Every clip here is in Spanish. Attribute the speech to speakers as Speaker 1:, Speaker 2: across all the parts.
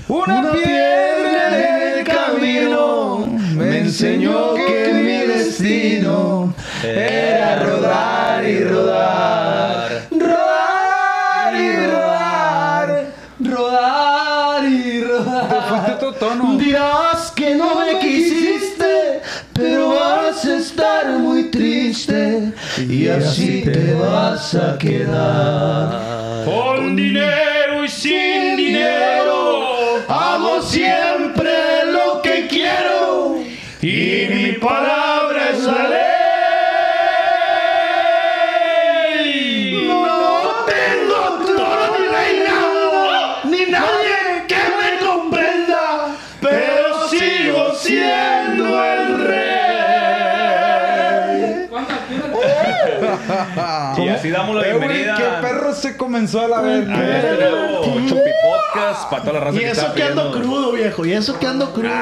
Speaker 1: Una piedra en el camino me enseñó que mi destino era rodar y rodar, rodar y rodar, rodar y rodar. Te fuiste tu tono. Dirás que no me quisiste, pero vas a estar muy triste y así te vas a quedar.
Speaker 2: Con dinero y sin dinero,
Speaker 1: hago siempre lo que quiero
Speaker 2: y mi palabra es la ley.
Speaker 1: No tengo trono ni reina, ni nadie que me comprenda, pero sigo siendo el rey.
Speaker 2: Y así damos la bienvenida.
Speaker 3: ¿Qué perro se comenzó a la vez?
Speaker 2: A este nuevo Chupi Podcast para toda la raza
Speaker 1: Y
Speaker 2: que
Speaker 1: eso
Speaker 2: está
Speaker 1: que ando
Speaker 2: pidiendo.
Speaker 1: crudo, viejo, y eso que ando crudo.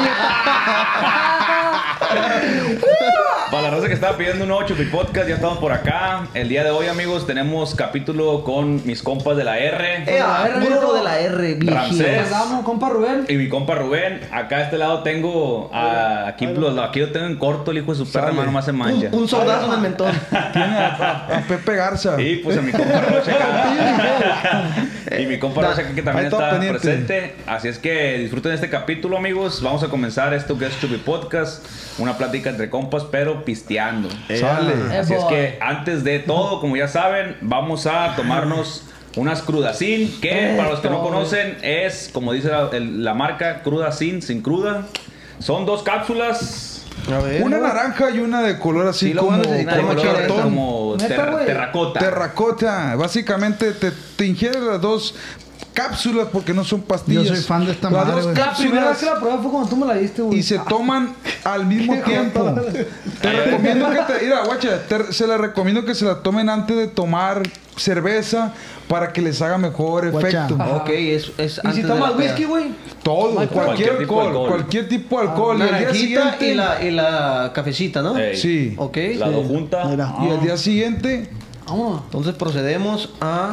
Speaker 2: Para la raza que estaba pidiendo un nuevo Chupi Podcast, ya estamos por acá. El día de hoy, amigos, tenemos capítulo con mis compas de la R.
Speaker 1: Burro de la R,
Speaker 2: Ramsés.
Speaker 4: Vamos, compa Rubén.
Speaker 2: Y mi compa Rubén. Acá a este lado tengo aquí lo tengo en corto, el hijo de su perra, hermano, más se mancha.
Speaker 1: Un sordazo en el mentón.
Speaker 3: Tiene a Pepe Garza.
Speaker 2: Y pues a mi compa Rocha acá. Y mi compa Rocha acá que también
Speaker 3: Ahí todo
Speaker 2: está
Speaker 3: pendiente.
Speaker 2: presente. Así es que disfruten este capítulo, amigos. Vamos a comenzar esto que es Chupi Podcast. Una plática entre compas, pero pisteando.
Speaker 3: Sale.
Speaker 2: Así es que antes de todo, como ya saben, vamos a tomarnos unas Crudacin, que para los que no conocen es, como dice la marca, Crudacin, sin cruda. Son 2 cápsulas.
Speaker 1: A ver,
Speaker 3: Una naranja y una de color así
Speaker 1: Sí, lo
Speaker 3: como,
Speaker 1: voy a necesitar,
Speaker 3: como
Speaker 1: color
Speaker 3: cartón.
Speaker 2: como
Speaker 4: Neta, güey.
Speaker 2: terracota.
Speaker 3: Terracota. Básicamente te ingieres las 2 cápsulas porque no son pastillas.
Speaker 1: Yo soy fan de esta
Speaker 3: Las
Speaker 1: madre,
Speaker 3: 2
Speaker 1: güey.
Speaker 4: La primera vez que
Speaker 3: cápsulas
Speaker 4: la probé fue cuando tú me la diste, güey.
Speaker 3: y se toman al mismo tiempo. Te recomiendo que mira, guacha, se la recomiendo que se la tomen antes de tomar cerveza para que les haga mejor
Speaker 1: Guacha.
Speaker 3: efecto.
Speaker 1: Ok, es
Speaker 4: ¿Y si
Speaker 1: antes de
Speaker 4: tomas
Speaker 1: la
Speaker 4: whisky,
Speaker 1: peda.
Speaker 4: güey?
Speaker 3: Todo,
Speaker 4: Cualquier
Speaker 3: cualquier
Speaker 2: tipo de
Speaker 3: alcohol,
Speaker 2: alcohol.
Speaker 3: cualquier tipo de alcohol. Y al día
Speaker 1: Naranjita
Speaker 3: siguiente
Speaker 1: y la cafecita, ¿no?
Speaker 2: Ey,
Speaker 3: Sí.
Speaker 1: Ok.
Speaker 2: Las dos juntas.
Speaker 1: Mira.
Speaker 3: y al día siguiente
Speaker 4: Vámonos.
Speaker 1: Entonces procedemos a...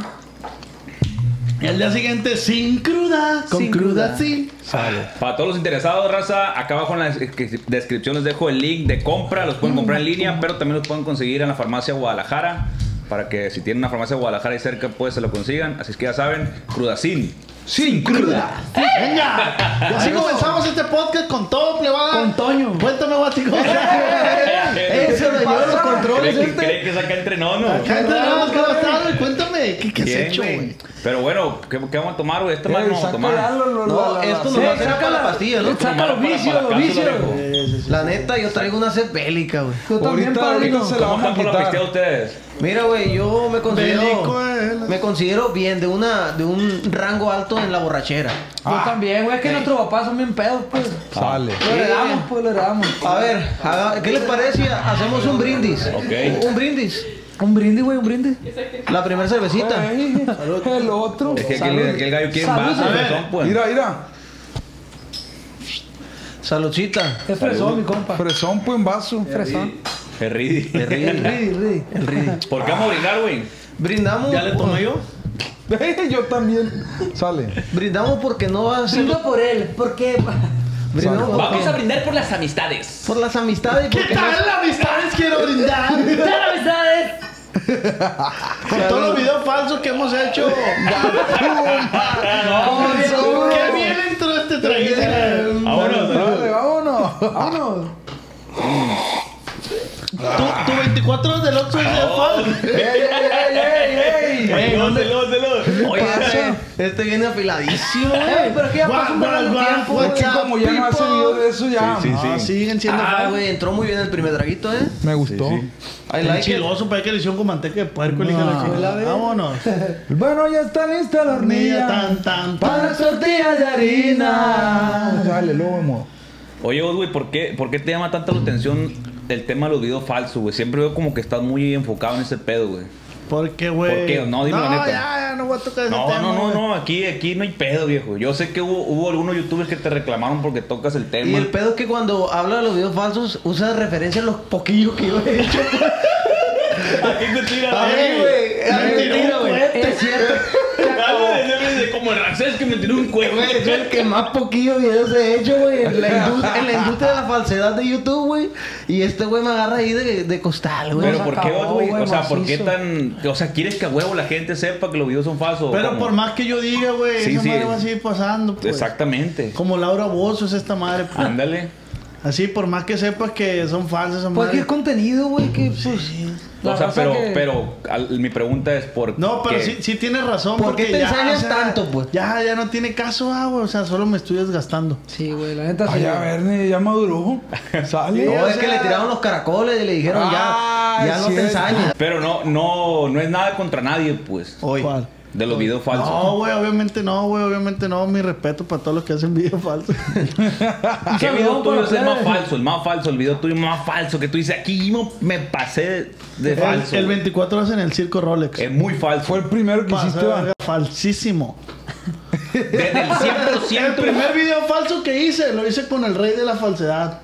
Speaker 5: Y al día siguiente sin cruda, con
Speaker 4: Sin
Speaker 5: cruda,
Speaker 4: cruda.
Speaker 5: sí.
Speaker 2: Para todos los interesados, raza, acá abajo en la descripción les dejo el link de compra. Los pueden comprar en línea, pero también los pueden conseguir en la farmacia Guadalajara. Para que si tienen una farmacia Guadalajara ahí cerca, pues se lo consigan. Así es que ya saben, Crudacin.
Speaker 3: sin cruda.
Speaker 5: Venga, y así comenzamos este podcast con todo, plebada.
Speaker 4: Con Toño.
Speaker 5: Cuéntame, guatico.
Speaker 1: Eso lo llevo los controles
Speaker 2: ¿Creen que saca entre no?
Speaker 5: Acá tenemos que bastardo. Cuéntame, ¿qué has
Speaker 2: Bien,
Speaker 5: hecho,
Speaker 2: güey.
Speaker 5: güey?
Speaker 2: Pero bueno, ¿qué vamos a tomar, güey? Este más no vamos a tomar.
Speaker 1: No, esto no va a ser para la pastilla, ¿no?
Speaker 4: Saca los vicios,
Speaker 2: Para la
Speaker 4: los vicios.
Speaker 2: cápsula, viejo.
Speaker 1: La neta, yo traigo una sed bélica, güey.
Speaker 4: Yo también,
Speaker 3: Ahorita
Speaker 4: padrino.
Speaker 3: se la
Speaker 2: ¿Cómo
Speaker 3: vamos a
Speaker 2: están por la
Speaker 3: quitar.
Speaker 2: pistea ustedes?
Speaker 1: Mira, güey, yo me
Speaker 5: Bélico,
Speaker 1: me considero bien, de un rango alto en la borrachera.
Speaker 4: Yo también, güey. Es que nuestros papás son bien pedos, pues.
Speaker 3: Sale.
Speaker 4: Lo heredamos, pues, lo heredamos.
Speaker 1: A ver, ¿qué les parece? si hacemos un brindis.
Speaker 2: Ok.
Speaker 1: Un brindis.
Speaker 4: Un brindis, güey, un brindis.
Speaker 1: La primera cervecita.
Speaker 4: Ey, el otro.
Speaker 2: Es que aquí el gallo quiere
Speaker 4: Salud.
Speaker 2: vaso,
Speaker 4: A ver.
Speaker 2: fresón, pues.
Speaker 3: Mira, mira.
Speaker 1: Saludcita.
Speaker 4: Es fresón, mi compa.
Speaker 3: Fresón, pues en vaso.
Speaker 4: Fresón.
Speaker 2: Es ridi.
Speaker 4: El ridi.
Speaker 1: El ridi.
Speaker 2: ¿Por qué vamos a brindar, güey?
Speaker 1: Brindamos.
Speaker 5: ¿Ya le tomé yo?
Speaker 3: Yo también. Sale.
Speaker 1: Brindamos porque no va a ser.
Speaker 4: Brindo por él. ¿Por qué?
Speaker 1: Brindamos porque-
Speaker 2: Vamos a brindar por las amistades.
Speaker 1: por las amistades y
Speaker 5: ¿Qué
Speaker 1: porque no-
Speaker 5: tal amistades quiero brindar?
Speaker 4: ¡Claro, amistades!
Speaker 5: Con todos los videos falsos que hemos hecho. Qué bien entró este traguito.
Speaker 2: Vámonos,
Speaker 3: Dale, vámonos.
Speaker 4: Vámonos.
Speaker 5: Tu 24 horas del Oxxo es de falso.
Speaker 1: Oye, este viene afiladísimo,
Speaker 4: Ey,
Speaker 1: güey.
Speaker 4: pero es que ya pasó un buen tiempo, güey.
Speaker 3: Es que como ya no hace video de eso, ya.
Speaker 2: Sí, sí.
Speaker 5: Ah, siguen siendo
Speaker 1: Ah,
Speaker 5: falsos.
Speaker 1: güey, entró muy bien el primer traguito, ¿eh?
Speaker 3: Me gustó.
Speaker 2: Sí,
Speaker 1: I like it.
Speaker 5: Chiloso, para que le hicieron con manteca de puerco. el hijo de la chingada. Vámonos.
Speaker 3: Bueno, ya está lista la hornilla.
Speaker 5: Tan.
Speaker 3: Para tortillas de harina. Dale, luego vamos.
Speaker 2: Oye, güey, ¿por qué te llama tanta la atención el tema de los videos falsos, güey? Siempre veo como que estás muy enfocado en ese pedo, güey.
Speaker 5: Porque, güey.
Speaker 2: ¿Por qué? No, dime la neta.
Speaker 5: Ya, no voy a tocar ese
Speaker 2: No,
Speaker 5: tema. güey.
Speaker 2: no, aquí no hay pedo, viejo. Yo sé que hubo algunos youtubers que te reclamaron porque tocas el
Speaker 1: Y
Speaker 2: tema.
Speaker 1: el pedo es que cuando habla de los videos falsos, usa de referencia a los poquillos que yo he hecho.
Speaker 2: Aquí te tira,
Speaker 1: Ay, güey.
Speaker 5: Me tiró un
Speaker 1: Mentira, güey.
Speaker 5: cohete.
Speaker 1: Es cierto.
Speaker 2: como el Ramsés que me tiró un cuello.
Speaker 1: Güey, soy el que más poquillos videos he hecho, güey. En la industria de la falsedad de YouTube, güey. Y este güey me agarra ahí de costal, güey.
Speaker 2: Pero
Speaker 6: Nos
Speaker 2: ¿por qué,
Speaker 6: acabó,
Speaker 2: güey?
Speaker 6: güey,
Speaker 2: O sea, ¿por qué
Speaker 6: macizo.
Speaker 2: tan...? O sea, ¿quieres que a huevo la gente sepa que los videos son falsos?
Speaker 5: Pero
Speaker 2: ¿Cómo?
Speaker 5: por más que yo diga, güey,
Speaker 2: Sí,
Speaker 5: esa
Speaker 2: sí.
Speaker 5: madre va a seguir pasando, pues.
Speaker 2: Exactamente.
Speaker 5: Como Laura Bozzo es esta madre, pues.
Speaker 2: Ándale.
Speaker 5: Así, por más que sepas que son falsas esas
Speaker 6: Pues que
Speaker 5: madres.
Speaker 6: es contenido, güey, que pues... la
Speaker 2: O sea,
Speaker 6: raza que-
Speaker 2: pero mi pregunta es por
Speaker 5: No, pero
Speaker 2: qué.
Speaker 5: sí tienes razón.
Speaker 1: ¿Por qué
Speaker 5: porque
Speaker 1: te
Speaker 5: ya,
Speaker 1: ensañas tanto, pues?
Speaker 5: Ya no tiene caso, güey. O sea, solo me estoy desgastando.
Speaker 6: Sí, güey, la neta sí.
Speaker 3: Ay, a ver, ya maduró. Sale.
Speaker 1: No,
Speaker 5: o
Speaker 1: es que
Speaker 5: sea-
Speaker 1: le tiraron los caracoles y le dijeron ya no
Speaker 3: sí
Speaker 1: te
Speaker 3: es.
Speaker 1: ensañes.
Speaker 2: Pero no es nada contra nadie, pues.
Speaker 1: Hoy.
Speaker 5: ¿Cuál?
Speaker 2: De los videos falsos.
Speaker 5: No, güey, obviamente no, güey. Obviamente no. Mi respeto para todos los que hacen videos falsos.
Speaker 2: ¿Qué video
Speaker 6: Saludón
Speaker 2: tuyo
Speaker 6: para
Speaker 2: es el más
Speaker 6: ustedes.
Speaker 2: falso? El más falso, el video tuyo más falso. Que tú dices, aquí me pasé de
Speaker 5: El-
Speaker 2: falso.
Speaker 5: el
Speaker 2: güey.
Speaker 5: 24 horas en el circo Rolex.
Speaker 2: Es muy falso.
Speaker 3: Fue el primero que
Speaker 5: Pasa,
Speaker 3: hiciste, va.
Speaker 5: verga, falsísimo.
Speaker 2: Desde el 100%.
Speaker 5: El primer video falso que hice, lo hice con el rey de la falsedad.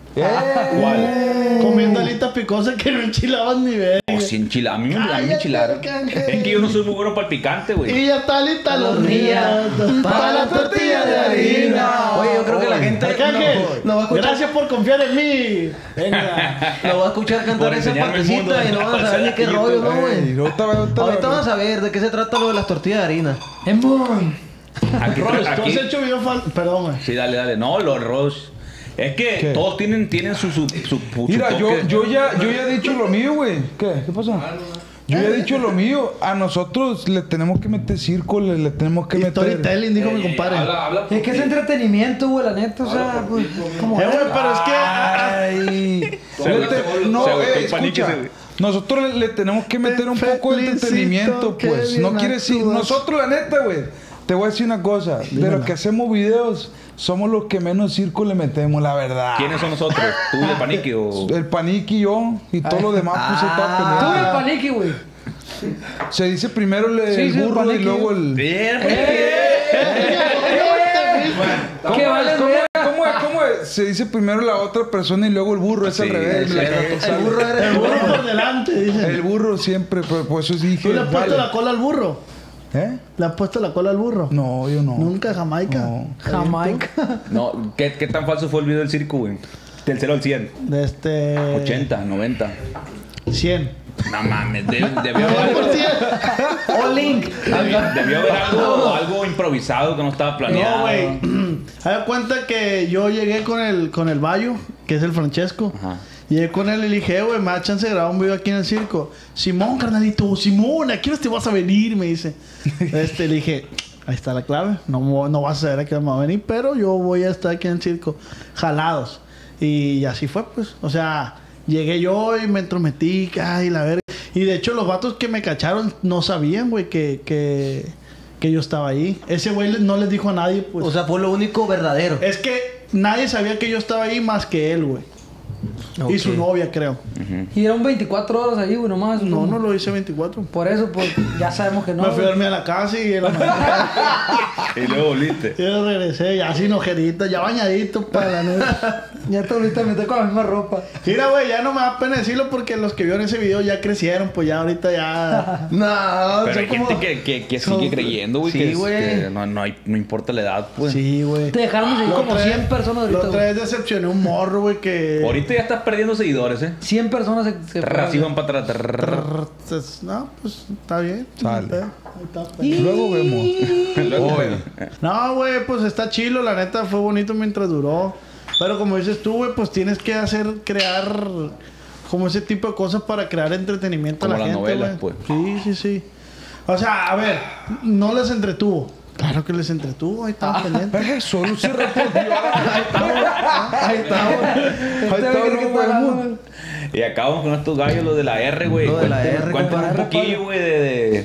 Speaker 2: ¿Cuál?
Speaker 5: Comiendo alitas picosas que no enchilaban ni ver.
Speaker 2: Oh, sí, enchila. A mí me
Speaker 5: Cállate,
Speaker 2: enchilaron.
Speaker 5: cállate.
Speaker 2: Es que yo no soy muy bueno para el picante, güey.
Speaker 5: Y ya talita los días para la tortilla de harina.
Speaker 1: Oye, yo creo que la gente
Speaker 5: Arcángel,
Speaker 1: no va a escuchar,
Speaker 5: gracias por confiar en mí. Venga.
Speaker 1: no va a escuchar cantar
Speaker 2: Por
Speaker 1: esa
Speaker 2: enseñarme el mundo
Speaker 1: partecita
Speaker 2: de
Speaker 1: y no
Speaker 2: la
Speaker 1: van a saber ni qué
Speaker 2: falsedad de
Speaker 1: rollo, ¿no,
Speaker 3: Ey,
Speaker 1: güey? Ahorita van a saber de qué se trata lo de las tortillas de harina.
Speaker 6: ¡Emón!
Speaker 2: Aquí,
Speaker 5: Ross, ¿tú
Speaker 2: aquí-
Speaker 5: has hecho video falso? Perdón, güey.
Speaker 2: Sí, dale. No, los Ross. Es que
Speaker 3: ¿Qué?
Speaker 2: todos tienen su
Speaker 3: Mira,
Speaker 2: toque.
Speaker 3: yo ya he dicho lo mío, güey. ¿Qué pasó? Yo ya he dicho lo mío. A nosotros le tenemos que meter circo, le tenemos que
Speaker 5: Y
Speaker 3: meter.
Speaker 5: storytelling, dijo mi compadre.
Speaker 6: Es que es entretenimiento, güey, la neta, o sea, pues, como...
Speaker 5: Güey, pero es que...
Speaker 3: Ay.
Speaker 2: Se agotó
Speaker 3: No,
Speaker 2: el panique
Speaker 3: escucha.
Speaker 2: ese, güey.
Speaker 3: Nosotros le tenemos que meter un poco de
Speaker 5: felicito,
Speaker 3: entretenimiento,
Speaker 5: qué
Speaker 3: pues.
Speaker 5: bien
Speaker 3: No quiere decir.
Speaker 5: actúas.
Speaker 3: Nosotros, la neta, güey. Te voy a decir una cosa. De los que hacemos videos, somos los que menos circo le metemos, la verdad.
Speaker 2: ¿Quiénes son nosotros? ¿Tú y el panique o...?
Speaker 3: El panique y yo. Y todo lo demás, pues está
Speaker 6: Tú
Speaker 3: pendiente.
Speaker 6: el panique, güey.
Speaker 3: Se dice primero
Speaker 6: Sí,
Speaker 3: el
Speaker 6: sí, el
Speaker 3: burro y
Speaker 6: panique.
Speaker 3: luego el.
Speaker 2: Bien,
Speaker 6: ¿Qué vale, güey?
Speaker 3: ¿Cómo es? Se dice primero la otra persona y luego el burro. Es al
Speaker 2: Sí,
Speaker 3: revés.
Speaker 2: sí,
Speaker 1: El burro era
Speaker 5: El burro por delante, dice.
Speaker 3: El burro siempre, pero por eso dije.
Speaker 5: ¿Tú le has puesto
Speaker 3: dale.
Speaker 5: la cola al burro?
Speaker 3: ¿Eh?
Speaker 5: ¿Le has puesto la cola al burro?
Speaker 3: No, yo no.
Speaker 5: Nunca, Jamaica.
Speaker 3: No.
Speaker 6: Jamaica.
Speaker 2: No, ¿qué tan falso fue el video del circo, güey? Del 0 al 100.
Speaker 5: De este...
Speaker 2: 80, 90.
Speaker 5: 100.
Speaker 2: No mames, debió haber
Speaker 5: Por
Speaker 2: algo,
Speaker 5: 100.
Speaker 6: O Link.
Speaker 2: debió haber algo improvisado que no estaba planeado.
Speaker 5: No, güey. Haz de cuenta que yo llegué con el Bayo, que es el Francesco.
Speaker 2: Ajá.
Speaker 5: Llegué con él y le dije, güey, me da chance de grabar un video aquí en el circo. Simón, carnalito, Simón, ¿a qué hora te vas a venir? Me dice. Le dije, ahí está la clave. No vas a saber a qué hora me va a venir, pero yo voy a estar aquí en el circo, jalados. Y así fue, pues. O sea, llegué yo y me entrometí, ay, la verga. Y de hecho, los vatos que me cacharon no sabían, güey, que yo estaba ahí. Ese güey no les dijo a nadie, pues.
Speaker 1: O sea, fue lo único verdadero.
Speaker 5: Es que nadie sabía que yo estaba ahí más que él, güey.
Speaker 1: Ok.
Speaker 5: Y su novia, creo.
Speaker 6: Y eran 24 horas ahí, güey, nomás.
Speaker 5: No, no lo hice 24.
Speaker 6: Por eso, pues, ya sabemos que no.
Speaker 5: Me fui a dormir a la casa y en la mañana
Speaker 2: Y luego volviste.
Speaker 5: yo regresé ya sin ojerita, ya bañadito para la noche.
Speaker 6: Ya te volviste a meter con la misma ropa.
Speaker 5: Mira, güey, ya no me da pena decirlo porque los que vieron ese video ya crecieron, pues ya ahorita ya...
Speaker 1: No,
Speaker 2: Pero
Speaker 1: son
Speaker 2: hay
Speaker 1: como...
Speaker 2: gente que
Speaker 5: son-
Speaker 2: sigue creyendo, güey.
Speaker 1: Sí,
Speaker 2: que
Speaker 1: güey.
Speaker 2: no importa la edad, pues.
Speaker 5: Sí, güey.
Speaker 6: Te dejaron seguir
Speaker 5: La
Speaker 6: como
Speaker 5: otra
Speaker 6: 100
Speaker 5: vez-
Speaker 6: personas
Speaker 5: La
Speaker 6: ahorita,
Speaker 5: otra
Speaker 6: güey.
Speaker 5: vez decepcioné un morro, güey, que...
Speaker 2: Ahorita ya estás perdiendo seguidores, ¿eh?
Speaker 6: 100 personas se
Speaker 2: Así van para atrás.
Speaker 5: No, pues está bien.
Speaker 3: Sale.
Speaker 5: Ahí está, pues.
Speaker 3: Luego vemos.
Speaker 2: Luego,
Speaker 3: Oye.
Speaker 5: No, güey, pues está chilo, la neta fue bonito mientras duró. Pero como dices tú, güey, pues tienes que crear como ese tipo de cosas para crear entretenimiento
Speaker 2: Como
Speaker 5: a la
Speaker 2: las
Speaker 5: gente,
Speaker 2: novelas,
Speaker 5: güey.
Speaker 2: pues.
Speaker 5: Sí. O sea, a ver, no les entretuvo. Claro que les entretuvo, ahí estaban pendientes.
Speaker 3: Eso, solo se respondió.
Speaker 5: Ahí estamos.
Speaker 3: Ahí está, no vemos.
Speaker 2: Y acabamos con estos gallos, los de la R, güey.
Speaker 1: Lo de la
Speaker 2: Cuéntame-
Speaker 1: R,
Speaker 2: cuéntame un
Speaker 1: compadre.
Speaker 2: poquillo, güey, de...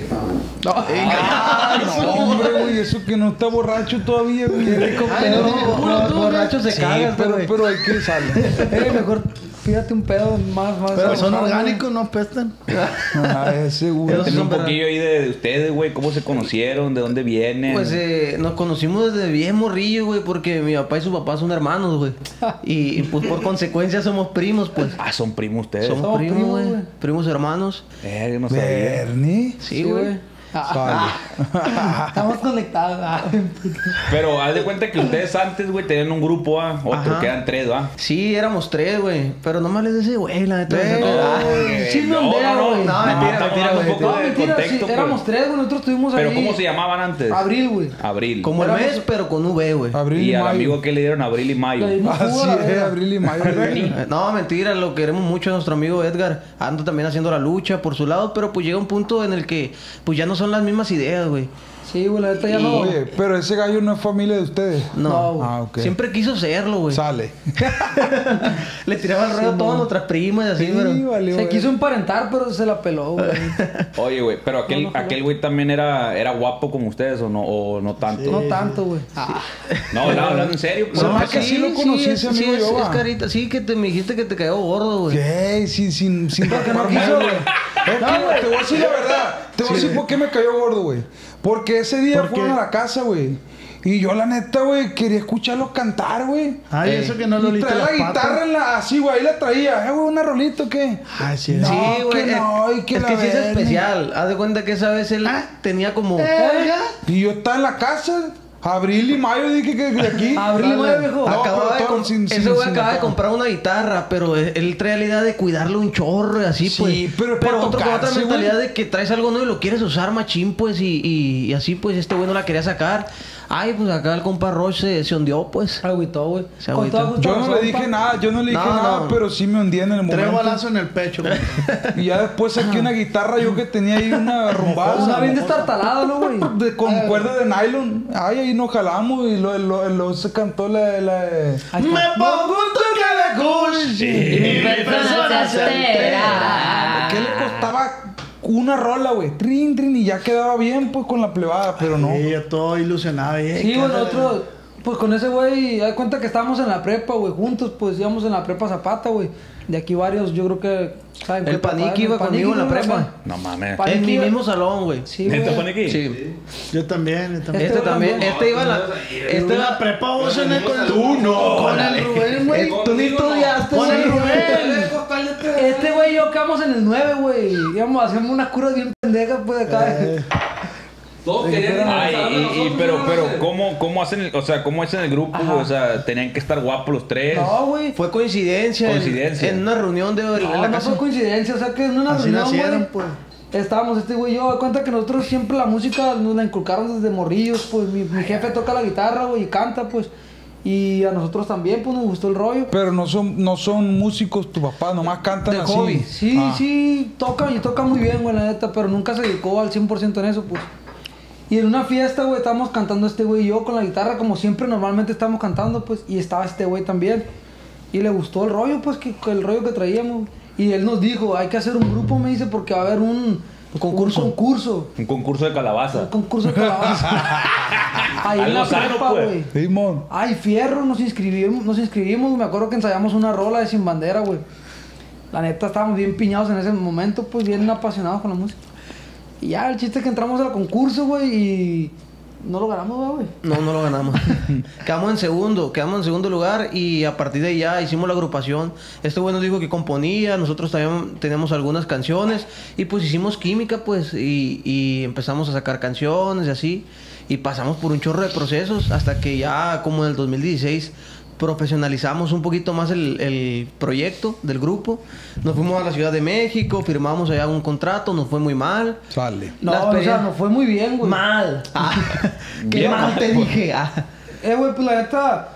Speaker 3: No, hombre, güey, eso que no está borracho todavía, güey.
Speaker 1: Ay, no, los borrachos se cagan,
Speaker 3: pero,
Speaker 1: güey.
Speaker 3: pero hay que salir.
Speaker 6: Mejor pídate un pedo más.
Speaker 5: Pero son
Speaker 6: sabroso,
Speaker 5: orgánicos, no apestan.
Speaker 3: Ese, güey.
Speaker 1: Pero sí
Speaker 2: Cuéntame
Speaker 1: son
Speaker 2: un
Speaker 1: verdad.
Speaker 2: poquillo ahí de ustedes, güey. ¿Cómo se conocieron? ¿De dónde vienen?
Speaker 1: Pues nos conocimos desde bien morrillo, güey, porque mi papá y su papá son hermanos, güey. Y pues por consecuencia somos primos, pues.
Speaker 2: Ah, son primos ustedes.
Speaker 1: Somos
Speaker 6: Somos
Speaker 1: primos,
Speaker 6: primos,
Speaker 1: güey.
Speaker 6: güey.
Speaker 1: Primos hermanos.
Speaker 2: Yo no sabía.
Speaker 3: Bernie.
Speaker 1: Sí,
Speaker 6: Sí,
Speaker 1: güey.
Speaker 6: güey. Estamos conectados.
Speaker 2: Pero haz de cuenta que ustedes antes, güey, tenían un grupo, otro,
Speaker 1: Ajá.
Speaker 2: que eran 3, ¿va?
Speaker 1: Sí, éramos 3, güey. Pero nomás les decía, güey, la neta.
Speaker 6: Sí me ondea, güey.
Speaker 1: No, mentira,
Speaker 2: estamos
Speaker 1: mentira,
Speaker 2: dando un
Speaker 1: güey.
Speaker 2: poco
Speaker 6: No,
Speaker 2: de
Speaker 6: mentira,
Speaker 2: contexto,
Speaker 6: sí, éramos
Speaker 2: pues.
Speaker 6: 3, güey. Nosotros estuvimos ahí.
Speaker 2: Pero ¿cómo se llamaban antes?
Speaker 6: Abril, güey.
Speaker 2: Abril.
Speaker 1: Como el
Speaker 6: Éramos-
Speaker 1: mes, pero con V, güey.
Speaker 3: Abril y
Speaker 2: Y al
Speaker 3: mayo.
Speaker 2: amigo que le dieron abril y mayo.
Speaker 6: Le dimos jugo
Speaker 3: Así
Speaker 6: a la
Speaker 3: es,
Speaker 6: verga.
Speaker 3: abril y mayo.
Speaker 1: No, mentira, lo queremos mucho a nuestro amigo Edgar. Anda también haciendo la lucha por su lado, pero pues llega un punto en el que pues ya no son las mismas ideas, güey.
Speaker 6: Sí, güey, la neta ya no.
Speaker 3: Oye, pero ese gallo no es familia de ustedes.
Speaker 1: No.
Speaker 6: No, güey.
Speaker 3: Ah, ok.
Speaker 1: Siempre quiso serlo, güey.
Speaker 3: Sale.
Speaker 1: Le tiraba el rollo a todas nuestras primas y así,
Speaker 3: Sí,
Speaker 1: pero...
Speaker 3: valió,
Speaker 6: Se
Speaker 3: güey.
Speaker 6: quiso emparentar, pero se la peló, güey.
Speaker 2: Oye, güey, pero
Speaker 6: No, no,
Speaker 2: aquel güey también era guapo como ustedes o no tanto.
Speaker 6: No tanto, güey.
Speaker 2: No, hablando en serio. Pues,
Speaker 3: No,
Speaker 2: no,
Speaker 3: es que sí lo conocí ese amigo
Speaker 1: es,
Speaker 3: yo,
Speaker 1: es
Speaker 3: va.
Speaker 1: carita. Sí, que me dijiste que te cayó gordo, güey.
Speaker 3: ¿Qué? Sin
Speaker 6: Porque no
Speaker 3: rapar
Speaker 6: quiso,
Speaker 3: mueble.
Speaker 6: güey.
Speaker 3: Es que, te voy a decir la verdad. Te voy a decir por qué me cayó gordo, güey. Porque ese día
Speaker 5: ¿Por
Speaker 3: fueron
Speaker 5: qué?
Speaker 3: a la casa, güey. Y yo, la neta, güey, quería escucharlos cantar, güey.
Speaker 5: Ay, eso que no lo
Speaker 3: Y
Speaker 5: oliste
Speaker 3: traía
Speaker 5: las
Speaker 3: la guitarra
Speaker 5: patas.
Speaker 3: en la... Así, güey, ahí la traía. Güey, una rolita, ¿o qué?
Speaker 5: Ay, sí.
Speaker 3: No,
Speaker 1: Sí, güey.
Speaker 3: que no, y que
Speaker 1: es
Speaker 3: la
Speaker 1: que sí es
Speaker 3: verga.
Speaker 1: especial. Haz de cuenta que esa vez él tenía como...
Speaker 3: Y yo estaba en la casa, abril y mayo, dije que de aquí.
Speaker 6: Abril y mayo, viejo.
Speaker 3: No,
Speaker 1: acababa
Speaker 3: pero
Speaker 1: de
Speaker 3: todo sin-
Speaker 1: ese
Speaker 3: sin-
Speaker 1: güey
Speaker 3: sin
Speaker 1: acaba de
Speaker 3: acá.
Speaker 1: comprar una guitarra, pero él trae la idea de cuidarlo un chorro y así,
Speaker 3: Sí,
Speaker 1: pues.
Speaker 3: pero para
Speaker 1: otro con otra
Speaker 3: tocarse,
Speaker 1: mentalidad
Speaker 3: güey.
Speaker 1: de que traes algo nuevo y lo quieres usar machín, pues, y así, pues, este güey no la quería sacar. Ay, pues acá el compa Roche se hundió, pues.
Speaker 6: Agüitó, güey.
Speaker 1: Se
Speaker 6: Con
Speaker 1: agüitó.
Speaker 6: todo gusto
Speaker 3: Yo no
Speaker 6: razón,
Speaker 3: le dije
Speaker 6: pa.
Speaker 3: nada, yo no le dije
Speaker 1: No,
Speaker 3: nada,
Speaker 1: no.
Speaker 3: pero sí me hundí en el
Speaker 5: Tres
Speaker 3: momento.
Speaker 5: balazos en el pecho, güey.
Speaker 3: Y ya después saqué una guitarra yo que tenía ahí una rumbada.
Speaker 6: Una bien destartalada, ¿no, güey?
Speaker 3: Con cuerda de nylon. Ay, ahí nos jalamos y luego se cantó la de...
Speaker 6: Ahí
Speaker 5: Me
Speaker 6: está.
Speaker 5: pongo un toque de kush y mi persona se entera.
Speaker 3: ¿Qué le costaba una rola, güey? Trin, trin, y ya quedaba bien, pues, con la plebada, pero no.
Speaker 5: Sí, yo todo ilusionado.
Speaker 6: Sí, güey, nosotros, pues con ese güey, haz cuenta que estábamos en la prepa, güey, juntos, pues íbamos en la prepa Zapata, güey. De aquí varios, yo creo que saben
Speaker 1: El
Speaker 6: qué prepa
Speaker 1: Paniqui
Speaker 6: es,
Speaker 1: iba
Speaker 6: el Paniqui,
Speaker 1: conmigo en la
Speaker 6: güey,
Speaker 1: prepa.
Speaker 6: ajá.
Speaker 2: No mames.
Speaker 6: Pa-
Speaker 1: En mi
Speaker 6: Paniqui,
Speaker 1: mismo salón, güey.
Speaker 6: Sí,
Speaker 2: ¿Neta
Speaker 6: güey.
Speaker 2: pone aquí?
Speaker 1: Sí.
Speaker 5: Yo también, yo también.
Speaker 1: Este también. Este iba a la...
Speaker 5: Este
Speaker 1: Este
Speaker 5: la
Speaker 1: iba...
Speaker 5: prepa vos en el con el... Tú no. Con el Rubén, güey.
Speaker 1: Tú ni estudiaste,
Speaker 5: Con el
Speaker 1: sí.
Speaker 5: Rubén.
Speaker 6: Este güey y yo quedamos en el 9, güey. Íbamos, hacíamos unas curas bien pendejas, pues, de acá.
Speaker 7: Todos querían
Speaker 2: Ay, pero, ¿cómo hacen o sea, cómo hacen el grupo, güey? O sea, tenían que estar guapos los tres.
Speaker 6: No, güey.
Speaker 1: Fue coincidencia.
Speaker 2: Coincidencia.
Speaker 1: En una reunión de en
Speaker 6: No,
Speaker 1: la
Speaker 6: no
Speaker 1: casa.
Speaker 6: fue coincidencia, o sea que en una
Speaker 5: Así
Speaker 6: reunión,
Speaker 5: nacieron,
Speaker 6: güey,
Speaker 5: pues.
Speaker 6: estábamos este güey y yo, da cuenta que nosotros siempre la música nos la inculcaron desde morrillos, pues mi jefe toca la guitarra, güey, y canta, pues, y a nosotros también, pues, nos gustó el rollo.
Speaker 3: Pero no son músicos tu papá, nomás cantan
Speaker 1: De
Speaker 3: así.
Speaker 1: hobby.
Speaker 6: Sí,
Speaker 3: Ah.
Speaker 6: sí, toca y toca muy bien, güey, la neta, pero nunca se dedicó al 100% en eso, pues. Y en una fiesta, güey, estábamos cantando este güey y yo con la guitarra, como siempre normalmente estamos cantando, pues, y estaba este güey también. Y le gustó el rollo, pues, el rollo que traíamos. Y él nos dijo, hay que hacer un grupo, me dice, porque va a haber un concurso.
Speaker 2: Un concurso de calabaza.
Speaker 6: Un concurso de calabaza. Ahí en la
Speaker 2: Algo sano,
Speaker 6: prepa,
Speaker 2: pues.
Speaker 6: güey.
Speaker 3: Simón.
Speaker 6: Ay, fierro, nos inscribimos, me acuerdo que ensayamos una rola de Sin Bandera, güey. La neta, estábamos bien piñados en ese momento, pues, bien apasionados con la música. Y ya, el chiste es que entramos al concurso, güey, y no lo ganamos, güey.
Speaker 1: No, no lo ganamos. quedamos en segundo lugar y a partir de ahí ya hicimos la agrupación. Este güey nos dijo que componía, nosotros también teníamos algunas canciones y pues hicimos química, pues, y empezamos a sacar canciones y así. Y pasamos por un chorro de procesos hasta que ya como en el 2016 profesionalizamos un poquito más el proyecto del grupo. Nos fuimos a la Ciudad de México, firmamos allá un contrato, nos fue muy mal.
Speaker 3: Sale.
Speaker 6: No,
Speaker 1: La
Speaker 6: o sea,
Speaker 1: experiencia-
Speaker 6: nos fue muy bien, güey.
Speaker 1: Mal. Qué
Speaker 2: Bien
Speaker 1: mal
Speaker 2: mal,
Speaker 1: te
Speaker 2: pues.
Speaker 1: dije.
Speaker 6: Güey, pues la neta,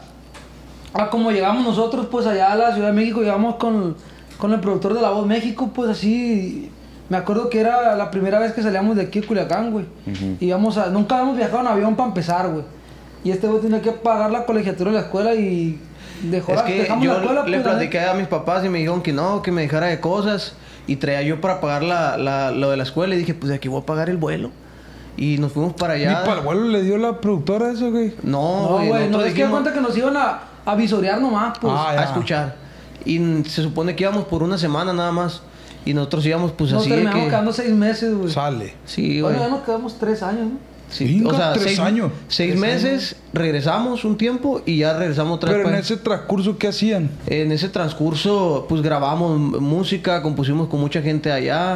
Speaker 6: como llegamos nosotros, pues allá a la Ciudad de México, llegamos con el productor de La Voz México, pues así. Me acuerdo que era la primera vez que salíamos de aquí a Culiacán, güey. Nunca habíamos viajado en avión para empezar, güey. Y este güey tenía que pagar la colegiatura de la escuela y
Speaker 1: Es que
Speaker 6: dejamos
Speaker 1: yo
Speaker 6: la escuela,
Speaker 1: le
Speaker 6: pues, la
Speaker 1: platiqué a mis papás y me dijeron que no, que me dejara de cosas. Y traía yo para pagar lo de la escuela. Y dije, pues de aquí voy a pagar el vuelo. Y nos fuimos para
Speaker 3: ¿Ni
Speaker 1: allá.
Speaker 3: para el vuelo le dio la productora eso, güey?
Speaker 1: No,
Speaker 6: No,
Speaker 1: güey.
Speaker 6: güey, no,
Speaker 1: nosotros
Speaker 6: es que da
Speaker 1: dijimos
Speaker 6: cuenta que nos iban a visorear nomás, pues.
Speaker 3: Ah,
Speaker 1: a
Speaker 3: ya.
Speaker 1: escuchar. Y se supone que íbamos por una semana nada más. Y nosotros íbamos pues
Speaker 6: Nos
Speaker 1: así de
Speaker 6: terminamos
Speaker 1: que...
Speaker 6: quedando 6 meses, güey.
Speaker 3: Sale.
Speaker 1: Sí, güey.
Speaker 6: Bueno, ya nos quedamos 3 años, ¿no?
Speaker 1: Sí,
Speaker 3: Venga, 3 años.
Speaker 1: 6 meses, regresamos un tiempo y ya regresamos otra vez.
Speaker 3: Pero en
Speaker 1: para-
Speaker 3: ese transcurso, ¿qué hacían?
Speaker 1: En ese transcurso, pues grabamos música, compusimos con mucha gente allá,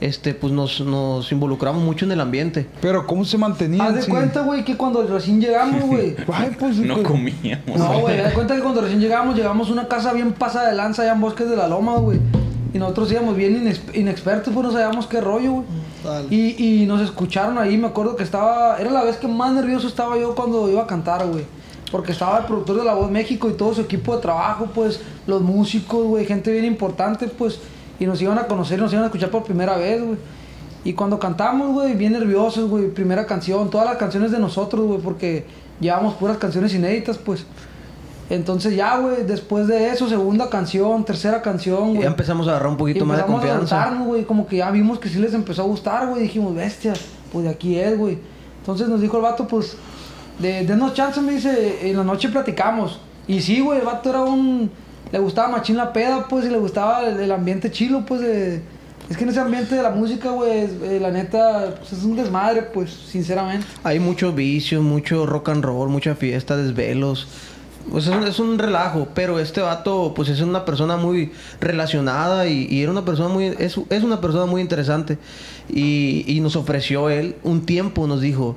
Speaker 8: pues nos involucramos mucho en el ambiente.
Speaker 3: Pero ¿cómo se mantenía?
Speaker 6: Haz de cuenta, güey, que cuando recién llegamos, güey.
Speaker 3: Ay, pues,
Speaker 2: No
Speaker 3: pues,
Speaker 2: comíamos.
Speaker 6: No, güey, haz de cuenta que cuando recién llegamos a una casa bien pasada de lanza allá en Bosques de la Loma, güey. Y nosotros íbamos bien inexpertos, pues no sabíamos qué rollo, güey. Y nos escucharon ahí, me acuerdo que era la vez que más nervioso estaba yo cuando iba a cantar, güey. Porque estaba el productor de La Voz México y todo su equipo de trabajo, pues, los músicos, güey, gente bien importante, pues, y nos iban a conocer y nos iban a escuchar por primera vez, güey. Y cuando cantamos, güey, bien nerviosos, güey, primera canción, todas las canciones de nosotros, güey, porque llevamos puras canciones inéditas, pues. Entonces ya, güey, después de eso, segunda canción, tercera canción, güey.
Speaker 8: Ya empezamos a agarrar un poquito más de confianza.
Speaker 6: Empezamos a soltarnos, güey, como que ya vimos que sí les empezó a gustar, güey. Dijimos, bestia, pues de aquí es, güey. Entonces nos dijo el vato, pues, denos chance, me dice, en la noche platicamos. Y sí, güey, el vato le gustaba machín la peda, pues, y le gustaba el ambiente chilo, pues, es que en ese ambiente de la música, güey, la neta, pues, es un desmadre, pues, sinceramente.
Speaker 8: Hay muchos vicios, mucho rock and roll, mucha fiesta, desvelos. Pues es un relajo, pero este vato pues es una persona muy relacionada y era una persona es una persona muy interesante y nos ofreció él un tiempo, nos dijo,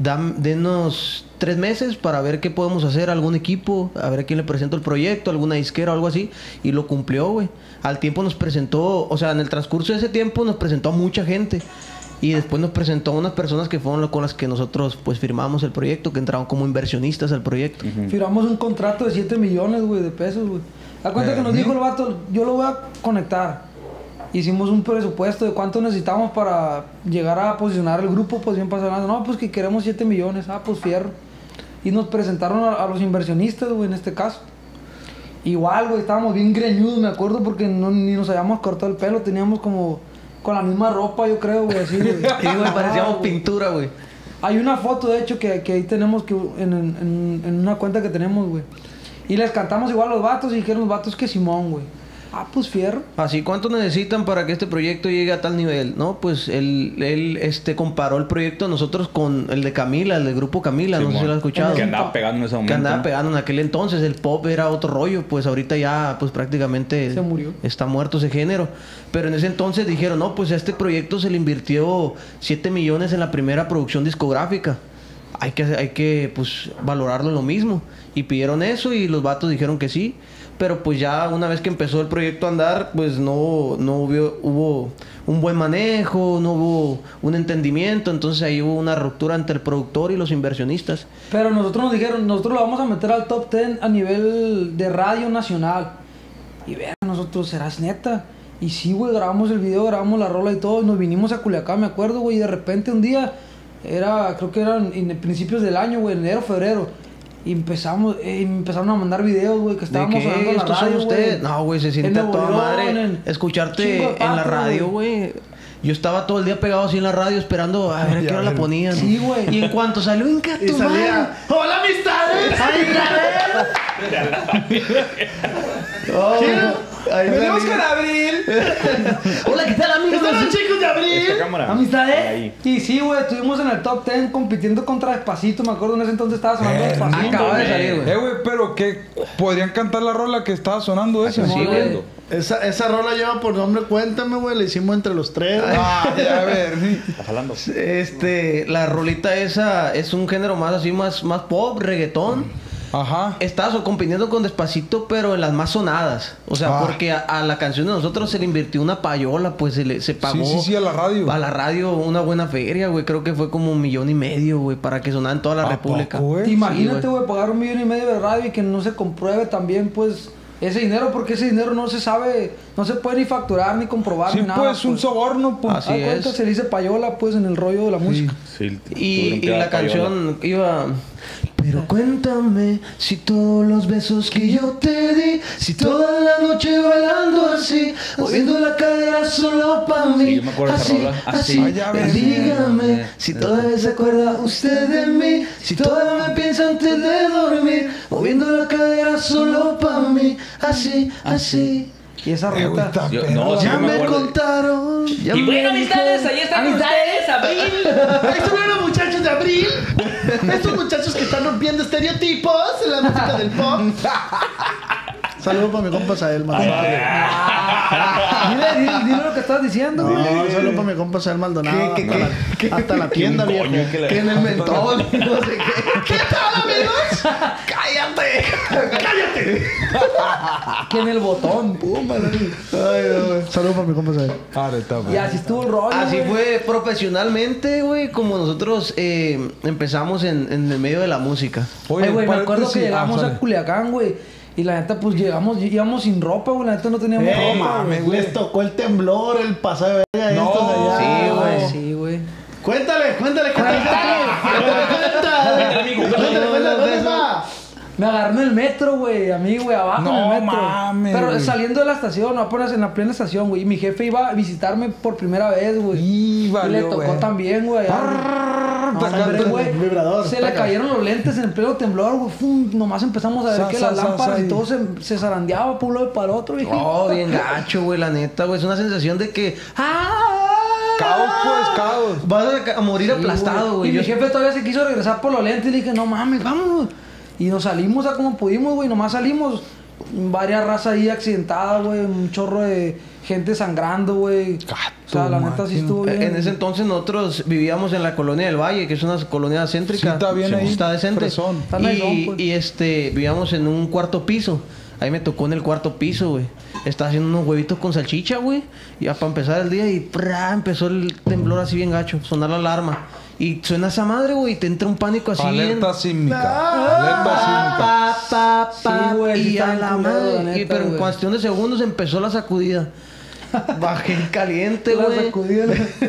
Speaker 8: denos 3 meses para ver qué podemos hacer, algún equipo, a ver a quién le presento el proyecto, alguna disquera o algo así, y lo cumplió, güey. Al tiempo nos presentó, o sea, en el transcurso de ese tiempo nos presentó a mucha gente. Y después nos presentó a unas personas que fueron con las que nosotros pues firmamos el proyecto, que entraron como inversionistas al proyecto.
Speaker 6: Firmamos un contrato de 7 millones, güey, de pesos, güey. Da cuenta que nos dijo el vato, yo lo voy a conectar. Hicimos un presupuesto de cuánto necesitamos para llegar a posicionar el grupo, pues bien pasando. No, pues que queremos 7 millones, pues fierro. Y nos presentaron a los inversionistas, güey, en este caso. Igual, güey, estábamos bien greñudos, me acuerdo, porque ni nos habíamos cortado el pelo, teníamos como... con la misma ropa, yo creo, güey, así, güey.
Speaker 8: Sí, güey, parecíamos pintura, güey.
Speaker 6: Hay una foto, de hecho, que ahí tenemos en una cuenta que tenemos, güey. Y les cantamos igual a los vatos y dijeron los vatos que Simón, güey. Pues fierro.
Speaker 8: Así, ¿cuánto necesitan para que este proyecto llegue a tal nivel? No, pues él comparó el proyecto de nosotros con el de Camila, el del grupo Camila, no sé si lo has escuchado.
Speaker 2: Que andaba pegando en ese momento.
Speaker 8: Que andaba pegando en aquel entonces. El pop era otro rollo, pues ahorita ya pues prácticamente
Speaker 6: se murió.
Speaker 8: Está muerto ese género. Pero en ese entonces dijeron, no, pues a este proyecto se le invirtió 7 millones en la primera producción discográfica. Hay que pues valorarlo lo mismo. Y pidieron eso y los vatos dijeron que sí. Pero pues ya una vez que empezó el proyecto a andar, pues no hubo un buen manejo, no hubo un entendimiento. Entonces ahí hubo una ruptura entre el productor y los inversionistas.
Speaker 6: Pero nosotros nos dijeron, nosotros lo vamos a meter al top 10 a nivel de radio nacional. Y vean, nosotros, ¿serás neta? Y sí, güey, grabamos el video, grabamos la rola y todo. Y nos vinimos a Culiacán, me acuerdo, güey. Y de repente un día, creo que eran en principios del año, güey, enero, febrero. Y empezaron a mandar videos, güey, que estábamos sonando en la radio, güey.
Speaker 8: No, güey, se siente a toda madre escucharte en la radio, güey. Yo estaba todo el día pegado así en la radio esperando a ver a qué hora la ponían.
Speaker 6: Sí, güey.
Speaker 8: Y en cuanto salió Inca,
Speaker 5: Y salía, ¡hola, amistades!
Speaker 3: Venimos con Abril.
Speaker 8: Hola, ¿qué tal, amigos?
Speaker 5: ¡Están los chicos de Abril!
Speaker 2: Esta cámara.
Speaker 6: ¿Amistades?
Speaker 2: Ahí.
Speaker 6: Y sí, güey, estuvimos en el top 10 compitiendo contra Despacito. Me acuerdo en ese entonces estaba sonando Despacito.
Speaker 8: Acaba de salir, güey.
Speaker 3: Güey, pero ¿qué? ¿Podrían cantar la rola que estaba sonando esa?
Speaker 8: Sí, güey.
Speaker 5: Esa rola lleva por nombre Cuéntame, güey. La hicimos entre los tres.
Speaker 3: Ah, ya, a ver.
Speaker 2: Está jalando.
Speaker 8: La rolita esa es un género más así, más pop, reggaetón.
Speaker 3: Ajá.
Speaker 8: Estás compitiendo con Despacito, pero en las más sonadas. O sea, porque a la canción de nosotros se le invirtió una payola, pues se pagó.
Speaker 3: Sí, a la radio.
Speaker 8: A la radio una buena feria, güey. Creo que fue como 1,5 millones, güey, para que sonara en toda la República.
Speaker 3: Poco, güey?
Speaker 6: Imagínate,
Speaker 8: Sí,
Speaker 6: güey, pagar 1,5 millones de radio y que no se compruebe también, pues, ese dinero, porque ese dinero no se sabe, no se puede ni facturar, ni comprobar,
Speaker 3: Sí,
Speaker 6: ni nada.
Speaker 3: pues, un soborno, pues.
Speaker 8: Así
Speaker 6: Haz cuenta,
Speaker 8: es.
Speaker 6: se le dice payola, pues, en el rollo de la música.
Speaker 2: Sí,
Speaker 8: Y la canción iba... Pero cuéntame si todos los besos que yo te di, si toda la noche bailando así, moviendo la cadera solo pa' mí.
Speaker 2: Sí, yo me acuerdo de esa
Speaker 8: así,
Speaker 2: rola.
Speaker 8: así,
Speaker 3: Ah, ya ves.
Speaker 8: dígame si todavía se acuerda usted de mí, si todavía me piensa antes de dormir, moviendo la cadera solo pa' mí, así, así.
Speaker 6: Y esa ruta.
Speaker 3: está
Speaker 2: Yo-
Speaker 3: perra.
Speaker 2: no, sí,
Speaker 8: Ya
Speaker 2: me
Speaker 8: me
Speaker 2: acuerdo.
Speaker 8: contaron. ya
Speaker 7: Y
Speaker 8: me
Speaker 7: bueno, amistades,
Speaker 8: dijeron.
Speaker 7: ahí están con ustedes, Abril.
Speaker 5: Estos son los muchachos de Abril. Estos muchachos que están rompiendo estereotipos en la música del pop. Saludos para mi compa Sael Maldonado.
Speaker 6: Dile lo que estás diciendo, güey.
Speaker 5: No, saludos para mi compa Sael Maldonado. Hasta la tienda, viejo.
Speaker 8: Que en el mentón, no sé qué.
Speaker 5: ¿Qué tal, amigos? ¡Cállate!
Speaker 6: Que en el botón.
Speaker 5: Saludos para mi compa Sael.
Speaker 6: Y así estuvo el rollo.
Speaker 8: Así
Speaker 6: güey.
Speaker 8: fue profesionalmente, güey, como nosotros empezamos en el medio de la música.
Speaker 6: Ay, güey, me acuerdo que
Speaker 3: paréntesis.
Speaker 6: llegamos
Speaker 3: sale.
Speaker 6: a Culiacán, güey. Y la neta, pues íbamos sin ropa, güey. La neta no teníamos ropa, güey.
Speaker 5: Les tocó el temblor, el pasado de verga estos de allá.
Speaker 8: sí, güey.
Speaker 6: Sí, güey.
Speaker 5: Cuéntale. Cuéntale.
Speaker 6: Me agarró en el metro, güey. A mí, güey, abajo
Speaker 3: No
Speaker 6: en el metro.
Speaker 3: mames,
Speaker 6: Pero
Speaker 3: güey.
Speaker 6: saliendo de la estación, no apenas en la plena estación, güey. Y mi jefe iba a visitarme por primera vez, güey.
Speaker 3: Y
Speaker 6: le
Speaker 3: valió,
Speaker 6: tocó
Speaker 3: güey.
Speaker 6: también, güey. No, hombre, güey.
Speaker 5: vibrador.
Speaker 6: Se le cayeron los lentes en el pleno temblor, güey. Fum, nomás empezamos a ver
Speaker 3: Sa,
Speaker 6: que
Speaker 3: sa,
Speaker 6: las
Speaker 3: sa,
Speaker 6: lámparas
Speaker 3: sa,
Speaker 6: y
Speaker 3: y-
Speaker 6: todo se zarandeaba por un lado y para el otro, güey.
Speaker 8: Oh, bien gacho, güey, la neta, güey. Es una sensación de que...
Speaker 3: Caos, pues, caos.
Speaker 8: Vas a morir
Speaker 6: Sí,
Speaker 8: aplastado, güey.
Speaker 6: Y mi jefe todavía se quiso regresar por los lentes y le dije, no mames, vámonos. Y nos salimos a como pudimos, güey. Nomás salimos. Varias razas ahí accidentadas, güey. Un chorro de gente sangrando, güey. O sea, la neta sí
Speaker 3: máquina.
Speaker 6: estuvo bien.
Speaker 8: En ese entonces nosotros vivíamos en la colonia del Valle, que es una colonia céntrica.
Speaker 3: Sí, está bien ahí.
Speaker 8: Está decente.
Speaker 3: Fresón.
Speaker 6: Está naizón, pues.
Speaker 8: Y vivíamos en un cuarto piso. Ahí me tocó en el cuarto piso, güey. Estaba haciendo unos huevitos con salchicha, güey. Ya para empezar el día y empezó el temblor así bien gacho. Sonar la alarma. Y suena esa madre, güey. Y te entra un pánico así
Speaker 3: Alerta
Speaker 8: bien...
Speaker 3: sísmica. Alerta sísmica.
Speaker 6: Sí, güey, sí
Speaker 8: Y a
Speaker 6: está
Speaker 8: la
Speaker 6: bien culero,
Speaker 8: madre.
Speaker 6: la neta,
Speaker 8: Pero en
Speaker 6: güey.
Speaker 8: cuestión de segundos empezó la sacudida. Bajé en caliente,
Speaker 6: La
Speaker 8: güey.
Speaker 6: sacudida.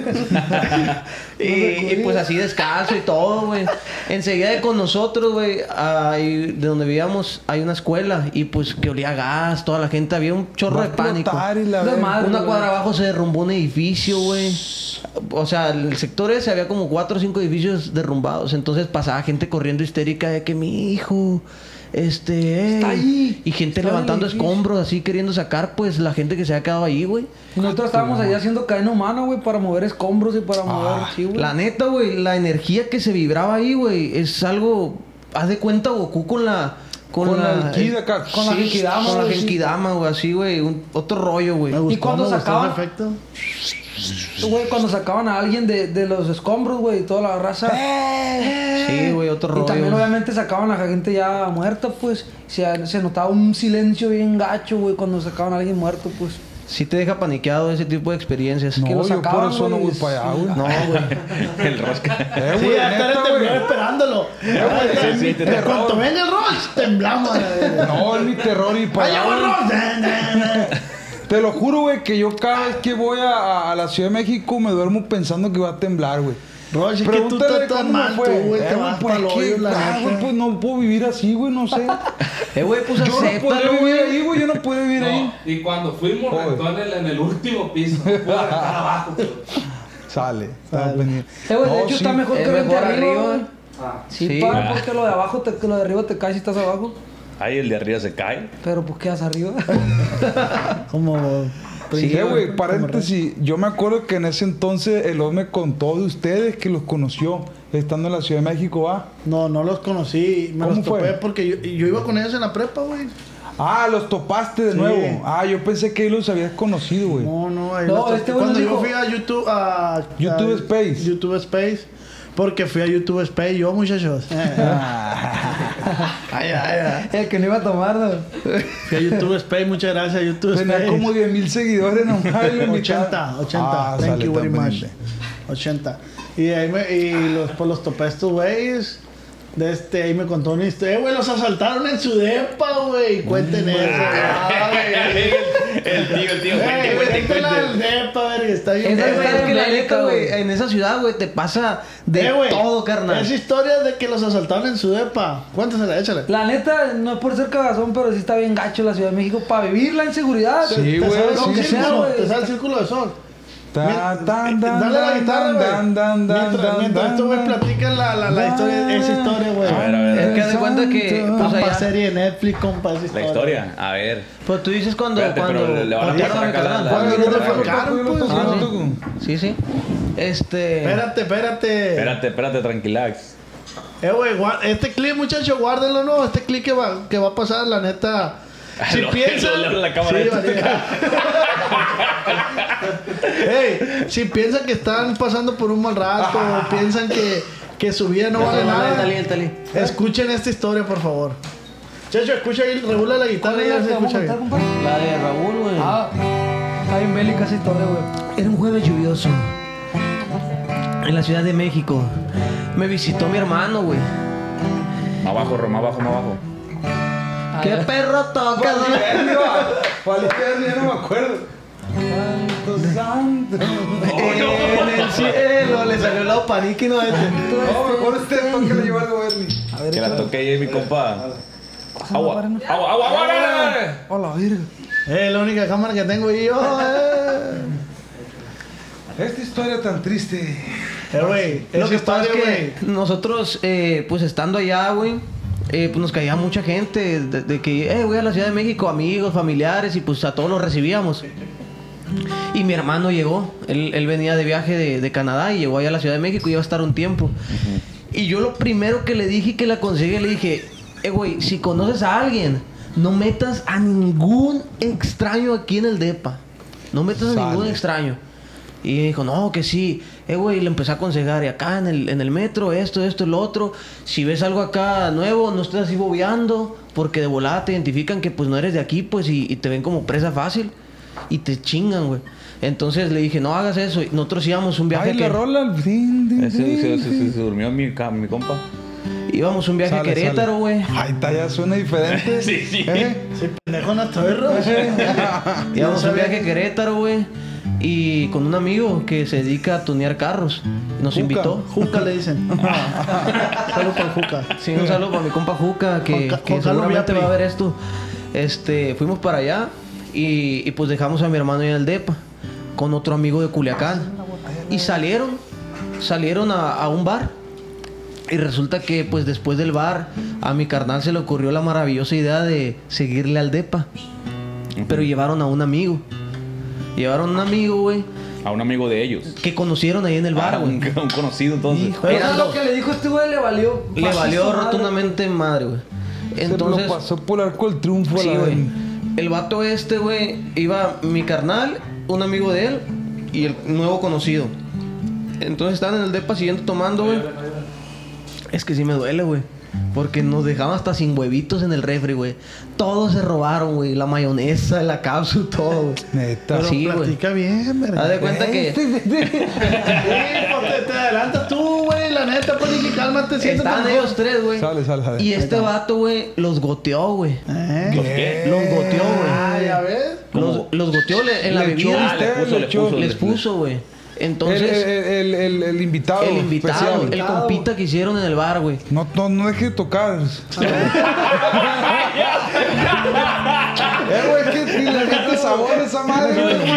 Speaker 8: Y pues así descalzo y todo, güey. Enseguida de con nosotros, güey, ahí de donde vivíamos, hay una escuela. Y pues que olía a gas, toda la gente, había un chorro
Speaker 3: Va a
Speaker 8: de pánico.
Speaker 3: explotar y la
Speaker 6: De
Speaker 3: verga.
Speaker 6: madre.
Speaker 8: Una
Speaker 6: güey.
Speaker 8: cuadra abajo se derrumbó un edificio, güey. O sea, en el sector ese había como 4 o 5 edificios derrumbados. Entonces pasaba gente corriendo histérica de que mi hijo,
Speaker 6: Está ahí.
Speaker 8: Y gente
Speaker 6: Está en el
Speaker 8: levantando
Speaker 6: edificio.
Speaker 8: escombros así queriendo sacar, pues, la gente que se había quedado ahí, güey.
Speaker 6: Y nosotros estábamos ahí haciendo cadena humana, güey, para mover escombros y para mover... Sí, güey.
Speaker 8: La neta, güey, la energía que se vibraba ahí, güey, es algo... Haz de cuenta Goku con la...
Speaker 3: Con la Genkidama acá.
Speaker 6: Con la
Speaker 8: Sí,
Speaker 6: Genkidama,
Speaker 8: con la
Speaker 6: güey, sí.
Speaker 8: Genkidama, güey, así, güey. Otro rollo, güey.
Speaker 5: Me gustó,
Speaker 6: Y cuando
Speaker 5: me gustó
Speaker 6: sacaban-
Speaker 5: ese efecto.
Speaker 6: Güey, cuando sacaban a alguien de los escombros, güey, y toda la raza...
Speaker 8: Sí, güey, otro
Speaker 6: Y
Speaker 8: rollo.
Speaker 6: también obviamente sacaban a la gente ya muerta, pues. Se notaba un silencio bien gacho, güey, cuando sacaban a alguien muerto, pues.
Speaker 8: Sí te deja paniqueado ese tipo de experiencias.
Speaker 3: No,
Speaker 6: que lo
Speaker 3: yo por
Speaker 6: sacaban,
Speaker 3: eso no
Speaker 6: güey,
Speaker 3: voy para allá, güey.
Speaker 8: No, güey.
Speaker 2: El rosca.
Speaker 5: Sí,
Speaker 3: güey,
Speaker 5: ya está
Speaker 3: neta,
Speaker 5: el temblor
Speaker 3: güey.
Speaker 5: esperándolo.
Speaker 2: sí, te
Speaker 5: En cuanto venga el Ross, temblamos.
Speaker 3: No, es mi terror y para
Speaker 5: ¡Allá
Speaker 3: allá,
Speaker 5: va
Speaker 3: güey.
Speaker 5: el Ross!
Speaker 3: Te lo juro, güey, que yo cada vez que voy a la Ciudad de México me duermo pensando que va a temblar, güey.
Speaker 5: Ross, es que tú
Speaker 3: Pregúntale
Speaker 5: estás tan
Speaker 3: cómo me
Speaker 5: mal,
Speaker 3: fue.
Speaker 5: tú, güey. Te
Speaker 3: Güey,
Speaker 5: vas
Speaker 3: pues,
Speaker 5: para el
Speaker 3: ¿qué?
Speaker 5: hoyo, la
Speaker 3: Güey,
Speaker 5: neta.
Speaker 3: pues no puedo vivir así, güey, no sé.
Speaker 8: Güey, pues
Speaker 3: Yo no podría
Speaker 8: acéptalo,
Speaker 3: vivir
Speaker 8: güey.
Speaker 3: ahí, güey, yo no puedo vivir ahí.
Speaker 9: No, y cuando fuimos,
Speaker 3: Joder.
Speaker 9: rentó en el último piso. No pudo rentar abajo. Pero...
Speaker 3: Sale, está pendiente.
Speaker 6: Güey, de
Speaker 3: No,
Speaker 6: hecho
Speaker 3: sí.
Speaker 6: está mejor
Speaker 8: Es
Speaker 6: que vente
Speaker 8: mejor
Speaker 6: arriba,
Speaker 8: arriba.
Speaker 6: güey.
Speaker 9: Ah,
Speaker 6: Sí,
Speaker 8: Sí.
Speaker 6: para, porque lo de abajo, lo de arriba te caes si estás abajo.
Speaker 2: Ahí el de arriba se cae.
Speaker 6: Pero pues quedas arriba.
Speaker 5: Como...
Speaker 3: Sí, güey, paréntesis. Yo me acuerdo que en ese entonces el me contó de ustedes que los conoció estando en la Ciudad de México, ¿va?
Speaker 5: No, no los conocí. Me
Speaker 3: ¿Cómo
Speaker 5: los topé
Speaker 3: fue?
Speaker 5: porque yo iba con ellos en la prepa, güey.
Speaker 3: Ah, los topaste de
Speaker 5: Sí.
Speaker 3: nuevo. Ah, yo pensé que los habías conocido, güey.
Speaker 5: No, ahí
Speaker 6: No,
Speaker 5: los topé.
Speaker 6: este güey
Speaker 5: Cuando
Speaker 6: nos
Speaker 5: yo
Speaker 6: dijo-
Speaker 5: fui a
Speaker 3: YouTube Space.
Speaker 5: YouTube Space. Porque fui a YouTube Space yo, muchachos.
Speaker 6: El que no iba a tomar, ¿no?
Speaker 5: Fui a YouTube Space, muchas gracias, YouTube
Speaker 3: Tenía
Speaker 5: Space.
Speaker 3: como 10,000 seguidores nomás. y lo invitaron.
Speaker 5: 80.
Speaker 3: Ah,
Speaker 5: Thank
Speaker 3: sale,
Speaker 5: you very
Speaker 3: está
Speaker 5: much.
Speaker 3: pendiente.
Speaker 5: 80. Y ahí los topé a estos güeyes. Ahí me contó una historia. Güey, los asaltaron en su depa, güey. Cuenten eso.
Speaker 2: El tío,
Speaker 5: Cuenten la del depa, verga. Está bien.
Speaker 6: Esa
Speaker 5: verga.
Speaker 6: está
Speaker 8: Es que la
Speaker 6: bélica,
Speaker 8: neta, güey,
Speaker 6: güey.
Speaker 8: en esa ciudad, güey, te pasa de
Speaker 5: güey,
Speaker 8: todo, carnal.
Speaker 5: Esa historia de que los asaltaron en su depa. Cuéntasela, échale.
Speaker 6: La neta, no es por ser cagazón, pero sí está bien gacho la Ciudad de México para vivir la inseguridad.
Speaker 3: Sí,
Speaker 5: ¿Te
Speaker 3: güey,
Speaker 5: sabes
Speaker 3: sí,
Speaker 5: el
Speaker 6: sí,
Speaker 5: círculo?
Speaker 6: güey.
Speaker 5: ¿Te sabes el círculo de sol?
Speaker 3: Ta, tan, dan,
Speaker 5: Dale la
Speaker 3: dan,
Speaker 5: guitarra,
Speaker 3: dan, dan, dan,
Speaker 5: güey.
Speaker 3: dan,
Speaker 5: Mientras
Speaker 3: dan,
Speaker 5: estos güey
Speaker 3: dan.
Speaker 5: platican la historia, esa historia, güey.
Speaker 2: A ver.
Speaker 8: Es que haz de cuenta que, pues,
Speaker 5: Compa
Speaker 8: allá-
Speaker 5: serie de Netflix, compa, esa
Speaker 2: La historia. A ver.
Speaker 8: Pues tú dices cuando...
Speaker 2: Espérate,
Speaker 8: cuando
Speaker 2: pero le van a
Speaker 8: cuando-
Speaker 2: pasar acá la-
Speaker 5: Cuando
Speaker 3: Cuando
Speaker 5: te
Speaker 3: lo
Speaker 5: falcaron,
Speaker 3: lo
Speaker 5: pues.
Speaker 3: toco,
Speaker 8: Ah,
Speaker 3: lo
Speaker 8: sí.
Speaker 3: toco.
Speaker 8: Sí, sí.
Speaker 5: Espérate.
Speaker 2: Espérate, tranquilax.
Speaker 5: Güey, este clip, muchachos, guárdenlo, ¿no? Este clip que va a pasar, la neta. Si piensan...
Speaker 2: Le habla la cámara.
Speaker 5: Sí, valía. Hey, si piensan que están pasando por un mal rato, o piensan que su vida no vale nada, escuchen esta historia, por favor. Chacho, escucha ahí, regula la guitarra y ya se escucha bien.
Speaker 8: La de Raúl, güey.
Speaker 6: Ah, está bien bélica esa historia, güey.
Speaker 8: Era un jueves lluvioso. En la Ciudad de México. Me visitó mi hermano, güey.
Speaker 2: Más abajo, más abajo, más abajo.
Speaker 8: ¿Qué perro toca?
Speaker 3: Ya no me acuerdo.
Speaker 8: En el cielo le salió el lado panique, ¿no?
Speaker 3: No, mejor usted toque le lleva algo, Bernie.
Speaker 2: Que la toque ahí, mi compa. Agua, agua, agua, agua.
Speaker 6: Hola, virgen.
Speaker 5: La única cámara que tengo y yo.
Speaker 3: Esta historia tan triste.
Speaker 5: Güey,
Speaker 8: Lo
Speaker 5: esa
Speaker 8: que pasa es
Speaker 5: historia,
Speaker 8: que
Speaker 5: güey.
Speaker 8: nosotros, pues estando allá, güey, pues nos caía mucha gente de que, voy a la Ciudad de México, amigos, familiares, y pues a todos los recibíamos. Y mi hermano llegó, él venía de viaje de Canadá y llegó allá a la Ciudad de México y iba a estar un tiempo. Y yo lo primero que le dije y que le aconsejé, le dije, güey, si conoces a alguien, no metas a ningún extraño aquí en el depa. No metas a ningún extraño. Y dijo, no, que sí. Güey, le empecé a aconsejar, y acá en el metro, esto, lo otro. Si ves algo acá nuevo, no estés así bobeando, porque de volada te identifican que pues no eres de aquí, pues, y te ven como presa fácil. Y te chingan, güey. Entonces le dije, no hagas eso. Y nosotros íbamos un viaje
Speaker 3: Ay, la rola.
Speaker 2: Se durmió mi compa.
Speaker 8: Íbamos un viaje a Querétaro, güey.
Speaker 3: Ay, está, ya suena diferente.
Speaker 2: Sí, sí.
Speaker 5: Sí, pendejo, no estoy,
Speaker 8: Íbamos un viaje a Querétaro, güey. Y con un amigo que se dedica a tunear carros. Nos invitó.
Speaker 5: Juca le dicen. Saludos para Juca.
Speaker 8: Sí, un saludo para mi compa Juca, que seguramente va a ver esto. Fuimos para allá y pues dejamos a mi hermano en el depa con otro amigo de Culiacán. Y salieron a un bar. Y resulta que pues después del bar a mi carnal se le ocurrió la maravillosa idea de seguirle al depa. Pero llevaron a un amigo. Güey.
Speaker 2: A un amigo de ellos.
Speaker 8: Que conocieron ahí en el bar, güey.
Speaker 2: Un conocido, entonces.
Speaker 6: Pero lo que le dijo este güey le valió.
Speaker 8: Le valió rotundamente madre, güey. Entonces,
Speaker 3: se lo pasó por el arco del triunfo.
Speaker 8: sí, güey. El vato güey, iba mi carnal, un amigo de él y el nuevo conocido. Entonces estaban en el depa siguiendo tomando, güey. Es que sí me duele, güey. Porque nos dejaban hasta sin huevitos en el refri, güey. Todos se robaron, güey. La mayonesa, la cápsula, todo, güey.
Speaker 3: Neta.
Speaker 5: Pero
Speaker 8: Sí,
Speaker 5: platica bien, ¿verdad?
Speaker 8: Haz de cuenta que
Speaker 5: Sí, porque te adelantas tú, güey. La neta, pues, ni que cálmate. Siéntate
Speaker 8: estaban
Speaker 5: mejor.
Speaker 8: ellos tres, güey.
Speaker 3: Sale.
Speaker 8: Y este vato, güey, los goteó, güey. Los goteó, güey.
Speaker 5: Ah, ya ves.
Speaker 8: Los goteó en la
Speaker 3: Le echó
Speaker 8: bebida.
Speaker 3: usted,
Speaker 8: Les puso, güey. Entonces,
Speaker 3: el invitado.
Speaker 8: el invitado,
Speaker 3: especial.
Speaker 8: el compita que hicieron en el bar, güey.
Speaker 3: No deje de tocar. Güey, es que si le mete sabor a esa madre.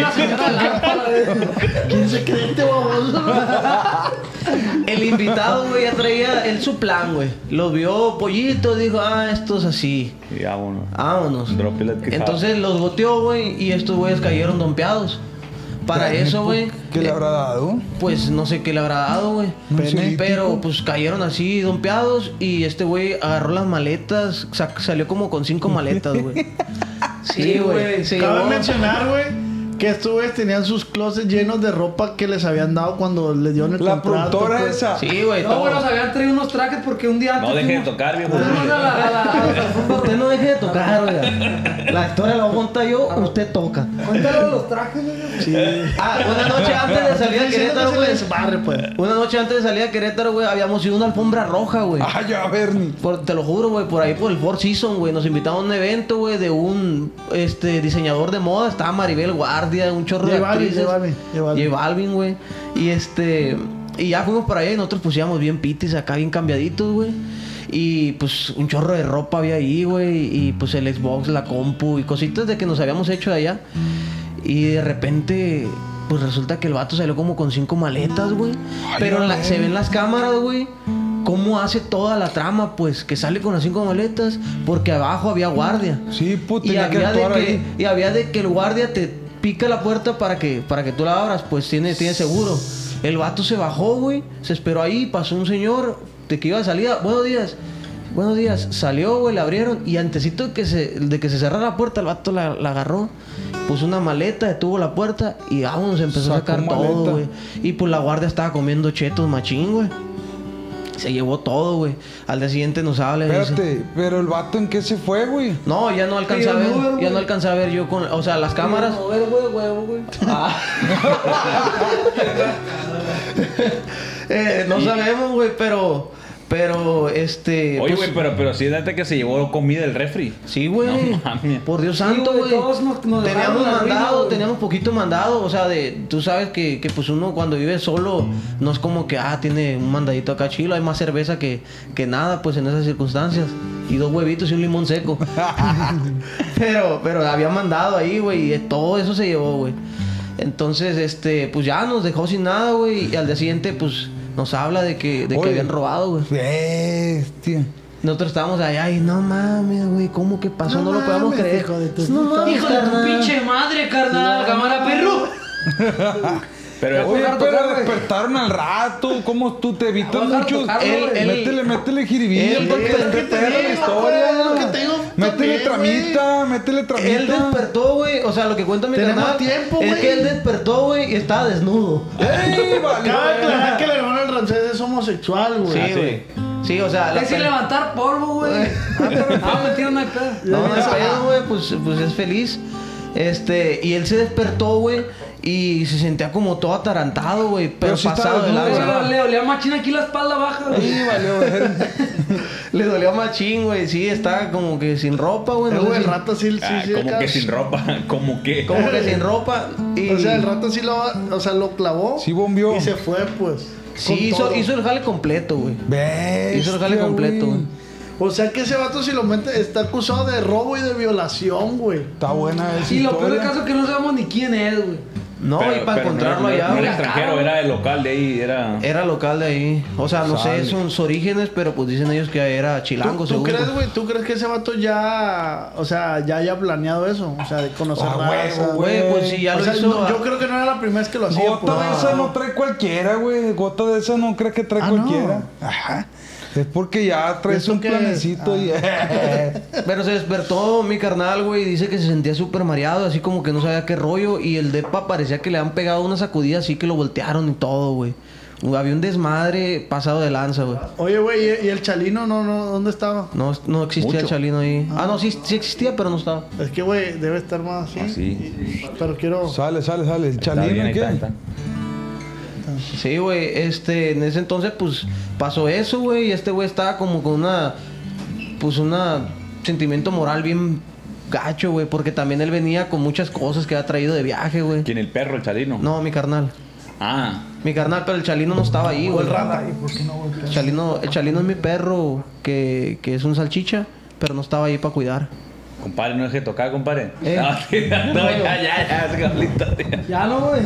Speaker 5: ¿Quién se cree este baboso?
Speaker 8: El invitado, güey, ya traía su plan, güey. Los vio pollitos, dijo, esto es así.
Speaker 2: Y vámonos.
Speaker 8: Vámonos.
Speaker 2: Drop it like it's
Speaker 8: Entonces los goteó, güey, y estos güeyes cayeron dompeados. Para eso, güey.
Speaker 3: ¿Qué le habrá dado?
Speaker 8: Pues no sé qué le habrá dado, güey.
Speaker 3: Pene.
Speaker 8: Pero pues cayeron así dompeados y este güey agarró las maletas, salió como con 5 maletas, güey. Sí, güey. Se
Speaker 5: Cabe
Speaker 8: llevó-
Speaker 5: mencionar, güey, que estos güeyes tenían sus closets llenos de ropa que les habían dado cuando les dieron el
Speaker 3: La
Speaker 5: contrato.
Speaker 3: productora
Speaker 5: pues.
Speaker 3: esa.
Speaker 8: Sí, güey.
Speaker 6: No,
Speaker 8: todo.
Speaker 6: güey, nos habían traído unos trajes porque un día antes.
Speaker 2: No deje de
Speaker 6: fuimos-
Speaker 2: tocar, viejo.
Speaker 6: fuimos a la
Speaker 8: Usted no deje de tocar, güey. La historia la monta yo, usted toca.
Speaker 6: Cuéntalo de los trajes, güey.
Speaker 5: Sí.
Speaker 8: Una noche antes de salir a Querétaro,
Speaker 5: se
Speaker 8: güey.
Speaker 5: les barre, pues.
Speaker 8: Una noche antes de salir a Querétaro, güey, habíamos ido a una alfombra roja, güey.
Speaker 3: Ay, ya, Bernie.
Speaker 8: Te lo juro, güey, por ahí por el Four Seasons, güey. Nos invitaron a un evento, güey, de un diseñador de moda. Estaba Maribel Guardia, un chorro de
Speaker 5: J Balvin,
Speaker 8: actrices. J Balvin, güey. Y ya fuimos para allá y nosotros pusimos bien pitis acá, bien cambiaditos, güey. Y pues un chorro de ropa había ahí, güey. Y pues el Xbox, la compu y cositas de que nos habíamos hecho de allá. Y de repente, pues resulta que el vato salió como con 5 maletas, güey. Pero se ven las cámaras, güey. Cómo hace toda la trama, pues, que sale con las 5 maletas. Porque abajo había guardia.
Speaker 3: Sí, puta,
Speaker 8: Y
Speaker 3: tenía que
Speaker 8: había,
Speaker 3: actuar ahí.
Speaker 8: y había de que el guardia te pica la puerta para que tú la abras, pues tiene seguro. El vato se bajó, güey. Se esperó ahí, pasó un señor de que iba de salida. Buenos días. buenos días. Salió, güey, le abrieron y antesito de que se cerrara la puerta, el vato la agarró, puso una maleta, detuvo la puerta y vámonos, empezó a
Speaker 3: Sacó
Speaker 8: sacar todo,
Speaker 3: maleta.
Speaker 8: güey. Y pues la guardia estaba comiendo chetos machín, güey. Se llevó todo, güey. Al día siguiente nos habla y dice...
Speaker 3: Espérate, pero el vato ¿en qué se fue, güey?
Speaker 8: No, ya no alcancé a ver.
Speaker 6: Uber,
Speaker 8: Ya
Speaker 6: güey.
Speaker 8: no alcancé a ver yo con... O sea, las cámaras...
Speaker 6: No, güey.
Speaker 8: No sabemos, güey, pero...
Speaker 2: Oye,
Speaker 8: pues,
Speaker 2: güey, pero sí, date que se llevó comida del refri.
Speaker 8: Sí, güey.
Speaker 2: No mames.
Speaker 8: Por Dios santo,
Speaker 6: Sí, güey,
Speaker 8: güey.
Speaker 6: todos nos
Speaker 8: Teníamos
Speaker 6: dejaron la ruina,
Speaker 8: mandado,
Speaker 6: güey.
Speaker 8: teníamos poquito mandado. O sea, tú sabes que pues uno cuando vive solo no es como que, tiene un mandadito acá chilo. Hay más cerveza que nada, pues en esas circunstancias. Y 2 huevitos y un limón seco. pero había mandado ahí, güey. Y todo eso se llevó, güey. Entonces, pues ya nos dejó sin nada, güey. Y al día siguiente, pues nos habla de que
Speaker 3: Oye.
Speaker 8: habían robado, güey.
Speaker 3: Bestia.
Speaker 8: Nosotros estábamos allá y no mames, güey, ¿cómo que pasó? No, lo podemos creer.
Speaker 5: Hijo de tu
Speaker 8: No
Speaker 5: puta
Speaker 8: mames,
Speaker 6: Hijo de tu
Speaker 8: carnal.
Speaker 6: pinche madre, carnal. Cámara, perro.
Speaker 2: Pero,
Speaker 3: Oye,
Speaker 6: dejar
Speaker 3: pero
Speaker 6: tocar, güey.
Speaker 3: despertaron al rato. ¿Cómo tú te evitas
Speaker 6: Voy a dejar
Speaker 3: mucho?
Speaker 6: tocarlo, güey.
Speaker 3: Métele jiribilla
Speaker 8: él-
Speaker 3: para que
Speaker 8: él-
Speaker 3: te
Speaker 8: él-
Speaker 3: perra la
Speaker 5: él-
Speaker 3: historia.
Speaker 5: él- lo que te digo
Speaker 3: Métele
Speaker 5: también,
Speaker 3: tramita, métele tramita.
Speaker 8: Él despertó, güey. O sea, lo que cuenta mi
Speaker 5: Tenemos
Speaker 8: canal
Speaker 5: tiempo,
Speaker 8: es
Speaker 5: güey.
Speaker 8: que él despertó, güey, y estaba desnudo.
Speaker 3: ¡Ey, vale!
Speaker 5: Cabe aclarar que el hermano del Ramsés es homosexual, güey.
Speaker 8: Sí, güey. Sí, o sea,
Speaker 6: Es sin levantar polvo, güey. Mentira, no hay pedo.
Speaker 8: No, no hay pedo, güey, pues es feliz. Y él se despertó, güey, y se sentía como todo atarantado, güey, pero
Speaker 3: sí estaba
Speaker 8: pasado de
Speaker 3: desnudo,
Speaker 8: lanza.
Speaker 3: güey.
Speaker 6: Le olía machina aquí la espalda baja, güey.
Speaker 3: Sí, valió ver.
Speaker 8: Le dolía machín, güey, sí, estaba como que sin ropa, güey. No sé
Speaker 5: Güey, el
Speaker 8: si-
Speaker 5: rato sí,
Speaker 2: como
Speaker 5: acá.
Speaker 2: que sin ropa, como que.
Speaker 8: Como que sin ropa. Y...
Speaker 5: O sea, el rato sí lo clavó.
Speaker 3: Sí bombeó.
Speaker 5: Y se fue, pues.
Speaker 8: Sí,
Speaker 5: con todo.
Speaker 8: hizo el jale completo, güey.
Speaker 3: Bestia,
Speaker 8: Hizo el jale completo, güey.
Speaker 5: O sea que ese vato, si lo mete, está acusado de robo y de violación, güey.
Speaker 3: Está buena esa
Speaker 6: Y lo peor del
Speaker 3: historia.
Speaker 6: caso es que no sabemos ni quién es, güey.
Speaker 8: No, y para encontrarlo allá,
Speaker 2: No
Speaker 8: güey.
Speaker 2: era extranjero, era el local de ahí, era.
Speaker 8: Era local de ahí. O sea, no
Speaker 3: Sale.
Speaker 8: sé sus orígenes, pero pues dicen ellos que era chilango,
Speaker 5: ¿Tú
Speaker 8: seguro.
Speaker 5: crees, güey? ¿Tú crees que ese vato ya, o sea, ya haya planeado eso? O sea, de conocer
Speaker 3: Ah,
Speaker 5: raza.
Speaker 3: huevo,
Speaker 8: Güey, pues sí, ya
Speaker 5: O
Speaker 8: lo
Speaker 5: sea,
Speaker 8: hizo.
Speaker 5: no, yo creo que no era la primera vez que lo hacía.
Speaker 3: Gota
Speaker 5: pues.
Speaker 3: de esa no trae cualquiera, güey. Gota de esa no crees que trae
Speaker 5: Ah,
Speaker 3: cualquiera.
Speaker 5: no.
Speaker 3: Ajá. Es porque ya traes
Speaker 5: ¿Eso
Speaker 3: un
Speaker 5: qué?
Speaker 3: planecito y...
Speaker 8: Pero se despertó mi carnal, güey, y dice que se sentía súper mareado, así como que no sabía qué rollo. Y el depa parecía que le han pegado una sacudida así que lo voltearon y todo, güey. Había un desmadre pasado de lanza, güey.
Speaker 5: Oye, güey, ¿y el Chalino no, ¿dónde estaba?
Speaker 8: No existía el chalino ahí. No, sí existía, pero no estaba.
Speaker 5: Es que, güey, debe estar más así.
Speaker 2: Así.
Speaker 5: Pero quiero...
Speaker 3: Sale. El
Speaker 2: Está bien,
Speaker 3: chalino,
Speaker 2: ahí
Speaker 3: ¿qué?
Speaker 2: está.
Speaker 8: Sí, güey, en ese entonces, pues, pasó eso, güey, y este güey estaba como con sentimiento moral bien gacho, güey, porque también él venía con muchas cosas que había traído de viaje, güey.
Speaker 2: ¿Quién, el perro, el chalino?
Speaker 8: No, mi carnal.
Speaker 2: Ah,
Speaker 8: Mi carnal, pero el chalino no estaba ahí, güey. El chalino es mi perro, que es un salchicha, pero no estaba ahí para cuidar.
Speaker 2: compadre, no deje de tocar, compadre.
Speaker 8: Eh.
Speaker 2: No, sí, no, ya, es Carlita, tío.
Speaker 6: Ya no, güey.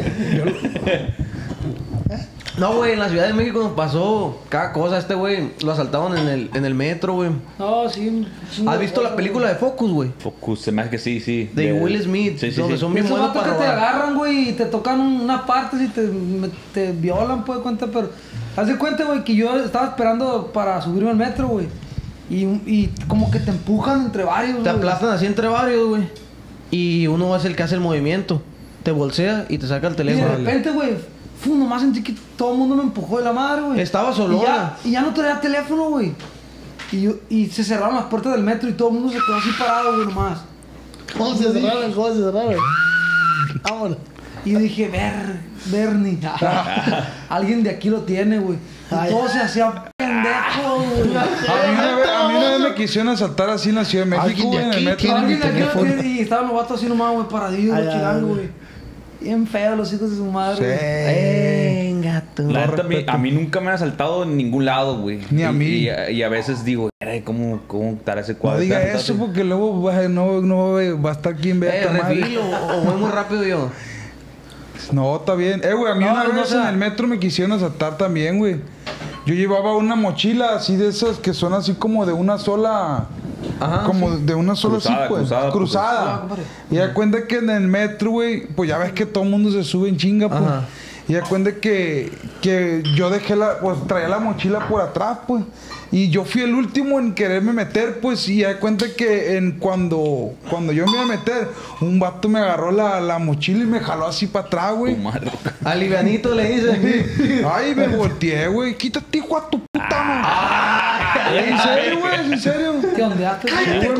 Speaker 8: No, güey, en la Ciudad de México nos pasó cada cosa. Este güey lo asaltaban en el metro, güey.
Speaker 6: No, sí.
Speaker 8: ¿Has visto la película de Focus, güey?
Speaker 2: Focus, se me hace que sí, sí.
Speaker 8: De Will Smith,
Speaker 2: Sí, sí,
Speaker 8: donde
Speaker 2: sí.
Speaker 8: son bien
Speaker 6: Esos
Speaker 8: buenos
Speaker 6: vatos
Speaker 8: para
Speaker 6: que te
Speaker 8: robar.
Speaker 6: agarran, güey, y te tocan una parte y te violan, pues, cuenta, pero... Haz de cuenta, güey, que yo estaba esperando para subirme al metro, güey. Y como que te empujan entre varios,
Speaker 8: Te
Speaker 6: güey.
Speaker 8: aplastan así entre varios, güey. Y uno es el que hace el movimiento. Te bolsea y te saca el
Speaker 6: Y de
Speaker 8: teléfono.
Speaker 6: repente, güey, nomás sentí que todo el mundo me empujó de la madre, güey.
Speaker 8: Estaba solona.
Speaker 6: Y ya no traía teléfono, güey. Y se cerraron las puertas del metro y todo el mundo se quedó así parado, güey, nomás.
Speaker 5: ¿Cómo se cerraron? Vámonos.
Speaker 6: Y yo dije, Bernie. Alguien de aquí lo tiene, güey. Y
Speaker 5: Ay.
Speaker 6: todo se hacía pendejo, güey.
Speaker 3: A mí una vez me quisieron asaltar así en la Ciudad de México, güey, en el metro.
Speaker 6: Alguien de aquí lo tiene y estaban los vatos así nomás, güey, paradillos,
Speaker 5: Ay,
Speaker 6: güey,
Speaker 5: ay,
Speaker 6: chilangos,
Speaker 5: güey.
Speaker 6: güey. Bien feos los hijos de su madre, güey.
Speaker 8: Venga, tú.
Speaker 2: La neta, a mí nunca me han asaltado en ningún lado, güey.
Speaker 3: Ni a mí.
Speaker 2: Y a veces digo, "Caray, ¿cómo estará ese
Speaker 3: No
Speaker 2: cuadro?
Speaker 3: diga
Speaker 2: ¿Te han
Speaker 3: eso
Speaker 2: asaltado?
Speaker 3: porque luego no va a estar quien vea esta madre.
Speaker 8: Refil o voy muy rápido yo.
Speaker 3: No, está bien. Güey, a mí
Speaker 6: No,
Speaker 3: una
Speaker 6: no,
Speaker 3: vez
Speaker 6: o sea-
Speaker 3: en el metro me quisieron asaltar también, güey. Yo llevaba una mochila así de esas que son así como de una sola...
Speaker 8: Ajá.
Speaker 3: como de una sola
Speaker 2: Cruzada,
Speaker 3: así, pues.
Speaker 2: cruzada,
Speaker 3: Cruzada.
Speaker 6: compadre.
Speaker 3: Y da cuenta que en el metro, güey, pues ya ves que todo el mundo se sube en chinga, pues.
Speaker 8: Ajá.
Speaker 3: Y ya cuenta que yo dejé pues traía la mochila por atrás, pues. Y yo fui el último en quererme meter, pues. Y ya cuenta que cuando yo me iba a meter, un vato me agarró la mochila y me jaló así para atrás, güey.
Speaker 8: Alivianito le dice.
Speaker 3: Ay, me volteé, güey. Quítate, hijo a tu puta madre. ¿En serio, güey? ¿En serio?
Speaker 6: ¿Qué ondeaste?
Speaker 3: Sí, güey,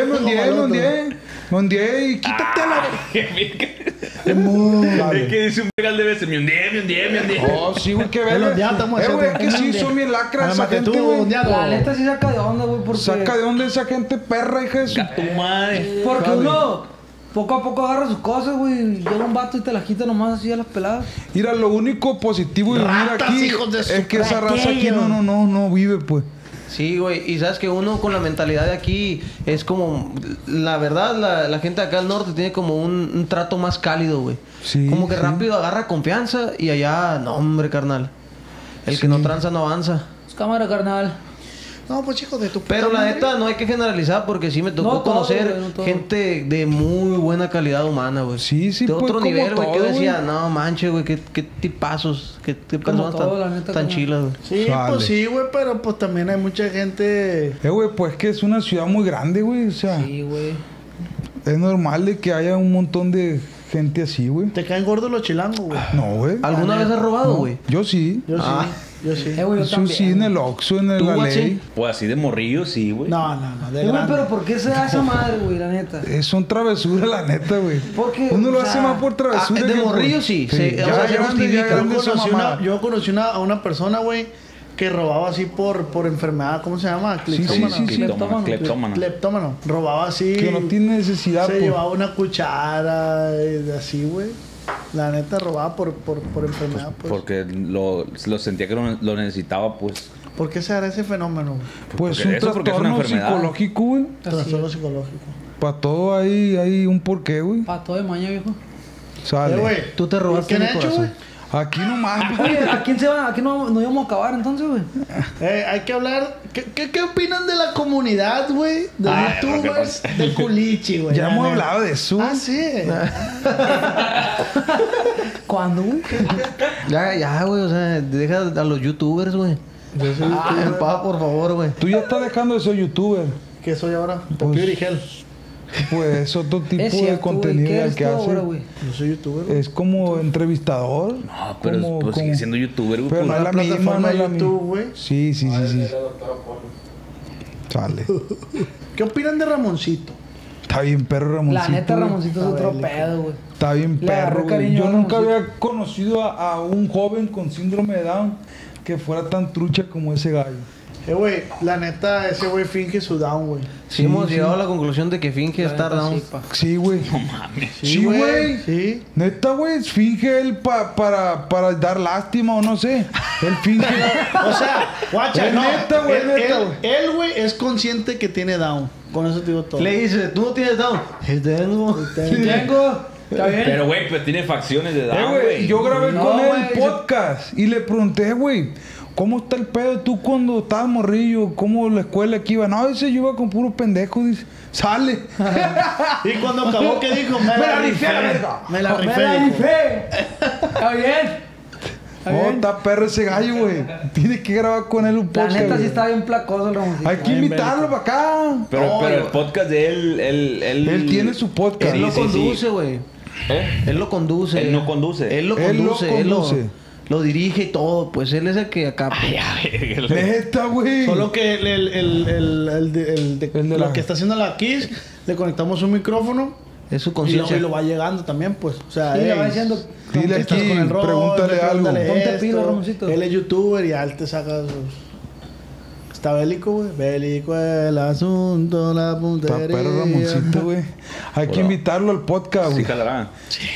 Speaker 3: me ondeé y quítate a la...
Speaker 2: Es que dice un legal de veces, me hundí.
Speaker 3: Oh, sí, güey, qué
Speaker 5: El
Speaker 3: verga.
Speaker 5: ondeado, estamos
Speaker 3: güey, es
Speaker 5: haciendo.
Speaker 3: que sí, son bien lacras esa
Speaker 5: Además, tú,
Speaker 3: gente, güey.
Speaker 5: ondeado.
Speaker 6: La neta sí saca de onda, güey, porque...
Speaker 3: Saca de dónde esa gente perra, hija de su...
Speaker 2: Tu madre.
Speaker 6: Porque uno poco a poco agarra sus cosas, güey. Llega un vato y te la quita nomás así a las peladas.
Speaker 3: Mira, lo único positivo de vivir
Speaker 5: Ratas,
Speaker 3: aquí
Speaker 5: hijos de su
Speaker 3: es que esa raza aquí
Speaker 5: aquello.
Speaker 3: no vive, pues.
Speaker 8: Sí, güey. Y sabes que uno con la mentalidad de aquí es como... La verdad, la gente de acá al norte tiene como un trato más cálido, güey.
Speaker 3: Sí,
Speaker 8: como que
Speaker 3: sí.
Speaker 8: rápido agarra confianza y allá... No, hombre, carnal. El que no tranza no avanza.
Speaker 6: Es cámara, carnal.
Speaker 5: No, pues chicos, de tu puta
Speaker 8: Pero la
Speaker 5: madre.
Speaker 8: neta no hay que generalizar porque sí me tocó
Speaker 6: No todo,
Speaker 8: conocer
Speaker 6: güey, no todo.
Speaker 8: gente de muy buena calidad humana, güey.
Speaker 3: Sí, sí,
Speaker 8: de
Speaker 3: pues,
Speaker 8: otro
Speaker 3: como
Speaker 8: nivel, güey. Que yo
Speaker 3: todo,
Speaker 8: decía,
Speaker 3: güey.
Speaker 8: no manches, güey, qué tipazos, qué personas
Speaker 6: todo, la
Speaker 8: tan,
Speaker 6: neta,
Speaker 8: tan
Speaker 6: como-
Speaker 8: chilas, güey.
Speaker 5: Sí,
Speaker 3: Sale.
Speaker 5: pues sí, güey, pero pues también hay mucha gente...
Speaker 3: Güey, pues que es una ciudad muy grande, güey. O sea,
Speaker 6: Sí, güey.
Speaker 3: es normal de que haya un montón de gente así, güey.
Speaker 5: Te caen gordos los chilangos, güey.
Speaker 3: No, güey.
Speaker 8: ¿Alguna vez has robado, güey?
Speaker 3: Yo sí.
Speaker 5: Yo sí, yo sí.
Speaker 6: Güey, yo
Speaker 3: Yo
Speaker 6: también.
Speaker 3: sí, en el Oxxo, en
Speaker 8: ¿Tú,
Speaker 3: la
Speaker 8: guachi?
Speaker 3: ley.
Speaker 2: Pues así de morrillo, sí, güey.
Speaker 5: No, de
Speaker 6: Güey,
Speaker 5: grande.
Speaker 6: pero ¿por qué se da esa madre, güey, la neta?
Speaker 3: Son travesuras, la neta, güey.
Speaker 6: Porque,
Speaker 3: Uno lo
Speaker 6: o
Speaker 3: hace
Speaker 6: sea,
Speaker 3: más por travesura.
Speaker 8: de
Speaker 3: que por-
Speaker 8: morrillo sí. O sea,
Speaker 3: ya
Speaker 8: se
Speaker 3: grande, ya
Speaker 8: justifica.
Speaker 3: grande esa mamada.
Speaker 5: Yo conocí a una persona, güey, que robaba así por enfermedad. ¿Cómo se llama?
Speaker 3: Sí, sí,
Speaker 5: Cleptómano.
Speaker 3: sí, sí.
Speaker 2: Cleptómano.
Speaker 5: Cleptómano. Robaba así.
Speaker 3: Que no tiene necesidad,
Speaker 5: Se
Speaker 3: pues.
Speaker 5: llevaba una cuchara así, güey. La neta robaba por enfermedad, pues.
Speaker 2: Porque lo sentía que lo necesitaba, pues.
Speaker 5: ¿Por qué se hará ese fenómeno, güey?
Speaker 3: Pues
Speaker 2: Porque
Speaker 3: un
Speaker 2: eso, porque es una
Speaker 3: trastorno
Speaker 2: enfermedad.
Speaker 3: psicológico, güey.
Speaker 5: Trastorno psicológico.
Speaker 3: Para todo hay un porqué, güey.
Speaker 6: Pato de maña, viejo.
Speaker 3: Sale.
Speaker 5: Güey.
Speaker 8: Tú te robaste
Speaker 5: ¿Qué han
Speaker 8: mi
Speaker 5: hecho,
Speaker 8: corazón.
Speaker 5: güey?
Speaker 3: Aquí nomás,
Speaker 6: Oye, ¿a quién se va? ¿A quién no íbamos a acabar entonces, güey?
Speaker 5: Hay que hablar. ¿Qué opinan de la comunidad, güey? De youtubers de Culichi, güey.
Speaker 3: Ya
Speaker 5: La
Speaker 3: hemos
Speaker 5: neta.
Speaker 3: hablado de eso.
Speaker 5: Ah, sí.
Speaker 6: ¿Cuándo, güey?
Speaker 8: Ya, güey, o sea, deja a los youtubers, güey. En paz, por favor, güey.
Speaker 3: Tú ya estás dejando de ser youtuber.
Speaker 5: ¿Qué soy ahora?
Speaker 3: Pues-
Speaker 5: Pure y Hell.
Speaker 3: Pues es otro tipo
Speaker 6: Es
Speaker 3: de
Speaker 6: cierto, güey.
Speaker 3: contenido
Speaker 6: ¿Qué
Speaker 3: el
Speaker 6: eres
Speaker 3: que
Speaker 6: tú
Speaker 3: hace.
Speaker 6: ahora, güey?
Speaker 5: Yo soy youtuber, güey.
Speaker 3: Es como entrevistador.
Speaker 2: No, pero
Speaker 3: como-
Speaker 2: pues sigue
Speaker 3: como-
Speaker 2: siendo youtuber, güey.
Speaker 3: Pero no
Speaker 2: pues.
Speaker 3: es la misma,
Speaker 5: plataforma
Speaker 3: no es
Speaker 5: de
Speaker 3: la
Speaker 5: YouTube,
Speaker 3: misma.
Speaker 5: güey.
Speaker 3: Sí. Sale.
Speaker 5: ¿Qué opinan de Ramoncito?
Speaker 3: Está bien perro Ramoncito.
Speaker 6: La neta,
Speaker 3: güey.
Speaker 6: Ramoncito es otro pedo, güey.
Speaker 3: Está bien
Speaker 6: Le agarré
Speaker 3: perro, güey.
Speaker 6: cariño
Speaker 3: Yo
Speaker 6: a
Speaker 3: nunca
Speaker 6: Ramoncito.
Speaker 3: había conocido a un joven con síndrome de Down que fuera tan trucha como ese gallo.
Speaker 5: Güey, la neta, ese güey finge su down, güey.
Speaker 8: Sí, hemos llegado a la conclusión de que finge
Speaker 6: La
Speaker 8: estar
Speaker 6: neta,
Speaker 8: down.
Speaker 6: sí, pa.
Speaker 3: Sí, güey. Sí, güey.
Speaker 5: Sí.
Speaker 3: Neta, güey. Finge él para dar lástima o no sé. Él finge.
Speaker 5: O sea, guacha,
Speaker 3: Es
Speaker 5: no.
Speaker 3: neta, güey, neta, güey.
Speaker 5: Él, güey, es consciente que tiene down. Con eso te digo todo.
Speaker 8: Le dice, ¿tú no tienes down? Sí, tengo.
Speaker 6: Tengo. Está bien.
Speaker 2: Pero, güey, pues tiene facciones de Down,
Speaker 3: Güey,
Speaker 2: güey.
Speaker 3: yo grabé
Speaker 6: No,
Speaker 3: con él
Speaker 6: güey,
Speaker 3: podcast y le pregunté, güey, ¿cómo está el pedo tú cuando estabas morrillo? ¿Cómo la escuela que iba? No, dice, yo iba con puro pendejo, dice. Sale.
Speaker 5: Y cuando acabó, ¿qué dijo? Me la rifé, la verga. Me la rifé. dijo.
Speaker 6: Está bien. Está
Speaker 3: Oh,
Speaker 6: bien.
Speaker 3: está perro ese gallo, güey. Tienes que grabar con él un
Speaker 6: La
Speaker 3: podcast.
Speaker 6: neta sí
Speaker 3: güey.
Speaker 6: está bien placoso el Ramoncito.
Speaker 3: Hay que invitarlo para acá.
Speaker 2: Pero el podcast de él...
Speaker 3: Él tiene su podcast.
Speaker 8: Él lo
Speaker 2: Sí, sí, sí.
Speaker 8: conduce, güey.
Speaker 2: ¿Eh?
Speaker 8: Él lo conduce.
Speaker 2: Él no conduce.
Speaker 8: Él lo
Speaker 3: Él lo
Speaker 8: conduce.
Speaker 3: conduce.
Speaker 8: Lo dirige y todo. Pues él es el que acá. pues.
Speaker 3: Neta, güey.
Speaker 5: Solo que el de
Speaker 3: El de
Speaker 5: lo
Speaker 3: la-
Speaker 5: que está haciendo la Kiss, le conectamos un micrófono
Speaker 8: Es su
Speaker 5: y
Speaker 8: conciencia.
Speaker 5: lo va llegando también, pues. O sea,
Speaker 6: Sí, le va
Speaker 5: ey,
Speaker 6: diciendo.
Speaker 3: Dile
Speaker 5: estás
Speaker 3: aquí,
Speaker 5: con el rol,
Speaker 3: pregúntale algo.
Speaker 6: Ponte
Speaker 5: esto.
Speaker 6: pila, Ramoncito.
Speaker 5: Él es youtuber y él te saca sus... Está bélico, güey. Bélico el asunto, la
Speaker 3: Está
Speaker 5: puntería.
Speaker 3: perro Ramoncito, güey. Hay que
Speaker 2: Hola.
Speaker 3: invitarlo al podcast,
Speaker 2: Sí,
Speaker 3: güey.
Speaker 2: jalará.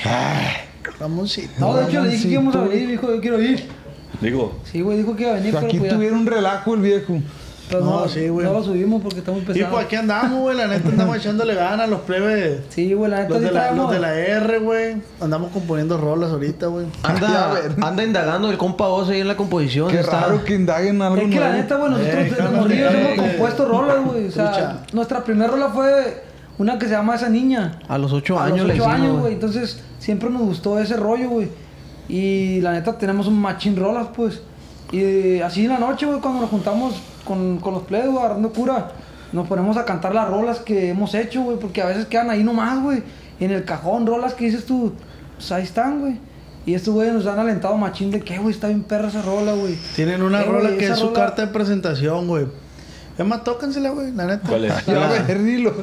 Speaker 5: Ramoncito.
Speaker 6: No, de hecho le dije que íbamos a
Speaker 3: Ramoncito,
Speaker 6: venir, dijo, yo quiero ir.
Speaker 2: Digo,
Speaker 6: Sí, güey, dijo que iba a venir, pero
Speaker 3: Aquí
Speaker 6: pues ya.
Speaker 3: tuviera un relajo el viejo.
Speaker 6: Pero
Speaker 5: No,
Speaker 6: no,
Speaker 5: sí, güey.
Speaker 6: no lo subimos porque está muy
Speaker 5: Y
Speaker 6: pesado.
Speaker 5: pues aquí andamos, güey. La neta andamos echándole ganas. Los plebes.
Speaker 6: Sí, güey, la neta
Speaker 5: Los
Speaker 6: sí
Speaker 5: de la
Speaker 6: traemos.
Speaker 5: R, güey. Andamos componiendo rolas ahorita, güey.
Speaker 8: Anda indagando el compa vos ahí en la composición.
Speaker 3: Qué
Speaker 8: está-
Speaker 3: raro que indaguen algo
Speaker 6: Es que la
Speaker 3: nuevo.
Speaker 6: neta, güey, nosotros desde
Speaker 5: cálmate,
Speaker 6: morrillos hemos
Speaker 5: cálmate.
Speaker 6: compuesto rolas, güey. O sea,
Speaker 5: Escucha.
Speaker 6: nuestra primera rola fue una que se llama Esa Niña.
Speaker 8: A los 8
Speaker 6: A
Speaker 8: años
Speaker 6: los
Speaker 8: le
Speaker 6: 8
Speaker 8: hicimos,
Speaker 6: años,
Speaker 8: güey.
Speaker 6: güey. Entonces, siempre nos gustó ese rollo, güey. Y la neta tenemos un machín rolas, pues. Y así en la noche, güey, cuando nos juntamos con los plebes, güey, agarrando cura, nos ponemos a cantar las rolas que hemos hecho, güey, porque a veces quedan ahí nomás, güey, en el cajón, rolas que dices tú, pues ahí están, güey. Y estos güeyes nos han alentado machín de que, güey, está bien perra esa rola, güey.
Speaker 5: Tienen una rola
Speaker 6: güey,
Speaker 5: que
Speaker 6: esa
Speaker 5: es su
Speaker 6: rola-
Speaker 5: carta de presentación, güey. Es más, tócansela, güey, la neta.
Speaker 2: ¿Cuál es?
Speaker 3: Ya ver, dilo.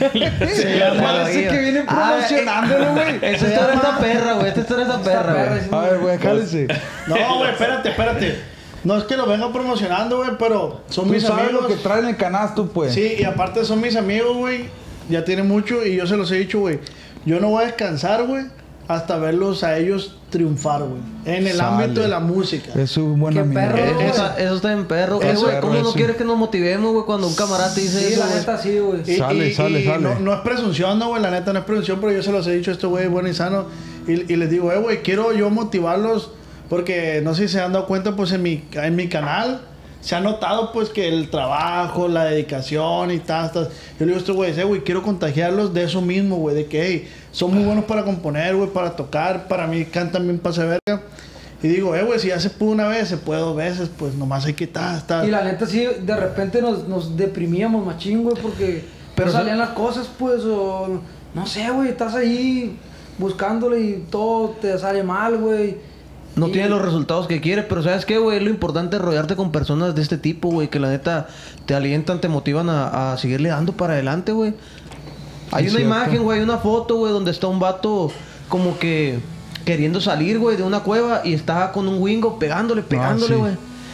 Speaker 3: Parece que vienen promocionándolo, güey.
Speaker 8: Esta historia está perra, güey. Esta historia está perra, güey.
Speaker 3: A ver, güey, jálese.
Speaker 5: No, güey, espérate. No es que lo venga promocionando, güey, pero son
Speaker 3: Tú
Speaker 5: mis
Speaker 3: sabes
Speaker 5: amigos.
Speaker 3: lo que traen en el canasto, pues.
Speaker 5: Sí, y aparte son mis amigos, güey. Ya tienen mucho y yo se los he dicho, güey. Yo no voy a descansar, güey, hasta verlos a ellos triunfar, güey. En el
Speaker 3: Sale.
Speaker 5: ámbito de la música.
Speaker 3: Es un buen
Speaker 6: Qué
Speaker 3: amigo.
Speaker 6: perro.
Speaker 8: Eso está en perro.
Speaker 3: Eso,
Speaker 8: Güey, ¿cómo no
Speaker 3: eso.
Speaker 8: quieres que nos motivemos, güey, cuando un camarada te dice
Speaker 6: Sí,
Speaker 8: eso,
Speaker 6: la
Speaker 8: güey?
Speaker 6: neta sí, güey.
Speaker 3: Sale.
Speaker 5: No es presunción, no, güey. La neta no es presunción, pero yo se los he dicho a este güey bueno y sano. Y les digo, güey, quiero yo motivarlos. Porque no sé si se han dado cuenta, pues en mi canal se ha notado, pues, que el trabajo, la dedicación y tal. Yo le digo a estos güeyes, güey, quiero contagiarlos de eso mismo, güey. De que, hey, son muy buenos para componer, güey, para tocar. Para mí cantan bien pase verga. Y digo, güey, si ya se pudo una vez, se puede 2 veces, pues nomás hay que estar.
Speaker 6: Y la neta sí, de repente nos deprimíamos machín, güey, porque
Speaker 8: Pero
Speaker 6: no salían las cosas, pues, o no sé, güey, estás ahí buscándole y todo te sale mal, güey.
Speaker 8: No
Speaker 6: Y-
Speaker 8: tiene los resultados que quiere, pero ¿sabes qué, güey? Lo importante es rodearte con personas de este tipo, güey, que la neta te alientan, te motivan a seguirle dando para adelante, güey. Hay
Speaker 3: Es
Speaker 8: una
Speaker 3: cierto.
Speaker 8: imagen, güey, una foto, güey, donde está un vato como que queriendo salir, güey, de una cueva y está con un wingo pegándole,
Speaker 3: sí.
Speaker 8: güey.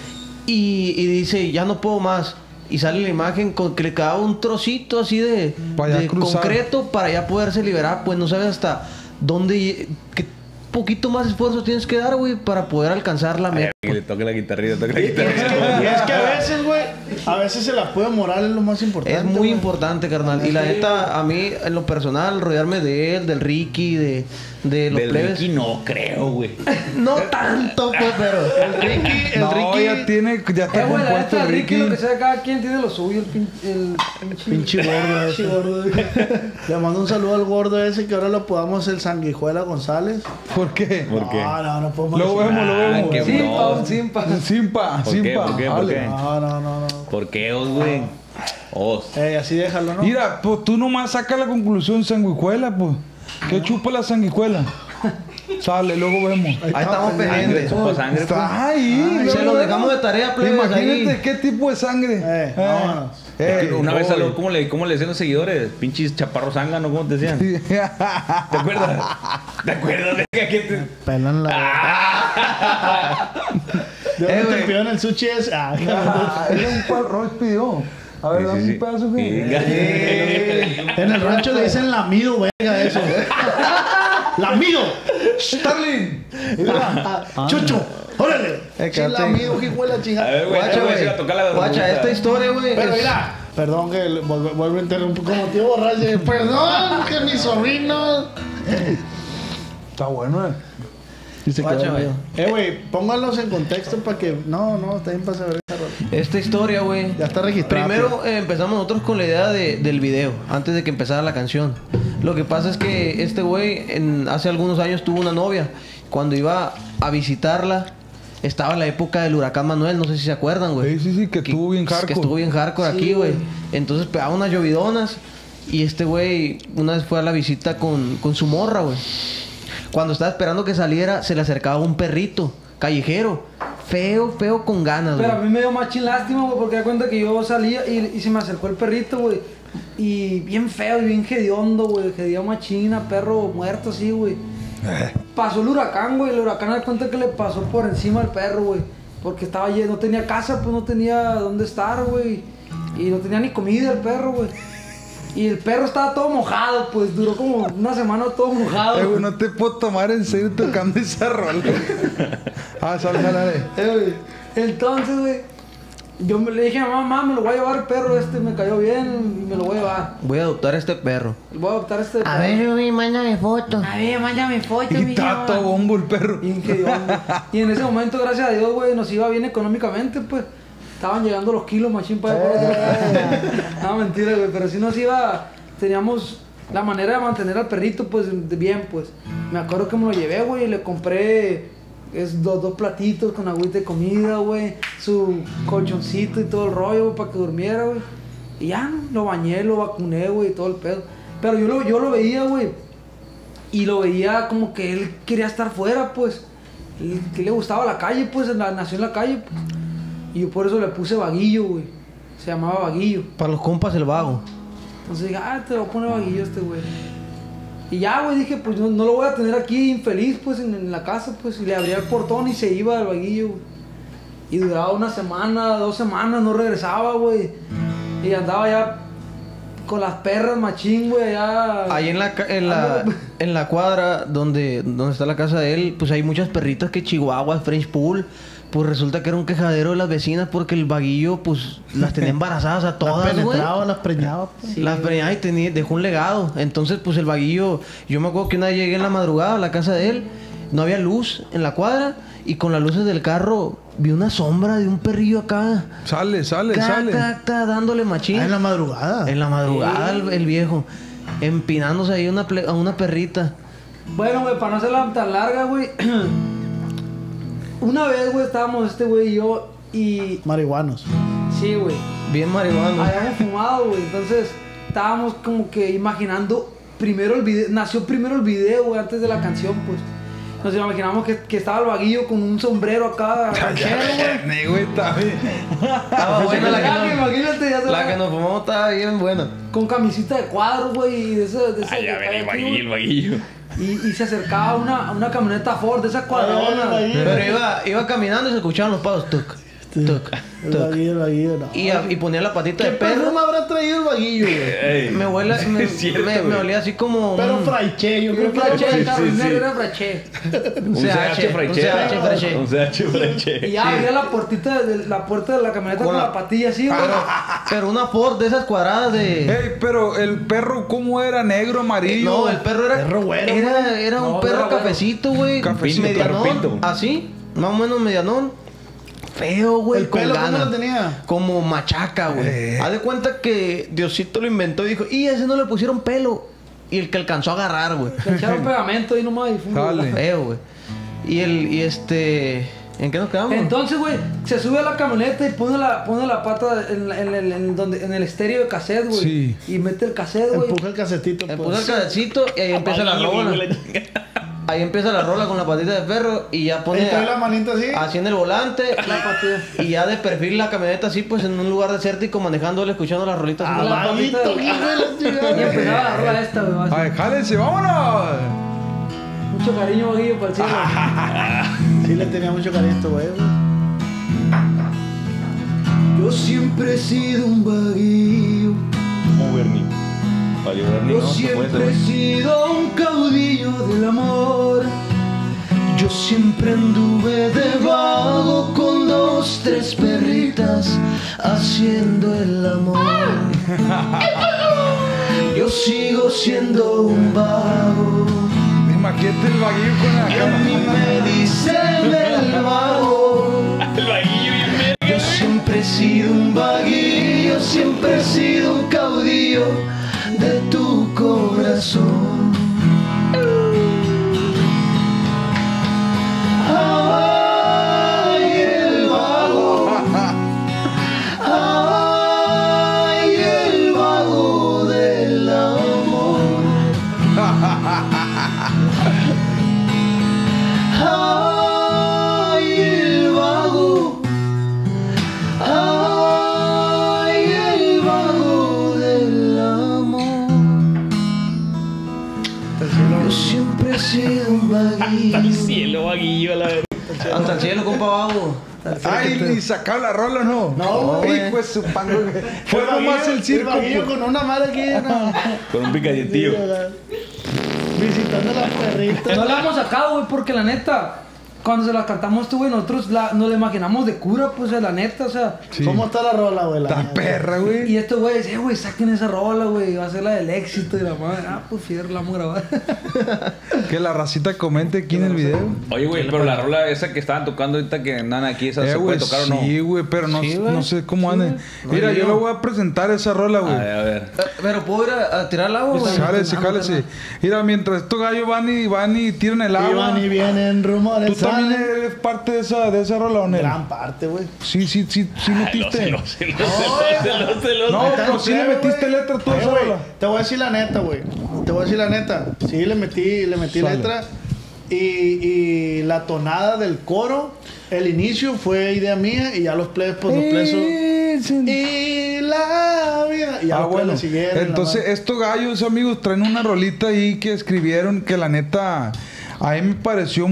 Speaker 8: Y dice, ya no puedo más. Y sale la imagen con que le quedaba un trocito así de
Speaker 3: Para ya cruzar.
Speaker 8: concreto para ya poderse liberar. Pues no sabes hasta dónde... qué poquito más esfuerzo tienes que dar, güey, para poder alcanzar la meta.
Speaker 2: Que le toque la guitarrita, toque la
Speaker 5: Y es
Speaker 2: guitarrita.
Speaker 5: que a veces, güey, a veces el apoyo moral es lo más importante.
Speaker 8: Es muy
Speaker 5: güey.
Speaker 8: importante, carnal. Y la neta, a mí, en lo personal, rodearme de él, del Ricky, de los
Speaker 2: Del
Speaker 8: plebes.
Speaker 2: Ricky no creo, güey.
Speaker 8: No tanto, pues, pero.
Speaker 5: El Ricky,
Speaker 3: No, ya está
Speaker 6: güey, la
Speaker 3: compuesto
Speaker 6: neta,
Speaker 3: el
Speaker 6: Ricky,
Speaker 3: Ricky.
Speaker 6: lo que sea, cada quien tiene lo suyo, el
Speaker 5: Pinche gordo ese.
Speaker 6: pinche gordo.
Speaker 5: Le mando un saludo al gordo ese que ahora lo podamos el Sanguijuela González.
Speaker 3: ¿Por qué?
Speaker 2: ¿Por qué?
Speaker 5: No podemos
Speaker 3: Lo
Speaker 5: decir
Speaker 3: vemos, lo
Speaker 5: nada.
Speaker 3: vemos.
Speaker 2: qué
Speaker 6: Simpa,
Speaker 2: no.
Speaker 6: un simpa.
Speaker 3: Simpa,
Speaker 2: ¿Por qué?
Speaker 3: simpa.
Speaker 2: ¿Por qué? ¿Por
Speaker 3: Dale.
Speaker 2: qué?
Speaker 5: No.
Speaker 2: ¿Por qué, güey? Os.
Speaker 5: Así déjalo, ¿no?
Speaker 3: Mira, pues tú nomás saca la conclusión, sanguijuela, pues. ¿Qué chupa la sanguijuela? Sale, luego vemos.
Speaker 8: Ahí estamos pendientes.
Speaker 2: Supo sangre, pues.
Speaker 3: Está ahí.
Speaker 8: Se
Speaker 3: luego
Speaker 8: los
Speaker 3: vemos.
Speaker 8: dejamos de tarea, plebes,
Speaker 3: Imagínate
Speaker 8: ahí.
Speaker 3: qué tipo de sangre.
Speaker 5: Vámonos.
Speaker 2: Una vez
Speaker 3: oye.
Speaker 2: salió, ¿cómo le decían los seguidores? Pinches chaparros zángano, ¿cómo te decían? ¿Te acuerdas? ¿Te acuerdas de que te...
Speaker 5: Pelan la. ¿De dónde te
Speaker 8: güey.
Speaker 5: pidieron el sushi ese?
Speaker 3: Ah, era un Roy pidió. A ver, dame un pedazo que.
Speaker 5: En el rancho le dicen lamido, verga, eso. ¡Lamido!
Speaker 3: Starling.
Speaker 5: ¡Chucho! ¡Órale! Sí,
Speaker 8: quédate.
Speaker 5: lamido, hijo de la
Speaker 2: A
Speaker 5: chingada.
Speaker 2: ver, güey,
Speaker 8: Guacha,
Speaker 2: te voy a decir
Speaker 8: güey.
Speaker 2: a tocar la
Speaker 8: Guacha, esta historia, güey.
Speaker 5: Pero
Speaker 8: es-
Speaker 5: mira, perdón que vuelvo a interrumpir como tío borracho. Perdón que mi sobrino.
Speaker 3: Está bueno,
Speaker 5: Dice que
Speaker 8: Guacha,
Speaker 5: bueno.
Speaker 8: güey.
Speaker 5: Güey, pónganlos en contexto para que. No, está bien para saber esa rola.
Speaker 8: Esta historia, güey.
Speaker 5: Ya está registrado.
Speaker 8: Primero empezamos nosotros con la idea del video, antes de que empezara la canción. Lo que pasa es que este güey hace algunos años tuvo una novia. Cuando iba a visitarla, estaba en la época del huracán Manuel, no sé si se acuerdan, güey.
Speaker 3: Sí, que estuvo bien hardcore.
Speaker 8: Que estuvo bien hardcore
Speaker 6: Sí,
Speaker 8: aquí, güey.
Speaker 6: güey.
Speaker 8: Entonces pegaba unas llovidonas y este güey una vez fue a la visita con su morra, güey. Cuando estaba esperando que saliera, se le acercaba un perrito callejero. Feo con ganas, güey.
Speaker 6: Pero a mí me dio machín lástima, güey, porque da cuenta que yo salía y se me acercó el perrito, güey. Y bien feo y bien hediondo, güey. Hediondo machina, perro muerto así, güey. Pasó el huracán, güey. El huracán da cuenta que le pasó por encima al perro, güey. Porque estaba lleno, no tenía casa, pues no tenía dónde estar, güey. Y no tenía ni comida el perro, güey. Y el perro estaba todo mojado, pues duró como una semana todo mojado.
Speaker 3: güey, no te puedo tomar en serio tocando esa rola. Sale.
Speaker 6: Güey. Entonces, güey, yo le dije a mamá, me lo voy a llevar el perro me cayó bien y me lo voy a llevar.
Speaker 8: Voy a adoptar a este perro.
Speaker 6: Voy a adoptar
Speaker 4: A
Speaker 6: perro.
Speaker 4: ver, Rubí, mándame foto.
Speaker 7: A ver, mándame foto,
Speaker 3: Y
Speaker 7: mi
Speaker 3: está todo bombo el perro.
Speaker 6: Bien hediondo. Y en ese momento, gracias a Dios, güey, nos iba bien económicamente, pues. Estaban llegando los kilos, machín, para allá. No, mentira, güey, pero sí nos iba... Teníamos la manera de mantener al perrito, pues, bien, pues. Me acuerdo que me lo llevé, güey, y le compré dos platitos con agüita de comida, güey, su colchoncito y todo el rollo, güey, para que durmiera, güey. Y ya, lo bañé, lo vacuné, güey, y todo el pedo. Pero yo lo veía, güey, y lo veía como que él quería estar fuera, pues. Que le gustaba la calle, pues, nació en la calle, pues. Y yo por eso le puse Vaguillo, güey. Se llamaba Vaguillo.
Speaker 8: Para los compas el vago.
Speaker 6: Entonces dije, te lo voy a poner Vaguillo este güey. Y ya, güey, dije, pues no lo voy a tener aquí infeliz, pues, en la casa, pues. Y le abría el portón y se iba el Vaguillo, güey. Y duraba 1 semana, 2 semanas, no regresaba, güey. Y andaba ya con las perras machín, güey, allá.
Speaker 8: Ahí en la cuadra donde está la casa de él, pues hay muchas perritas que chihuahuas, French Pool. Pues resulta que era un quejadero de las vecinas porque el Vaguillo, pues, las tenía embarazadas a todas, güey.
Speaker 5: Las preñaba, pues.
Speaker 8: Sí, las preñaba y dejó un legado. Entonces, pues, el Vaguillo... Yo me acuerdo que una vez llegué en la madrugada a la casa de él. No había luz en la cuadra. Y con las luces del carro vi una sombra de un perrillo acá.
Speaker 3: Sale.
Speaker 8: Dándole machín.
Speaker 5: En la madrugada.
Speaker 8: En la madrugada, el viejo. Empinándose ahí a una perrita.
Speaker 6: Bueno, güey, para no hacerla tan larga, güey. Una vez, güey, estábamos este güey y yo y...
Speaker 5: Marihuanos.
Speaker 6: Sí, güey.
Speaker 8: Bien marihuano.
Speaker 6: Habíamos fumado, güey. Entonces, estábamos como que imaginando primero el video. Nació primero el video, güey, antes de la canción, pues. Nos imaginamos que estaba el Vaguillo con un sombrero acá, ranchero, güey.
Speaker 8: Estaba buena la que
Speaker 6: Imagínate, ya se
Speaker 8: La que nos fumamos estaba bien buena.
Speaker 6: con camisita de cuadros, güey, y de ese
Speaker 2: Ya ven el Vaguillo.
Speaker 6: Y se acercaba una camioneta Ford, de esas cuadronas.
Speaker 8: Pero iba caminando y se escuchaban los pasos. Tuc, tuc,
Speaker 5: El
Speaker 8: tuc.
Speaker 5: Vaguillo, no.
Speaker 8: Y ponía la patita
Speaker 5: ¿Qué
Speaker 8: de perro.
Speaker 5: perro me habrá traído el Vaguillo, güey?
Speaker 8: Me huele,
Speaker 2: Es cierto,
Speaker 8: me
Speaker 2: güey.
Speaker 8: olía así como
Speaker 5: Pero
Speaker 8: un
Speaker 5: fraiche, yo creo que
Speaker 6: Fraché,
Speaker 5: era
Speaker 6: carabinero, era fraché.
Speaker 2: Un CH Fraiche. Un CH
Speaker 6: Y
Speaker 2: Fraiche.
Speaker 6: ya abría la puerta de la camioneta con la patilla así, güey.
Speaker 8: pero una Ford de esas cuadradas de...
Speaker 3: Ey, pero el perro, ¿cómo era? ¿Negro, amarillo?
Speaker 8: No, el perro era...
Speaker 5: Perro güero,
Speaker 8: Era un
Speaker 6: No,
Speaker 8: perro
Speaker 6: era güero.
Speaker 8: cafecito, güey.
Speaker 3: Cafecito,
Speaker 8: Medianón.
Speaker 2: perro pinto.
Speaker 8: Así, más o menos medianón. Feo, güey,
Speaker 5: ¿El
Speaker 8: con
Speaker 5: pelo cómo
Speaker 8: ganas.
Speaker 5: lo tenía?
Speaker 8: Como machaca, güey. Haz de cuenta que Diosito lo inventó y dijo, y a ese no le pusieron pelo. Y el que alcanzó a agarrar, güey.
Speaker 6: Le echaron pegamento ahí nomás y fue.
Speaker 3: Dale.
Speaker 8: Feo, güey. ¿En qué nos quedamos?
Speaker 6: Entonces, güey, se sube a la camioneta y pone la pata en el estéreo de cassette, güey.
Speaker 3: Sí.
Speaker 6: Y mete el cassette, güey.
Speaker 5: Empuja el casetito,
Speaker 8: Le
Speaker 5: pues.
Speaker 8: puso el cadecito y ahí empieza la rola. Ahí empieza la rola con la patita de perro y ya pone
Speaker 5: Y trae la manita así.
Speaker 8: así en el volante y ya de perfil la camioneta así pues en un lugar desértico manejándole, escuchando las rolitas. así.
Speaker 6: la
Speaker 5: Vaguito,
Speaker 6: patita de-
Speaker 5: hijo de la
Speaker 6: Y
Speaker 5: chingada.
Speaker 6: empezaba la rola esta, güey. así.
Speaker 3: Ay, jálense, vámonos.
Speaker 6: Mucho cariño, Vaguillo, para el cielo.
Speaker 5: Sí le tenía mucho cariño a este güey, güey.
Speaker 1: Yo siempre he sido un vaguillo.
Speaker 2: Como Bernie. Valió Bernie,
Speaker 1: Yo
Speaker 2: ¿no?
Speaker 1: siempre he sido un caudillo del amor. Yo siempre anduve de vago con 2, 3 perritas haciendo el amor. Yo sigo siendo un vago.
Speaker 3: Imagínate el Vaguillo con la
Speaker 1: Y a mí me dicen el vago.
Speaker 2: El Vaguillo bien verga.
Speaker 1: Yo siempre he sido un vaguillo, siempre he sido un caudillo de tu corazón. Ay, el vago. Ay, el vago del amor. Ay, el vago. Ay, el vago del amor. Yo siempre he sido un vaguillo.
Speaker 2: Al cielo, Vaguillo, a la verga.
Speaker 8: Hasta el cielo, compa vago.
Speaker 3: Ay, y sacaba la rola, ¿no?
Speaker 5: No, güey.
Speaker 3: Pues su pango. Fue nomás el circo.
Speaker 5: Vaguillo
Speaker 3: pues.
Speaker 5: con una madre aquí, ¿no?
Speaker 2: Con un picadillo.
Speaker 5: Visitando a las perritas.
Speaker 6: No la hemos sacado, güey, porque la neta, cuando se la cantamos tú, güey, nosotros nos la imaginamos de cura, pues, la neta, o sea.
Speaker 3: Sí.
Speaker 5: ¿Cómo está la rola, güey?
Speaker 3: Está perra, güey.
Speaker 6: Y estos güeyes, güey, saquen esa rola, güey, va a ser la del éxito y la madre. Pues fierro, la vamos a grabar.
Speaker 3: Que la racita comente aquí en el video.
Speaker 2: Oye, güey, pero la rola esa que estaban tocando ahorita que andan aquí, ¿esa se
Speaker 3: güey,
Speaker 2: puede tocar o no?
Speaker 3: sí, güey, pero no,
Speaker 8: Sí, güey.
Speaker 3: no sé cómo ande.
Speaker 8: No,
Speaker 3: Mira, yo
Speaker 8: yo-
Speaker 3: le voy a presentar esa rola, güey.
Speaker 2: A ver.
Speaker 8: Pero puedo ir a tirar el agua, güey.
Speaker 3: Jálese. Mira, mientras estos gallos van y tiran el agua.
Speaker 5: Iban y vienen rumores.
Speaker 3: ¿Tú también
Speaker 5: salen.
Speaker 3: eres parte de esa rola, ¿o no?
Speaker 5: Gran parte, güey.
Speaker 3: Sí metiste.
Speaker 2: Celos.
Speaker 3: No, pero sí le metiste letra tú a esa
Speaker 5: güey,
Speaker 3: rola.
Speaker 5: te voy a decir la neta, güey. Te voy a decir la neta. Sí, le metí
Speaker 3: Sale.
Speaker 5: letra. Y la tonada del coro, el inicio fue idea mía y ya los plebes, pues los plebes. Y la vida. Y ya los plebes
Speaker 3: Bueno.
Speaker 5: le siguieron.
Speaker 3: Entonces, estos gallos, amigos, traen una rolita ahí que escribieron que la neta a mí me pareció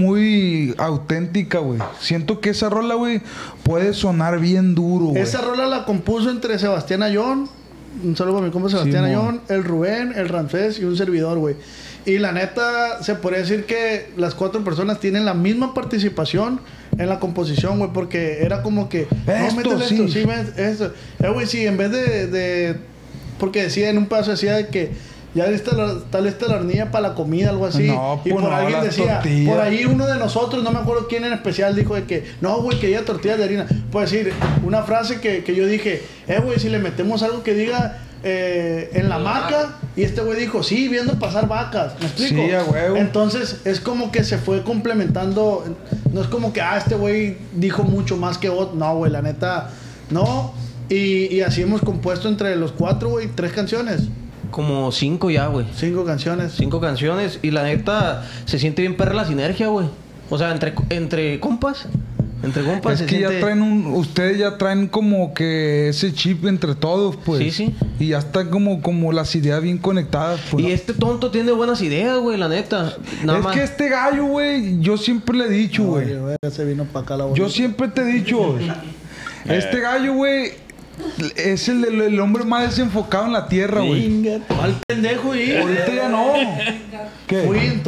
Speaker 3: muy auténtica, güey. Siento que esa rola, güey, puede sonar bien duro, güey.
Speaker 5: Esa rola la compuso entre Sebastián Ayón, un saludo para mi compa Sebastián
Speaker 3: Sí,
Speaker 5: Ayón, el Rubén, el Ramsés y un servidor, güey. Y la neta, se podría decir que las 4 personas tienen la misma participación en la composición, güey, porque era como que... métele
Speaker 3: sí.
Speaker 5: sí, esto. Güey, sí, en vez de... Porque decía en un paso, decía de que ya está lista la hornilla para la comida, algo así.
Speaker 3: No,
Speaker 5: y
Speaker 3: pues
Speaker 5: por
Speaker 3: no,
Speaker 5: alguien
Speaker 3: las
Speaker 5: decía,
Speaker 3: tortillas.
Speaker 5: por ahí uno de nosotros, no me acuerdo quién en especial, dijo de que, no, güey, que ya tortillas de harina. Pues decir, una frase que yo dije, güey, si le metemos algo que diga en la maca, y este güey dijo, sí, viendo pasar vacas. ¿Me explico?
Speaker 3: Sí, a huevo.
Speaker 5: Entonces, es como que se fue complementando. No es como que, este güey dijo mucho más que otro. No, güey, la neta, no. Y así hemos compuesto entre los 4, güey, 3 canciones.
Speaker 8: Como 5 ya, güey.
Speaker 5: 5 canciones.
Speaker 8: 5 canciones. Y la neta, se siente bien perra la sinergia, güey. O sea, entre compas. Entre compas
Speaker 3: Es
Speaker 8: se
Speaker 3: que
Speaker 8: siente...
Speaker 3: ustedes ya traen como que ese chip entre todos, pues.
Speaker 8: Sí, sí.
Speaker 3: Y ya están como las ideas bien conectadas, pues.
Speaker 8: Y este tonto tiene buenas ideas, güey, la neta. Nada
Speaker 3: Es
Speaker 8: más.
Speaker 3: que este gallo, güey, yo siempre le he dicho, güey.
Speaker 5: Oye, se vino para acá la
Speaker 3: Yo siempre te he dicho, güey. Este gallo, güey, es el hombre más desenfocado en la tierra, güey.
Speaker 5: ¿Cuál pendejo, güey?
Speaker 3: Ahorita ya no. ¿Qué?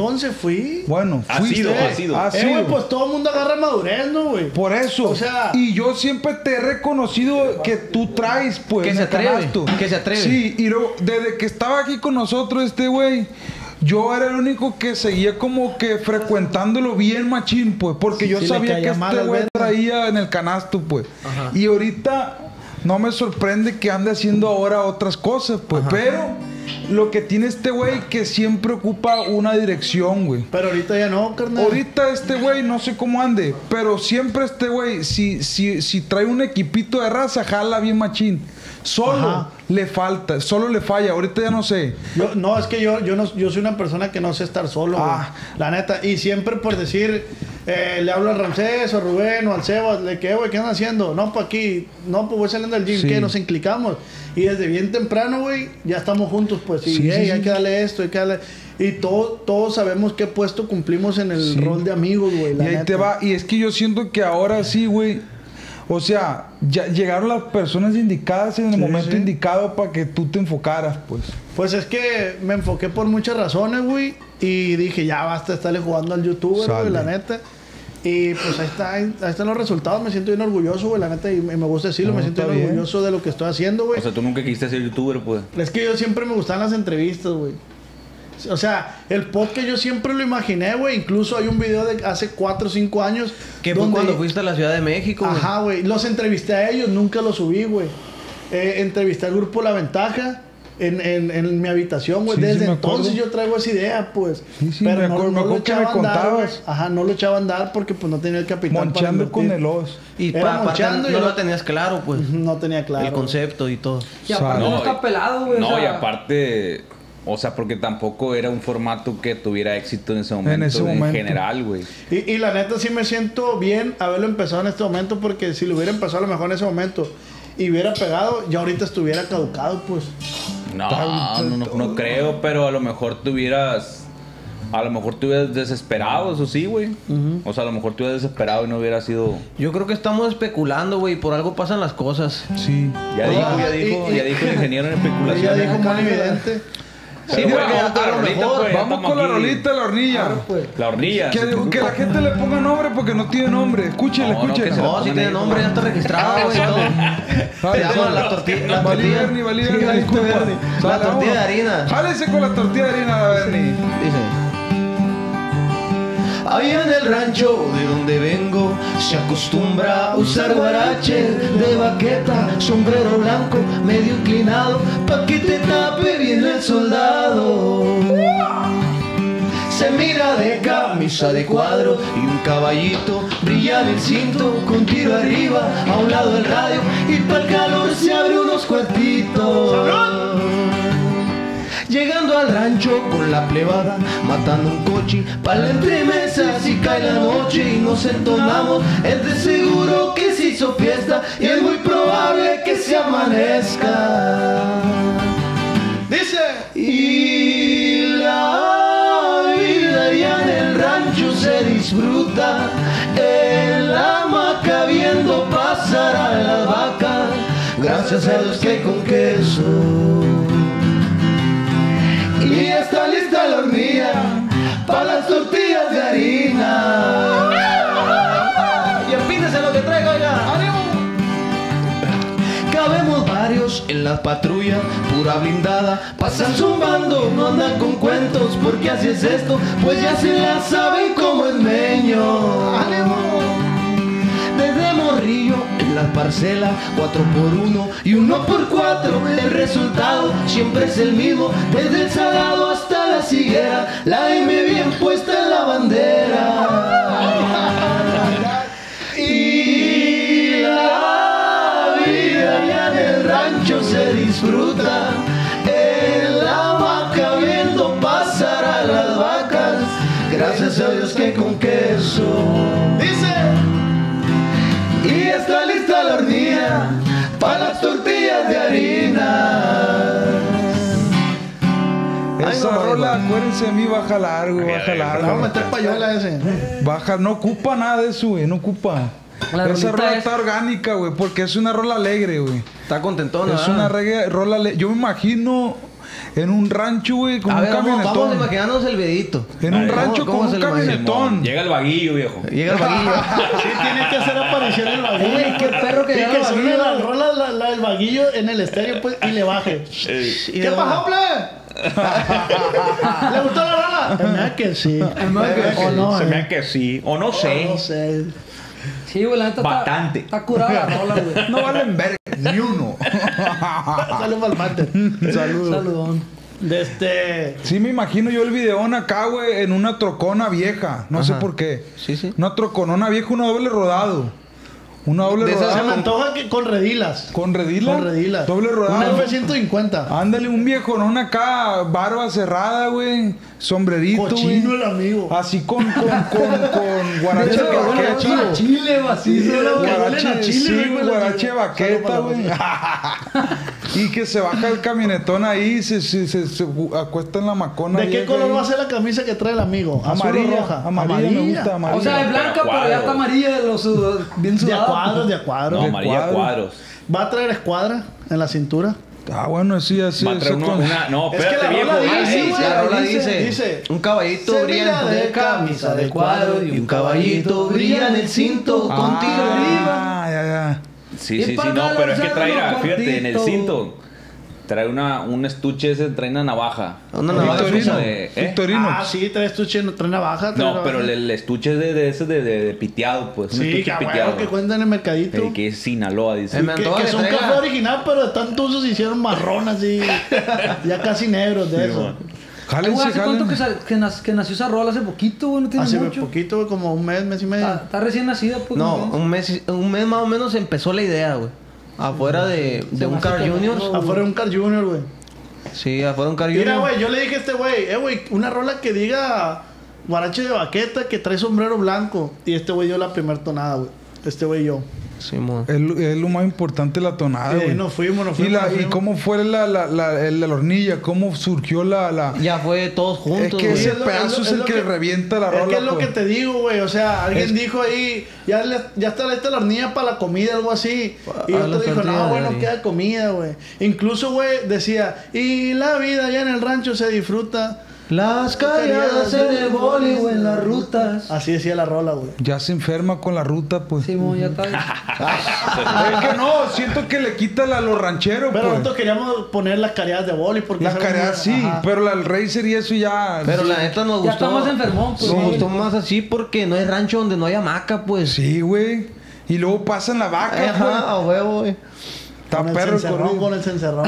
Speaker 5: Fui.
Speaker 3: Bueno,
Speaker 2: Ha
Speaker 3: fuiste.
Speaker 2: sido, ha sido.
Speaker 3: Ha
Speaker 5: Güey,
Speaker 3: sido.
Speaker 5: pues todo el mundo agarra madurez, ¿no, güey?
Speaker 3: Por eso.
Speaker 5: O sea-
Speaker 3: y yo siempre te he reconocido que tú traes, pues,
Speaker 8: Que
Speaker 3: en
Speaker 8: se
Speaker 3: el
Speaker 8: atreve,
Speaker 3: canasto.
Speaker 8: que se atreve.
Speaker 3: Sí, y luego, desde que estaba aquí con nosotros este güey, yo era el único que seguía como que frecuentándolo bien machín, pues, porque yo
Speaker 5: sí le
Speaker 3: sabía que
Speaker 5: caía mal
Speaker 3: este
Speaker 5: al
Speaker 3: güey
Speaker 5: verga.
Speaker 3: traía en el canasto, pues. Y ahorita no me sorprende que ande haciendo ahora otras cosas, pues, pero lo que tiene este güey que siempre ocupa una dirección, güey.
Speaker 5: Pero ahorita ya no, carnal.
Speaker 3: Ahorita este güey, no sé cómo ande, pero siempre este güey, si trae un equipito de raza, jala bien machín. Solo
Speaker 5: Ajá.
Speaker 3: le falta, solo le falla. Ahorita ya no sé.
Speaker 5: No, es que yo soy una persona que no sé estar solo, güey. La neta. Y siempre por decir, le hablo al Ramsés o a Rubén o al Sebas, de que, güey, ¿qué andan haciendo? No, pues aquí, no, pues voy saliendo del gym,
Speaker 3: Sí.
Speaker 5: ¿qué? Nos enclicamos. Y desde bien temprano, güey, ya estamos juntos, pues. Y,
Speaker 3: Sí,
Speaker 5: hey,
Speaker 3: sí,
Speaker 5: hay
Speaker 3: sí.
Speaker 5: que darle esto, hay que darle... Y todos sabemos qué puesto cumplimos en el rol de amigos, güey.
Speaker 3: Y ahí te va. Y es que yo siento que ahora sí, güey. O sea, ya llegaron las personas indicadas en el momento
Speaker 5: sí.
Speaker 3: indicado para que tú te enfocaras, pues.
Speaker 5: Pues es que me enfoqué por muchas razones, güey. Y dije, ya basta de estarle jugando al youtuber,
Speaker 3: Sale.
Speaker 5: güey, la neta. Y pues ahí están los resultados. Me siento bien orgulloso, güey, la neta. Y me gusta decirlo,
Speaker 3: No,
Speaker 5: me siento
Speaker 3: está
Speaker 5: bien
Speaker 3: bien.
Speaker 5: orgulloso de lo que estoy haciendo, güey.
Speaker 2: O sea, tú nunca quisiste ser youtuber, pues.
Speaker 5: Es que yo siempre me gustan las entrevistas, güey. O sea, el podcast yo siempre lo imaginé, güey. Incluso hay un video de hace 4 o 5 años.
Speaker 8: Que fue cuando fuiste a la Ciudad de México, güey.
Speaker 5: Ajá, güey. Los entrevisté a ellos, nunca los subí, güey. Entrevisté al grupo La Ventaja en mi habitación, güey.
Speaker 3: Sí, sí,
Speaker 5: Desde
Speaker 3: me acuerdo.
Speaker 5: entonces yo traigo esa idea, pues.
Speaker 3: Sí, sí,
Speaker 5: Pero
Speaker 3: me
Speaker 5: no,
Speaker 3: acuerdo- me
Speaker 5: no lo
Speaker 3: acuerdo que me
Speaker 5: echaba a andar, güey.
Speaker 3: contabas.
Speaker 5: Ajá, no lo echaba a andar porque pues no tenía el capital
Speaker 3: Monchando con
Speaker 5: invertir.
Speaker 3: el os.
Speaker 8: Y
Speaker 5: Era
Speaker 8: aparte
Speaker 5: mochando y
Speaker 8: no
Speaker 5: lo-
Speaker 8: lo tenías claro, pues.
Speaker 5: No tenía claro.
Speaker 8: El concepto y todo.
Speaker 6: Y aparte
Speaker 3: Sale.
Speaker 6: no está pelado, güey. o
Speaker 2: No,
Speaker 6: sea,
Speaker 2: y aparte, o sea, porque tampoco era un formato que tuviera éxito en ese momento.
Speaker 3: ese momento.
Speaker 2: General, güey.
Speaker 5: Y la neta sí me siento bien haberlo empezado en este momento porque si lo hubiera empezado a lo mejor en ese momento y hubiera pegado, ya ahorita estuviera caducado, pues.
Speaker 2: No creo, pero a lo mejor te hubieras desesperado, eso sí, güey. O sea, a lo mejor te hubieras desesperado y no hubiera sido...
Speaker 8: Yo creo que estamos especulando, güey. Por algo pasan las cosas.
Speaker 3: Sí.
Speaker 2: Ya dijo el ingeniero en
Speaker 5: Y ya
Speaker 2: especulación.
Speaker 5: dijo muy evidente.
Speaker 2: Sí,
Speaker 8: Pero
Speaker 2: güey,
Speaker 8: bueno,
Speaker 2: vamos con la
Speaker 8: a lo
Speaker 2: rolita,
Speaker 8: mejor.
Speaker 2: pues. ya
Speaker 3: Vamos
Speaker 2: estamos
Speaker 3: con la
Speaker 2: aquí.
Speaker 3: rolita, la hornilla.
Speaker 2: La hornilla.
Speaker 3: Que la gente le ponga nombre porque no tiene nombre. Escúchele,
Speaker 2: No, no,
Speaker 3: escúchele.
Speaker 2: que se la
Speaker 8: No, si
Speaker 2: pongan
Speaker 8: tiene
Speaker 2: ahí,
Speaker 8: nombre, ya está registrado, güey. todo.
Speaker 3: Sale,
Speaker 8: Se llama
Speaker 3: sale.
Speaker 8: la tortilla.
Speaker 3: Valí Bernie, valí
Speaker 8: Sí,
Speaker 3: Bernie,
Speaker 8: valiste
Speaker 3: disculpa.
Speaker 8: Bernie.
Speaker 3: Sale,
Speaker 8: La tortilla de
Speaker 3: vámonos.
Speaker 8: harina.
Speaker 3: Jálese con la tortilla de harina, Bernie.
Speaker 8: Dice.
Speaker 1: Allá en el rancho de donde vengo se acostumbra a usar guarache de baqueta, sombrero blanco medio inclinado pa' que te tape bien el soldado. Se mira de camisa de cuadro y un caballito brilla en el cinto con tiro arriba, a un lado el radio y pa'l calor se abre unos cuartitos. Llegando al rancho con la plebada, matando un coche pa' la entremesa. Si cae la noche y nos entonamos, es de seguro que se hizo fiesta y es muy probable que se amanezca. Dice: y la vida ya en el rancho se disfruta, en la hamaca viendo pasar a las vacas, gracias a Dios que hay con queso. Y está lista la hornilla para las tortillas de harina. Y empínese lo que traigo ya. Cabemos varios en la patrulla, pura blindada. Pasan zumbando, no andan con cuentos, porque así es esto, pues ya se la saben como es meño. Desde morrillo en la parcela, 4x1 y 1x4, el resultado siempre es el mismo. Desde el salado hasta la higuera, la M bien puesta en la bandera. Y la vida ya en el rancho se disfruta, en la hamaca viendo pasar a las vacas, gracias a Dios que con queso. Dice: y está lista la hornilla para las tortillas de harina.
Speaker 3: Esa rola, acuérdense de mí, va a jalar, güey, va a jalar.
Speaker 5: Vamos a meter payola ese.
Speaker 3: Baja, no ocupa nada de eso, güey, no ocupa.
Speaker 6: La
Speaker 3: Esa
Speaker 6: rolita
Speaker 3: rola
Speaker 6: es-
Speaker 3: está orgánica, güey, porque es una rola alegre, güey.
Speaker 8: Está contentona.
Speaker 3: Es una rola alegre. Yo me imagino en un rancho, güey, con
Speaker 8: A
Speaker 3: un
Speaker 8: ver, vamos
Speaker 3: camionetón.
Speaker 8: imaginándonos el videito.
Speaker 3: En un
Speaker 2: ¿Cómo-
Speaker 3: rancho
Speaker 8: cómo
Speaker 3: con
Speaker 8: se
Speaker 3: un
Speaker 8: lo imagina?
Speaker 3: camionetón.
Speaker 2: Llega el vaguillo, viejo.
Speaker 8: Llega el vaguillo.
Speaker 5: Sí, tiene que hacer aparición el vaguillo.
Speaker 6: Ey, qué perro que
Speaker 5: Y
Speaker 6: llega
Speaker 5: que
Speaker 6: el
Speaker 5: suene
Speaker 6: vaguillo.
Speaker 5: la rola la del vaguillo en el estéreo, pues, y le baje.
Speaker 8: Y
Speaker 5: ¿Qué
Speaker 8: de
Speaker 5: pasó, plebe? ¿Le gustó la rola? Se me da que sí. O no,
Speaker 2: Se me hace que sí. O no sé.
Speaker 5: No sé.
Speaker 6: Sí, güey, la neta
Speaker 2: Bastante.
Speaker 6: está curada la rola, güey.
Speaker 3: No valen verga, ni uno.
Speaker 5: Saludos para el mate. Saludos.
Speaker 6: Saludón.
Speaker 5: De este...
Speaker 3: Sí me imagino yo el videón acá, güey, en una trocona vieja. No sé
Speaker 8: Ajá.
Speaker 3: por qué.
Speaker 8: Sí, sí.
Speaker 3: Una troconona vieja, una doble rodado. Una doble
Speaker 8: De esas
Speaker 5: Se me
Speaker 3: rodado.
Speaker 5: antoja que con redilas.
Speaker 3: ¿Con redila?
Speaker 5: Con redilas.
Speaker 3: Doble rodado.
Speaker 5: Una F-150.
Speaker 3: Ándale, un viejo, ¿no? Una acá, barba cerrada, güey. Sombrerito,
Speaker 5: Cochino
Speaker 3: güey.
Speaker 5: el amigo.
Speaker 3: Así con guarache
Speaker 6: Eso
Speaker 3: de
Speaker 6: que huele a
Speaker 3: baqueta.
Speaker 6: chile, así.
Speaker 5: Sí, lo que huelen a
Speaker 3: Guarache,
Speaker 5: chile,
Speaker 3: sí,
Speaker 5: güey, huele a
Speaker 3: guarache
Speaker 5: chile.
Speaker 3: baqueta,
Speaker 5: Salud
Speaker 3: güey. Y que se baja el camionetón ahí, se acuesta en la macona.
Speaker 5: ¿De qué
Speaker 3: vieja
Speaker 5: color
Speaker 3: ahí.
Speaker 5: va a ser la camisa que trae el amigo? ¿Azul o
Speaker 3: Amarilla,
Speaker 5: roja?
Speaker 3: amarilla, me gusta, amarilla.
Speaker 6: O sea, es blanca, pero ya está amarilla, bien
Speaker 5: De a
Speaker 6: sudada.
Speaker 5: cuadros, de a cuadros.
Speaker 2: No,
Speaker 3: de
Speaker 2: amarilla
Speaker 3: cuadros.
Speaker 2: cuadros.
Speaker 5: Va a traer escuadra en la cintura.
Speaker 3: Ah, bueno, sí, así.
Speaker 2: Va a traer
Speaker 3: eso con-
Speaker 2: No,
Speaker 5: Es que
Speaker 2: espérate,
Speaker 5: la
Speaker 2: viejo.
Speaker 5: rola
Speaker 2: güey.
Speaker 5: dice,
Speaker 2: Ey,
Speaker 5: güey,
Speaker 8: La rola
Speaker 5: dice-
Speaker 8: dice, un caballito
Speaker 5: Se
Speaker 8: brilla
Speaker 5: mira de camisa de cuadro y un caballito brilla en el cinto con tiro arriba.
Speaker 3: Ah, ya, ya.
Speaker 2: Sí,
Speaker 6: Y
Speaker 2: sí, sí,
Speaker 6: para
Speaker 2: no, pero es que
Speaker 6: calorcito,
Speaker 2: trae, fíjate, en el
Speaker 6: cuartito.
Speaker 2: cinto. Trae un estuche ese, trae una navaja.
Speaker 8: Una navaja
Speaker 3: Victorino.
Speaker 2: suiza de-
Speaker 3: Victorino.
Speaker 5: Ah, sí, traes tu trae navaja. trae
Speaker 2: No,
Speaker 5: navaja.
Speaker 2: pero el estuche es de ese de piteado, pues. Un
Speaker 5: Sí,
Speaker 2: estuche
Speaker 5: que a huevo
Speaker 2: piteado.
Speaker 5: que cuentan en el mercadito.
Speaker 2: Que es Sinaloa, dice.
Speaker 8: Me
Speaker 5: Que,
Speaker 8: antoja
Speaker 5: que
Speaker 8: que
Speaker 5: son
Speaker 8: traiga-
Speaker 5: café original, pero de tanto uso se hicieron marrón así. Ya casi negros de eso.
Speaker 6: Güey,
Speaker 3: Jálense,
Speaker 6: ¿hace cuánto
Speaker 3: jálense.
Speaker 6: que nació esa rola? Hace poquito, güey, no tiene
Speaker 5: Hace
Speaker 6: mucho.
Speaker 5: poquito, güey, como un mes y medio.
Speaker 6: Está recién nacida, pues.
Speaker 8: No,
Speaker 6: ¿no?
Speaker 8: un mes más o menos empezó la idea, güey. Afuera de
Speaker 6: Se
Speaker 8: un
Speaker 6: me hace
Speaker 8: Car
Speaker 6: que
Speaker 8: Junior.
Speaker 6: no.
Speaker 5: Afuera de un Car Junior, güey.
Speaker 8: Sí, afuera de un Car
Speaker 5: Mira,
Speaker 8: Junior.
Speaker 5: güey, yo le dije a este güey, una rola que diga guarache de baqueta, que trae sombrero blanco. Y este güey dio la primera tonada, güey. Este güey yo.
Speaker 8: Simón.
Speaker 3: Es lo más importante la tonada,
Speaker 5: Y ahí
Speaker 3: güey.
Speaker 5: nos fuimos.
Speaker 3: ¿Y cómo fue la hornilla? ¿Cómo surgió la...?
Speaker 8: Ya fue todos
Speaker 3: Es
Speaker 8: juntos,
Speaker 3: que
Speaker 8: güey.
Speaker 3: ese
Speaker 5: Es lo-
Speaker 3: pedazo
Speaker 5: es
Speaker 3: es el
Speaker 5: lo
Speaker 3: que
Speaker 5: que-
Speaker 3: revienta la
Speaker 5: Es
Speaker 3: rola,
Speaker 5: que es lo
Speaker 3: pues.
Speaker 5: que te digo, güey. O sea, alguien dijo ahí, ya está lista la hornilla para la comida, algo así. Y
Speaker 8: Ah,
Speaker 5: otro
Speaker 8: la
Speaker 5: dijo,
Speaker 8: tortilla
Speaker 5: no,
Speaker 8: de
Speaker 5: güey, no
Speaker 8: harina.
Speaker 5: queda comida, güey. Incluso, güey, decía, y la vida allá en el rancho se disfruta.
Speaker 8: Las calladas en el boli, güey, en las rutas.
Speaker 5: Así decía la rola, güey.
Speaker 3: Ya se enferma con la ruta, pues.
Speaker 6: Simón, ya está.
Speaker 3: Es que no, siento que le quita a los rancheros,
Speaker 5: Pero
Speaker 3: pues.
Speaker 5: nosotros queríamos poner las careadas de boli porque...
Speaker 3: La
Speaker 5: esa
Speaker 3: carea
Speaker 5: era-
Speaker 3: sí,
Speaker 5: Ajá.
Speaker 3: pero el racer y eso ya...
Speaker 8: Pero
Speaker 3: sí.
Speaker 8: la neta nos
Speaker 6: Ya
Speaker 8: gustó.
Speaker 6: estamos enfermón, pues.
Speaker 8: Nos
Speaker 6: Sí.
Speaker 8: gustó más así porque no hay rancho donde no hay hamaca, pues.
Speaker 3: Sí, güey. Y luego pasan la vaca, pues.
Speaker 8: Ajá, a huevo, güey.
Speaker 3: Está
Speaker 5: Con el
Speaker 3: perro el
Speaker 5: cencerrón,
Speaker 3: corrido.
Speaker 5: con el cencerrón.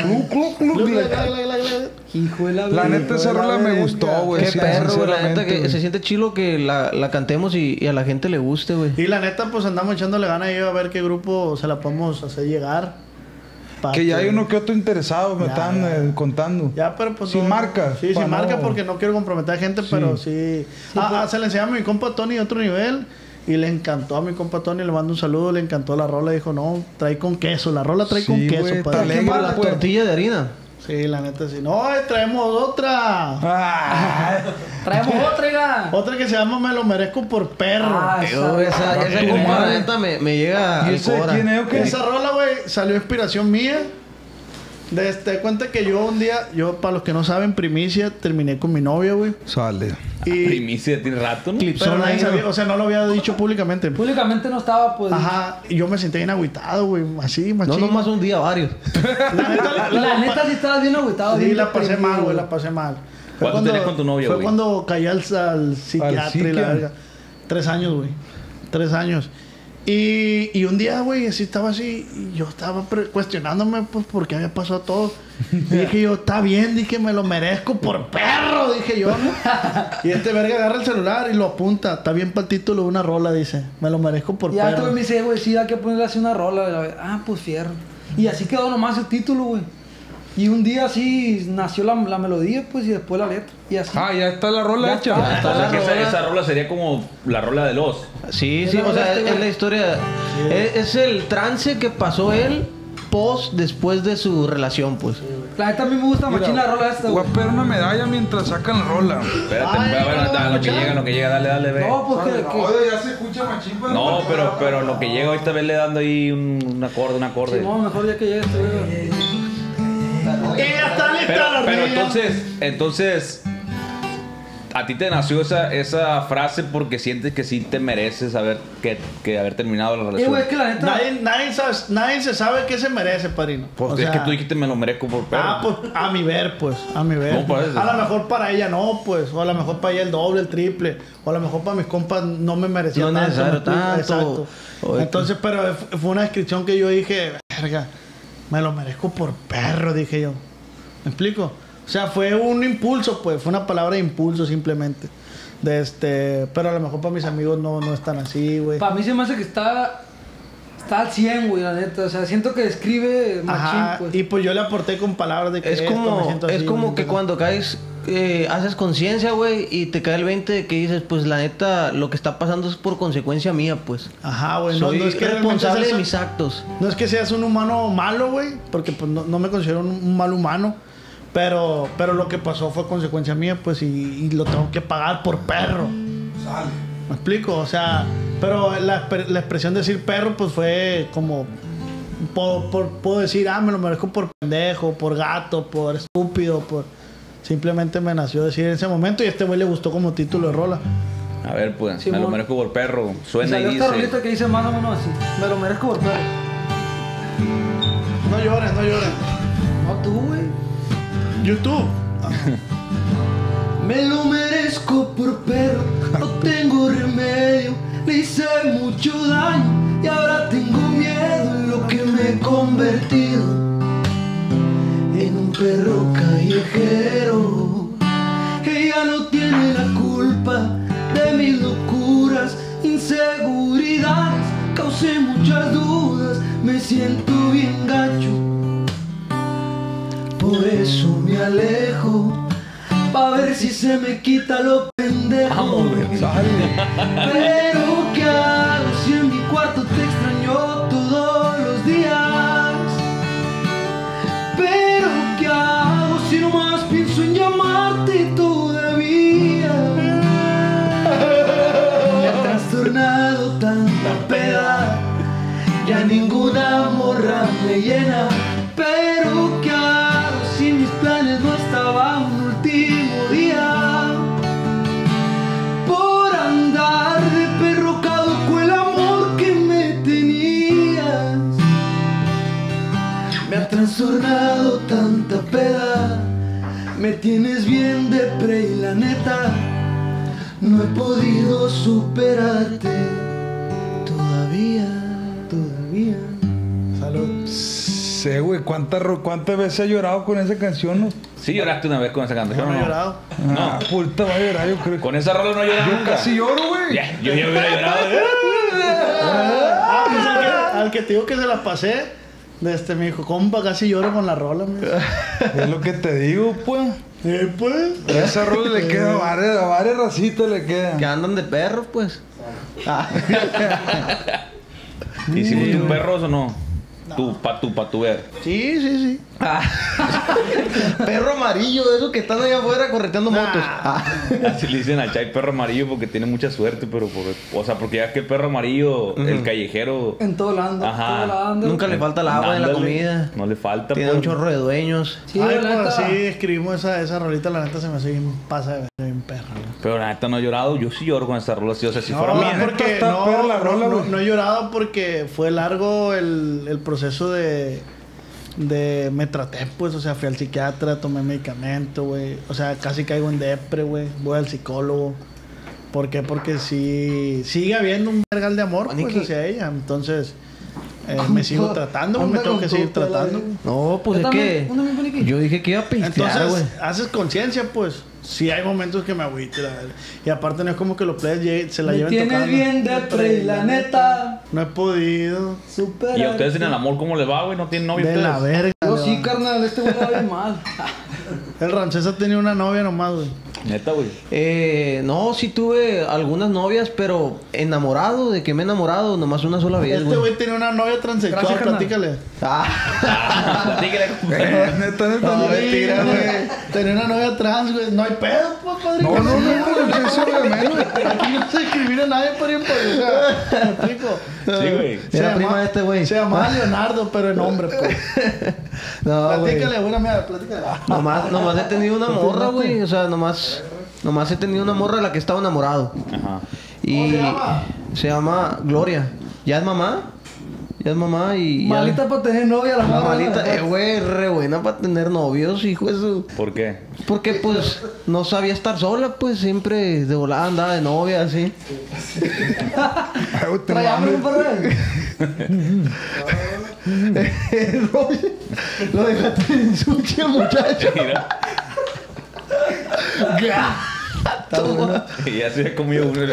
Speaker 6: Hijo de la
Speaker 3: La
Speaker 6: verga.
Speaker 3: neta, esa rola me gustó, güey.
Speaker 8: Qué
Speaker 3: sí,
Speaker 8: perro, güey. La neta
Speaker 3: sinceramente,
Speaker 8: que
Speaker 3: güey.
Speaker 8: se siente chilo que la cantemos y a la gente le guste, güey.
Speaker 5: Y la neta, pues andamos echándole ganas ahí a ver qué grupo se la podemos hacer llegar. Pa'
Speaker 3: Que ya hay uno que otro interesado, me
Speaker 5: Ya,
Speaker 3: están
Speaker 5: ya.
Speaker 3: Contando.
Speaker 5: Ya, pero pues...
Speaker 3: Sin marca,
Speaker 5: Sí,
Speaker 3: pa'
Speaker 5: sin marca
Speaker 3: no-
Speaker 5: porque no quiero comprometer a gente, pero sí... se le enseñaba a mi compa Tony de otro nivel y le encantó a mi compa Tony, le mando un saludo, le encantó la rola, dijo, no, trae con queso, la rola trae
Speaker 3: Sí,
Speaker 5: con queso,
Speaker 3: güey,
Speaker 5: padre.
Speaker 3: está
Speaker 8: ¿Qué
Speaker 3: alegre,
Speaker 8: más? La
Speaker 3: pues.
Speaker 8: tortilla de harina.
Speaker 5: Sí, la neta sí. No, traemos otra.
Speaker 3: Ah,
Speaker 6: Traemos otra, ya.
Speaker 5: Otra que se llama Me lo merezco por perro.
Speaker 6: Ah,
Speaker 8: Esa compa, la neta, me llega
Speaker 3: ¿Y
Speaker 8: al
Speaker 3: ese de
Speaker 8: cora.
Speaker 3: quién es o qué?
Speaker 5: Esa rola, güey, salió inspiración mía. Cuenta que yo un día, para los que no saben, primicia, terminé con mi novia, güey.
Speaker 3: Sale.
Speaker 5: Y,
Speaker 2: Primicia tiene rato, ¿no?
Speaker 5: pero nadie sabía, o sea, no lo había dicho públicamente.
Speaker 6: Públicamente no estaba, pues.
Speaker 5: Ajá, y yo me sentí bien agüitado, güey, así, machín.
Speaker 8: No nomás un día, varios.
Speaker 5: La neta,
Speaker 6: La neta sí estabas bien agüitado.
Speaker 5: sí,
Speaker 6: bien
Speaker 5: la pasé
Speaker 6: deprimido,
Speaker 5: mal, güey, la pasé mal.
Speaker 2: ¿Cuánto tenías con tu novia,
Speaker 5: Fue
Speaker 2: güey?
Speaker 5: cuando caí al psiquiatra y la
Speaker 3: psiquia?
Speaker 5: verga. 3 años, güey. 3 años. Y un día, güey, así estaba así, y yo estaba cuestionándome, pues, por qué había pasado todo. Y dije yo, está bien, dije, me lo merezco por perro, dije yo. Y este verga agarra el celular y lo apunta. Está bien para el título de una rola, dice. Me lo merezco por
Speaker 6: Y ya
Speaker 5: perro.
Speaker 6: tú me dice, güey, sí, hay que ponerle así una rola. Ah, pues fierro. Y así quedó nomás el título, güey. Y un día así nació la melodía, pues, y después la letra. Y así.
Speaker 3: Ah, ya está la rola
Speaker 6: Ya
Speaker 3: hecha.
Speaker 6: está.
Speaker 8: está
Speaker 2: O sea,
Speaker 8: la
Speaker 2: que
Speaker 8: rola.
Speaker 2: esa rola sería como la rola de los.
Speaker 8: Sí, sí, o sea, es la historia. Es el trance que pasó él después de su relación, pues.
Speaker 6: La neta a mí me gusta machín la rola esta,
Speaker 3: Voy
Speaker 6: güey.
Speaker 3: a esperar una medalla mientras sacan la rola.
Speaker 2: Espérate,
Speaker 5: Ay,
Speaker 2: a ver,
Speaker 5: no,
Speaker 2: lo que llega, dale, ve.
Speaker 6: No, pues que.
Speaker 3: Oye, ya se escucha machín,
Speaker 2: No, pero lo que llega ahorita vele dando ahí un acorde.
Speaker 6: No, mejor ya que llegue este, güey.
Speaker 5: Y ya está lista la
Speaker 2: Pero
Speaker 5: hornilla.
Speaker 2: entonces, a ti te nació esa frase porque sientes que sí te mereces que haber terminado la
Speaker 6: Y
Speaker 2: relación.
Speaker 6: güey, es que la neta.
Speaker 5: Nadie se sabe qué se merece, padrino.
Speaker 2: Pues
Speaker 5: O
Speaker 2: es
Speaker 5: sea,
Speaker 2: que tú dijiste me lo merezco por perro.
Speaker 5: Ah, pues a mi ver, pues. A mi ver.
Speaker 2: No, pues,
Speaker 5: a lo mejor para ella no, pues. O a lo mejor para ella el doble, el triple. O a lo mejor para mis compas no me merecía
Speaker 8: No
Speaker 5: tanto.
Speaker 8: necesario
Speaker 5: ¿me explico?
Speaker 8: tanto.
Speaker 5: Exacto.
Speaker 8: Oye,
Speaker 5: Entonces, pero fue una descripción que yo dije, verga, me lo merezco por perro, dije yo. ¿Me explico? O sea, fue un impulso, pues. Fue una palabra de impulso simplemente. Pero a lo mejor para mis amigos no están así, güey.
Speaker 6: Para mí se me hace que está al 100, güey, la neta. O sea, siento que describe machín,
Speaker 5: Ajá,
Speaker 6: pues.
Speaker 5: y pues yo le aporté con palabras de que
Speaker 8: Es
Speaker 5: esto, me
Speaker 8: como,
Speaker 5: siento
Speaker 8: es
Speaker 5: así,
Speaker 8: como
Speaker 5: ¿me
Speaker 8: que
Speaker 5: entiendes?
Speaker 8: cuando caes, haces conciencia, güey, y te cae el 20 de que dices, pues la neta, lo que está pasando es por consecuencia mía, pues.
Speaker 5: Ajá, güey.
Speaker 8: Soy
Speaker 5: No es que realmente
Speaker 8: responsable
Speaker 5: seas
Speaker 8: de
Speaker 5: un-
Speaker 8: mis actos.
Speaker 5: No es que seas un humano malo, güey, porque pues no me considero un mal humano. Pero lo que pasó fue consecuencia mía, pues, y lo tengo que pagar por perro. ¿Me explico? O sea, pero la expresión de decir perro, pues fue como... Puedo decir, me lo merezco por pendejo, por gato, por estúpido, por... Simplemente me nació decir en ese momento y a este güey le gustó como título de rola.
Speaker 2: A ver, pues,
Speaker 6: Sí,
Speaker 2: me lo
Speaker 6: mon.
Speaker 2: merezco por perro.
Speaker 6: Y
Speaker 2: Suena y
Speaker 6: salió esta
Speaker 2: dice.
Speaker 6: rolita que dice más o menos así. Me lo merezco por perro.
Speaker 5: No llores, no llores.
Speaker 6: No tú, güey.
Speaker 5: YouTube.
Speaker 1: Me lo merezco por perro, no tengo remedio, le hice mucho daño y ahora tengo miedo en lo que me he convertido, en un perro callejero. Ella no tiene la culpa de mis locuras, inseguridades, causé muchas dudas, me siento bien gacho. Por eso me alejo, pa' ver si se me quita lo pendejo. Pero ¿qué hago si en mi cuarto te extraño todo si todavía me ha trastornado tanta peda. Ya ninguna morra me llena, pero ¿qué hago si mis planes no estaban un último día? Por andar de perro caduco el amor que me tenías. Me ha trastornado tanta peda, me tienes bien depre y la neta no he podido superarte todavía.
Speaker 5: Salud.
Speaker 3: Sí, güey, ¿cuántas veces has llorado con esa canción? No?
Speaker 2: Sí lloraste una vez con esa canción,
Speaker 5: No
Speaker 2: ¿no?
Speaker 5: he llorado.
Speaker 3: Ah, puta, va a llorar, yo creo.
Speaker 2: Con esa rola no lloras
Speaker 3: Yo
Speaker 2: nunca.
Speaker 3: casi lloro, güey.
Speaker 2: Ya, yo ya hubiera llorado.
Speaker 5: Pues al que te digo que se la pasé, me dijo, compa, casi lloro con la rola, me dijo.
Speaker 3: Es lo que te digo, pues.
Speaker 5: Pues.
Speaker 3: Esa rola le queda a varias racitas le queda.
Speaker 8: Que andan de perros, pues.
Speaker 2: ¿Hicimos tus perros o no? Pa' tu ver.
Speaker 5: Sí.
Speaker 8: Perro amarillo, eso que están allá afuera correteando motos.
Speaker 2: Así le dicen al Chay perro amarillo porque tiene mucha suerte, pero porque ya es que el perro amarillo, el callejero.
Speaker 6: En todo lado,
Speaker 2: Ajá.
Speaker 6: todo lado anda.
Speaker 8: Nunca le falta el agua en la
Speaker 2: Ándale,
Speaker 8: comida.
Speaker 2: No le falta,
Speaker 8: Tiene
Speaker 2: pues.
Speaker 8: un chorro de dueños.
Speaker 6: Sí,
Speaker 5: Ay,
Speaker 6: la
Speaker 5: pues
Speaker 6: neta.
Speaker 5: sí, escribimos esa rolita, la neta se me hace bien pasa de ver, bien perra. ¿No?
Speaker 2: Pero la neta no he llorado. Yo sí lloro con esta rola, sí. O sea, si fuera
Speaker 5: No,
Speaker 2: mía.
Speaker 5: porque
Speaker 3: está perra la rola, güey.
Speaker 5: no he llorado porque fue largo el proceso de me traté, pues, o sea, fui al psiquiatra, tomé medicamento, güey. O sea, casi caigo en depre, güey. Voy al psicólogo. ¿Por qué? Porque sí sigue habiendo un vergal de amor, pues,
Speaker 8: Paniki.
Speaker 5: hacia ella. Entonces, me sigo tratando, güey. Me
Speaker 6: Anda
Speaker 5: tengo
Speaker 6: con
Speaker 5: que seguir
Speaker 6: todo,
Speaker 5: tratando,
Speaker 6: la-
Speaker 5: güey.
Speaker 8: No, pues
Speaker 6: Yo
Speaker 8: es que.
Speaker 6: también, uno bien
Speaker 8: Yo dije que iba a pistear, güey.
Speaker 5: Entonces, haces conciencia, pues. Sí hay momentos que me agüito, la verdad. Y aparte no es como que los players se la
Speaker 6: Me
Speaker 5: lleven
Speaker 6: tienes
Speaker 5: tocando.
Speaker 6: bien depre y la neta.
Speaker 5: No he podido.
Speaker 6: Super.
Speaker 2: ¿Y a ustedes en el amor cómo les va, güey? ¿No tienen novio
Speaker 5: De la
Speaker 2: ustedes?
Speaker 5: verga.
Speaker 6: Yo
Speaker 5: le
Speaker 6: sí,
Speaker 5: va.
Speaker 6: carnal, este güey va bien mal.
Speaker 5: El Rancés ha tenido una novia nomás, güey.
Speaker 2: Neta, güey.
Speaker 8: No, sí tuve algunas novias, pero enamorado, de que me he enamorado, nomás una sola vez,
Speaker 5: Este
Speaker 8: güey.
Speaker 5: güey tiene una novia transexual,
Speaker 6: Gracias, carnal.
Speaker 5: platícale.
Speaker 2: Platíquele.
Speaker 3: Neta,
Speaker 5: No,
Speaker 3: güey.
Speaker 5: mentira, güey. Tenía una novia trans, güey. No hay pedo, pues, padre.
Speaker 3: No, güey, eso es de menos.
Speaker 5: Aquí no se discrimina a nadie por ejemplo. O sea, me explico.
Speaker 2: Sí, güey.
Speaker 8: Era prima de este güey.
Speaker 5: Se llama Leonardo, pero en hombre, pues.
Speaker 8: No, güey.
Speaker 5: Platícale, buena mía, platícale.
Speaker 8: Nomás he tenido una morra, güey. O sea, nomás he tenido una morra de la que estaba enamorado.
Speaker 2: Ajá.
Speaker 8: Y
Speaker 5: ¿Cómo se llama?
Speaker 8: se llama Gloria. Ya es mamá. Ya es mamá y. ya-
Speaker 6: Malita para tener novia, la
Speaker 8: La
Speaker 6: morra.
Speaker 8: malita, güey, re buena para tener novios, hijo de su.
Speaker 2: ¿Por qué?
Speaker 8: Porque pues no sabía estar sola, pues siempre de volada andaba de novia, así.
Speaker 3: Ay, güey, te
Speaker 6: Trae hambre,
Speaker 3: mames.
Speaker 6: compadre.
Speaker 8: Lo dejaste en sucio, muchacho.
Speaker 2: Mira. Y ya se había comido uno.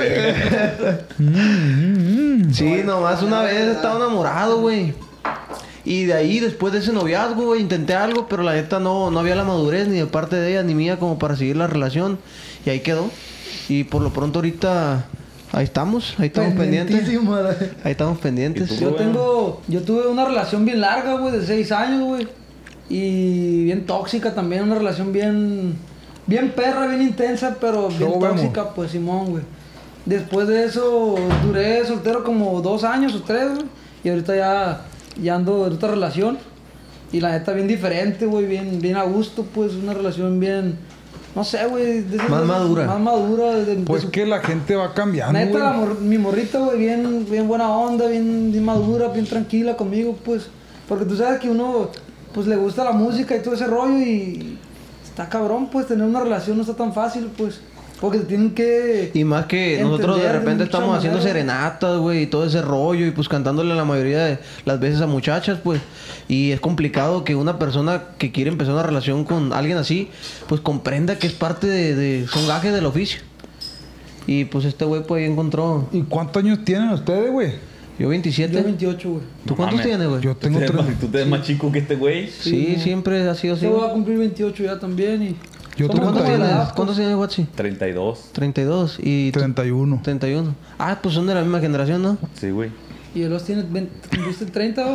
Speaker 8: Sí, nomás una vez estaba enamorado, güey. Y de ahí, después de ese noviazgo, güey, intenté algo, pero la neta no había la madurez ni de parte de ella ni mía como para seguir la relación. Y ahí quedó. Y por lo pronto ahorita ahí estamos pendientes.
Speaker 6: Pendientísimo, la-
Speaker 8: Ahí estamos pendientes.
Speaker 2: ¿Y tú?
Speaker 6: Yo tuve una relación bien larga, güey, de 6 años, güey. Y bien tóxica también, una relación bien perra, bien intensa, pero bien
Speaker 3: Luego vemos.
Speaker 6: tóxica, pues Simón, güey. Después de eso duré soltero como 2 años o 3, güey. Y ahorita ya ando en otra relación. Y la neta bien diferente, güey, bien a gusto, pues una relación bien, no sé, güey.
Speaker 8: Más madura.
Speaker 6: Más madura.
Speaker 3: Pues que la gente va cambiando,
Speaker 6: Neta,
Speaker 3: güey.
Speaker 6: mi morrita, güey, bien buena onda, bien madura, bien tranquila conmigo, pues. Porque tú sabes que uno, pues, le gusta la música y todo ese rollo y está cabrón, pues, tener una relación no está tan fácil, pues. Porque te tienen que...
Speaker 8: Y más que nosotros de
Speaker 6: entender
Speaker 8: repente
Speaker 6: muchas
Speaker 8: estamos haciendo
Speaker 6: maneras.
Speaker 8: serenatas, güey, y todo ese rollo, y pues cantándole la mayoría de las veces a muchachas, pues. Y es complicado que una persona que quiere empezar una relación con alguien así, pues comprenda que es parte son gajes del oficio. Y pues este güey pues ahí encontró.
Speaker 3: ¿Y cuántos años tienen ustedes, güey?
Speaker 8: Yo 27.
Speaker 6: Yo 28, güey.
Speaker 8: ¿Tú cuántos
Speaker 2: mames.
Speaker 8: tienes, güey?
Speaker 3: Yo tengo
Speaker 2: ¿Tú te ves más chico que este güey?
Speaker 8: Sí, siempre ha sido así.
Speaker 6: Yo voy a cumplir 28 ya también y...
Speaker 3: Yo
Speaker 6: somos
Speaker 3: tengo
Speaker 6: como de la
Speaker 3: 31.
Speaker 6: edad, pues.
Speaker 8: ¿Cuántos tienes, Watsi?
Speaker 2: 32.
Speaker 8: 32. Y tú-
Speaker 3: 31.
Speaker 8: 31. Ah, pues son de la misma generación, ¿no?
Speaker 2: Sí, güey.
Speaker 6: Y él los tiene... ¿Cumpliste 32?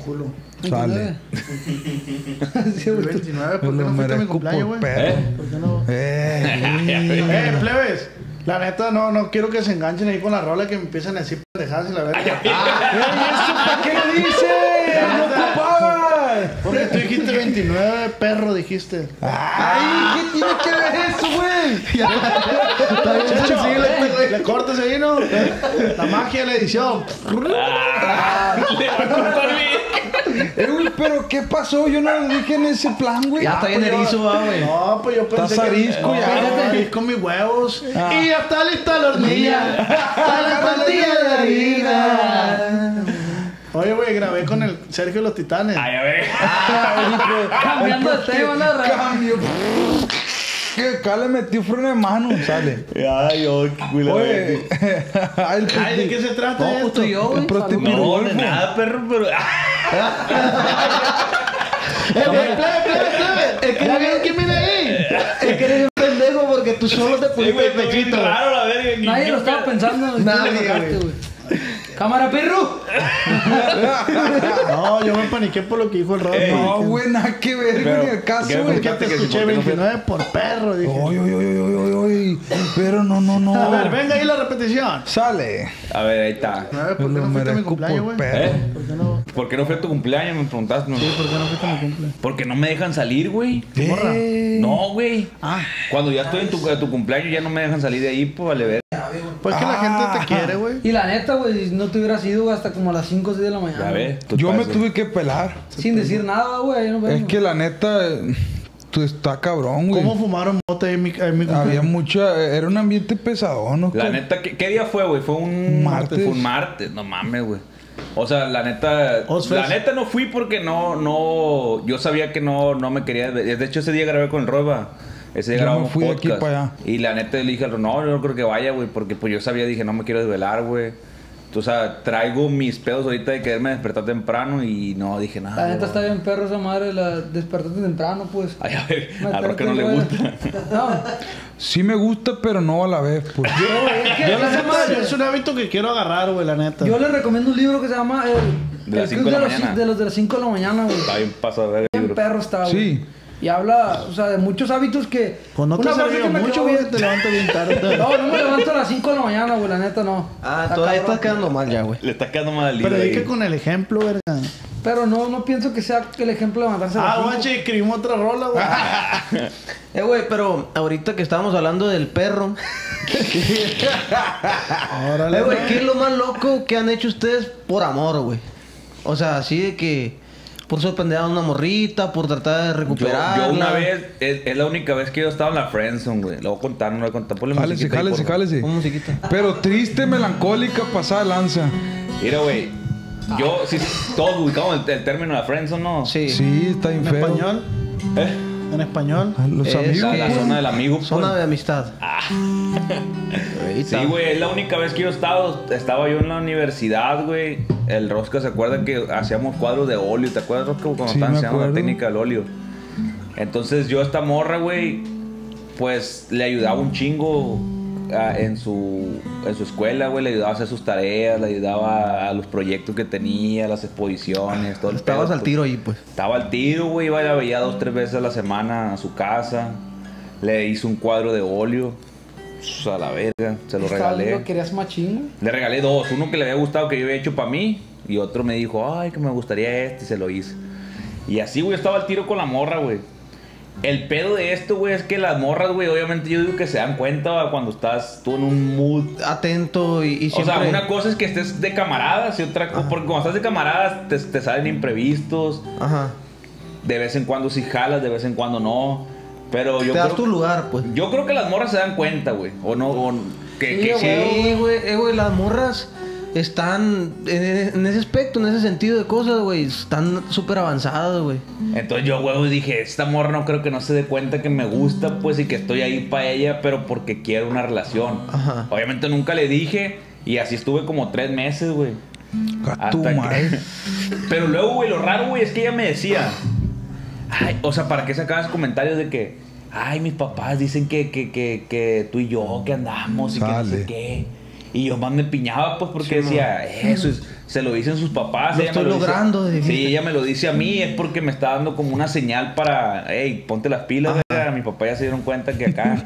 Speaker 5: culo.
Speaker 3: Sale.
Speaker 6: Sí,
Speaker 5: El
Speaker 6: güey.
Speaker 5: 29, ¿por
Speaker 3: Me
Speaker 5: qué
Speaker 3: lo
Speaker 5: no fuiste a mi
Speaker 3: merezco
Speaker 5: cumpleaños,
Speaker 3: por
Speaker 5: güey?
Speaker 3: perro.
Speaker 5: ¿Por qué no? Plebes. La neta, no quiero que se enganchen ahí con la rola que me empiezan a decir pendejadas y la verga.
Speaker 3: ¿Para qué lo dices? ¡No ocupabas!
Speaker 5: Porque tú dijiste 29, perro, dijiste.
Speaker 3: ¡Ay! ¿Qué tiene que ver eso, güey?
Speaker 5: Chacho, le cortas ahí, ¿no? La magia de la edición.
Speaker 2: Le va a cortar bien.
Speaker 3: Güey, pero ¿qué pasó? Yo no lo dije en ese plan, güey.
Speaker 8: Ya está bien erizo, güey.
Speaker 5: No, pues yo pensé
Speaker 3: Estás arisco
Speaker 5: que...
Speaker 3: ya.
Speaker 5: No, con mis huevos. Y ya está lista la hornilla. Está la tortilla de harina. Oye, güey, grabé con el Sergio de los Titanes.
Speaker 2: Ay, a ver.
Speaker 6: Cambiando de tema, ¿no?
Speaker 3: Cambio. Que acá le metió freno de mano, sale.
Speaker 2: Ay, oh, qué culo.
Speaker 3: Oye,
Speaker 5: Ay, ¿de qué se trata
Speaker 6: No, pues
Speaker 5: esto?
Speaker 6: tú y yo,
Speaker 3: el
Speaker 6: güey.
Speaker 3: prostipiro
Speaker 2: No, de
Speaker 3: golfo.
Speaker 2: nada, perro, pero.
Speaker 5: Es que ¿ya vieron quién viene ahí?
Speaker 8: Es que eres un pendejo porque tú solo te
Speaker 2: Sí,
Speaker 8: pusiste
Speaker 2: güey,
Speaker 8: el
Speaker 2: está bien
Speaker 8: pechito.
Speaker 2: raro la verga.
Speaker 6: Nadie lo estaba pensando. y tú
Speaker 8: Nadie,
Speaker 6: lo sacaste,
Speaker 8: güey.
Speaker 6: ¡Cámara, perro!
Speaker 5: No, yo me paniqué por lo que dijo el Rob.
Speaker 3: No, güey, nada que ver
Speaker 2: Pero,
Speaker 3: con el caso,
Speaker 2: ¿qué?
Speaker 3: güey.
Speaker 5: Porque te escuché 29 por perro, dije.
Speaker 3: Oy, oy, oy, oy, oy, oy. Pero no.
Speaker 5: A ver, venga ahí la repetición.
Speaker 3: Sale.
Speaker 2: A ver, ahí está.
Speaker 5: 9, ¿por
Speaker 3: Me
Speaker 5: qué
Speaker 3: lo
Speaker 5: no fuiste a mi
Speaker 3: merezco
Speaker 5: cumpleaños,
Speaker 3: por
Speaker 5: güey?
Speaker 3: perro.
Speaker 5: ¿Por qué no?
Speaker 2: ¿Por qué no fue a tu cumpleaños? Me preguntaste, ¿no?
Speaker 5: Sí, ¿por qué no fuiste a mi cumpleaños?
Speaker 2: Porque no me dejan salir, güey.
Speaker 5: morra?
Speaker 2: No, güey.
Speaker 5: Ah,
Speaker 2: Cuando ya estoy en tu cumpleaños ya no me dejan salir de ahí, pues vale ver.
Speaker 5: pues que la gente te quiere, güey.
Speaker 6: Y la neta, güey, no te hubieras ido hasta como a las 5 o 6 de la mañana.
Speaker 2: Ya ves.
Speaker 3: Yo me tuve que pelar.
Speaker 6: Sin decir nada, güey. ahí nos
Speaker 3: Es
Speaker 6: vemos.
Speaker 3: que la neta, tú está cabrón, güey.
Speaker 5: ¿Cómo fumaron mota en mi cumpleaños?
Speaker 3: Había mucha, era un ambiente pesadón, ¿no?
Speaker 2: La neta, ¿qué día fue, güey? Fue un
Speaker 3: Martes.
Speaker 2: Fue un martes, no mames, güey. O sea, la neta,
Speaker 5: Ozfest.
Speaker 2: la neta no fui porque no, yo sabía que no me quería. De hecho, ese día grabé con el Roba. Ese día
Speaker 3: Yo me
Speaker 2: grabamos
Speaker 3: fui de
Speaker 2: podcast.
Speaker 3: aquí para allá.
Speaker 2: Y la neta le dije al Roba, no, yo no creo que vaya, güey, porque pues yo sabía, dije, no me quiero desvelar, güey. O sea, traigo mis pedos ahorita de quererme despertar temprano y no dije nada.
Speaker 6: La neta
Speaker 2: güey.
Speaker 6: está bien perro esa madre, la despertarte temprano, pues.
Speaker 2: Ay, a ver, a
Speaker 6: Meterte,
Speaker 2: Roque no le
Speaker 6: güey.
Speaker 2: gusta.
Speaker 6: No,
Speaker 3: Sí me gusta, pero no a la vez, pues.
Speaker 6: es que
Speaker 5: Yo la
Speaker 6: esa
Speaker 5: neta,
Speaker 6: madre-
Speaker 5: es un hábito que quiero agarrar, güey, la neta.
Speaker 6: Yo les recomiendo un libro que se llama
Speaker 2: De las
Speaker 6: El
Speaker 2: 5
Speaker 6: Club
Speaker 2: de la
Speaker 6: los,
Speaker 2: mañana.
Speaker 6: de los de las 5 de la mañana, güey.
Speaker 2: Está bien pasado de ver el
Speaker 6: Bien
Speaker 2: libro.
Speaker 6: perro está, güey.
Speaker 3: Sí.
Speaker 6: Y habla, o sea, de muchos hábitos que...
Speaker 5: Pues no te
Speaker 6: una frase
Speaker 5: servido
Speaker 6: que me
Speaker 5: mucho,
Speaker 6: quedó
Speaker 5: güey,
Speaker 6: bien-
Speaker 5: te levantas bien tarde.
Speaker 6: No, no me levanto a las 5 de la mañana, güey, la neta no.
Speaker 8: Ah,
Speaker 6: Está
Speaker 8: todavía
Speaker 6: cabrón.
Speaker 8: estás quedando mal ya, güey.
Speaker 2: Le está quedando mal el libro.
Speaker 5: Predica
Speaker 2: ahí.
Speaker 5: con el ejemplo, verga.
Speaker 6: Pero no pienso que sea el ejemplo de levantarse a las
Speaker 5: Ah,
Speaker 6: 5.
Speaker 5: guache, escribimos otra rola, güey.
Speaker 8: Güey, pero ahorita que estábamos hablando del perro.
Speaker 5: Órale,
Speaker 8: Güey, ¿qué es lo más loco que han hecho ustedes por amor, güey? O sea, así de que... Por sorprender a una morrita, por tratar de recuperarla.
Speaker 2: Yo una vez, es la única vez que yo estaba en la friendzone, güey. Lo voy a contar, no lo voy a contar. Ponle
Speaker 3: Cálese,
Speaker 2: musiquita ahí,
Speaker 3: cálese,
Speaker 2: porfa.
Speaker 3: cálese.
Speaker 8: Con musiquita.
Speaker 3: Pero triste, melancólica, pasada de lanza.
Speaker 2: Mira, güey. Yo, sí, todos ubicamos el término de la friendzone, ¿no?
Speaker 8: Sí.
Speaker 3: Sí, está bien
Speaker 5: ¿En
Speaker 3: feo.
Speaker 5: español?
Speaker 2: ¿Eh?
Speaker 5: ¿En español?
Speaker 3: Los
Speaker 8: Es
Speaker 3: amigos.
Speaker 8: que-
Speaker 2: La zona del amigo, pues.
Speaker 8: Zona de amistad.
Speaker 2: Sí, güey, es la única vez que yo estaba yo en la universidad, güey. El Rosca se acuerda que hacíamos cuadros de óleo. ¿Te acuerdas, Rosca, cuando
Speaker 3: Sí,
Speaker 2: estaban
Speaker 3: me
Speaker 2: enseñando la
Speaker 3: acuerdo.
Speaker 2: técnica del óleo? Entonces yo a esta morra, güey, pues le ayudaba un chingo en su escuela, güey. Le ayudaba a hacer sus tareas, le ayudaba a los proyectos que tenía, las exposiciones, todo el
Speaker 8: Estabas
Speaker 2: pedo,
Speaker 8: al
Speaker 2: pues.
Speaker 8: tiro ahí, pues.
Speaker 2: Estaba al tiro, güey. Iba y la veía 2 o 3 veces a la semana a su casa. Le hice un cuadro de óleo. Pues, a la verga. Se lo regalé.
Speaker 6: ¿Lo querías machín?
Speaker 2: Le regalé 2. Uno que le había gustado que yo había hecho para mí. Y otro me dijo, ay, que me gustaría este. Y se lo hice. Y así, güey, estaba al tiro con la morra, güey. El pedo de esto, güey, es que las morras, güey, obviamente yo digo que se dan cuenta, güey, cuando estás tú en un mood.
Speaker 8: Atento y
Speaker 2: O
Speaker 8: siempre...
Speaker 2: sea, una cosa es que estés de camaradas y otra cosa... Porque cuando estás de camaradas te salen imprevistos.
Speaker 8: Ajá.
Speaker 2: De vez en cuando sí jalas, de vez en cuando no. Pero yo
Speaker 8: Te das
Speaker 2: creo,
Speaker 8: tu lugar, pues.
Speaker 2: yo creo que las morras se dan cuenta, güey. O no, o que,
Speaker 6: Sí,
Speaker 2: que
Speaker 6: güey.
Speaker 8: Sí, güey, las morras están en ese aspecto, en ese sentido de cosas, güey. Están súper avanzadas, güey.
Speaker 2: Entonces yo, güey, dije, esta morra no creo que no se dé cuenta que me gusta, pues, y que estoy ahí para ella, pero porque quiero una relación.
Speaker 8: Ajá.
Speaker 2: Obviamente nunca le dije, y así estuve como 3 meses, güey.
Speaker 3: A tu
Speaker 2: Hasta que-
Speaker 3: madre.
Speaker 2: Pero luego, güey, lo raro, güey, es que ella me decía... Ay, o sea, ¿para qué sacabas comentarios de que... Ay, mis papás dicen que tú y yo, que andamos y que no
Speaker 3: Sale.
Speaker 2: sé qué? Y yo más me piñaba, pues, porque decía, eso es, se lo dicen sus papás.
Speaker 8: Lo
Speaker 2: ella me
Speaker 8: estoy
Speaker 2: dice-
Speaker 8: logrando, dijiste.
Speaker 2: Sí, ella me lo dice a mí, es porque me está dando como una señal para, hey, ponte las pilas, verga. Mi papá ya se dieron cuenta que acá.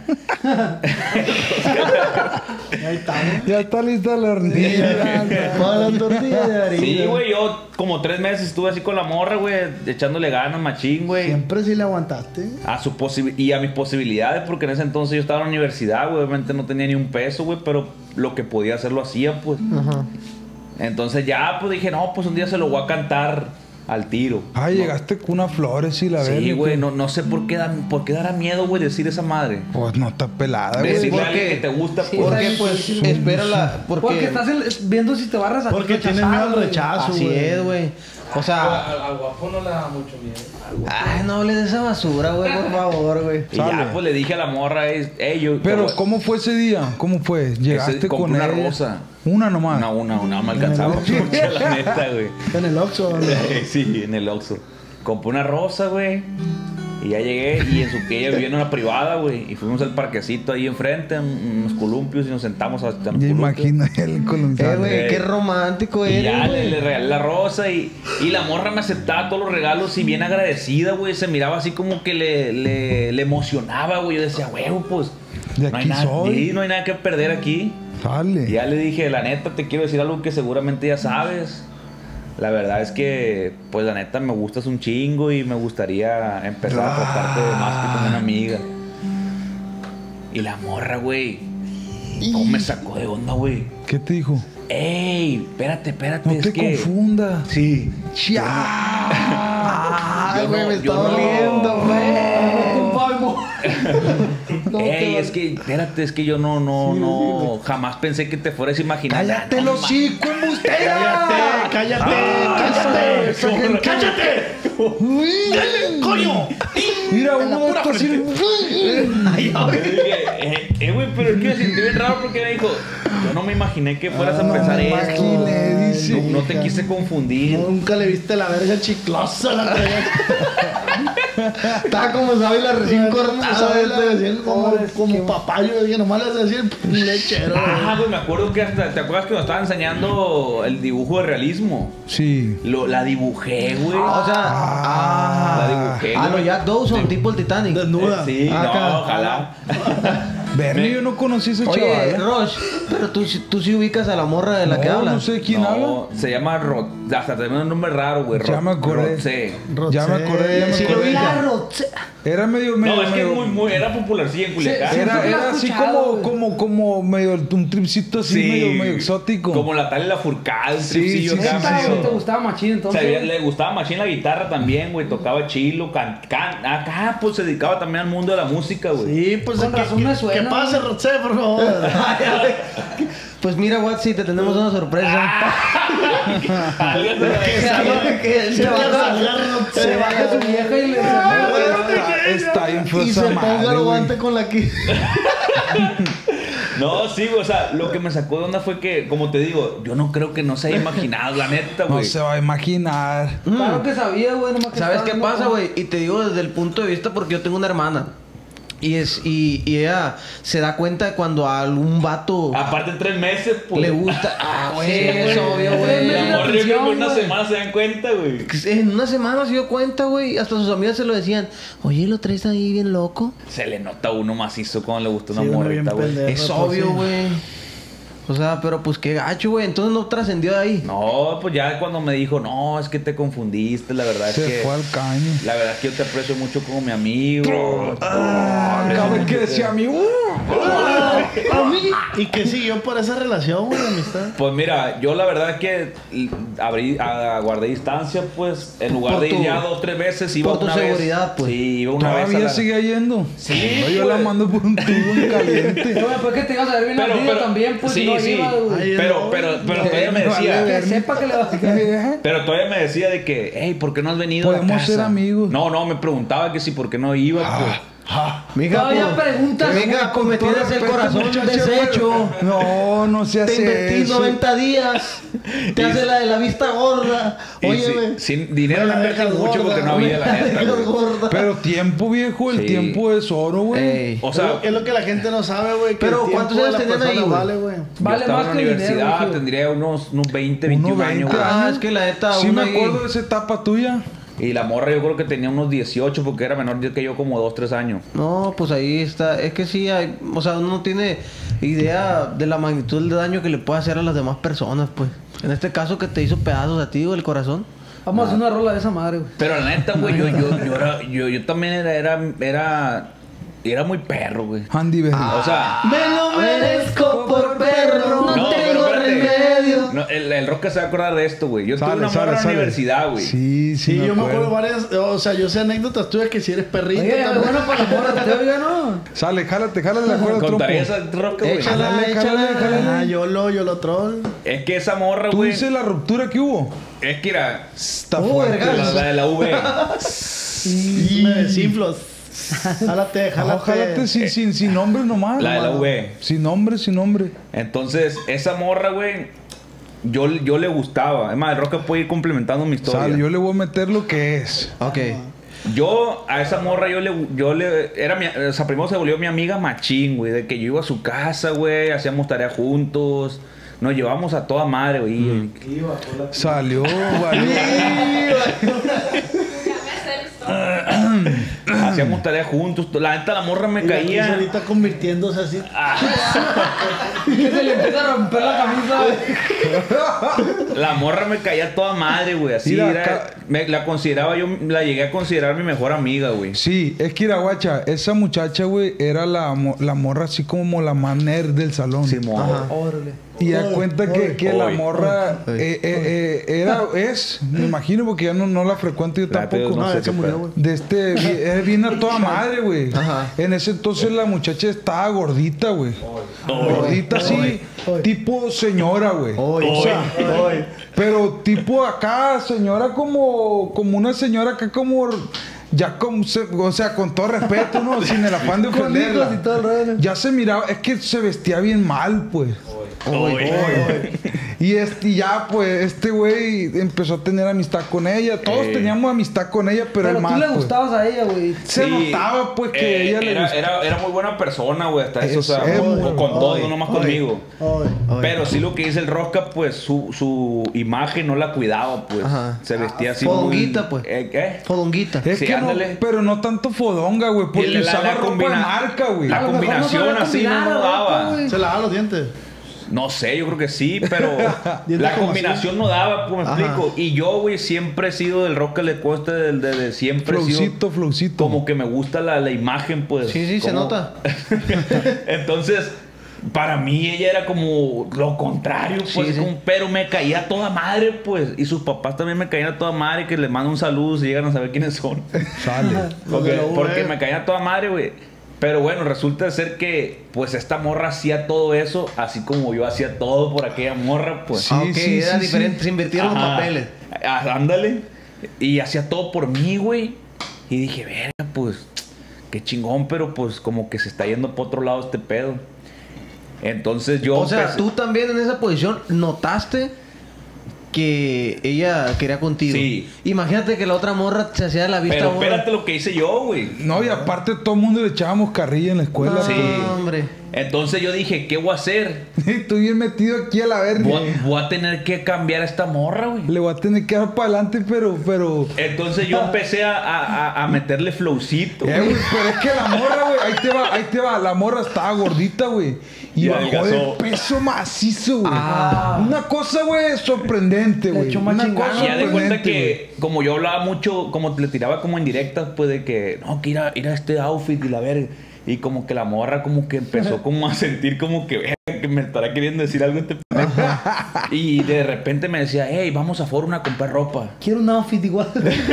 Speaker 5: Ahí está, güey.
Speaker 3: Ya está lista la hornilla.
Speaker 8: Para la tortilla de harina.
Speaker 2: Sí, güey, yo como 3 meses estuve así con la morra, güey, echándole ganas, machín, güey.
Speaker 5: Siempre sí le aguantaste.
Speaker 2: Y a mis posibilidades, porque en ese entonces yo estaba en la universidad, güey, obviamente no tenía ni un peso, güey, pero lo que podía hacer lo hacía, pues.
Speaker 8: Ajá.
Speaker 2: Entonces ya, pues dije, no, pues un día se lo voy a cantar al tiro.
Speaker 3: Ay, llegaste con unas flores y la
Speaker 2: Sí,
Speaker 3: verga,
Speaker 2: güey, no sé por qué dará miedo, güey, decir esa madre.
Speaker 3: Pues no está pelada, güey.
Speaker 2: Decirle a
Speaker 8: ¿por qué?
Speaker 2: alguien que te gusta,
Speaker 6: Sí,
Speaker 2: pues.
Speaker 8: Porque pues espérala,
Speaker 6: Porque
Speaker 8: porque
Speaker 6: estás viendo si te va a rechazar.
Speaker 5: Porque tienes miedo al rechazo,
Speaker 8: así
Speaker 5: güey.
Speaker 8: es, güey. O sea,
Speaker 9: Al guapo no le da mucho miedo.
Speaker 8: ay, no hables de esa basura, güey, por favor, güey.
Speaker 2: Y
Speaker 3: Sale.
Speaker 2: ya, pues le dije a la morra, yo...
Speaker 3: Pero, ¿cómo fue ese día? ¿Cómo fue? Llegaste
Speaker 2: compré
Speaker 3: con
Speaker 2: una
Speaker 3: ella.
Speaker 2: rosa.
Speaker 3: Una nomás.
Speaker 2: Una me alcanzaba mucho, la neta, güey.
Speaker 5: En el Oxxo, ¿no?
Speaker 2: Sí, en el Oxxo. Compré una rosa, güey. Y ya llegué y en su que ella vivía en una privada, güey. Y fuimos al parquecito ahí enfrente, en unos columpios, y nos sentamos a echar
Speaker 3: Ya
Speaker 2: columpios.
Speaker 3: imagina el colombiano.
Speaker 8: Güey, qué romántico
Speaker 2: Y ya
Speaker 8: eres,
Speaker 2: le
Speaker 8: güey.
Speaker 2: regalé la rosa y la morra me aceptaba todos los regalos y bien agradecida, güey. Se miraba así como que le emocionaba, güey. Yo decía, huevo, pues.
Speaker 3: De
Speaker 2: no hay
Speaker 3: aquí
Speaker 2: nada,
Speaker 3: soy.
Speaker 2: sí, no hay nada que perder aquí.
Speaker 3: Sale.
Speaker 2: Y ya le dije, la neta, te quiero decir algo que seguramente ya sabes. La verdad es que, pues la neta, me gustas un chingo y me gustaría empezar a tratarte más que como una amiga. Y la morra, güey, ¿cómo me sacó de onda, güey?
Speaker 3: ¿Qué te dijo?
Speaker 2: ¡Ey! Espérate,
Speaker 3: No
Speaker 2: es
Speaker 3: te
Speaker 2: que...
Speaker 3: confundas.
Speaker 2: Sí.
Speaker 8: Ay,
Speaker 2: Yo
Speaker 8: güey,
Speaker 2: no-
Speaker 8: me
Speaker 2: yo
Speaker 8: está
Speaker 2: no-
Speaker 8: doliendo, güey.
Speaker 2: Ey, es que, espérate, es que yo no, jamás pensé que te fueras a imaginar.
Speaker 3: ¡Cállate los hocico, embustera!
Speaker 5: ¡Cállate! ¡Cállate! ¡Coño!
Speaker 3: Mira, uno de estos así.
Speaker 2: Güey, pero es que me sentí bien raro porque me dijo, yo no me imaginé que fueras a
Speaker 3: No
Speaker 2: pensar
Speaker 3: me
Speaker 2: esto.
Speaker 3: imaginé, dice.
Speaker 2: No te quise confundir.
Speaker 5: Nunca le viste la verga chiclosa la traía.
Speaker 8: Está como Sábila recién cortada,
Speaker 5: ¿Sabes?
Speaker 8: güey.
Speaker 5: Como papayo, y nomás le hacía el lechero.
Speaker 2: Ah, güey, me acuerdo que hasta, ¿te acuerdas que nos estaba enseñando el dibujo de realismo?
Speaker 3: Sí.
Speaker 2: La dibujé, güey.
Speaker 8: O sea,
Speaker 2: La dibujé,
Speaker 8: lo
Speaker 2: güey.
Speaker 8: Jack Dawson, tipo el Titanic.
Speaker 5: Desnuda.
Speaker 2: Sí,
Speaker 8: Ah,
Speaker 2: no,
Speaker 8: acá.
Speaker 2: ojalá.
Speaker 3: Bernie, yo no conocí a ese
Speaker 8: Oye,
Speaker 3: chaval.
Speaker 8: Roche, pero tú sí ubicas a la morra de la que
Speaker 3: No,
Speaker 8: hablas.
Speaker 3: no sé quién habla.
Speaker 2: No, se llama hasta también un nombre raro, güey.
Speaker 3: Ya me acordé.
Speaker 2: Sí.
Speaker 3: Ya me acordé, ya me
Speaker 8: Sí lo
Speaker 3: acordé.
Speaker 8: ubica.
Speaker 3: Era medio.
Speaker 2: No, es que
Speaker 3: medio-
Speaker 2: era popularcilla en Culiacán.
Speaker 6: Sí,
Speaker 3: Era,
Speaker 6: sí,
Speaker 3: era
Speaker 6: lo he
Speaker 3: así
Speaker 6: escuchado,
Speaker 3: como medio un tripcito así, medio exótico.
Speaker 2: Como la tal y la Furcal, un
Speaker 3: Sí,
Speaker 2: tripsillo
Speaker 3: sí,
Speaker 2: acá,
Speaker 3: sí,
Speaker 2: medio-
Speaker 3: sí.
Speaker 6: ¿Te gustaba machín
Speaker 2: O
Speaker 6: entonces?
Speaker 2: sea, le gustaba machín la guitarra también, güey. Tocaba chilo, acá, pues se dedicaba también al mundo de la música, güey.
Speaker 5: Sí, pues
Speaker 6: Con razón me suena,
Speaker 5: ¿Qué pasa, Roche, por favor?
Speaker 8: Pues mira, Watsi, te tenemos una sorpresa. Que se
Speaker 6: baja su vieja y le
Speaker 3: Está bien fue
Speaker 8: y
Speaker 3: esa
Speaker 8: se ponga
Speaker 3: madre,
Speaker 8: el
Speaker 3: güey.
Speaker 8: guante con la que.
Speaker 2: No, sí, güey, o sea, lo que me sacó de onda fue que, como te digo, yo no creo que no se haya imaginado, la neta,
Speaker 3: No
Speaker 2: güey.
Speaker 3: se va a imaginar.
Speaker 6: Claro que sabía, güey. nomás que
Speaker 8: ¿Sabes
Speaker 6: estaba
Speaker 8: qué
Speaker 6: viendo
Speaker 8: pasa,
Speaker 6: cómo-
Speaker 8: güey? Y te digo desde el punto de vista porque yo tengo una hermana. Y ella se da cuenta cuando a algún vato
Speaker 2: Aparte en 3 meses, pues.
Speaker 8: le gusta. Ah, güey,
Speaker 6: Sí,
Speaker 8: es
Speaker 6: güey.
Speaker 8: obvio,
Speaker 6: En 3
Speaker 8: güey.
Speaker 6: meses.
Speaker 2: La morra, yo creo que en una
Speaker 6: güey.
Speaker 2: semana se dan cuenta, güey.
Speaker 8: En una semana se dio cuenta, güey. Hasta sus amigas se lo decían. Oye, ¿lo traes ahí bien loco?
Speaker 2: Se le nota a uno macizo cuando le gusta una
Speaker 5: Sí, uno bien
Speaker 2: morrita, güey.
Speaker 5: pendejo.
Speaker 8: Es
Speaker 5: pues,
Speaker 8: obvio,
Speaker 5: sí.
Speaker 8: güey. O sea, pero pues qué gacho, güey. Entonces no trascendió de ahí.
Speaker 2: No, pues ya cuando me dijo, no, es que te confundiste, la verdad es
Speaker 3: Se
Speaker 2: que.
Speaker 3: fue al caño.
Speaker 2: La verdad es que yo te aprecio mucho como mi amigo.
Speaker 3: Cada vez que decía a mí,
Speaker 5: ¿Y qué siguió por esa relación, güey, de amistad?
Speaker 2: Pues mira, yo la verdad es que guardé distancia, pues. En lugar
Speaker 8: Por
Speaker 2: de ir
Speaker 8: tu-
Speaker 2: ya 2 o 3 veces, iba
Speaker 8: por tu
Speaker 2: una vez.
Speaker 8: seguridad, pues.
Speaker 2: Sí, iba una vez.
Speaker 3: todavía sigue yendo.
Speaker 2: Sí,
Speaker 3: No, yo
Speaker 2: pues.
Speaker 3: la mando por un tubo en caliente.
Speaker 6: Pero después que te ibas a ver bien ardido también, pues
Speaker 2: sí,
Speaker 6: no
Speaker 2: sí.
Speaker 6: iba, güey.
Speaker 5: Ay,
Speaker 2: Pero todavía me decía.
Speaker 6: Que sepa que le va a
Speaker 2: Pero todavía me decía de que, hey, ¿por qué no has venido? a la
Speaker 3: Podemos
Speaker 2: casa?"
Speaker 3: ser amigos.
Speaker 2: No, me preguntaba que si por qué no iba, pues.
Speaker 8: Mija,
Speaker 6: Todavía preguntas.
Speaker 8: Mija, pues me
Speaker 3: Con todo
Speaker 8: tienes el
Speaker 3: respeto,
Speaker 8: corazón
Speaker 3: muchacha,
Speaker 8: deshecho.
Speaker 3: pero- No se
Speaker 8: Te
Speaker 3: hace
Speaker 8: invertí
Speaker 3: eso.
Speaker 8: 90 días. Te hace la de la vista gorda.
Speaker 2: Y
Speaker 8: Óyeme.
Speaker 2: sin dinero no
Speaker 5: la
Speaker 2: invertí
Speaker 5: dejas
Speaker 2: mucho
Speaker 5: gorda,
Speaker 2: porque no había, la neta, güey.
Speaker 8: gorda.
Speaker 3: Pero tiempo, viejo, el
Speaker 2: Sí.
Speaker 3: tiempo es oro, güey.
Speaker 8: Ey.
Speaker 2: O sea,
Speaker 5: es lo que la gente no sabe, güey. que
Speaker 8: Pero
Speaker 5: el
Speaker 8: ¿cuántos
Speaker 5: tiempo de
Speaker 8: años
Speaker 5: la
Speaker 8: tenían
Speaker 5: persona
Speaker 8: ahí, güey?
Speaker 5: vale, güey.
Speaker 2: yo
Speaker 6: Vale
Speaker 2: estaba
Speaker 6: más
Speaker 2: en
Speaker 6: que
Speaker 2: la
Speaker 6: el dinero,
Speaker 2: universidad,
Speaker 6: güey.
Speaker 2: tendría unos 20, 21 años, güey.
Speaker 8: Ah, es que la neta,
Speaker 3: Sí
Speaker 8: uno
Speaker 3: me
Speaker 8: ahí-
Speaker 3: acuerdo de esa etapa tuya.
Speaker 2: Y la morra yo creo que tenía unos 18 porque era menor que yo como 2, 3 años.
Speaker 8: No, pues ahí está. Es que sí, hay, o sea, uno no tiene idea de la magnitud del daño que le puede hacer a las demás personas, pues. En este caso que te hizo pedazos a ti, güey, el corazón.
Speaker 6: Vamos a hacer una rola de esa madre, güey.
Speaker 2: Pero la neta, güey, yo también era muy perro, güey.
Speaker 3: Andy Berry.
Speaker 2: O sea,
Speaker 8: Me lo merezco por perro. No,
Speaker 2: no,
Speaker 8: tengo
Speaker 2: pero espérate.
Speaker 8: remedio.
Speaker 2: No, el Roca se va a acordar de esto, güey. Yo tuve una morra
Speaker 3: sale,
Speaker 2: en la
Speaker 3: sale.
Speaker 2: universidad, güey.
Speaker 3: Sí,
Speaker 5: Sí,
Speaker 3: sí,
Speaker 5: yo me acuerdo varias, o sea, yo sé anécdotas tuyas que si eres perrito.
Speaker 6: Oye,
Speaker 5: también.
Speaker 6: bueno para la morra, te oiga, ¿no?
Speaker 3: Sale, jálate la cuerda, trompo.
Speaker 2: Contaría esa Roca, güey.
Speaker 8: Échala,
Speaker 3: Jálale,
Speaker 8: échala.
Speaker 3: jálale.
Speaker 5: Ah, yo lo troll.
Speaker 2: Es que esa morra,
Speaker 3: ¿Tú
Speaker 2: güey.
Speaker 3: dices la ruptura que hubo?
Speaker 2: Es que era
Speaker 3: Está fuerte.
Speaker 2: la de la V.
Speaker 5: Y me desinflo. Jálate.
Speaker 3: Jálate sin nombre nomás.
Speaker 2: La de la V.
Speaker 3: Sin nombre.
Speaker 2: Entonces, esa morra, güey, yo le gustaba. Es más, el Roca puede ir complementando mi historia.
Speaker 3: Sale, yo le voy a meter lo que es.
Speaker 8: Ok.
Speaker 2: Yo a esa morra o sea, primero se volvió mi amiga machín, güey, de que yo iba a su casa, güey, hacíamos tarea juntos, nos llevamos a toda madre, güey.
Speaker 3: Salió, valió.
Speaker 2: Hacíamos tarea juntos, la neta la morra me
Speaker 5: Y
Speaker 2: caía.
Speaker 5: ahorita convirtiéndose así.
Speaker 6: Que se le empieza a romper la camisa.
Speaker 2: La morra me caía toda madre, güey, así
Speaker 3: Mira,
Speaker 2: era, la consideraba yo, la llegué a considerar mi mejor amiga, güey.
Speaker 3: Sí, es que Iraguacha, esa muchacha, güey, era la morra así como la más nerd del salón.
Speaker 2: Simón.
Speaker 6: Órale.
Speaker 3: Y da cuenta que la
Speaker 2: Oy.
Speaker 3: morra me imagino, porque ya no la frecuento yo
Speaker 2: La neta,
Speaker 3: tampoco.
Speaker 2: yo no sé
Speaker 5: se
Speaker 2: qué
Speaker 5: murió,
Speaker 2: pedo.
Speaker 5: güey.
Speaker 3: De viene a toda madre, güey.
Speaker 8: Ajá.
Speaker 3: En ese entonces la muchacha estaba gordita, güey. Gordita así, tipo señora, güey. O sea, pero tipo acá, señora como una señora acá como... Ya o sea, con todo respeto, ¿no? Sin el afán de
Speaker 6: Con hijos
Speaker 3: ofenderla.
Speaker 6: y todo el rollo.
Speaker 3: Ya se miraba, es que se vestía bien mal, pues. Y ya, pues, este güey empezó a tener amistad con ella. Todos teníamos amistad con ella, pero
Speaker 6: Pero
Speaker 3: el
Speaker 6: tú
Speaker 3: más,
Speaker 6: le
Speaker 3: pues,
Speaker 6: gustabas a ella, güey.
Speaker 3: se notaba, pues, que ella le gustaba.
Speaker 2: era muy buena persona, güey, hasta eso, o sea,
Speaker 3: Es muy
Speaker 2: con
Speaker 3: bueno.
Speaker 2: todo, no nomás conmigo.
Speaker 5: Ay.
Speaker 2: Pero sí lo que dice el Rosca, pues su imagen no la cuidaba, pues.
Speaker 8: Ajá.
Speaker 2: Se vestía así
Speaker 8: Fodonguita,
Speaker 2: muy...
Speaker 8: pues.
Speaker 2: ¿Qué?
Speaker 8: Fodonguita.
Speaker 3: Es
Speaker 2: Sí,
Speaker 3: que no,
Speaker 2: ándale.
Speaker 3: pero no tanto fodonga, güey, porque
Speaker 2: Y
Speaker 3: usaba ropa de
Speaker 2: combina-
Speaker 3: marca, güey.
Speaker 2: La
Speaker 6: A lo mejor no
Speaker 2: combinación
Speaker 6: sabía
Speaker 2: así no
Speaker 6: combinar la
Speaker 2: daba.
Speaker 6: ropa, güey.
Speaker 5: Se lava los dientes.
Speaker 2: No sé, yo creo que sí, pero
Speaker 5: Dientes
Speaker 2: la
Speaker 5: como
Speaker 2: combinación no daba, pues me
Speaker 8: Ajá.
Speaker 2: explico. Y yo, güey, siempre he sido del rock que le cuesta de siempre he sido
Speaker 3: Flowcito.
Speaker 2: como que me gusta la imagen, pues.
Speaker 8: Sí, se
Speaker 2: como-
Speaker 8: nota.
Speaker 2: Entonces, para mí ella era como lo contrario, pues,
Speaker 8: Sí, sí.
Speaker 2: pero me caía a toda madre, pues. Y sus papás también me caían a toda madre, que les mando un saludo si llegan a saber quiénes son.
Speaker 3: Sale.
Speaker 2: Porque me caían a toda madre, güey. Pero bueno, resulta ser que, pues, esta morra hacía todo eso, así como yo hacía todo por aquella morra, pues.
Speaker 3: Sí,
Speaker 8: Ah, ok,
Speaker 3: sí,
Speaker 8: era
Speaker 3: sí,
Speaker 8: diferente.
Speaker 3: sí.
Speaker 8: Se invirtieron los
Speaker 2: Ajá.
Speaker 8: papeles.
Speaker 2: Ándale. Y hacía todo por mí, güey. Y dije, verga, pues, qué chingón, pero pues como que se está yendo por otro lado este pedo. Entonces yo...
Speaker 8: O sea,
Speaker 2: empecé-
Speaker 8: tú también en esa posición notaste que ella quería contigo.
Speaker 2: Sí.
Speaker 8: Imagínate que la otra morra se hacía de la vista
Speaker 2: Pero
Speaker 8: gorda.
Speaker 2: espérate lo que hice yo, güey.
Speaker 3: No, y aparte todo el mundo le echábamos carrilla en la escuela.
Speaker 8: No,
Speaker 2: Sí.
Speaker 8: hombre.
Speaker 2: Entonces yo dije, ¿qué voy a hacer?
Speaker 3: Estoy bien metido aquí a la verga.
Speaker 2: Voy a tener que cambiar a esta morra, güey.
Speaker 3: Le voy a tener que dar para adelante, pero...
Speaker 2: Entonces yo empecé a meterle flowcito.
Speaker 3: güey, pero es que la morra, güey, ahí te va. La morra estaba gordita, güey. Y
Speaker 2: Y
Speaker 3: bajó de
Speaker 2: adelgazó.
Speaker 3: peso macizo, güey.
Speaker 6: Ah.
Speaker 3: Una cosa, güey, sorprendente,
Speaker 6: Le
Speaker 3: güey.
Speaker 6: echó más
Speaker 3: Una
Speaker 6: chingada.
Speaker 3: cosa
Speaker 2: Y ya de cuenta
Speaker 3: sorprendente,
Speaker 2: que, como yo hablaba mucho, como le tiraba como en directas, pues de que, no, que ir a este outfit y la verga. Y como que la morra como que empezó como a sentir como que, verga, que me estará queriendo decir algo este pendejo. Y de repente me decía, hey, vamos a Forum a comprar ropa.
Speaker 6: Quiero un outfit igual.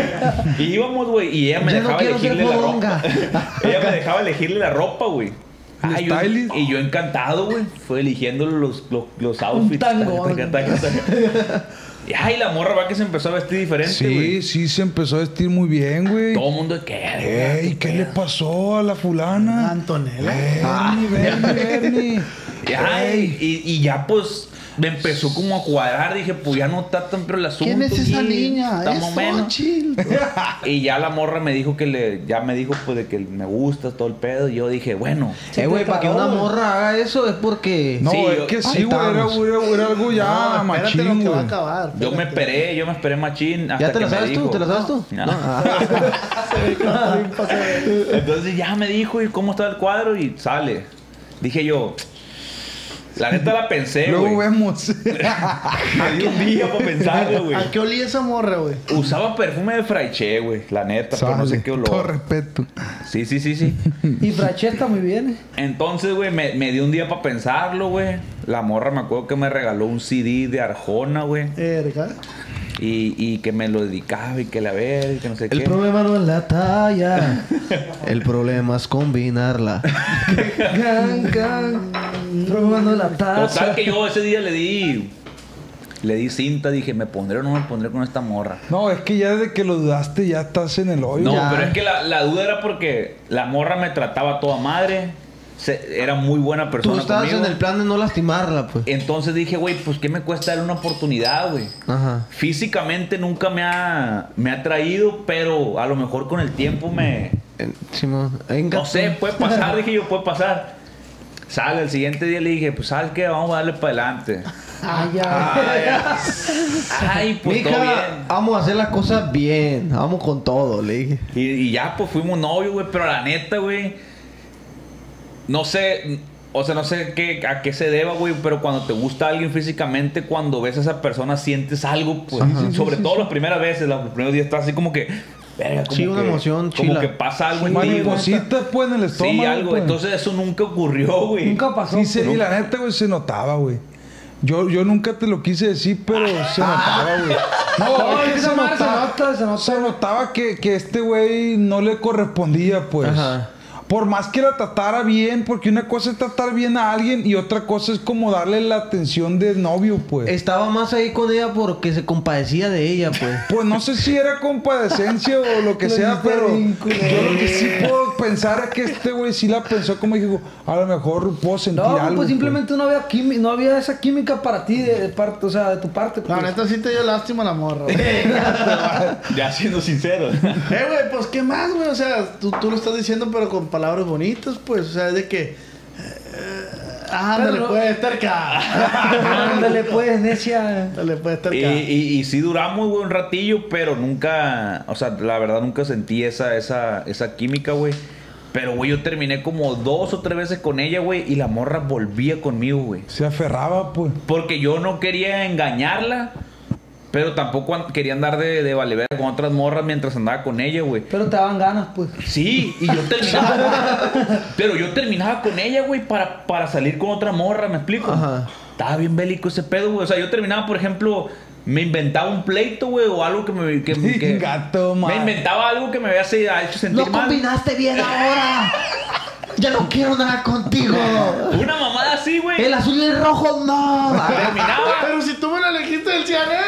Speaker 2: Y íbamos, güey, y ella me
Speaker 8: Yo no
Speaker 2: dejaba
Speaker 8: quiero ser
Speaker 2: elegirle la
Speaker 8: fodonga.
Speaker 2: ropa. Ella me dejaba elegirle la ropa, güey. Ay,
Speaker 3: stylist.
Speaker 2: y yo encantado, güey. Fue eligiendo los outfits.
Speaker 6: tangón.
Speaker 2: Y ay, la morra va que se empezó a vestir diferente,
Speaker 3: Sí,
Speaker 2: güey.
Speaker 3: sí, se empezó a vestir muy bien, güey.
Speaker 2: Todo el mundo, ¿qué?
Speaker 3: Ey, ¿qué le pasó a la fulana?
Speaker 5: Antonella.
Speaker 3: Bernie.
Speaker 2: Y ya pues me empezó como a cuadrar. Dije, pues ya no está tan pero el asunto.
Speaker 5: ¿Quién es esa
Speaker 2: aquí,
Speaker 5: niña?
Speaker 2: está
Speaker 5: Es
Speaker 2: más o menos.
Speaker 5: Xochitl.
Speaker 2: Y ya la morra me dijo ya me dijo pues de que me gusta todo el pedo. Y yo dije, bueno.
Speaker 8: Güey, para que una morra haga eso es porque...
Speaker 3: No,
Speaker 2: Sí,
Speaker 3: es
Speaker 2: yo-
Speaker 3: que
Speaker 8: ahí
Speaker 3: sí, güey, era algo ya
Speaker 5: No, espérate lo
Speaker 3: machín,
Speaker 5: que va a
Speaker 3: güey.
Speaker 5: acabar.
Speaker 2: Yo me esperé machín. Hasta
Speaker 8: ¿Ya te
Speaker 2: que
Speaker 8: la
Speaker 2: me
Speaker 8: sabes tú?
Speaker 2: dijo.
Speaker 8: ¿Te la sabes tú?
Speaker 2: No.
Speaker 8: No.
Speaker 2: Entonces ya me dijo, ¿y cómo está el cuadro? Y sale. Dije yo, la neta la pensé,
Speaker 3: Luego
Speaker 2: güey.
Speaker 3: vemos.
Speaker 2: Me dio un día para pensarlo, güey.
Speaker 5: ¿A qué olía esa morra, güey?
Speaker 2: Usaba perfume de Fraiche, güey. La neta, pero no sé qué
Speaker 3: Todo
Speaker 2: olor.
Speaker 3: respeto.
Speaker 2: Sí.
Speaker 6: Y Frache está muy bien,
Speaker 2: Entonces, güey, me dio un día para pensarlo, güey. La morra me acuerdo que me regaló un CD de Arjona, güey.
Speaker 5: Verga.
Speaker 2: Y que me lo dedicaba y que la ver y que no sé
Speaker 8: El
Speaker 2: qué.
Speaker 8: problema no es la talla. El problema es combinarla.
Speaker 6: Probando la taza.
Speaker 2: Total que yo ese día le di cinta, dije, ¿me pondré o no me pondré con esta morra?
Speaker 3: No, es que ya desde que lo dudaste ya estás en el hoyo.
Speaker 2: No,
Speaker 8: Ya.
Speaker 2: pero es que la duda era porque la morra me trataba toda madre. Era muy buena persona
Speaker 8: Tú estabas
Speaker 2: conmigo.
Speaker 8: en el plan de no lastimarla, pues.
Speaker 2: Entonces dije, güey, pues ¿qué me cuesta darle una oportunidad, güey?
Speaker 8: Ajá.
Speaker 2: Físicamente nunca me ha traído, pero a lo mejor con el tiempo
Speaker 8: Simón.
Speaker 2: no sé, puede pasar, dije yo, puede pasar. Sale, el siguiente día le dije, pues ¿sabes qué? Vamos a darle para adelante. Ay, pues todo
Speaker 8: Mija,
Speaker 2: bien.
Speaker 8: vamos a hacer las cosas bien. Vamos con todo, le dije.
Speaker 2: Y ya, pues fuimos novios, güey, pero la neta, güey, no sé, o sea, no sé a qué se deba, güey, pero cuando te gusta alguien físicamente, cuando ves a esa persona, sientes algo, pues, sobre todo las primeras veces, los primeros días, estás así como que, verga, como
Speaker 8: Sí, una
Speaker 2: que-
Speaker 8: emoción
Speaker 2: como
Speaker 8: chila.
Speaker 2: que pasa algo en ti, güey.
Speaker 3: Mariposita, pues, en el estómago.
Speaker 2: Sí, algo,
Speaker 3: pues.
Speaker 2: entonces eso nunca ocurrió, güey.
Speaker 6: Nunca pasó.
Speaker 3: Sí, sí,
Speaker 6: pues.
Speaker 3: y la neta, güey, se notaba, güey. Yo nunca te lo quise decir, pero se notaba, güey.
Speaker 6: No,
Speaker 3: es
Speaker 6: es
Speaker 3: que
Speaker 6: que esa madre se nota.
Speaker 3: Se notaba que este güey no le correspondía, pues.
Speaker 8: Ajá.
Speaker 3: Por más que la tratara bien, porque una cosa es tratar bien a alguien y otra cosa es como darle la atención de novio, pues.
Speaker 8: Estaba más ahí con ella porque se compadecía de ella, pues.
Speaker 3: Pues no sé si era compadecencia o lo que sea, pero yo lo que sí puedo pensar es que este güey sí la pensó como dijo, a lo mejor puedo sentir
Speaker 6: No,
Speaker 3: algo.
Speaker 6: pues simplemente no había esa química para ti de parte, o sea, de tu parte.
Speaker 5: La
Speaker 6: Pues.
Speaker 5: neta sí te dio lástima la morra, güey.
Speaker 2: Ya siendo sincero.
Speaker 5: Güey, pues ¿qué más, güey? O sea, tú lo estás diciendo, pero con palabras bonitas, pues. O sea, es de que... ándale,
Speaker 6: Pero no-
Speaker 5: pues, terca.
Speaker 6: Ándale, pues, necia.
Speaker 5: Ándale, pues, terca.
Speaker 2: Y sí duramos, güey, un ratillo, pero nunca, o sea, la verdad nunca sentí esa química, güey. Pero, güey, yo terminé como 2 o 3 veces con ella, güey, y la morra volvía conmigo, güey.
Speaker 3: Se aferraba, pues.
Speaker 2: Porque yo no quería engañarla, pero tampoco quería andar de valever con otras morras mientras andaba con ella, güey.
Speaker 6: Pero te daban ganas, pues.
Speaker 2: Sí, y yo terminaba. Pero yo terminaba con ella, güey, para salir con otra morra, ¿me explico?
Speaker 8: Ajá.
Speaker 2: Estaba bien bélico ese pedo, güey. O sea, yo terminaba, por ejemplo, me inventaba un pleito, güey, o algo que me.
Speaker 3: Gato,
Speaker 2: me
Speaker 3: man.
Speaker 2: inventaba algo que me había hecho sentir
Speaker 8: No
Speaker 2: mal.
Speaker 8: combinaste bien ahora. Ya no quiero nada contigo.
Speaker 2: Una mamada así, güey.
Speaker 8: El azul y el rojo no.
Speaker 2: Terminaba.
Speaker 5: Pero si tú me lo elegiste del Cianel.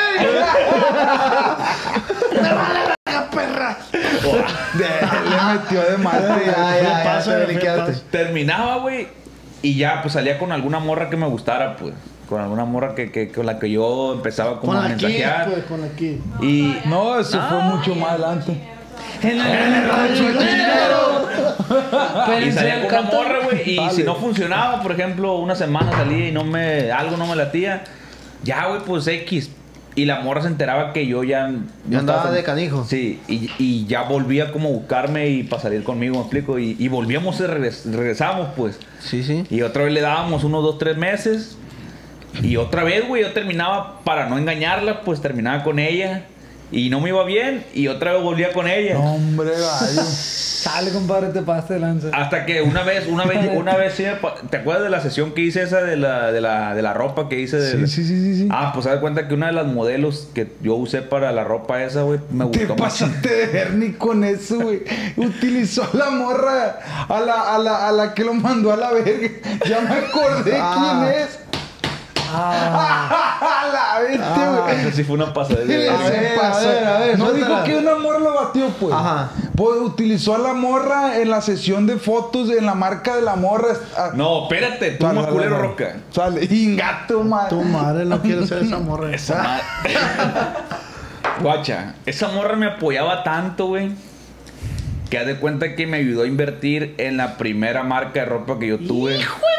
Speaker 5: ¡Me vale la perra!
Speaker 3: Le metió de madre.
Speaker 8: Ya,
Speaker 5: pasa,
Speaker 8: te
Speaker 5: ¿qué
Speaker 8: brincaste.
Speaker 5: pasa?
Speaker 2: Terminaba, güey. Y ya, pues salía con alguna morra que me gustara, pues. Con alguna morra con la que yo empezaba como
Speaker 5: Con
Speaker 2: a
Speaker 5: la Kid,
Speaker 2: mensajear.
Speaker 5: pues, con la Kid.
Speaker 2: Y.
Speaker 3: No, eso fue mucho más adelante.
Speaker 6: En el rancho del cochinero.
Speaker 2: Y salía con una morra, güey. Y
Speaker 3: Dale.
Speaker 2: si no funcionaba, por ejemplo, una semana salía y algo no me latía. Ya, güey, pues X. Y la morra se enteraba que yo ya
Speaker 8: Ya andaba
Speaker 2: estaba-
Speaker 8: de canijo.
Speaker 2: Sí, y ya volvía como a buscarme y para salir conmigo, me explico. Y volvíamos y regresamos, pues.
Speaker 8: Sí, sí.
Speaker 2: Y otra vez le dábamos unos 2, 3 meses. Y otra vez, güey, yo terminaba, para no engañarla, pues terminaba con ella. Y no me iba bien. Y otra vez volvía con ella.
Speaker 3: No, hombre, gallo.
Speaker 6: Sale, compadre, te pasaste de lanza.
Speaker 2: Hasta que una vez sí ¿te acuerdas de la sesión que hice esa de la ropa que hice?
Speaker 3: Sí.
Speaker 2: Ah, pues haz de cuenta que una de las modelos que yo usé para la ropa esa, güey, me
Speaker 3: Te
Speaker 2: gustó más.
Speaker 3: pasaste de Bernie con eso, güey. Utilizó a la morra, a la que lo mandó a la verga. Ya me acordé quién es. La bestia, güey.
Speaker 2: Esa sí fue una pasada de
Speaker 3: Se
Speaker 2: verga.
Speaker 3: pasó.
Speaker 8: a ver,
Speaker 3: no
Speaker 8: suéltala.
Speaker 3: dijo que una morra lo batió, pues.
Speaker 8: Ajá.
Speaker 3: Pues utilizó a la morra en la sesión de fotos en la marca de la morra.
Speaker 2: No, espérate, tú
Speaker 3: Dale,
Speaker 2: más culero,
Speaker 3: dale.
Speaker 2: Roca.
Speaker 3: Sale, ingato, madre.
Speaker 5: Tu madre no quiere ser esa morra.
Speaker 2: Guacha, esa morra me apoyaba tanto, güey, que haz de cuenta que me ayudó a invertir en la primera marca de ropa que yo tuve.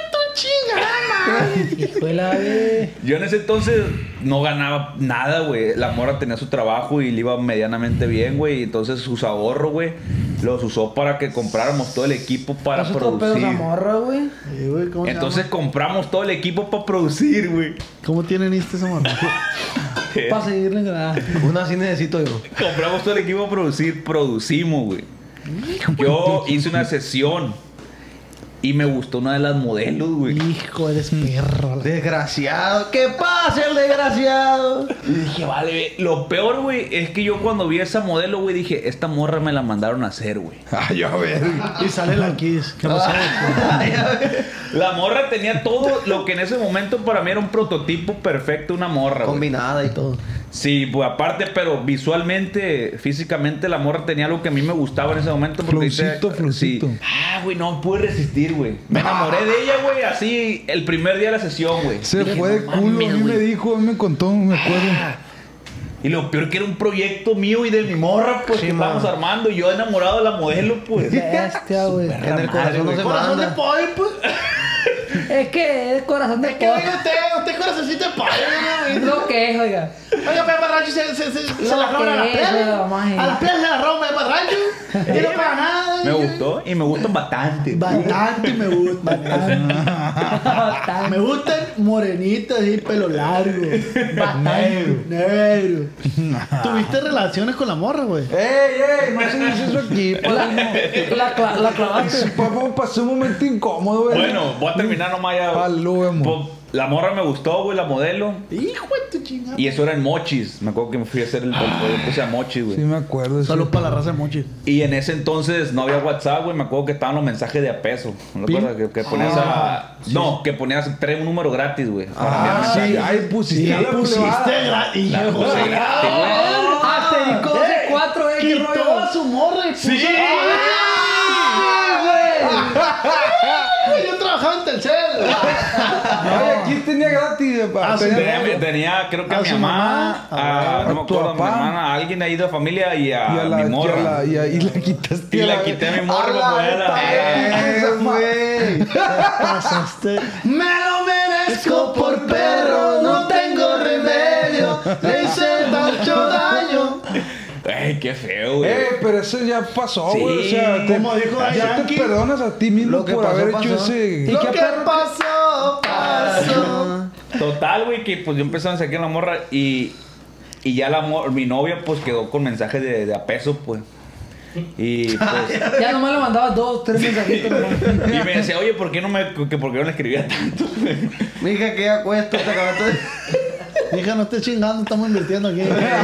Speaker 2: Yo en ese entonces no ganaba nada, güey. La morra tenía su trabajo y le iba medianamente bien, güey. Entonces sus ahorros, güey, los usó para que compráramos todo el equipo para
Speaker 6: Eso todo pedo
Speaker 2: producir.
Speaker 6: esa morra, güey.
Speaker 5: Sí, güey, ¿cómo se
Speaker 2: Entonces
Speaker 5: llama?
Speaker 2: compramos todo el equipo para producir, güey.
Speaker 5: ¿Cómo tienen esa morra?
Speaker 6: Para seguirle en nada.
Speaker 8: Una así necesito yo.
Speaker 2: Compramos todo el equipo a producir, producimos, güey. Yo hice una sesión y me gustó una de las modelos, güey.
Speaker 5: Hijo, eres perro.
Speaker 8: Desgraciado. ¿Qué pasa el desgraciado?
Speaker 2: Y dije, vale, ve. Lo peor, güey, es que yo cuando vi a esa modelo, güey, dije, esta morra me la mandaron a hacer, güey.
Speaker 3: Ay, a ver.
Speaker 5: Y sale la Kiss. ¿Qué pasó?
Speaker 2: La morra tenía todo lo que en ese momento para mí era un prototipo perfecto, una morra, güey.
Speaker 8: Combinada y todo.
Speaker 2: Sí, pues aparte, pero visualmente, físicamente, la morra tenía algo que a mí me gustaba en ese momento. Porque
Speaker 3: Flowcito.
Speaker 2: Sí. Ah, güey, no pude resistir, güey. Me enamoré de ella, güey, así el primer día de la sesión, güey.
Speaker 3: Se
Speaker 2: Dije,
Speaker 3: fue de
Speaker 2: no
Speaker 3: culo,
Speaker 2: mames,
Speaker 3: a mí me
Speaker 2: güey.
Speaker 3: dijo, a mí me contó, me acuerdo.
Speaker 2: Y lo peor que era un proyecto mío y de mi morra, pues,
Speaker 8: Sí,
Speaker 2: que estábamos
Speaker 8: man.
Speaker 2: armando. Y yo enamorado de la modelo, pues.
Speaker 6: Bestia, güey.
Speaker 2: Perra
Speaker 8: En el
Speaker 2: madre,
Speaker 8: corazón no
Speaker 2: güey.
Speaker 8: se
Speaker 5: Corazón de
Speaker 8: manda.
Speaker 5: pollo, pues.
Speaker 6: Es que es corazón de
Speaker 5: Es que
Speaker 6: pollo.
Speaker 5: oiga usted corazoncito de pollo, ¿no?
Speaker 6: Lo que es, oiga.
Speaker 5: Oiga, Pepe Rancho se la roban a las
Speaker 6: que es,
Speaker 5: playas.
Speaker 6: mamá,
Speaker 5: A las playas se la roban Pepe Rancho. Y no paga nada.
Speaker 2: Me gustó y me gustan bastante.
Speaker 5: Bastante me gusta. Me gustan morenitas y pelo largo. Negro. ¿Tuviste relaciones con la morra, güey?
Speaker 3: ¡Ey! No se dice eso aquí, padrino.
Speaker 6: La clavaste.
Speaker 3: Papá, pasó un momento incómodo, güey.
Speaker 2: Bueno, voy a terminar nomás ya.
Speaker 3: Aleluya.
Speaker 2: Pues, la morra me gustó, güey, la modelo.
Speaker 5: Hijo de tu chingada.
Speaker 2: Y eso era en Mochis. Me acuerdo que me fui a hacer el proyecto a Mochis, güey.
Speaker 3: Sí, me acuerdo.
Speaker 5: Salud
Speaker 3: sí.
Speaker 5: para la raza de Mochi.
Speaker 2: Y en ese entonces no había WhatsApp, güey. Me acuerdo que estaban los mensajes de a peso. ¿No te acuerdas? Que ponías No, que ponías trae un número gratis, güey. para enviar
Speaker 3: Ah, sí.
Speaker 2: mensajes.
Speaker 3: Ay, pusiste a la
Speaker 5: Pusiste
Speaker 3: privada.
Speaker 5: hijo
Speaker 2: La puse
Speaker 5: de
Speaker 2: gratis, güey.
Speaker 6: Asterisco de 4X,
Speaker 5: Quitó
Speaker 6: rollo.
Speaker 5: a su morra y puso.
Speaker 2: Sí.
Speaker 5: Yo trabajaba en Telcel.
Speaker 3: Ay, aquí tenía gratis, papá.
Speaker 5: sí,
Speaker 2: Tenía, creo que
Speaker 5: a
Speaker 2: a mi
Speaker 5: su
Speaker 2: mamá,
Speaker 5: mamá,
Speaker 2: no me
Speaker 3: a tu
Speaker 2: acuerdo, a mi
Speaker 3: papá.
Speaker 2: hermana, a alguien ahí de la familia y a,
Speaker 3: Y a la,
Speaker 2: mi morra.
Speaker 3: y la quitaste.
Speaker 2: Y
Speaker 3: a
Speaker 2: la quité a mi morra,
Speaker 3: A la
Speaker 2: pues,
Speaker 3: neta, güey.
Speaker 5: Pasaste. Me lo merezco por perro. No tengo remedio. Le hice mucho daño.
Speaker 2: Ay, qué feo, güey.
Speaker 3: Pero eso ya pasó,
Speaker 2: Sí,
Speaker 3: güey. O sea,
Speaker 5: como dijo
Speaker 3: ya
Speaker 5: Yankee,
Speaker 3: te perdonas a ti mismo
Speaker 8: lo que
Speaker 3: por
Speaker 8: pasó,
Speaker 3: haber hecho
Speaker 8: pasó.
Speaker 3: ese.
Speaker 5: Lo que pasó, pasó.
Speaker 2: Total, güey, que pues yo empecé a sacar la morra y ya mi novia pues quedó con mensajes de a peso, pues. Y pues
Speaker 6: Ya nomás le mandaba 2, 3 mensajitos nomás.
Speaker 2: y me decía, oye, ¿por qué no le escribía tanto?
Speaker 8: Mija, que ya cuesta, te acabaste de...
Speaker 5: Hija, no estés chingando, estamos invirtiendo aquí.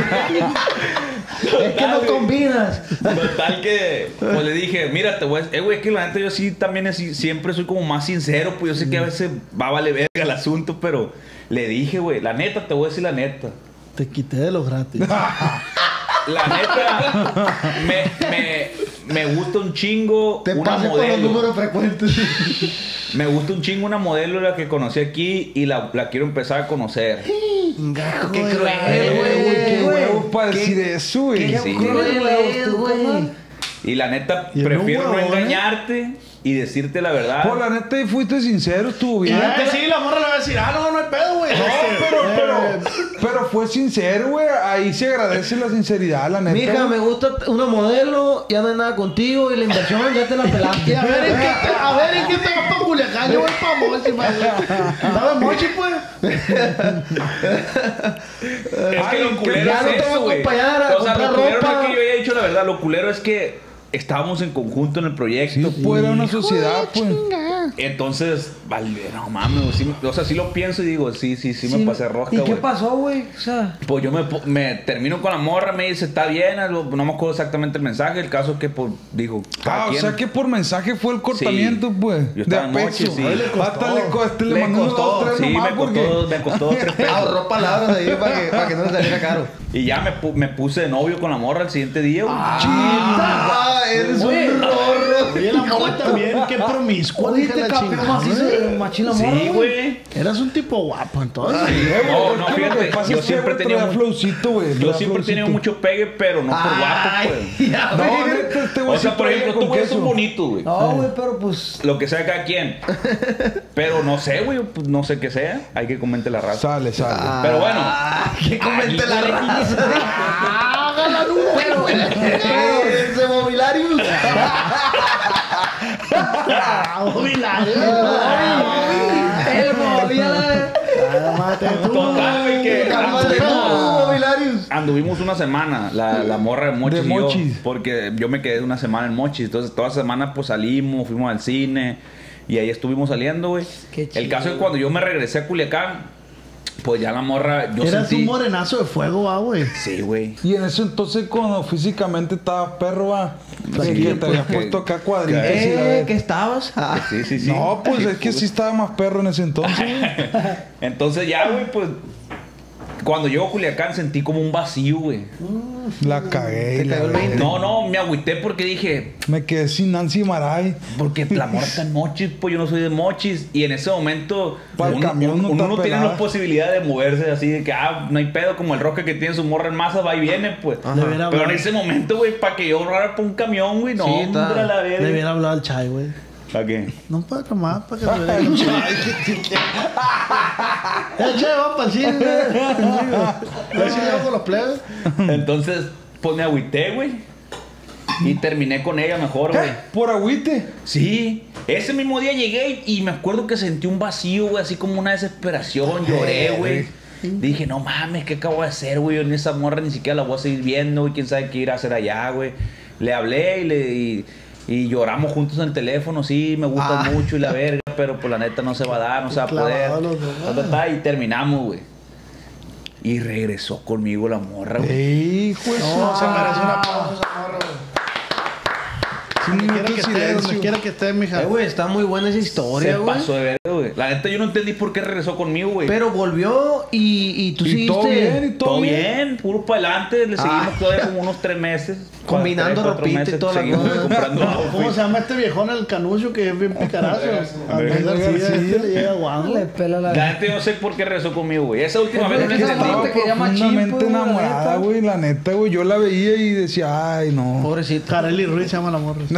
Speaker 8: Es que no combinas.
Speaker 2: Total que pues le dije, mira, te voy a... güey, es que la neta yo sí también siempre soy como más sincero, pues yo sé que a veces va a valer verga el asunto, pero le dije, güey, la neta, te voy a decir la neta.
Speaker 5: Te quité de los gratis.
Speaker 2: La neta, me gusta un chingo
Speaker 8: Te
Speaker 2: una
Speaker 8: pasé con los
Speaker 2: modelo.
Speaker 8: números frecuentes.
Speaker 2: Me gusta un chingo una modelo la que conocí aquí y la quiero empezar a conocer.
Speaker 8: Gajo, qué
Speaker 6: Joder,
Speaker 8: cruel,
Speaker 3: Güey, qué
Speaker 8: güey.
Speaker 3: huevos para
Speaker 8: Qué-
Speaker 3: decir eso, güey.
Speaker 8: Qué
Speaker 2: Sí.
Speaker 8: cruel es, güey.
Speaker 2: Y la neta,
Speaker 5: Y en un
Speaker 2: prefiero no
Speaker 5: huevón,
Speaker 2: engañarte y decirte la verdad.
Speaker 3: Pues la neta, fuiste sincero, estuvo
Speaker 5: Y
Speaker 3: bien.
Speaker 5: ya que sí, la morra le va a decir, no hay pedo, güey.
Speaker 3: Pero fue sincero, güey. Ahí se agradece la sinceridad, la neta.
Speaker 8: Mija, me gusta una modelo, ya no hay nada contigo y la inversión ya te la
Speaker 5: Y
Speaker 8: pelaste.
Speaker 5: a ver en qué te vas para Culiacán. Yo voy para Mochi, madre. ¿Estaba en Mochi, pues?
Speaker 2: Es que lo culero
Speaker 8: ya no
Speaker 2: es
Speaker 8: te voy a
Speaker 2: eso, güey.
Speaker 8: acompañar a
Speaker 2: O sea, lo
Speaker 8: comprar
Speaker 2: culero no
Speaker 8: ropa.
Speaker 2: es que yo haya dicho la verdad. Lo culero es que estábamos en conjunto en el proyecto.
Speaker 3: Sí, pues era una sociedad, pues.
Speaker 2: Entonces, vale, no mames, güey, sí, o sea, sí lo pienso y digo, sí me pasé rosca,
Speaker 6: ¿Y
Speaker 2: güey.
Speaker 6: qué pasó, güey? O sea,
Speaker 2: Pues yo me termino con la morra, me dice, está bien, no me acuerdo exactamente el mensaje, el caso es que, pues, dijo, cada
Speaker 3: O
Speaker 2: quien.
Speaker 3: sea que por mensaje fue el cortamiento, pues.
Speaker 2: Yo
Speaker 3: De
Speaker 2: estaba en
Speaker 3: apecho.
Speaker 2: Mochis, sí.
Speaker 3: Hasta le
Speaker 2: Me
Speaker 3: mandó unos
Speaker 2: costó,
Speaker 3: 2, 3
Speaker 2: sí,
Speaker 3: nomás
Speaker 2: me
Speaker 3: porque...
Speaker 2: costó 3 pesos.
Speaker 8: Ahorró palabras ahí para que no le saliera caro.
Speaker 2: Y ya me puse de novio con la morra el siguiente día, güey.
Speaker 8: Ah, eres un rorro.
Speaker 5: Oye, la morra también, qué promiscua,
Speaker 6: oye,
Speaker 5: hija de
Speaker 6: te
Speaker 5: la
Speaker 6: capeó
Speaker 5: chingada.
Speaker 6: macizo de machina morra,
Speaker 2: Sí, güey.
Speaker 5: Eras un tipo guapo, entonces.
Speaker 2: No, no,
Speaker 3: Es que lo que
Speaker 2: fíjate,
Speaker 3: pasa
Speaker 2: yo
Speaker 3: es que,
Speaker 2: siempre
Speaker 3: güey,
Speaker 2: tenía
Speaker 3: traía
Speaker 2: un-
Speaker 3: flowcito, güey.
Speaker 2: Yo
Speaker 3: traía
Speaker 2: siempre he tenido
Speaker 3: flowcito.
Speaker 2: mucho pegue, pero no por guapo, pues.
Speaker 8: Ya,
Speaker 3: No,
Speaker 8: güey.
Speaker 3: neta, este güey
Speaker 2: O sea,
Speaker 3: sí
Speaker 2: por
Speaker 3: traía
Speaker 2: ejemplo,
Speaker 3: con
Speaker 2: tú güeyes
Speaker 3: queso.
Speaker 2: son bonitos, güey.
Speaker 6: No, güey, pero pues...
Speaker 2: Lo que sea cada quien. Pero no sé, güey, pues no sé qué sea. Hay que comente la raza.
Speaker 3: Sale.
Speaker 2: Pero bueno.
Speaker 8: Que comente la raza. Pero ese mobiliarium.
Speaker 6: El movilarium.
Speaker 2: Total, güey, que
Speaker 8: Mobiliarium.
Speaker 2: anduvimos una semana, la morra de Mochis.
Speaker 3: De
Speaker 2: y yo,
Speaker 3: Mochis.
Speaker 2: porque yo me quedé una semana en Mochis. Entonces, toda semana, pues salimos, fuimos al cine. Y ahí estuvimos saliendo, güey.
Speaker 6: Qué
Speaker 2: El
Speaker 6: chido.
Speaker 2: caso es que cuando yo me regresé a Culiacán, pues ya la morra, yo
Speaker 5: Eras
Speaker 2: sentí.
Speaker 5: un morenazo de fuego, güey.
Speaker 2: Sí, güey.
Speaker 3: Y en ese entonces, cuando físicamente estabas perro, va.
Speaker 2: Sí,
Speaker 3: que te
Speaker 2: pues,
Speaker 3: habías
Speaker 2: que-
Speaker 3: puesto acá cuadritos y la vez.
Speaker 8: ¿Qué estabas?
Speaker 2: Sí, sí, sí.
Speaker 3: No, pues es que sí estaba más perro en ese entonces.
Speaker 2: Entonces ya, güey, pues. Cuando llego a Culiacán sentí como un vacío, güey.
Speaker 3: La cagué.
Speaker 8: Te cayó el 20.
Speaker 2: No, me agüité porque dije,
Speaker 3: Me quedé sin Nancy Maray.
Speaker 2: porque la morra está en Mochis, pues yo no soy de Mochis. Y en ese momento,
Speaker 3: Pa' el camión no
Speaker 2: uno
Speaker 3: está
Speaker 2: no tiene
Speaker 3: pelada.
Speaker 2: la posibilidad de moverse así, de que, no hay pedo, como el Roque que tiene su morra en masa, va y viene, pues.
Speaker 5: Le hubiera
Speaker 2: Pero en
Speaker 5: hablado-
Speaker 2: ese momento, güey, para que yo ahorrara por un camión, güey, no,
Speaker 8: Sí, está.
Speaker 2: hombre, a la
Speaker 5: Le
Speaker 2: verga.
Speaker 5: hubiera hablado al Chai, güey.
Speaker 2: ¿Para qué?
Speaker 5: No para tomar, para que se vea. El Chai va para el cine. Ya sí le hago con los plebes.
Speaker 2: Entonces, pues me agüité, güey. Y terminé con ella mejor, güey.
Speaker 3: Por agüite.
Speaker 2: Sí, ese mismo día llegué y me acuerdo que sentí un vacío, güey, así como una desesperación, lloré, güey. Dije, no mames, ¿qué acabo de hacer, güey? En esa morra ni siquiera la voy a seguir viendo, güey, quién sabe qué ir a hacer allá, güey. Le hablé y lloramos juntos en el teléfono, sí, me gusta mucho y la verga, pero pues la neta no se va a dar, no se va a poder.
Speaker 5: Clavados los dos.
Speaker 2: Y terminamos, güey. Y regresó conmigo la morra, güey.
Speaker 3: Hijo de su
Speaker 5: No, se merece una
Speaker 3: madre.
Speaker 5: pausa esa morra, güey.
Speaker 3: Un
Speaker 5: Donde
Speaker 3: minuto
Speaker 5: quiera
Speaker 3: de
Speaker 5: que esté, donde
Speaker 3: silencio.
Speaker 5: quiera que esté, mija.
Speaker 8: Güey, está muy buena esa historia,
Speaker 2: Se
Speaker 8: güey.
Speaker 2: pasó de verga, güey. La neta yo no entendí por qué regresó conmigo, güey.
Speaker 8: Pero volvió y tú
Speaker 3: Y
Speaker 8: seguiste
Speaker 3: todo bien, y
Speaker 2: Todo bien, puro para adelante. Le seguimos todavía como unos 3 meses.
Speaker 8: Combinando
Speaker 2: 3, 4
Speaker 8: ropita y
Speaker 2: meses,
Speaker 8: toda la
Speaker 2: seguimos
Speaker 8: cosa.
Speaker 2: comprando
Speaker 5: ¿Cómo
Speaker 2: outfits.
Speaker 5: se llama este viejón, el canucho, que es bien picarazo? Andrés
Speaker 3: García.
Speaker 5: García, este le llega guango.
Speaker 6: Le pela la...
Speaker 2: La gente no sé por qué regresó conmigo, güey. Esa última
Speaker 6: Es
Speaker 2: vez no
Speaker 6: que esa
Speaker 2: entendí.
Speaker 6: parte
Speaker 3: Estaba
Speaker 6: quería machín,
Speaker 3: profundamente
Speaker 6: pues, la
Speaker 3: enamorada,
Speaker 6: neta.
Speaker 3: güey. La neta, güey. Yo la veía y decía, ay, no.
Speaker 8: Pobrecito.
Speaker 5: Carely Ruiz se llama la morra.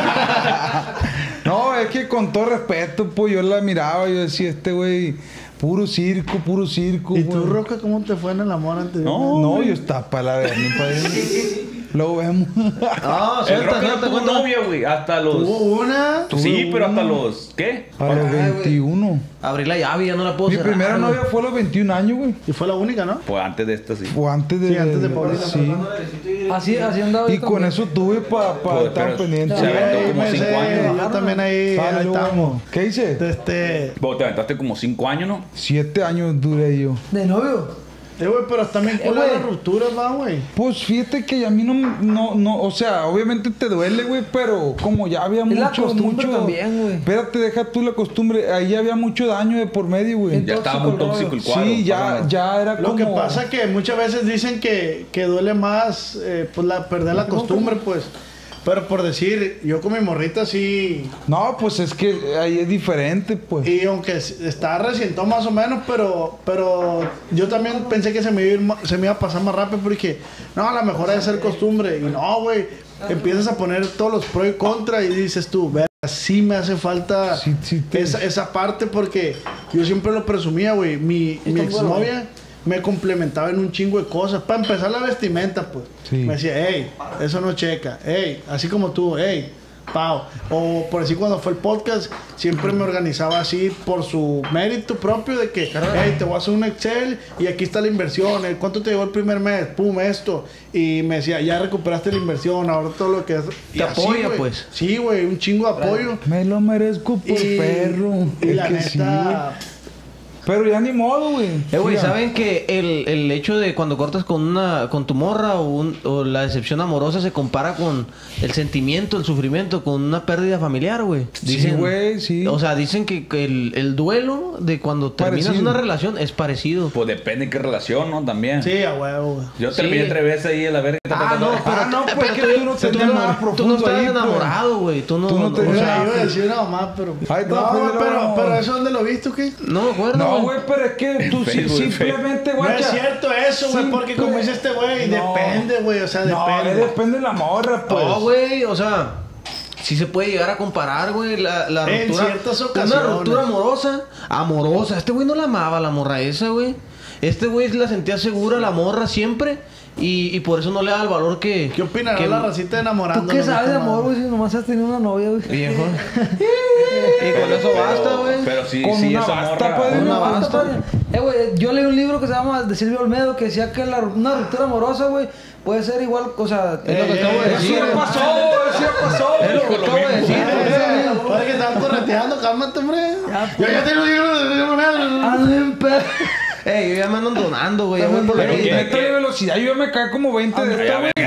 Speaker 3: No, es que con todo respeto, pues yo la miraba y yo decía, este güey, puro circo, puro circo.
Speaker 5: ¿Y tú,
Speaker 3: güey.
Speaker 5: Roca, cómo te fue en el amor anterior?
Speaker 3: No, yo estaba para la ver, mi padre. Luego vemos.
Speaker 8: No,
Speaker 2: El Roque no tuvo novia, güey. Hasta los.
Speaker 5: Hubo una.
Speaker 2: Sí, pero hasta los. ¿Qué?
Speaker 3: A los 21.
Speaker 8: Abrí la llave, ya no la puedo
Speaker 3: Mi
Speaker 8: cerrar,
Speaker 3: primera
Speaker 8: güey.
Speaker 3: novia fue a los 21 años, güey.
Speaker 5: Y fue la única, ¿no?
Speaker 2: Pues antes de esta, sí.
Speaker 3: O antes de.
Speaker 5: Sí, antes de Paulina.
Speaker 3: Sí.
Speaker 6: Así andaba
Speaker 3: Y
Speaker 6: yo
Speaker 3: con
Speaker 6: también.
Speaker 3: eso tuve para
Speaker 2: Pues,
Speaker 3: estar
Speaker 2: pero
Speaker 3: pendiente.
Speaker 2: se aventó como
Speaker 5: me
Speaker 2: 5
Speaker 5: sé,
Speaker 2: años.
Speaker 5: Yo también ahí
Speaker 3: Sale,
Speaker 5: estamos.
Speaker 3: ¿Qué hice?
Speaker 2: Vos te aventaste como 5 años, ¿no?
Speaker 3: 7 años duré yo.
Speaker 6: ¿De novio?
Speaker 5: Güey, pero también con
Speaker 6: güey.
Speaker 5: las rupturas, va, güey.
Speaker 3: Pues fíjate que a mí no, o sea, obviamente te duele, güey, pero como ya había
Speaker 6: Es la
Speaker 3: mucho,
Speaker 6: costumbre
Speaker 3: mucho.
Speaker 6: también, güey.
Speaker 3: Espérate, deja tú la costumbre. Ahí había mucho daño de por medio, güey.
Speaker 2: Ya estaba muy tóxico el cuadro.
Speaker 3: Sí, ya,
Speaker 2: Pásame.
Speaker 3: ya era
Speaker 5: Lo
Speaker 3: como.
Speaker 5: que pasa que muchas veces dicen que duele más pues perder la costumbre, pues. Pero por decir, yo con mi morrita sí.
Speaker 3: No, pues es que ahí es diferente, pues.
Speaker 5: Y aunque está recientón más o menos, pero yo también pensé que se me iba a pasar más rápido porque, no, a lo mejor ha de ser costumbre. Y no, güey, empiezas a poner todos los pros y contra y dices tú, ver, sí me hace falta
Speaker 3: Sí,
Speaker 5: esa parte porque yo siempre lo presumía, güey. Mi exnovia me complementaba en un chingo de cosas. Para empezar la vestimenta, pues.
Speaker 3: Sí.
Speaker 5: Me decía, hey, eso no checa. Hey, así como tú, hey, Pau. O por decir, cuando fue el podcast, siempre me organizaba así por su mérito propio de que, hey, te voy a hacer un Excel y aquí está la inversión. ¿Cuánto te llegó el primer mes? Pum, esto. Y me decía, ya recuperaste la inversión, ahora todo lo que es.
Speaker 8: Te apoya,
Speaker 5: güey.
Speaker 8: pues.
Speaker 5: Sí, güey, un chingo de apoyo.
Speaker 3: Me lo merezco por perro.
Speaker 5: Y
Speaker 3: Es
Speaker 5: la
Speaker 3: que
Speaker 5: neta.
Speaker 3: sí, güey. Pero ya ni modo, güey.
Speaker 8: Güey,
Speaker 3: Mira,
Speaker 8: ¿saben que el hecho de cuando cortas con tu morra o la decepción amorosa se compara con el sentimiento, el sufrimiento, con una pérdida familiar, güey?
Speaker 3: Sí, güey, sí.
Speaker 8: O sea, dicen que el duelo de cuando terminas
Speaker 3: Parecido.
Speaker 8: una relación es parecido.
Speaker 2: Pues depende de qué relación, ¿no? También.
Speaker 5: Sí, a huevo, güey.
Speaker 2: Yo terminé
Speaker 8: Sí.
Speaker 2: 3 veces ahí en la verga.
Speaker 3: no, pues que tú no
Speaker 8: Tú
Speaker 3: tenías nada
Speaker 8: no
Speaker 3: profundo
Speaker 8: estás
Speaker 3: ahí, pues.
Speaker 8: enamorado, güey. Tú no
Speaker 3: Tú no
Speaker 5: O
Speaker 3: tenías-
Speaker 5: sea, iba a decir una mamá, pero.
Speaker 3: Ay,
Speaker 5: no,
Speaker 3: no,
Speaker 5: güey,
Speaker 3: pero-
Speaker 5: pero eso, ¿dónde lo viste o qué?
Speaker 8: No me acuerdo.
Speaker 3: No, güey, pero es que tú
Speaker 2: Facebook,
Speaker 3: simplemente,
Speaker 5: No
Speaker 3: güey.
Speaker 5: es cierto eso, güey, porque como dice este güey,
Speaker 3: No.
Speaker 5: depende, güey, o sea,
Speaker 3: No,
Speaker 5: depende.
Speaker 3: depende de la morra, pues.
Speaker 8: No, güey, o sea, sí se puede llegar a comparar, güey, la
Speaker 5: En
Speaker 8: ruptura.
Speaker 5: ciertas
Speaker 8: Una
Speaker 5: ocasiones.
Speaker 8: ruptura amorosa. Este güey no la amaba, la morra esa, güey. Este güey la sentía segura, la morra, siempre. Y por eso no le da el valor que...
Speaker 5: ¿Qué opinará
Speaker 8: que-
Speaker 5: la racita enamorando?
Speaker 6: ¿Tú qué sabes de amor, güey? Si nomás has tenido una novia, güey.
Speaker 8: Viejo. Y con eso basta, güey.
Speaker 2: Pero sí,
Speaker 3: Con
Speaker 2: sí,
Speaker 3: una
Speaker 2: esa
Speaker 3: basta,
Speaker 2: morra.
Speaker 3: pues,
Speaker 8: Con una
Speaker 6: Basta,
Speaker 8: basta.
Speaker 6: padre. Güey, yo leí un libro que se llama de Silvio Olmedo que decía que una ruptura amorosa, güey, puede ser igual, o sea...
Speaker 8: Es lo que acabo de
Speaker 3: Eso
Speaker 8: decir.
Speaker 3: ya pasó, eso ya pasó.
Speaker 8: Es lo que acabo de decir.
Speaker 5: Para que estaban correteando, cálmate, hombre. Yo ya tengo libros de
Speaker 6: Ando en pedo.
Speaker 8: Ey, yo ya me ando donando, güey. Ya voy por la
Speaker 2: Pero
Speaker 8: vida.
Speaker 2: ¿qué?
Speaker 3: Métale velocidad, yo ya me cae como 20 de esta, güey.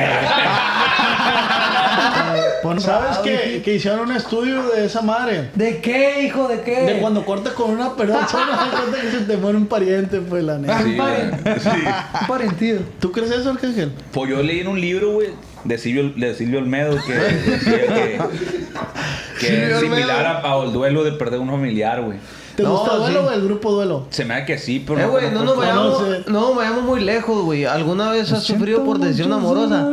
Speaker 5: ¿Sabes qué? Que hicieron un estudio de esa madre.
Speaker 6: ¿De qué, hijo? ¿De qué?
Speaker 5: De cuando cortas con una persona, se dan cuenta que se te muere un pariente, pues, la neta.
Speaker 2: Sí, güey. Sí.
Speaker 6: Un parentillo.
Speaker 5: ¿Tú crees eso, Arcángel?
Speaker 2: Pues yo leí en un libro, güey, de Silvio Olmedo que decía que es similar al duelo de perder un familiar, güey.
Speaker 5: ¿Te
Speaker 8: No,
Speaker 5: gusta Duelo
Speaker 8: sí.
Speaker 5: o el grupo Duelo?
Speaker 2: Se me da que sí, pero
Speaker 8: Güey, no nos
Speaker 5: por favor,
Speaker 8: vayamos,
Speaker 5: no sé.
Speaker 8: no nos vayamos muy lejos, güey. ¿Alguna vez has sufrido por decisión amorosa?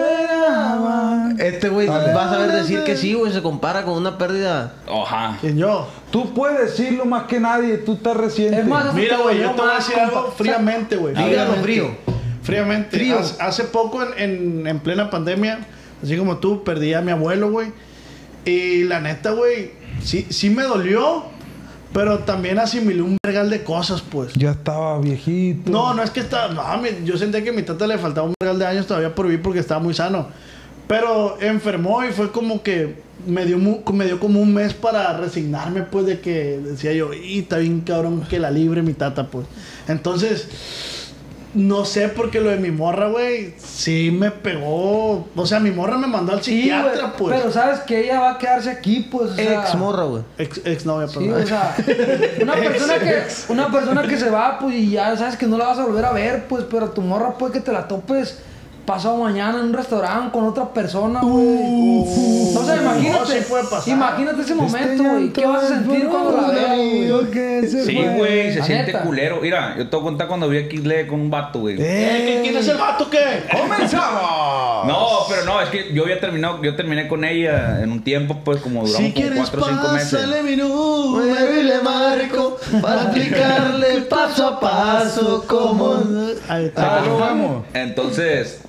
Speaker 8: Este güey va a saber decir que sí, güey. Se compara con una pérdida.
Speaker 2: Ajá.
Speaker 5: ¿Quién yo?
Speaker 3: Tú puedes decirlo más que nadie, tú estás reciente.
Speaker 6: Es más,
Speaker 5: Mira, güey, yo te voy a
Speaker 6: más,
Speaker 5: decir algo
Speaker 6: compa.
Speaker 5: fríamente, güey.
Speaker 8: Dígalo
Speaker 5: Fríamente.
Speaker 8: frío.
Speaker 5: Fríamente.
Speaker 8: Frío.
Speaker 5: Hace poco, en plena pandemia, así como tú, perdí a mi abuelo, güey. Y la neta, güey, sí me dolió, pero también asimilé un vergal de cosas, pues.
Speaker 3: Ya estaba viejito.
Speaker 5: No es que estaba... No, yo sentía que a mi tata le faltaba un vergal de años todavía por vivir porque estaba muy sano. Pero enfermó y fue como que me dio como un mes para resignarme, pues, de que decía yo, y está bien cabrón que la libre mi tata, pues. Entonces, no sé, porque lo de mi morra, güey, sí me pegó. O sea, mi morra me mandó al
Speaker 6: Sí,
Speaker 5: psiquiatra,
Speaker 6: güey,
Speaker 5: pues.
Speaker 6: pero sabes que ella va a quedarse aquí, pues, o sea...
Speaker 8: Ex morra, güey.
Speaker 5: Ex novia,
Speaker 6: Sí,
Speaker 5: perdón.
Speaker 6: o sea, una persona que se va, pues, y ya sabes que no la vas a volver a ver, pues, pero tu morra puede que te la topes pasado mañana en un restaurante con otra persona, güey. O sea, imagínate.
Speaker 5: No, sí puede pasar.
Speaker 6: Imagínate ese momento, güey. ¿Qué vas a sentir cuando la veas, güey?
Speaker 2: Sí, güey, se
Speaker 6: La
Speaker 2: siente
Speaker 6: neta.
Speaker 2: culero. Mira, yo te voy a contar cuando vi a Kisle con un vato, güey.
Speaker 5: ¿Quién es el vato que?
Speaker 3: ¡Comenzamos!
Speaker 2: No, pero no, es que yo terminé con ella en un tiempo, pues, como duramos
Speaker 5: Si
Speaker 2: como
Speaker 5: quieres
Speaker 2: 4 o 5 meses.
Speaker 5: pásale mi número y le marco para aplicarle paso a paso como... Ahí está.
Speaker 3: Ah, lo vamos.
Speaker 2: Entonces,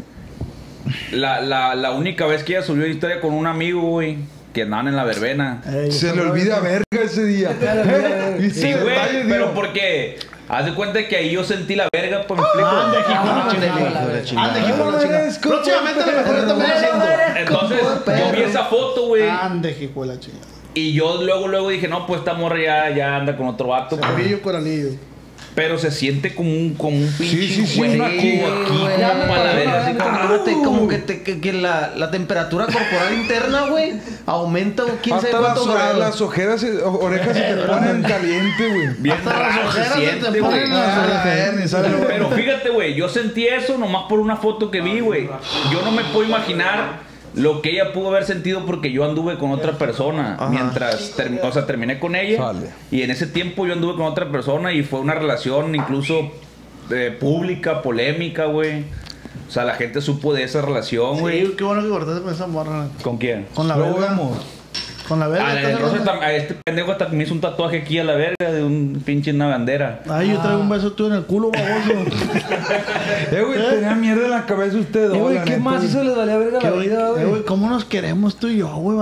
Speaker 2: la única vez que ella subió historia con un amigo, güey, que andaban en la verbena.
Speaker 5: Ey,
Speaker 3: Se le olvida verga ese día. ¿Viste
Speaker 2: Sí,
Speaker 3: el
Speaker 2: güey,
Speaker 3: detalle,
Speaker 2: pero
Speaker 3: tío?
Speaker 2: porque haz de cuenta que ahí yo sentí la verga, pues me explico.
Speaker 5: Ande, hijo de la
Speaker 8: Ándale,
Speaker 5: chingada.
Speaker 8: hijo de la chingada.
Speaker 5: Ande, hijo de la chingada.
Speaker 3: merezco
Speaker 5: Próximamente a lo mejor yo también haciendo.
Speaker 2: Entonces, yo vi esa foto, güey,
Speaker 5: Ande, hijo de la chingada.
Speaker 2: y yo luego dije, no, pues esta morra ya anda con otro vato, pues.
Speaker 5: Coralillo, coralillo.
Speaker 2: Pero se siente como un pinche
Speaker 3: sí, sí,
Speaker 2: hueco
Speaker 3: una
Speaker 2: aquí,
Speaker 3: güey.
Speaker 6: Ya me
Speaker 2: como a la
Speaker 6: pasó
Speaker 2: verga,
Speaker 6: una
Speaker 2: así
Speaker 6: vez,
Speaker 2: como...
Speaker 8: Como que la temperatura corporal interna, güey, aumenta quién sabe
Speaker 3: Hasta
Speaker 8: cuántos grados.
Speaker 3: las ojeras, orejas se te ponen caliente, güey.
Speaker 2: Bien
Speaker 5: Hasta las
Speaker 2: raro
Speaker 5: ojeras
Speaker 2: se
Speaker 5: se te
Speaker 2: siente,
Speaker 5: ponen
Speaker 2: güey.
Speaker 5: las-
Speaker 3: Ni sabe lo bueno.
Speaker 2: Pero fíjate, güey, yo sentí eso nomás por una foto que vi, güey. Yo no me puedo imaginar lo que ella pudo haber sentido porque yo anduve con otra persona mientras terminé con ella.
Speaker 3: Sale.
Speaker 2: Y en ese tiempo yo anduve con otra persona y fue una relación incluso pública, polémica, güey. O sea, la gente supo de esa relación, güey.
Speaker 5: Sí, qué bueno que cortaste con esa morra.
Speaker 2: ¿Con quién?
Speaker 5: Con la
Speaker 3: Lo
Speaker 5: verga.
Speaker 3: vemos.
Speaker 5: Con la verga.
Speaker 2: El Rosa a este pendejo hasta me hizo un tatuaje aquí a la verga de un pinche una bandera.
Speaker 5: Ay, yo traigo un beso tú en el culo, baboso.
Speaker 3: Güey, tenía mierda en la cabeza usted,
Speaker 6: Güey,
Speaker 3: la
Speaker 6: ¿qué
Speaker 3: neta,
Speaker 6: más
Speaker 3: güey.
Speaker 6: eso les valía verga la vida, güey?
Speaker 5: Güey, ¿cómo nos queremos tú y yo, güey?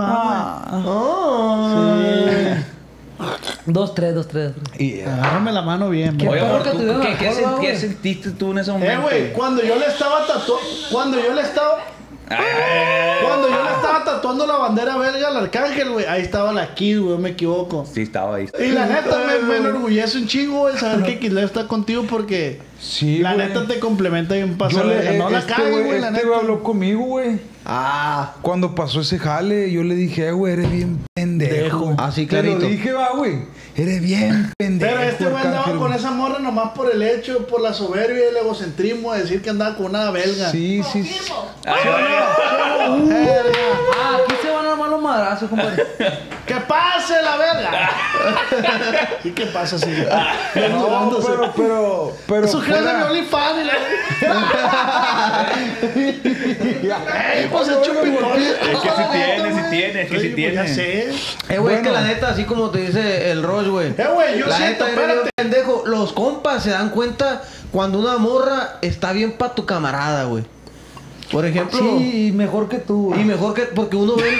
Speaker 5: Sí.
Speaker 6: 2-3.
Speaker 3: Y,
Speaker 5: Agárrame la mano bien,
Speaker 6: ¿Qué
Speaker 5: güey.
Speaker 2: Oye, amor,
Speaker 6: perro que
Speaker 2: ¿tú
Speaker 6: tuvieron
Speaker 2: qué
Speaker 6: alcohol, güey?
Speaker 2: sentiste tú en ese momento?
Speaker 5: Güey, cuando yo le estaba tatuando la bandera belga al arcángel, güey. Ahí estaba la Kid, güey, me equivoco.
Speaker 2: Sí, estaba ahí.
Speaker 5: Y la neta me enorgullece un chingo, güey, saber que Kid está contigo porque
Speaker 3: sí,
Speaker 5: la
Speaker 3: güey.
Speaker 5: neta te complementa bien pasado. No la cagues, güey, la
Speaker 3: este
Speaker 5: neta.
Speaker 3: güey habló conmigo, güey. Cuando pasó ese jale, yo le dije, güey, eres bien pendejo.
Speaker 8: Así
Speaker 3: Te lo
Speaker 8: clarito.
Speaker 3: dije, va, güey. Eres bien pendejo.
Speaker 5: Pero este güey andaba
Speaker 3: Arcángel,
Speaker 5: con esa morra nomás por el hecho, por la soberbia y el egocentrismo de decir que andaba con una belga.
Speaker 3: Sí.
Speaker 6: Aquí se van a armar los madrazos, compadre.
Speaker 5: ¡Que pase la verga! ¿Y qué pasa así?
Speaker 3: No, pero.
Speaker 5: Su jefe
Speaker 3: fuera-
Speaker 5: de OnlyFans y la... ¡Ey, pues el chupicón!
Speaker 2: Es que sí tiene.
Speaker 5: Ya sé.
Speaker 8: Güey, es que la neta, así como te dice el Ross, güey.
Speaker 5: Güey, yo
Speaker 8: La
Speaker 5: siento,
Speaker 8: neta, eres
Speaker 5: espérate.
Speaker 8: bien pendejo. Los compas se dan cuenta cuando una morra está bien pa' tu camarada, güey. Por ejemplo...
Speaker 6: Sí, y mejor que tú, güey.
Speaker 8: Y mejor que... Porque uno ve...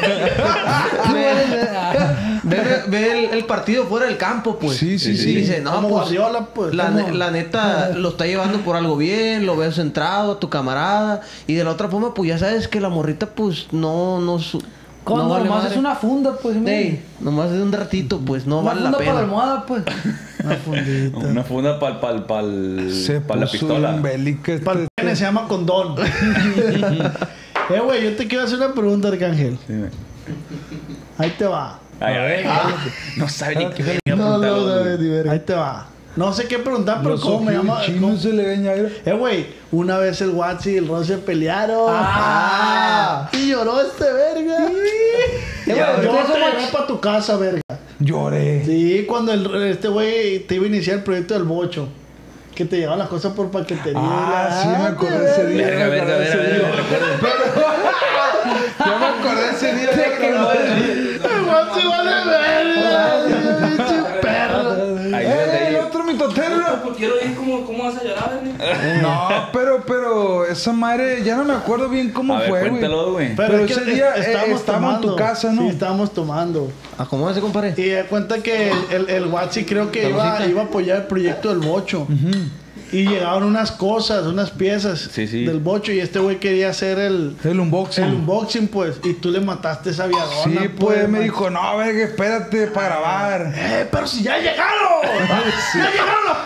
Speaker 8: ve el partido fuera del campo, pues.
Speaker 3: Sí.
Speaker 8: Y dice, no,
Speaker 5: Como
Speaker 8: pues...
Speaker 5: Guardiola, pues. como-
Speaker 8: La neta lo está llevando por algo bien, lo veo centrado a tu camarada. Y de la otra forma, pues ya sabes que la morrita, pues no
Speaker 6: Cuando
Speaker 8: vale
Speaker 6: nomás
Speaker 8: madre.
Speaker 6: es una funda, pues.
Speaker 8: Ey, nomás es un ratito, pues no
Speaker 6: una
Speaker 8: vale
Speaker 6: funda
Speaker 8: la
Speaker 6: para la
Speaker 8: pena.
Speaker 6: almohada, pues.
Speaker 5: Una fundita.
Speaker 2: Una funda
Speaker 3: Se
Speaker 2: para la
Speaker 3: puso
Speaker 2: pistola.
Speaker 3: un bélica este-
Speaker 5: Para el pene se llama condón. Güey, yo te quiero hacer una pregunta, Arcángel.
Speaker 2: Sí, güey.
Speaker 5: Ahí te va.
Speaker 2: Ay, no sabe ni qué venía a
Speaker 5: No,
Speaker 2: preguntarlo, güey.
Speaker 5: Ahí te va. No sé qué preguntar, pero
Speaker 3: Los
Speaker 5: ¿cómo me llama?
Speaker 3: chinos
Speaker 5: ¿Cómo?
Speaker 3: se le ven ya.
Speaker 5: Güey, una vez el Watsi y el Ron se pelearon. Y lloró este verga. Yo te llevé para tu casa, verga.
Speaker 3: Lloré.
Speaker 5: Sí, cuando este güey te iba a iniciar el proyecto del bocho. Que te llevaban las cosas por paquetería.
Speaker 3: Sí, me acordé de ese día.
Speaker 2: Verga,
Speaker 3: me acordé de ese día. Yo me acordé de ese día.
Speaker 5: El Watsi vale verga. Pinche perro.
Speaker 3: El otro mitotero.
Speaker 9: Pues quiero ir cómo vas a llorar, güey.
Speaker 3: No, pero esa madre, ya no me acuerdo bien cómo
Speaker 2: A ver,
Speaker 3: fue, güey.
Speaker 2: cuéntalo, güey.
Speaker 3: Pero
Speaker 5: es que
Speaker 3: ese día
Speaker 5: estábamos
Speaker 3: estábamos en tu
Speaker 5: tomando.
Speaker 3: casa, ¿no?
Speaker 5: Sí, estábamos tomando.
Speaker 8: Acomódese, compadre.
Speaker 5: Y de cuenta que el Watsi creo que iba a apoyar el proyecto del bocho. Y llegaron unas cosas, unas piezas
Speaker 2: Sí.
Speaker 5: del bocho. Y este güey quería hacer el
Speaker 3: unboxing.
Speaker 5: unboxing, pues. Y tú le mataste esa aviadona.
Speaker 3: Sí, pues me
Speaker 5: man.
Speaker 3: dijo, no, verga, espérate para grabar.
Speaker 5: Pero si ya llegaron. ¡Ya llegaron las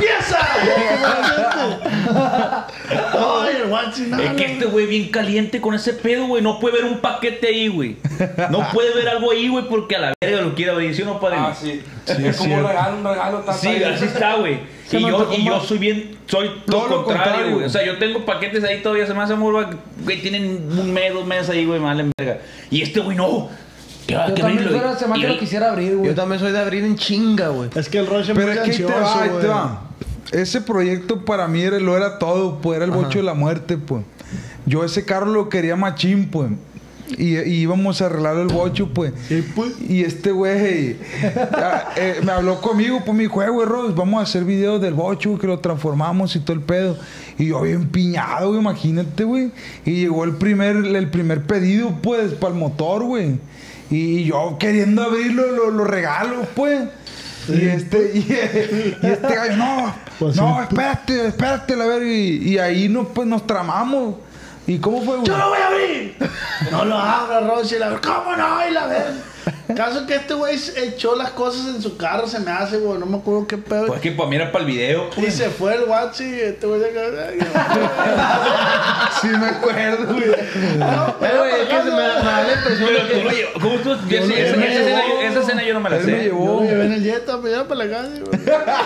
Speaker 5: piezas! Ay, el Watsi, no.
Speaker 2: Es que este güey bien caliente con ese pedo, güey. No puede ver un paquete ahí, güey. No puede ver algo ahí, güey, porque a la verga lo quiere abrir. ¿Sí o no, padre?
Speaker 9: Ah, sí.
Speaker 3: Sí,
Speaker 9: Es como un
Speaker 3: cierto.
Speaker 9: regalo. Está
Speaker 2: Sí,
Speaker 9: ahí.
Speaker 2: así está, güey.
Speaker 6: Se me antojó
Speaker 2: Y yo
Speaker 6: más.
Speaker 2: soy
Speaker 3: Todo
Speaker 2: lo
Speaker 3: lo
Speaker 2: contrario,
Speaker 3: contrario.
Speaker 2: güey. O sea, yo tengo paquetes ahí todavía, se me hace amor, güey, tienen un mes, 2 meses ahí, güey, me valen verga. Y este güey no. Que va a
Speaker 6: Yo también
Speaker 2: abrirlo.
Speaker 6: fuera se me
Speaker 2: Y
Speaker 6: que lo
Speaker 2: él-
Speaker 6: quisiera abrir, güey.
Speaker 8: Yo también soy de abrir en chinga, güey.
Speaker 5: Es que el Roche es
Speaker 3: Pero
Speaker 5: muy
Speaker 3: es que ahí te
Speaker 5: ansioso,
Speaker 3: va, ahí
Speaker 5: güey.
Speaker 3: te va. Ese proyecto para mí lo era todo, pues era el bocho de la muerte, pues. Yo ese carro lo quería machín, pues. Y íbamos a arreglar el bocho, pues. Y este güey me habló conmigo, pues me dijo, güey, Ross, vamos a hacer videos del bocho, que lo transformamos y todo el pedo. Y yo bien piñado, güey, imagínate, güey. Y llegó el primer pedido, pues, para el motor, güey. Y yo queriendo abrirlo, los regalos, pues. Y este gallo, no,
Speaker 5: Pues
Speaker 3: no, espérate, a ver. Y ahí nos tramamos. ¿Y cómo fue, güey?
Speaker 5: ¡Yo lo voy a abrir! No lo abra, Roche. ¿Cómo no? Y la ver. Caso que este güey echó las cosas en su carro, se me hace, güey. No me acuerdo qué pedo.
Speaker 2: Pues que para mí era para el video,
Speaker 5: Y
Speaker 2: pues.
Speaker 5: se fue el Watsi y este güey se
Speaker 3: Sí me acuerdo, güey.
Speaker 8: Güey, es que se me da la impresión
Speaker 2: Pero
Speaker 8: de
Speaker 2: tú
Speaker 8: que...
Speaker 2: lo llevas. ¿Cómo tú? Esa escena yo no me la
Speaker 3: Él me
Speaker 2: sé.
Speaker 3: llevó.
Speaker 5: Yo lo llevé en el Jetta, me lleva para la calle, güey.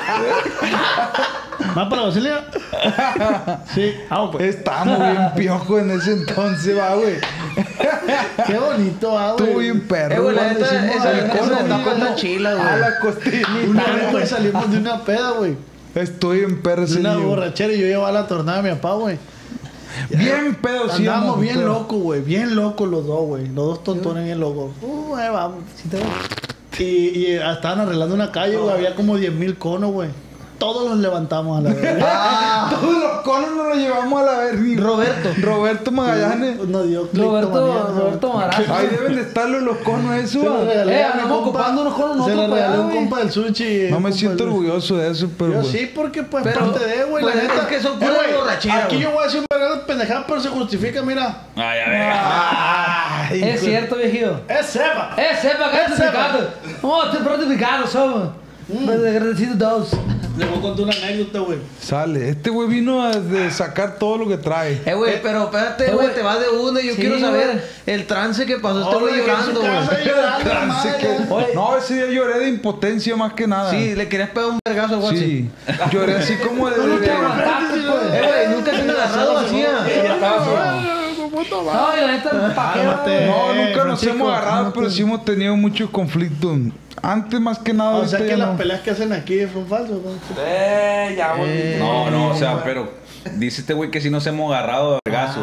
Speaker 5: ¿Más para la Basilia? Sí. Pues.
Speaker 3: Estábamos bien piojos en ese entonces, va, güey.
Speaker 5: Qué bonito, güey.
Speaker 3: Estuvo bien perro.
Speaker 8: güey, la
Speaker 3: cuando
Speaker 8: neta,
Speaker 3: hicimos
Speaker 8: esa
Speaker 3: alcohol,
Speaker 8: etapa
Speaker 3: ¿no?
Speaker 8: está chila, güey.
Speaker 3: A la costilla.
Speaker 5: Una vez, güey, salimos de una peda, güey.
Speaker 3: Estoy en perro
Speaker 5: De
Speaker 3: ese
Speaker 5: una
Speaker 3: día.
Speaker 5: borrachera y yo llevaba la tornada a mi papá, güey.
Speaker 3: Bien pedo, sí.
Speaker 5: Andamos bien
Speaker 3: pero-
Speaker 5: locos, güey. Bien locos los dos, güey. Los dos tontones bien locos. Ahí vamos. Y estaban arreglando una calle, güey. Había como 10,000 conos, güey. Todos los levantamos a la vez.
Speaker 3: Todos los conos nos los llevamos a la verga. Roberto Magallanes.
Speaker 5: Nos dio clic
Speaker 6: Roberto Marazo.
Speaker 3: Ahí deben de estar los conos esos.
Speaker 5: Se lo regalé a mi
Speaker 6: andamos
Speaker 5: compa.
Speaker 6: ocupando unos conos
Speaker 5: Se
Speaker 6: nosotros
Speaker 5: lo
Speaker 6: para
Speaker 5: regalé
Speaker 6: allá,
Speaker 5: a un
Speaker 6: güey.
Speaker 5: compa del sushi.
Speaker 3: No me
Speaker 5: un
Speaker 3: siento
Speaker 5: compa del-
Speaker 3: orgulloso de eso, pero
Speaker 5: Yo
Speaker 3: pues,
Speaker 5: sí, porque pues
Speaker 8: Pero,
Speaker 5: parte de, güey,
Speaker 8: pues,
Speaker 5: la neta.
Speaker 8: es que son puras
Speaker 5: güey,
Speaker 8: borracheras,
Speaker 5: Aquí
Speaker 8: güey.
Speaker 5: yo voy a decir un verano de pendejada, pero se justifica, mira.
Speaker 2: Ay, a ver.
Speaker 6: Es cierto, viejillo.
Speaker 5: Es sepa.
Speaker 6: Sepa que es certificado. No, te certificado, somos. Agradecido dos.
Speaker 5: Le voy a contar una anécdota, güey.
Speaker 3: sale. Este güey vino a de sacar todo lo que trae.
Speaker 8: Güey, pero espérate, güey, te vas de una y yo
Speaker 6: Sí,
Speaker 8: quiero saber
Speaker 6: güey.
Speaker 8: el trance que pasó este güey llorando, güey.
Speaker 3: Así que- no, ese día lloré de impotencia más que nada.
Speaker 8: Sí, le querías pegar un vergazo al guachi.
Speaker 3: Sí. Lloré así como de.
Speaker 6: No te aguantaste, pues.
Speaker 8: Güey, nunca se me agarrado así.
Speaker 6: No, y la neta, ¿pa' qué, güey?
Speaker 3: No, nunca nos
Speaker 5: Francisco,
Speaker 3: hemos agarrado,
Speaker 5: cálmate.
Speaker 3: pero sí hemos tenido muchos conflictos. Antes más que nada.
Speaker 5: O sea
Speaker 3: ahorita
Speaker 5: que
Speaker 3: ya
Speaker 5: las
Speaker 3: no.
Speaker 5: peleas que hacen aquí son falsas, güey.
Speaker 9: Ya, güey.
Speaker 2: No, o sea, pero dice este güey que si nos hemos agarrado de vergazo.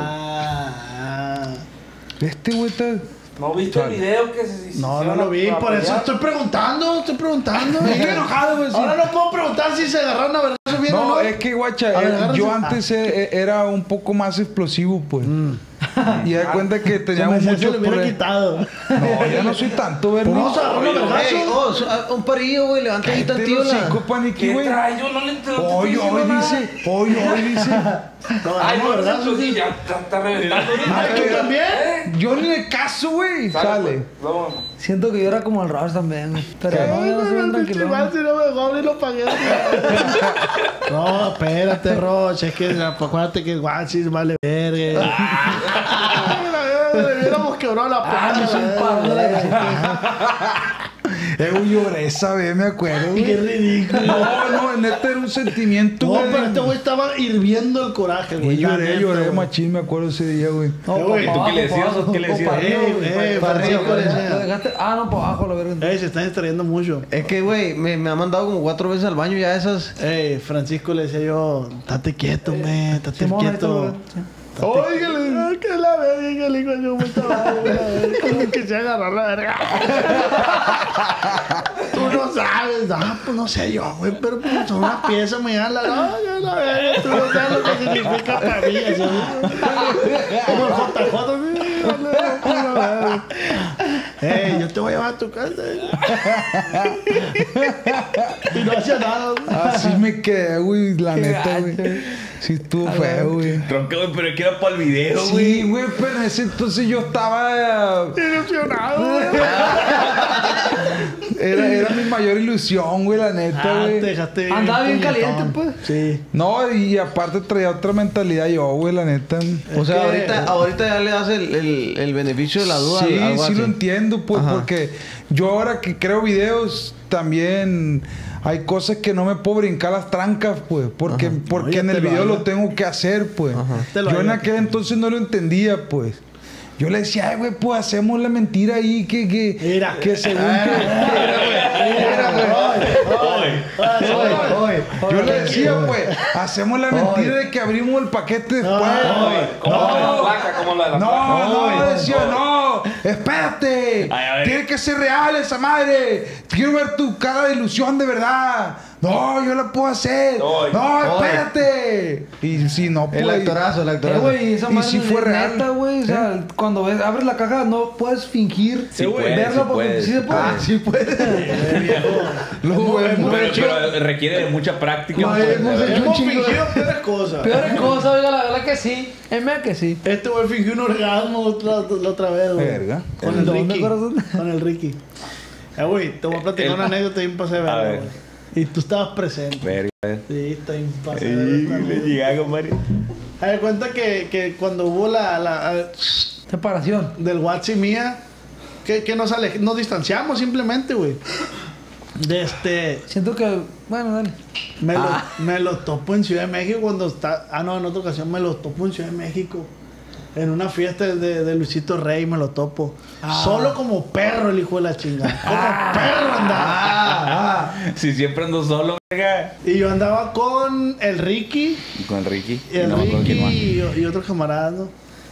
Speaker 3: Este güey está.
Speaker 9: ¿No viste el video que se
Speaker 5: No, no lo vi, por eso estoy preguntando. Estoy enojado, güey. Ahora no puedo preguntar si se agarraron a vergazo bien o
Speaker 3: No,
Speaker 5: no.
Speaker 3: es que guacha,
Speaker 5: A ver, agárrate.
Speaker 3: yo antes era un poco más explosivo, pues. Y da cuenta que teníamos
Speaker 5: Como si se
Speaker 3: muchos
Speaker 5: le hubiera
Speaker 3: problemas.
Speaker 5: quitado.
Speaker 3: No, ya no soy tanto, ¿verdad?
Speaker 5: Vamos a agarrar a vergazo.
Speaker 8: Un parillo, güey, levanta ahí
Speaker 3: Cállate
Speaker 8: tantillo
Speaker 3: los
Speaker 8: la...
Speaker 3: cinco, paniqui,
Speaker 9: ¿Qué
Speaker 3: güey.
Speaker 9: trae? Yo no le entiendo.
Speaker 3: Hoy dice. Hoy dice.
Speaker 5: No,
Speaker 9: Ay,
Speaker 5: agarramos
Speaker 9: no,
Speaker 5: a vergazo.
Speaker 9: eso sí, ya está reventando.
Speaker 5: Ay, ¿tú también?
Speaker 3: Yo ni de caso, güey. Sale.
Speaker 9: Vamos.
Speaker 6: Siento que yo era como el Ross también, güey. Pero no, yo no soy bien tranquilo.
Speaker 5: Si no me dejó abrir los paquetes. No, espérate, Roche. Es que acuérdate que Guachis vale verga. Le hubiéramos quebrado la
Speaker 3: Güey, lloré esa vez, me acuerdo,
Speaker 5: Qué
Speaker 3: güey.
Speaker 5: ridículo.
Speaker 3: No, neta era un sentimiento,
Speaker 5: No,
Speaker 3: güey.
Speaker 5: pero este güey estaba hirviendo el coraje, güey.
Speaker 3: Y
Speaker 5: La neta,
Speaker 3: lloré,
Speaker 5: güey.
Speaker 3: machín, me acuerdo ese día, güey.
Speaker 6: No,
Speaker 5: güey,
Speaker 6: pa'
Speaker 2: ¿tú qué le
Speaker 6: abajo,
Speaker 2: decías
Speaker 6: pa'
Speaker 2: o qué le
Speaker 6: abajo,
Speaker 2: decías?
Speaker 6: pa' arriba, güey.
Speaker 5: Francisco le
Speaker 6: Lo
Speaker 5: decía.
Speaker 6: dejaste- Ah, no, para abajo, la verga.
Speaker 5: Se están distrayendo mucho.
Speaker 8: Es que, güey, me ha mandado como 4 veces al baño ya esas...
Speaker 5: Francisco le decía yo, estate quieto, me, estate
Speaker 6: Simón, ahí está,
Speaker 5: quieto.
Speaker 6: güey.
Speaker 5: Óigale, que la verga, le digo yo, muy trabajo, como que se agarró la verga. Tú no sabes, pues no sé yo, güey, pero pues son una pieza muy ala, no, yo la verga, tú no sabes lo que significa para mí, eso. Como el JJ, yo te voy a llevar a tu casa. Y no hacía nada.
Speaker 3: Así me quedé, güey, la neta, güey. Sí, estuvo feo, güey.
Speaker 2: Tronca, güey, pero es que era para el video, güey.
Speaker 3: Sí, güey, pero en ese entonces yo estaba.
Speaker 5: Ilusionado, güey.
Speaker 3: Era mi mayor ilusión, güey, la neta,
Speaker 5: Te
Speaker 3: güey.
Speaker 5: dejaste bien
Speaker 6: Andaba bien
Speaker 5: puñetón.
Speaker 6: caliente, pues.
Speaker 5: Sí.
Speaker 3: No, y aparte traía otra mentalidad yo, güey, la neta.
Speaker 8: O sea,
Speaker 5: que-
Speaker 8: ahorita ya le das el beneficio de la duda
Speaker 3: Sí,
Speaker 8: al
Speaker 3: sí
Speaker 8: guachi.
Speaker 3: lo entiendo, pues,
Speaker 8: Ajá.
Speaker 3: porque yo ahora que creo videos también hay cosas que no me puedo brincar las trancas, pues, porque
Speaker 5: No, ya
Speaker 3: en
Speaker 5: te
Speaker 3: el
Speaker 5: lo
Speaker 3: video
Speaker 5: hago.
Speaker 3: lo tengo que hacer, pues.
Speaker 5: Te lo
Speaker 3: Yo en
Speaker 5: hago.
Speaker 3: aquel entonces no lo entendía, pues. Yo le decía, ay, güey, pues hacemos la mentira ahí
Speaker 5: Mira.
Speaker 3: que según yo le decía, pues, hacemos la mentira de que abrimos el paquete después.
Speaker 9: Como la de la placa, como la de la placa.
Speaker 3: No, decía, no, espérate.
Speaker 2: Ay, a ver.
Speaker 3: Tiene que ser real esa madre. Quiero ver tu cara de ilusión de verdad. No, yo la puedo hacer.
Speaker 9: Ay.
Speaker 3: No, espérate. Y si no, pues.
Speaker 8: El actorazo.
Speaker 6: Güey, esa
Speaker 3: Y
Speaker 6: madre
Speaker 3: sí fue
Speaker 6: es
Speaker 3: real.
Speaker 6: neta, güey. O sea, cuando abres la caja no puedes fingir
Speaker 2: Sí puedes,
Speaker 6: verlo
Speaker 2: sí
Speaker 6: porque
Speaker 2: puedes,
Speaker 6: sí se
Speaker 2: sí
Speaker 6: puede.
Speaker 2: puedes.
Speaker 3: Sí, pues. Luego,
Speaker 2: Pero requiere de mucha práctica.
Speaker 3: No,
Speaker 2: pues,
Speaker 3: hemos
Speaker 2: de verdad.
Speaker 3: hecho-
Speaker 5: Hemos
Speaker 3: un chingo de-
Speaker 5: fingido peores cosas.
Speaker 6: Peores cosas, oiga, la verdad que sí. Es más que sí.
Speaker 5: Este güey fingió un orgasmo la otra vez, güey.
Speaker 3: Verga.
Speaker 5: Con el
Speaker 6: ¿Dónde,
Speaker 5: Ricky.
Speaker 6: corazón?
Speaker 5: Con el Ricky. Güey, te voy a platicar una anécdota bien pasé de
Speaker 2: A
Speaker 5: verga,
Speaker 2: ver.
Speaker 5: güey. Y tú estabas presente.
Speaker 2: Verga.
Speaker 5: Sí, está bien pasé de verga.
Speaker 2: Llega, compadre.
Speaker 5: Haz de cuenta que cuando hubo la
Speaker 6: Separación.
Speaker 5: del WhatsApp mía, que nos distanciamos simplemente, güey.
Speaker 6: Siento que. Bueno, dale.
Speaker 5: Me lo topo en Ciudad de México cuando está. Ah, no, en otra ocasión me lo topo en Ciudad de México. En una fiesta de Luisito Rey me lo topo. Solo como perro el hijo de la chingada. Como perro andaba.
Speaker 2: Si siempre ando solo, verga.
Speaker 5: Y yo andaba con el Ricky.
Speaker 2: Con Ricky.
Speaker 5: Y el
Speaker 2: No me acuerdo
Speaker 5: Ricky
Speaker 2: quién más.
Speaker 5: y otro camarada, ¿no?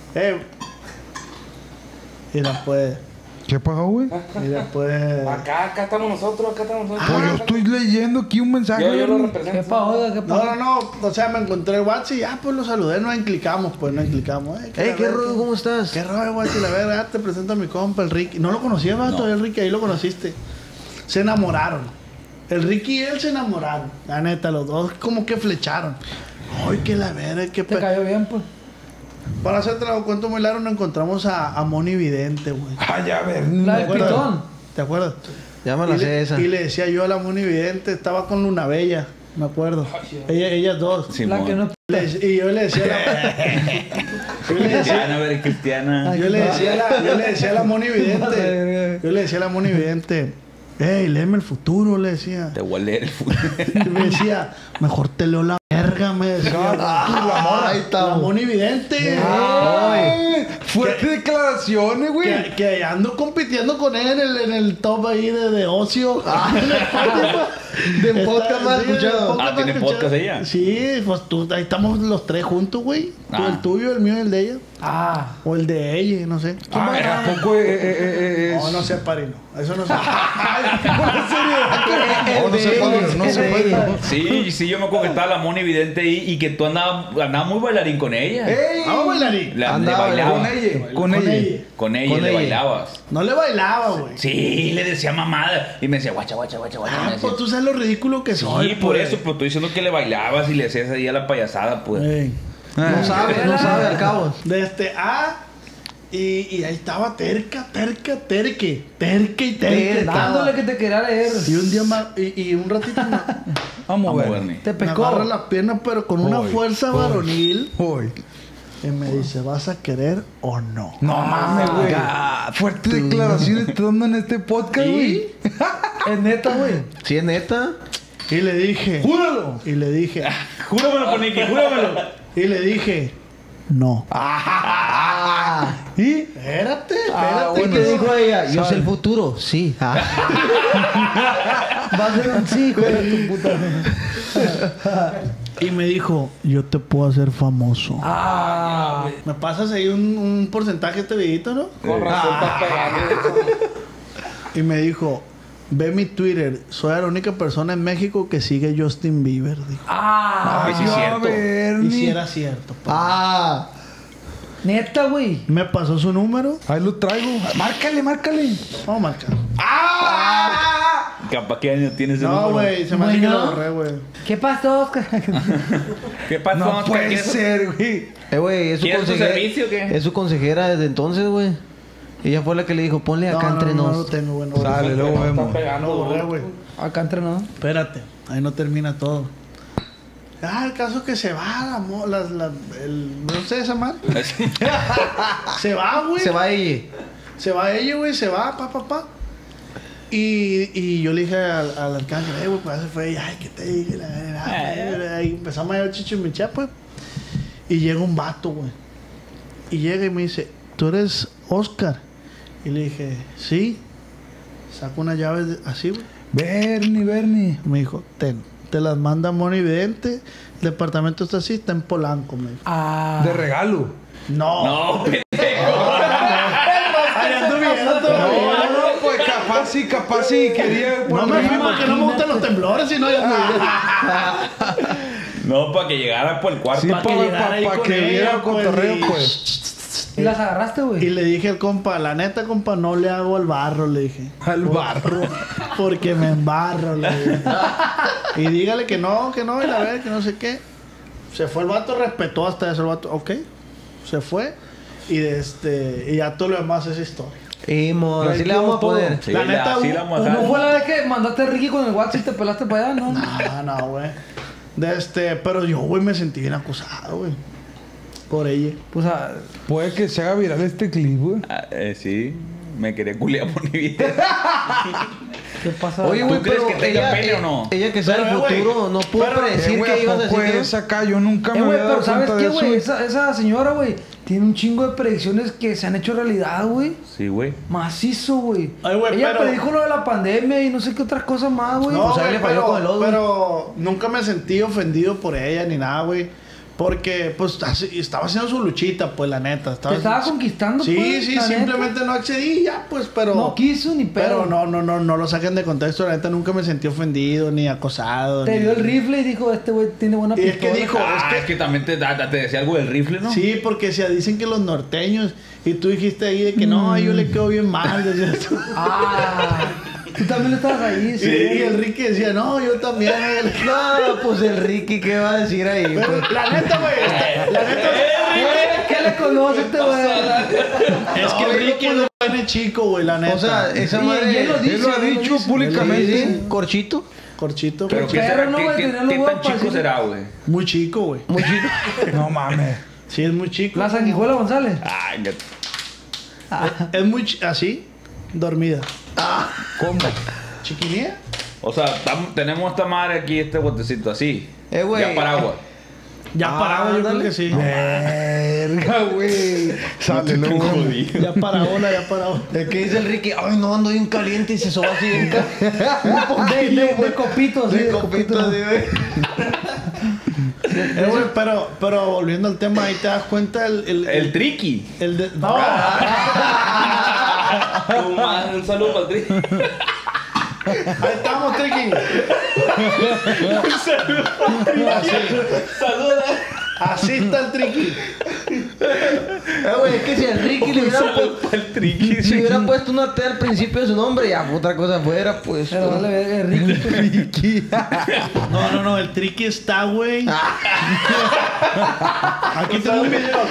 Speaker 5: Mira pues.
Speaker 3: ¿Qué pasó, güey?
Speaker 5: Mira pues.
Speaker 9: Acá estamos nosotros, acá estamos nosotros.
Speaker 3: Pues yo estoy leyendo aquí un mensaje.
Speaker 9: Yo lo
Speaker 3: güey.
Speaker 9: represento.
Speaker 6: ¿Qué pa' oiga? ¿Qué pa'?
Speaker 5: No. O sea, me encontré el WhatsApp y ya, pues lo saludé, nos enclicamos, pues nos enclicamos.
Speaker 8: Hey, ¿qué rollo? ¿Cómo estás?
Speaker 5: ¿Qué rollo, WhatsApp? La verga, te presento a mi compa, el Ricky. ¿No lo conocías, vato? El Ricky, ahí lo conociste. Se enamoraron. El Ricky y él se enamoraron. La neta, los dos como que flecharon. Ay, que la verga, qué
Speaker 6: Te cayó bien, pues.
Speaker 5: Para hacerte lo cuento muy largo, nos encontramos a Moni Vidente, güey.
Speaker 3: Ay, a ver.
Speaker 6: La del
Speaker 5: acuerdas?
Speaker 6: pitón.
Speaker 5: ¿Te acuerdas?
Speaker 8: Ya me la sé esa.
Speaker 5: Y le decía yo a la Moni Vidente, estaba con Luna Bella, me acuerdo. Ellas dos.
Speaker 6: La que no...
Speaker 5: Y yo le decía yo le decía,
Speaker 2: Cristiana, ver, Cristiana.
Speaker 5: yo le decía a la Moni Vidente. Yo le decía a la Moni Vidente, hey, léeme el futuro, le decía.
Speaker 2: Te voy a leer el fútbol.
Speaker 5: Y me decía, mejor te leo la verga, me decía.
Speaker 3: la morra.
Speaker 8: Ahí está.
Speaker 5: La Moni Vidente.
Speaker 3: Ay, fuertes declaraciones, güey.
Speaker 5: Que ando compitiendo con él en el top ahí de ocio.
Speaker 8: De podcast más escuchado.
Speaker 2: ¿Tiene podcast ella?
Speaker 5: Sí, pues ahí estamos los tres juntos, güey. Tú, el tuyo, el mío y el de ella. O el de ella, no sé.
Speaker 3: ¿A poco
Speaker 5: No sé, Parino. Eso no sé.
Speaker 3: No se puede, no se puede.
Speaker 2: Sí, yo me acuerdo que estaba la Moni Vidente ahí y que tú andabas muy bailarín con ella.
Speaker 5: Vamos, bailarín.
Speaker 2: Le
Speaker 3: Andaba
Speaker 2: bailabas.
Speaker 3: con ella. Con ella.
Speaker 2: Con ella
Speaker 8: Con
Speaker 2: le
Speaker 8: ella.
Speaker 2: bailabas.
Speaker 5: No le bailaba, güey.
Speaker 2: Sí, le decía mamada. Y me decía, guacha. Me decía.
Speaker 5: Pues tú sabes lo ridículo que soy.
Speaker 2: Sí, por
Speaker 5: pues.
Speaker 2: eso, pero estoy diciendo que le bailabas y le hacías ahí a la payasada, pues.
Speaker 5: Ey.
Speaker 8: No sabe al cabo.
Speaker 5: De y ahí estaba terca y terca.
Speaker 6: Dándole que te quería leer.
Speaker 5: Y un día más, y un ratito más,
Speaker 3: Vamos a ver.
Speaker 2: Bernie.
Speaker 6: Te
Speaker 5: me
Speaker 6: pescó.
Speaker 5: agarra las piernas, pero con una fuerza varonil.
Speaker 3: Uy.
Speaker 5: Y me dice, ¿vas a querer o no?
Speaker 3: No mames, güey. Fuertes declaraciones te dando en este podcast, güey.
Speaker 6: Es neta, güey.
Speaker 8: ¿Sí es neta?
Speaker 5: Y le dije,
Speaker 3: Júralo.
Speaker 5: y le dije,
Speaker 2: Júramelo, Ponique, júramelo.
Speaker 5: y le dije, no.
Speaker 3: ¿Y?
Speaker 5: Espérate.
Speaker 8: ¿Y qué dijo ella? Yo sé el futuro. Sí.
Speaker 6: Va a ser un sí, hijo de tu puta.
Speaker 5: Y me dijo, yo te puedo hacer famoso.
Speaker 6: Ah.
Speaker 5: ¿Me pasas ahí un porcentaje de este videito, no?
Speaker 9: Con razón estás pegando.
Speaker 5: Y me dijo, ve mi Twitter, soy la única persona en México que sigue Justin Bieber. Dijo.
Speaker 2: Ah, sí es cierto.
Speaker 5: Y si era cierto. pa.
Speaker 8: Ah.
Speaker 6: Neta, güey.
Speaker 5: Me pasó su número.
Speaker 3: Ahí lo traigo. Márcale.
Speaker 5: Vamos a marcar.
Speaker 2: Capaz que año tienes el
Speaker 5: No,
Speaker 2: número.
Speaker 5: güey, se me hace que
Speaker 6: Bueno.
Speaker 5: lo borré, güey.
Speaker 6: ¿Qué pasó, Oscar?
Speaker 2: ¿Qué pasó?
Speaker 3: No
Speaker 2: Oscar?
Speaker 3: puede
Speaker 2: ¿Quieres-
Speaker 3: ser, güey.
Speaker 8: Güey, es su
Speaker 2: ¿Quieres tu
Speaker 8: consejera.
Speaker 2: servicio o qué?
Speaker 8: Es su consejera desde entonces, güey. Ella fue la que le dijo, ponle acá entre
Speaker 5: No lo
Speaker 8: nos.
Speaker 5: tengo, bueno.
Speaker 3: Sale, luego
Speaker 9: Estás
Speaker 3: vemos.
Speaker 5: Lo
Speaker 9: pegando,
Speaker 5: borré, güey.
Speaker 6: Acá entrenado.
Speaker 5: Espérate, ahí no termina todo. El caso que se va no sé esa madre. Se va, güey.
Speaker 8: Se va ella.
Speaker 5: Se va ella, güey, se va, pa. Y yo le dije al alcance, güey, pues se fue, ay, ¿qué te dije? Y empezamos a ir chichimichá, pues. Y llega un vato, güey. Y llega y me dice, ¿tú eres Oscar? Y le dije, sí. Saco una llave así, güey.
Speaker 3: Bernie.
Speaker 5: Me dijo, te las manda Moni Vidente. El departamento está así, está en Polanco, me dijo.
Speaker 6: Ah.
Speaker 3: De regalo.
Speaker 2: No, pendejo.
Speaker 5: Ay, ando viendo todavía.
Speaker 3: No, pues capaz sí quería.
Speaker 5: No me fui porque no me gustan los temblores, sino ya
Speaker 2: No, para que llegara por el cuarto.
Speaker 3: Sí,
Speaker 5: Pa' que llegara ahí
Speaker 3: para
Speaker 5: con
Speaker 3: que
Speaker 5: ella,
Speaker 3: viera el
Speaker 5: pues,
Speaker 3: cotorreo,
Speaker 5: y-
Speaker 3: pues.
Speaker 6: ¿Y las agarraste,
Speaker 5: Y
Speaker 6: güey?
Speaker 5: le dije al compa, la neta, compa, no le hago al barro, le dije.
Speaker 3: Al barro.
Speaker 5: Porque me embarro, le dije. Y dígale que no, y la verdad, que no sé qué. Se fue el vato, respetó hasta eso el vato. Ok. Se fue. Y ya todo lo demás es historia.
Speaker 8: Así le vamos a poner.
Speaker 2: Sí,
Speaker 5: La neta,
Speaker 2: así la vamos a
Speaker 6: ¿No
Speaker 2: dejar.
Speaker 6: fue la vez que mandaste a Ricky con el WhatsApp y te pelaste para allá? No.
Speaker 5: No, güey. Pero yo, güey, me sentí bien acusado, güey. Por ella.
Speaker 6: Pues,
Speaker 3: Puede que se haga viral este clip, güey.
Speaker 2: Sí, me quería culiar por mi vida.
Speaker 6: ¿Qué pasa?
Speaker 8: Oye, güey,
Speaker 2: ¿Tú crees
Speaker 8: pero
Speaker 2: que tenga pene o no?
Speaker 8: Ella que sabe el
Speaker 5: Pero, güey,
Speaker 8: futuro no pudo
Speaker 5: pero,
Speaker 8: predecir
Speaker 3: güey,
Speaker 8: que
Speaker 3: ¿a
Speaker 8: ibas a
Speaker 3: poco
Speaker 8: decir que...
Speaker 3: es acá? Yo nunca me
Speaker 6: Güey,
Speaker 3: había dado
Speaker 6: pero ¿sabes
Speaker 3: cuenta
Speaker 6: qué,
Speaker 3: de
Speaker 6: güey?
Speaker 3: eso.
Speaker 6: Esa señora, güey, tiene un chingo de predicciones que se han hecho realidad, güey.
Speaker 2: Sí, güey.
Speaker 6: Macizo, güey.
Speaker 5: Ay, güey,
Speaker 6: Ella
Speaker 5: pero-
Speaker 6: predijo lo de la pandemia y no sé qué otras cosas más, güey.
Speaker 5: No,
Speaker 8: pues, ahí
Speaker 5: güey,
Speaker 8: le falló con el lodo.
Speaker 5: pero nunca me sentí ofendido por ella ni nada, güey. Porque, pues, estaba haciendo su luchita, pues, la neta.
Speaker 6: Te estaba conquistando,
Speaker 5: Sí,
Speaker 6: pues,
Speaker 5: sí,
Speaker 6: la
Speaker 5: simplemente no accedí, ya, pues, pero...
Speaker 6: No quiso ni pedo.
Speaker 5: Pero no lo saquen de contexto, la neta nunca me sentí ofendido, ni acosado.
Speaker 6: Te
Speaker 5: ni-
Speaker 6: dio el rifle y dijo, este güey tiene buena
Speaker 5: Y es
Speaker 6: pistola.
Speaker 5: que dijo,
Speaker 2: Es que también te decía algo del rifle, ¿no?
Speaker 5: Sí, porque si dicen que los norteños, y tú dijiste ahí de que no, yo le quedo bien mal, decías tú.
Speaker 6: Ah, tú también estabas ahí,
Speaker 5: Sí, y el Ricky decía, no, yo también.
Speaker 8: No, pues el Ricky, ¿qué va a decir ahí?
Speaker 5: Pero,
Speaker 8: Pues,
Speaker 5: la neta, güey, la neta
Speaker 6: ¿Qué le conoce este güey?
Speaker 5: es que el Ricky es un pene chico, güey, la neta.
Speaker 8: o sea, esa
Speaker 6: Y
Speaker 8: madre...
Speaker 6: él lo dice,
Speaker 3: Él lo ha
Speaker 6: él lo
Speaker 3: dicho
Speaker 6: dice.
Speaker 3: públicamente.
Speaker 8: Sí, corchito.
Speaker 5: Corchito,
Speaker 2: Pero
Speaker 5: güey.
Speaker 2: ¿qué,
Speaker 6: Pero
Speaker 2: será,
Speaker 6: no,
Speaker 2: qué,
Speaker 6: güey,
Speaker 2: qué-
Speaker 6: tener los
Speaker 2: qué
Speaker 6: huevos
Speaker 2: tan
Speaker 6: para
Speaker 2: chico
Speaker 6: decir-
Speaker 2: será, güey?
Speaker 5: Muy chico, güey.
Speaker 8: Muy chico.
Speaker 3: No mames.
Speaker 5: Sí, es muy chico.
Speaker 6: La sanguijuela González.
Speaker 2: Ay,
Speaker 5: Es muy así, dormida.
Speaker 3: ¿Cómo?
Speaker 5: ¿Chiquinía?
Speaker 2: o sea, tenemos esta madre aquí, este botecito así.
Speaker 8: Güey.
Speaker 2: Ya para agua.
Speaker 5: Ya parado, yo creo
Speaker 8: ándale.
Speaker 5: que sí.
Speaker 3: Verga, güey. Sale loco.
Speaker 5: Ya parabola, ya parabola.
Speaker 8: Es que dice el Ricky, ay, no, ando bien caliente y se soba así bien
Speaker 6: De copito, así, de copito.
Speaker 8: así, güey.
Speaker 5: Güey, pero volviendo al tema, ahí te das cuenta
Speaker 2: El triqui.
Speaker 5: el de... No,
Speaker 9: Un saludo para ti.
Speaker 5: ahí estamos, Tricky.
Speaker 9: Saludos.
Speaker 5: Así está el Tricky.
Speaker 8: Güey, es que si el Ricky le hubiera puesto...
Speaker 2: El triqui.
Speaker 8: Si hubiera puesto una T al principio de su nombre, ya otra cosa fuera, pues.
Speaker 6: Pero dale, verga, Ricky.
Speaker 5: No, el Tricky está, güey. Aquí tengo un video.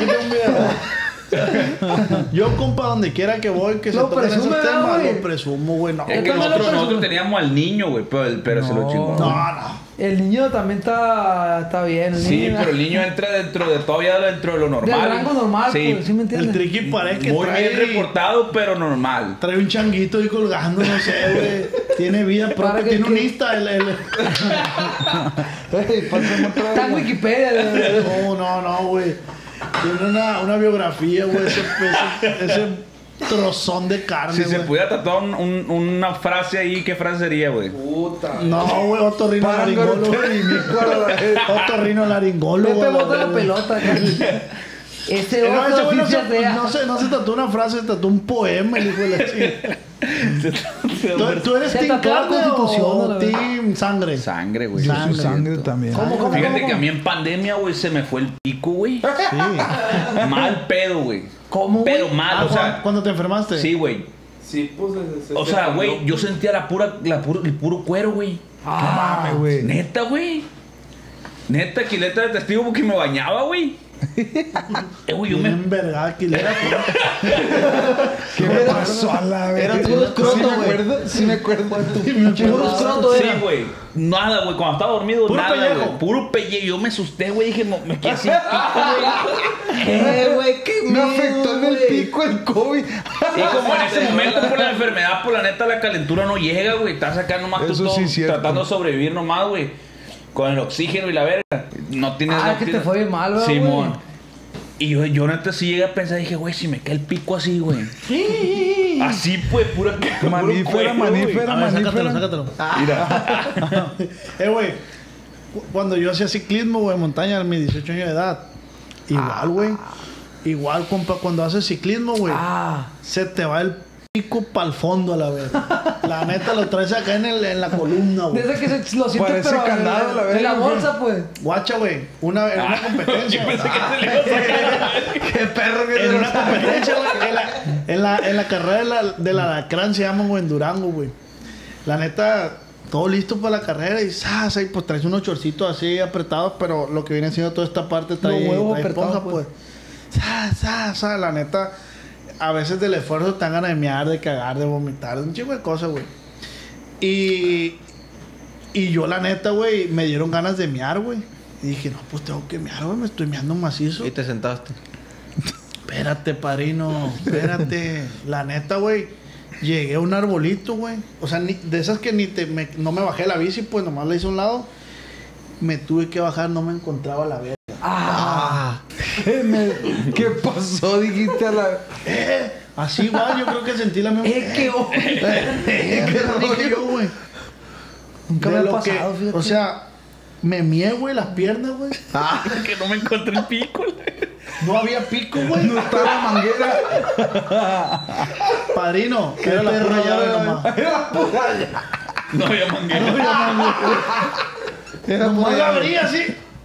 Speaker 5: Yo, compa, donde quiera que voy, que
Speaker 6: Lo
Speaker 5: se toquen esos
Speaker 6: presume, ¿verdad,
Speaker 5: temas,
Speaker 6: güey?
Speaker 5: lo presumo, güey. No,
Speaker 2: Es que
Speaker 6: Yo también lo
Speaker 2: nosotros
Speaker 6: presumo.
Speaker 2: teníamos al niño, güey, pero se lo chingó.
Speaker 5: no.
Speaker 6: El niño también está bien. El
Speaker 2: Sí,
Speaker 6: niño,
Speaker 2: pero el niño entra todavía dentro de lo normal.
Speaker 6: del rango normal,
Speaker 2: Sí,
Speaker 6: pues, ¿sí me
Speaker 5: El
Speaker 6: entiendes?
Speaker 5: Tricky parece que
Speaker 2: muy
Speaker 5: trae...
Speaker 2: bien reportado, pero normal.
Speaker 5: Trae un changuito ahí colgando, no sé, güey. Tiene vida
Speaker 6: Para
Speaker 5: propia,
Speaker 6: que-
Speaker 5: tiene un
Speaker 6: que-
Speaker 5: Insta.
Speaker 6: Está en Wikipedia.
Speaker 5: No, güey. Tiene una biografía, güey. Ese trozón de carne,
Speaker 2: Si se
Speaker 5: güey.
Speaker 2: pudiera tatuar una frase ahí, ¿qué frase sería, güey?
Speaker 9: Puta.
Speaker 5: No, güey, otorrino laringólogo. Otorrino laringólogo.
Speaker 6: Vete,
Speaker 5: güey.
Speaker 6: bota la pelota. Ese
Speaker 5: No, ese
Speaker 6: otro
Speaker 5: güey no
Speaker 6: oficio sea.
Speaker 5: no se tatuó una frase, se tatuó un poema, el hijo de la chica. ¿Tú eres
Speaker 6: Se
Speaker 5: team
Speaker 6: tatuó la
Speaker 5: carne
Speaker 6: Constitución, a
Speaker 5: o
Speaker 6: la vez.
Speaker 5: team sangre?
Speaker 2: Sangre, güey.
Speaker 3: Yo soy sangre también.
Speaker 6: ¿Cómo?
Speaker 2: Fíjate que a mí en pandemia, güey, se me fue el pico, güey.
Speaker 5: Sí.
Speaker 2: Mal pedo, güey.
Speaker 6: ¿Cómo, güey?
Speaker 2: Pero mal, o sea.
Speaker 5: ¿Cuándo te enfermaste?
Speaker 2: Sí, güey.
Speaker 9: Sí, pues.
Speaker 2: O sea, güey, yo sentía el puro cuero, güey.
Speaker 3: No mames, güey.
Speaker 2: Neta, güey. Neta, Quileta de testigo porque me bañaba, güey. Güey, yo me.
Speaker 5: Bien verga, Aquilera.
Speaker 3: ¿Qué me pasó a la verga?
Speaker 8: Era puro escroto,
Speaker 3: Sí me
Speaker 8: güey.
Speaker 3: acuerdo, sí me acuerdo.
Speaker 8: Puro escroto
Speaker 2: Sí,
Speaker 8: era.
Speaker 2: güey. Nada, güey. Cuando estaba dormido,
Speaker 5: Puro
Speaker 2: nada,
Speaker 5: pellejo.
Speaker 2: güey. Puro pellejo. Yo me asusté, güey. Dije, me quedé sin pico,
Speaker 8: Güey, qué
Speaker 3: Me afectó en el
Speaker 8: güey.
Speaker 3: pico el COVID.
Speaker 2: Y como en ese momento, por la enfermedad, por la neta, la calentura no llega, güey. Estás acá nomás tú
Speaker 3: Eso
Speaker 2: todo
Speaker 3: sí es cierto.
Speaker 2: tratando de sobrevivir nomás, güey. Con el oxígeno y la verga. No tienes...
Speaker 6: Ah,
Speaker 2: no
Speaker 6: que te
Speaker 2: tienes-
Speaker 6: fue bien mal, ¿verdad,
Speaker 2: Simón.
Speaker 6: güey?
Speaker 2: Y yo neta sí llegué a pensar, dije, güey, si me cae el pico así, güey. Así, pues, pura... puro
Speaker 3: Manífera,
Speaker 2: cuero, güey.
Speaker 3: manífera,
Speaker 5: A ver, sácatelo,
Speaker 3: manífera.
Speaker 5: sácatelo.
Speaker 2: Mira.
Speaker 5: Güey. Cuando yo hacía ciclismo, güey, montaña a mis 18 años de edad. Igual, güey. Igual, compa, cuando haces ciclismo, güey.
Speaker 6: Ah.
Speaker 5: Se te va el pico pa'l fondo a la vez. La neta lo traes acá en la columna, güey.
Speaker 6: Desde que lo sientes,
Speaker 3: Parece
Speaker 6: pero
Speaker 3: candado, la
Speaker 6: en la
Speaker 3: verga,
Speaker 6: bolsa, pues.
Speaker 5: Guacha, güey. En una competencia.
Speaker 8: Qué perro que
Speaker 5: En una competencia, güey. En la carrera del alacrán se llama, güey, en Durango, güey. La neta, todo listo para la carrera y ¡zas! Y pues traes unos chorcitos así apretados, pero lo que viene siendo toda esta parte trae,
Speaker 6: Los huevos
Speaker 5: trae
Speaker 6: apretados,
Speaker 5: esponja,
Speaker 6: pues.
Speaker 5: pues. ¡Zas! La neta, a veces del esfuerzo te dan ganas de mear, de cagar, de vomitar, un chingo de cosas, güey. Y yo, la neta, güey, me dieron ganas de mear, güey. Y dije, no, pues tengo que mear, güey, me estoy meando macizo.
Speaker 8: Y te sentaste.
Speaker 5: Espérate, padrino, espérate. La neta, güey. Llegué a un arbolito, güey. O sea, de esas que no me bajé de la bici, pues nomás la hice a un lado. Me tuve que bajar, no me encontraba la verga.
Speaker 3: ¿Qué pasó? Dijiste a la...
Speaker 5: Así igual, yo creo que sentí la misma...
Speaker 6: qué
Speaker 5: rollo, güey.
Speaker 6: Nunca me
Speaker 5: De
Speaker 6: ha
Speaker 5: lo
Speaker 6: pasado, fíjate.
Speaker 5: o sea, me mié, güey, las piernas, güey.
Speaker 2: Que no me encontré el pico.
Speaker 5: No había pico, güey.
Speaker 3: No estaba la manguera.
Speaker 5: Padrino, era la pura llave nomás.
Speaker 2: No había manguera.
Speaker 5: Nomás la abría así.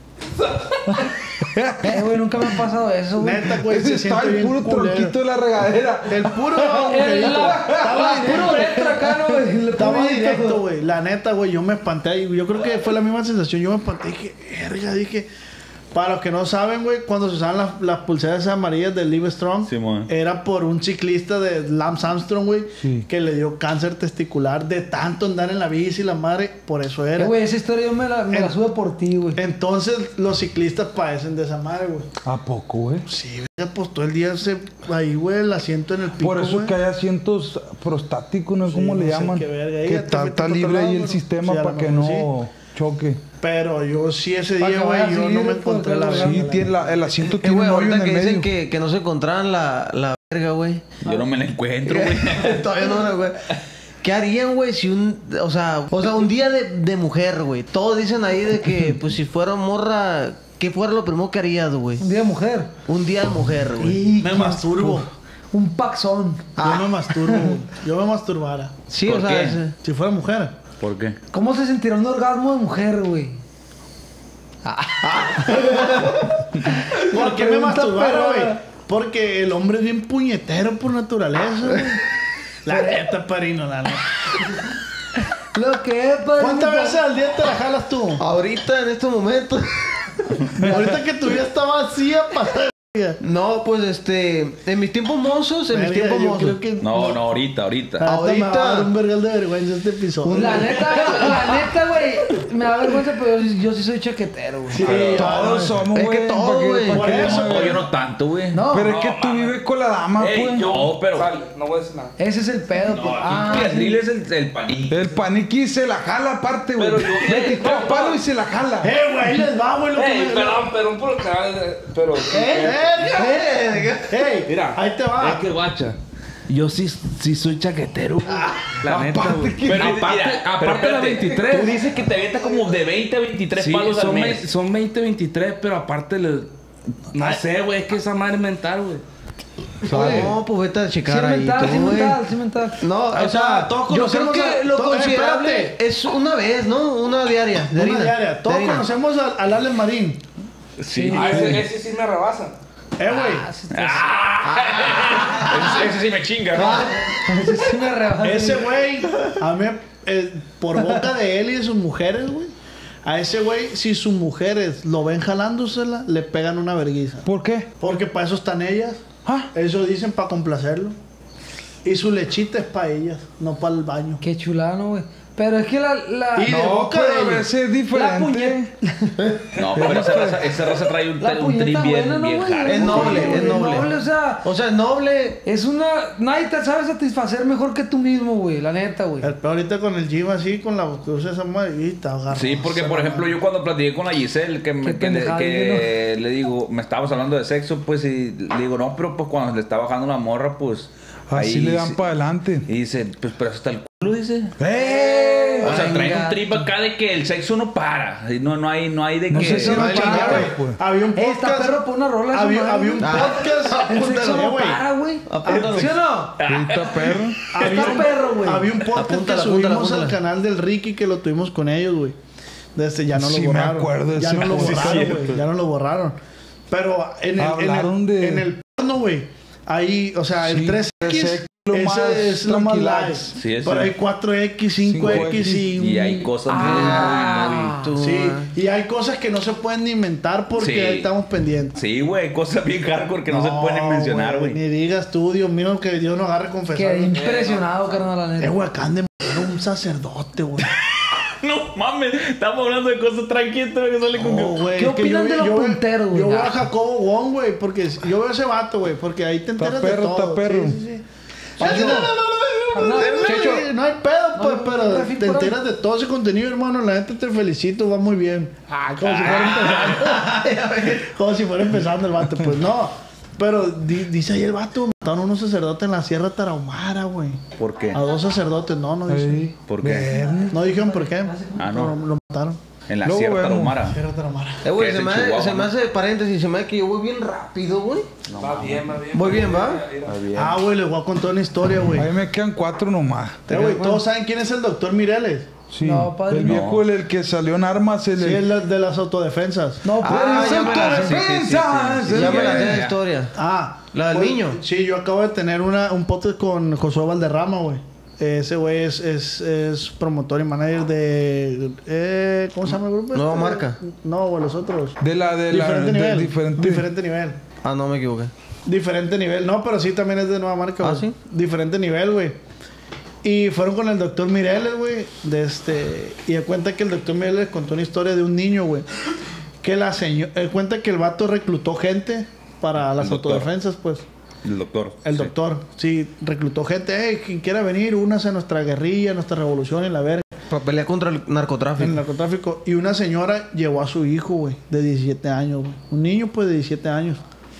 Speaker 6: Güey, nunca me ha pasado eso, güey.
Speaker 5: Neta, güey,
Speaker 3: Ese
Speaker 5: se
Speaker 3: está
Speaker 5: siente
Speaker 3: el
Speaker 5: bien
Speaker 3: puro
Speaker 5: culero.
Speaker 3: tronquito de la regadera.
Speaker 5: El puro
Speaker 6: La puro letra acá, ¿no, güey?
Speaker 5: Estaba directo, güey. La neta, güey, yo me espanté. Y yo creo que fue la misma sensación. Yo me espanté y dije, dije... Para los que no saben, güey, cuando se usaban las pulseras amarillas de Live Strong,
Speaker 2: Simón.
Speaker 5: era por un ciclista de Lance Armstrong, güey, que le dio cáncer testicular de tanto andar en la bici, la madre, por eso era.
Speaker 6: Güey, esa historia yo me la sube por ti, güey.
Speaker 5: Entonces, los ciclistas padecen de esa madre, güey.
Speaker 3: ¿A poco, güey?
Speaker 5: Sí, pues todo el día ahí, güey, el asiento en el pico,
Speaker 3: Por eso
Speaker 5: güey.
Speaker 3: que hay asientos prostáticos, ¿no?
Speaker 5: Sí,
Speaker 3: ¿Cómo le
Speaker 5: no sé
Speaker 3: llaman?
Speaker 5: qué verga. Ahí
Speaker 3: Que
Speaker 5: ya te
Speaker 3: está
Speaker 5: fuiste por
Speaker 3: libre
Speaker 5: otro
Speaker 3: ahí
Speaker 5: lado,
Speaker 3: el
Speaker 5: ¿no?
Speaker 3: sistema
Speaker 5: Sí, a lo
Speaker 3: para que
Speaker 5: mejor
Speaker 3: no choque.
Speaker 5: Pero yo sí ese
Speaker 6: Para
Speaker 5: día,
Speaker 6: que
Speaker 5: güey,
Speaker 6: vaya
Speaker 5: yo no
Speaker 6: seguir
Speaker 5: me
Speaker 6: por
Speaker 5: encontré la
Speaker 6: todo
Speaker 5: verga.
Speaker 3: Sí, tiene el asiento tiene
Speaker 8: güey,
Speaker 3: un hoyo en
Speaker 8: ahorita
Speaker 3: el
Speaker 8: que dicen
Speaker 3: medio.
Speaker 8: que no se encontraban la verga, güey.
Speaker 2: Yo no me la encuentro, güey.
Speaker 8: Todavía no, güey. ¿Qué harían, güey, si o sea, un día de mujer, güey? Todos dicen ahí de que, pues, si fuera morra, ¿qué fuera lo primero que harías, güey?
Speaker 6: Un día de mujer.
Speaker 8: Un día de mujer, güey.
Speaker 5: Me masturbo.
Speaker 6: Un paxón.
Speaker 5: Yo me masturbo, güey. Yo me masturbara.
Speaker 8: Sí,
Speaker 2: ¿Por
Speaker 8: o sea,
Speaker 2: qué?
Speaker 5: Si fuera mujer.
Speaker 2: ¿Por qué?
Speaker 6: ¿Cómo se sentirá un orgasmo de mujer, güey?
Speaker 5: ¿Por qué me
Speaker 6: pregunta
Speaker 5: masturbara,
Speaker 6: perrona.
Speaker 5: güey? Porque el hombre es bien puñetero por naturaleza, güey. La neta, parino, la neta.
Speaker 6: Lo que es, padre.
Speaker 5: ¿Cuántas veces al día te la jalas tú?
Speaker 8: ahorita, en estos momentos...
Speaker 5: Ahorita que tu vida está vacía, pasa.
Speaker 8: No, pues, en mis tiempos mozos,
Speaker 5: Yo creo que...
Speaker 2: No, ahorita.
Speaker 5: Ahorita
Speaker 8: Ahorita-
Speaker 5: me va a dar un vergal de vergüenza este episodio.
Speaker 6: La neta, güey. Me da vergüenza, pero yo sí soy chaquetero, güey.
Speaker 5: Sí,
Speaker 3: Todos somos,
Speaker 8: Es que
Speaker 3: güey.
Speaker 8: todo,
Speaker 3: ¿pa' qué-
Speaker 8: güey.
Speaker 3: pa'
Speaker 5: Por
Speaker 3: qué
Speaker 5: eso,
Speaker 3: no?
Speaker 2: No, yo no tanto, güey.
Speaker 6: No,
Speaker 3: Pero es que tú vives con la dama,
Speaker 9: Ey,
Speaker 3: pues.
Speaker 9: yo.
Speaker 2: No, pero-
Speaker 9: Sal, no voy a decir nada.
Speaker 6: ese es el pedo, pues.
Speaker 2: El drill es el panito.
Speaker 3: El paniqui se la jala aparte, güey.
Speaker 9: Pero yo-
Speaker 3: 23 palos y se la jala.
Speaker 5: güey, ahí les va, güey. Lo que
Speaker 9: Ey,
Speaker 5: me...
Speaker 9: perdón por el canal, pero...
Speaker 5: ¡Ey!
Speaker 9: Mira,
Speaker 5: Ahí te va.
Speaker 9: es que guacha. Yo sí soy chaquetero, güey. La neta,
Speaker 3: Aparte
Speaker 9: güey.
Speaker 3: que-
Speaker 2: Pero
Speaker 9: Aparte
Speaker 2: pero
Speaker 9: de la
Speaker 2: espérate,
Speaker 9: 23.
Speaker 2: Tú dices que te avienta como de 20 a 23
Speaker 9: Sí,
Speaker 2: palos al
Speaker 9: son,
Speaker 2: mes.
Speaker 9: son 20, 23, pero aparte no sé, güey, es que esa madre es mental, güey.
Speaker 8: No, pues vete a
Speaker 6: Sí,
Speaker 8: checar ahí,
Speaker 6: mental,
Speaker 8: tú,
Speaker 6: sí,
Speaker 8: güey.
Speaker 6: mental, sí, mental.
Speaker 8: No, o sea,
Speaker 5: todos
Speaker 8: yo creo
Speaker 5: conocemos
Speaker 8: que lo
Speaker 5: todos-
Speaker 8: considerable
Speaker 5: espérate.
Speaker 8: es una vez, ¿no? Una diaria. De
Speaker 5: Una
Speaker 8: harina.
Speaker 5: diaria. Todos
Speaker 8: De harina.
Speaker 5: conocemos al Alex Marín.
Speaker 2: Sí.
Speaker 9: Ese sí me rebasa.
Speaker 5: Güey.
Speaker 2: Ese sí me chinga, ¿no?
Speaker 6: Ese sí me rebasa.
Speaker 5: Ese güey, a mí, por boca de él y de sus mujeres, güey. A ese güey, si sus mujeres lo ven jalándosela, le pegan una verguiza.
Speaker 3: ¿Por qué?
Speaker 5: Porque para eso están ellas.
Speaker 3: Ah.
Speaker 5: Eso dicen para complacerlo. Y su lechita es para ellas, no para el baño.
Speaker 6: Qué chulada, ¿no, güey? Pero es que
Speaker 5: Y de
Speaker 3: No,
Speaker 5: boca
Speaker 3: pero
Speaker 5: de
Speaker 3: a
Speaker 5: ellos.
Speaker 3: veces es diferente.
Speaker 2: No, pero esa raza trae un trip
Speaker 6: puñeta
Speaker 2: bien,
Speaker 6: buena, ¿no,
Speaker 2: bien
Speaker 6: güey?
Speaker 2: hard.
Speaker 8: Es noble, es noble.
Speaker 6: O sea,
Speaker 8: O sea, es noble.
Speaker 6: es una... Nadie te sabe satisfacer mejor que tú mismo, güey. La neta, güey.
Speaker 5: El peor ahorita con el gym así, con la que usa esa madre, y está agarrado.
Speaker 2: Sí, porque por ejemplo yo cuando platiqué con la Giselle, que
Speaker 6: pendejada,
Speaker 2: le digo, me estábamos hablando de sexo, pues y le digo, no, pero pues cuando le está bajando una morra, pues...
Speaker 3: Así
Speaker 2: ahí
Speaker 3: le dan
Speaker 2: sí.
Speaker 3: para adelante.
Speaker 2: Y dice, pues pero hasta el culo, dice.
Speaker 3: ¡Eh!
Speaker 2: O sea, trae
Speaker 8: Venga.
Speaker 2: un trip acá de que el sexo no para. Y no hay de
Speaker 3: No
Speaker 2: que...
Speaker 3: sé si
Speaker 5: No,
Speaker 3: no
Speaker 5: chinga,
Speaker 3: para,
Speaker 5: güey.
Speaker 3: pues.
Speaker 5: Había un
Speaker 6: Esta
Speaker 5: podcast.
Speaker 6: perro por una rola. esa
Speaker 5: Había
Speaker 6: madre,
Speaker 5: un
Speaker 6: güey.
Speaker 5: podcast.
Speaker 6: El sexo
Speaker 5: Apúntalo,
Speaker 6: no
Speaker 5: güey.
Speaker 6: para, güey.
Speaker 8: Apúntalo.
Speaker 6: ¿Sí o no?
Speaker 3: Ahorita, perro.
Speaker 5: Había un
Speaker 6: perro, güey.
Speaker 5: Había un podcast
Speaker 8: Apúntala,
Speaker 5: que subimos
Speaker 8: apúntala.
Speaker 5: al canal del Ricky que lo tuvimos con ellos, güey. Desde ya no
Speaker 3: Sí,
Speaker 5: lo
Speaker 3: me
Speaker 5: borraron.
Speaker 3: acuerdo de
Speaker 5: ya
Speaker 3: ese
Speaker 5: no lo
Speaker 3: podcast.
Speaker 5: borraron,
Speaker 3: Sí,
Speaker 5: güey. Ya no lo borraron. Pero
Speaker 3: Hablaron de-
Speaker 5: en el porno, güey. Ahí, o sea, el
Speaker 3: Sí,
Speaker 5: 3X.
Speaker 3: lo más
Speaker 5: Ese es lo más
Speaker 3: tranquilax.
Speaker 5: light.
Speaker 2: Sí, ese.
Speaker 5: Pero hay 4X, 5X
Speaker 2: Y hay cosas
Speaker 5: Sí, y hay cosas que no se pueden ni inventar porque
Speaker 2: Sí.
Speaker 5: ahí estamos pendientes.
Speaker 2: Sí, güey, cosas bien hardcore que no se pueden mencionar, güey.
Speaker 5: Ni digas tú, Dios mío, que Dios nos agarre confesar.
Speaker 6: Quedé impresionado, carnal, la neta.
Speaker 5: Güey, acaban de matar a un sacerdote, güey.
Speaker 2: No mames, estamos hablando de cosas tranquilas que sale con...
Speaker 5: No, güey.
Speaker 6: ¿Qué
Speaker 5: es que
Speaker 6: opinan de los
Speaker 5: veo-
Speaker 6: punteros, güey?
Speaker 5: Yo veo
Speaker 6: Ah.
Speaker 5: a Jacobo Wong, güey, porque yo veo a ese vato, güey, porque ahí te enteras
Speaker 3: perro,
Speaker 5: de todo.
Speaker 3: está perro.
Speaker 5: Sí, sí, sí. Checho, no hay pedo, pues,
Speaker 6: no,
Speaker 5: pero
Speaker 6: refil
Speaker 5: te
Speaker 6: por ahí.
Speaker 5: enteras de todo ese contenido, hermano. La neta te felicito, va muy bien. Como si fuera empezando. Como si fuera empezando el vato, pues no. Pero dice ahí el vato, mataron a unos sacerdotes en la Sierra Tarahumara, güey.
Speaker 2: ¿Por qué?
Speaker 5: A 2 sacerdotes, no dice.
Speaker 3: Ey,
Speaker 2: ¿Por qué?
Speaker 3: ver.
Speaker 5: No dijeron por qué.
Speaker 2: Ah, no.
Speaker 5: Lo mataron.
Speaker 2: En la
Speaker 3: Luego
Speaker 2: Sierra
Speaker 3: vemos.
Speaker 2: Tarahumara.
Speaker 5: Sierra Tarahumara.
Speaker 8: Güey,
Speaker 2: Que
Speaker 8: se
Speaker 2: es
Speaker 8: me
Speaker 2: en Chihuahua,
Speaker 8: hace
Speaker 2: ¿no?
Speaker 8: paréntesis, se me hace que yo voy bien rápido, güey.
Speaker 9: Va bien, va bien.
Speaker 8: Voy bien, ¿va?
Speaker 5: Ah, güey, les voy a contar una historia, güey.
Speaker 3: Ahí me quedan 4 nomás.
Speaker 5: Güey, todos saben quién es el doctor Mireles.
Speaker 3: Sí.
Speaker 6: No, padre,
Speaker 3: el viejo, el que salió en armas. El,
Speaker 5: Sí, es de las autodefensas.
Speaker 6: No,
Speaker 8: Ah,
Speaker 6: pues,
Speaker 8: ya me la sé.
Speaker 3: autodefensas.
Speaker 8: Ya me la sé
Speaker 2: ya,
Speaker 8: la
Speaker 2: ya.
Speaker 8: historia.
Speaker 5: Ah,
Speaker 8: ¿La del
Speaker 5: pues,
Speaker 8: niño?
Speaker 5: Sí, yo acabo de tener un podcast con Josué Valderrama, güey. Ese güey es promotor y manager de... ¿Cómo se llama el grupo?
Speaker 8: Nueva
Speaker 5: este?
Speaker 8: Marca.
Speaker 5: No, güey, los otros.
Speaker 3: diferente nivel.
Speaker 5: Diferente nivel.
Speaker 8: Ah, no me equivoqué.
Speaker 5: Diferente nivel. No, pero sí también es de Nueva Marca,
Speaker 8: Ah,
Speaker 5: güey.
Speaker 8: ¿sí?
Speaker 5: Diferente nivel, güey. Y fueron con el doctor Mireles, güey. Y de cuenta que el doctor Mireles contó una historia de un niño, güey. Que la señora... cuenta que el vato reclutó gente para las
Speaker 2: El doctor.
Speaker 5: autodefensas, pues.
Speaker 2: El doctor.
Speaker 5: El
Speaker 2: Sí.
Speaker 5: doctor, sí, reclutó gente. Quien quiera venir, únase a nuestra guerrilla, a nuestra revolución y la verga.
Speaker 8: Para pelear contra el
Speaker 5: En
Speaker 8: narcotráfico.
Speaker 5: el narcotráfico. Y una señora llevó a su hijo, güey, de 17 años, güey. Un niño, pues, de 17 años.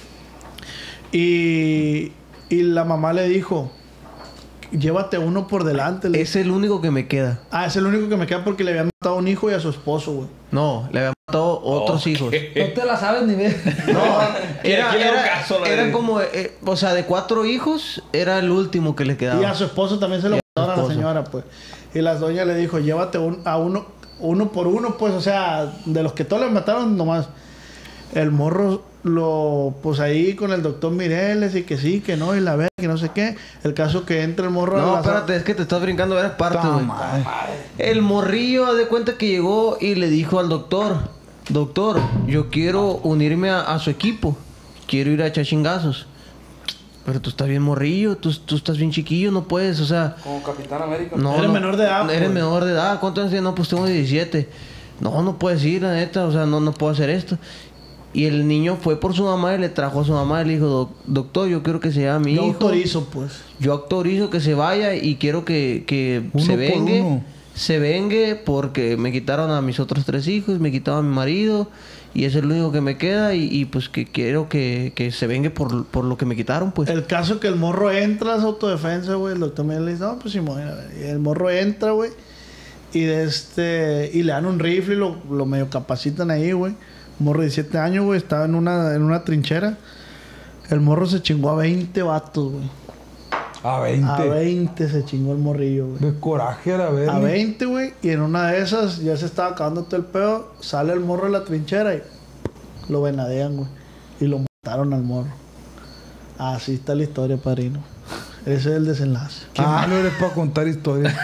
Speaker 5: Y la mamá le dijo, llévate uno por delante. le
Speaker 8: Es el único que me queda.
Speaker 5: Ah, es el único que me queda porque le había matado a un hijo y a su esposo, güey.
Speaker 8: No, le había matado otros hijos.
Speaker 6: no te la sabes ni ver.
Speaker 8: No, era,
Speaker 2: ¿Quién le hago
Speaker 8: era,
Speaker 2: caso, la
Speaker 8: eran
Speaker 2: de-
Speaker 8: como, o sea, de 4 hijos, era el último que le quedaba.
Speaker 5: Y a su esposo también se lo
Speaker 8: Y a su
Speaker 5: mataron a la
Speaker 8: esposo.
Speaker 5: señora, pues. Y la doña le dijo, llévate a uno por uno, pues, o sea, de los que todos le mataron nomás. El morro pues ahí con el doctor Mireles y que sí, que no, y la verga, que no sé qué. El caso que entra el morro
Speaker 8: No,
Speaker 5: la
Speaker 8: espérate, es que te estás brincando varias partes,
Speaker 3: Ta
Speaker 8: güey.
Speaker 3: madre.
Speaker 8: El morrillo, haz de cuenta que llegó y le dijo al doctor, doctor, yo quiero unirme a su equipo. Quiero ir a echar chingazos. Pero tú estás bien morrillo, tú estás bien chiquillo, no puedes, o sea...
Speaker 9: Como Capitán América.
Speaker 8: No,
Speaker 5: Eres
Speaker 8: no,
Speaker 5: menor de edad,
Speaker 8: Eres
Speaker 5: pues.
Speaker 8: menor de edad. ¿Cuánto años tienes? No, pues tengo 17. No puedes ir, la neta. O sea, no puedo hacer esto. Y el niño fue por su mamá y le trajo a su mamá y le dijo, doctor, yo quiero que se llame mi
Speaker 5: Yo
Speaker 8: hijo.
Speaker 5: autorizo, pues.
Speaker 8: Yo autorizo que se vaya y quiero que
Speaker 3: Uno
Speaker 8: se
Speaker 3: por
Speaker 8: vengue.
Speaker 3: uno.
Speaker 8: Se vengue porque me quitaron a mis otros 3 hijos, me quitaron a mi marido. Y es el único que me queda y pues que quiero que se vengue por lo que me quitaron, pues.
Speaker 5: El caso que el morro entra a su autodefensa, güey. El doctor Mireles le dice, no, pues Simón. Y el morro entra, güey. Y y le dan un rifle y lo medio capacitan ahí, güey. Morro de 17 años, güey, estaba en una trinchera. El morro se chingó a 20 vatos, güey.
Speaker 3: A 20.
Speaker 5: A 20 se chingó el morrillo, güey.
Speaker 3: De coraje a la vez.
Speaker 5: A 20, güey. Y en una de esas ya se estaba acabando todo el pedo. Sale el morro de la trinchera y lo venadean, güey. Y lo mataron al morro. Así está la historia, padrino. Ese es el desenlace.
Speaker 3: Qué malo eres para contar historias.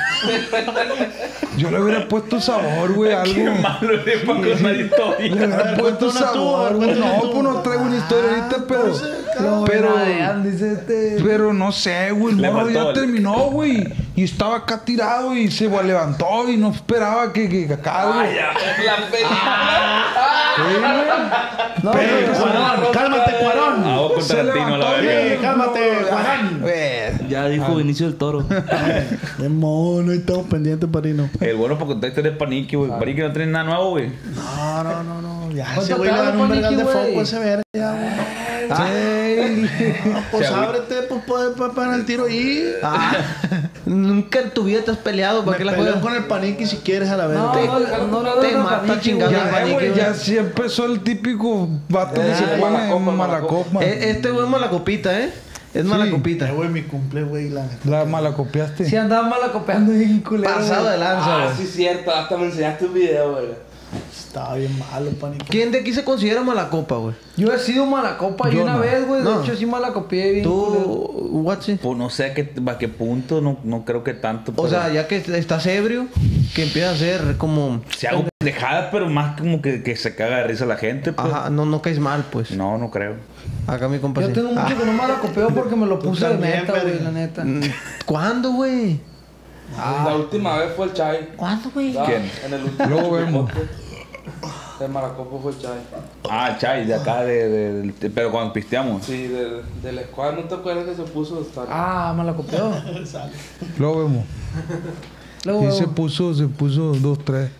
Speaker 3: Yo le hubiera puesto sabor, güey, algo.
Speaker 2: Qué malo es para contar
Speaker 3: Le
Speaker 2: historias.
Speaker 3: hubiera puesto
Speaker 5: cuenta una tú,
Speaker 3: sabor, güey.
Speaker 5: cuenta una
Speaker 3: No,
Speaker 5: tú.
Speaker 3: pues no traigo una historia ahorita, pero.
Speaker 6: Dice este.
Speaker 3: Pero no sé, güey. El
Speaker 2: Le
Speaker 3: morro
Speaker 2: faltó
Speaker 3: ya
Speaker 2: el-
Speaker 3: terminó, güey. Y estaba acá tirado y se levantó y no esperaba que acá, güey.
Speaker 6: No,
Speaker 5: Cuarón, cálmate, Cuarón.
Speaker 2: Ah, vos con
Speaker 3: Se
Speaker 2: Tarantino a la
Speaker 3: levantó,
Speaker 2: verga.
Speaker 3: güey.
Speaker 5: Cálmate, Cuarón.
Speaker 9: Ya dijo Vinicio del Toro.
Speaker 5: De mono, ahí estamos pendientes, padrino.
Speaker 2: El bueno para contar historias de Paniqui, güey. Paniqui no tiene nada nuevo, güey.
Speaker 5: No. Ya
Speaker 6: ¿Cuánto
Speaker 5: ese güey le
Speaker 6: te
Speaker 5: dan
Speaker 6: da,
Speaker 5: un vergal de
Speaker 6: Paniqui, güey?
Speaker 5: foco a ese verga, ya, güey. No, pues
Speaker 2: Sí, güey.
Speaker 5: ábrete, pues puedes pegar el tiro ahí.
Speaker 8: Nunca en tu vida te has peleado. ¿Para
Speaker 5: Me
Speaker 8: qué la
Speaker 5: peleo
Speaker 8: juegas?
Speaker 5: con el paniqui si quieres a la vez.
Speaker 6: No,
Speaker 8: Te mata chingado el
Speaker 3: Ya,
Speaker 8: paniqui,
Speaker 3: güey,
Speaker 8: güey.
Speaker 3: ya sí empezó el típico vato que se pone en mala copa.
Speaker 8: Este güey es mala copita, ¿eh? Es mala
Speaker 3: Sí.
Speaker 8: copita.
Speaker 5: Güey, mi cumple, güey, la neta.
Speaker 3: La malacopiaste.
Speaker 6: Si andaba malacopeando bien culero.
Speaker 8: Pasado
Speaker 6: güey.
Speaker 8: de lanza, güey.
Speaker 9: Sí, cierto. Hasta me enseñaste un video, güey.
Speaker 5: Estaba bien malo, paniqui.
Speaker 8: ¿Quién de aquí se considera mala copa, güey?
Speaker 6: Yo he sido malacopa y
Speaker 3: Yo
Speaker 6: una
Speaker 3: no.
Speaker 6: vez, güey.
Speaker 8: No.
Speaker 6: De hecho, sí malacopié bien culero.
Speaker 8: ¿Tú, Watsi?
Speaker 2: Pues no sé a qué punto, no creo que tanto.
Speaker 8: O
Speaker 2: pero
Speaker 8: sea, ya que estás ebrio, que empieza a ser como...
Speaker 2: si hago pendejadas, pero más como que se caga de risa la gente, pues.
Speaker 8: Ajá, no caes mal, pues.
Speaker 2: No creo.
Speaker 8: Acá mi compa
Speaker 6: Yo
Speaker 8: sí.
Speaker 6: tengo mucho que no malacopeo porque me lo puse de
Speaker 5: también,
Speaker 6: neta, güey,
Speaker 5: verga.
Speaker 6: la neta.
Speaker 8: ¿Cuándo, güey?
Speaker 9: La última vez fue el Chai.
Speaker 8: ¿Cuándo, güey?
Speaker 9: Ah,
Speaker 2: ¿Quién?
Speaker 9: En el último.
Speaker 3: Luego vemos.
Speaker 9: De Maracopo fue Chay.
Speaker 2: Ah, Chay, de acá, pero cuando pisteamos.
Speaker 9: Sí, de la escuadra. ¿No te acuerdas que se puso a estar?
Speaker 6: Ah, me la copió.
Speaker 3: Luego vemos.
Speaker 6: Luego,
Speaker 3: Y se puso 2, 3.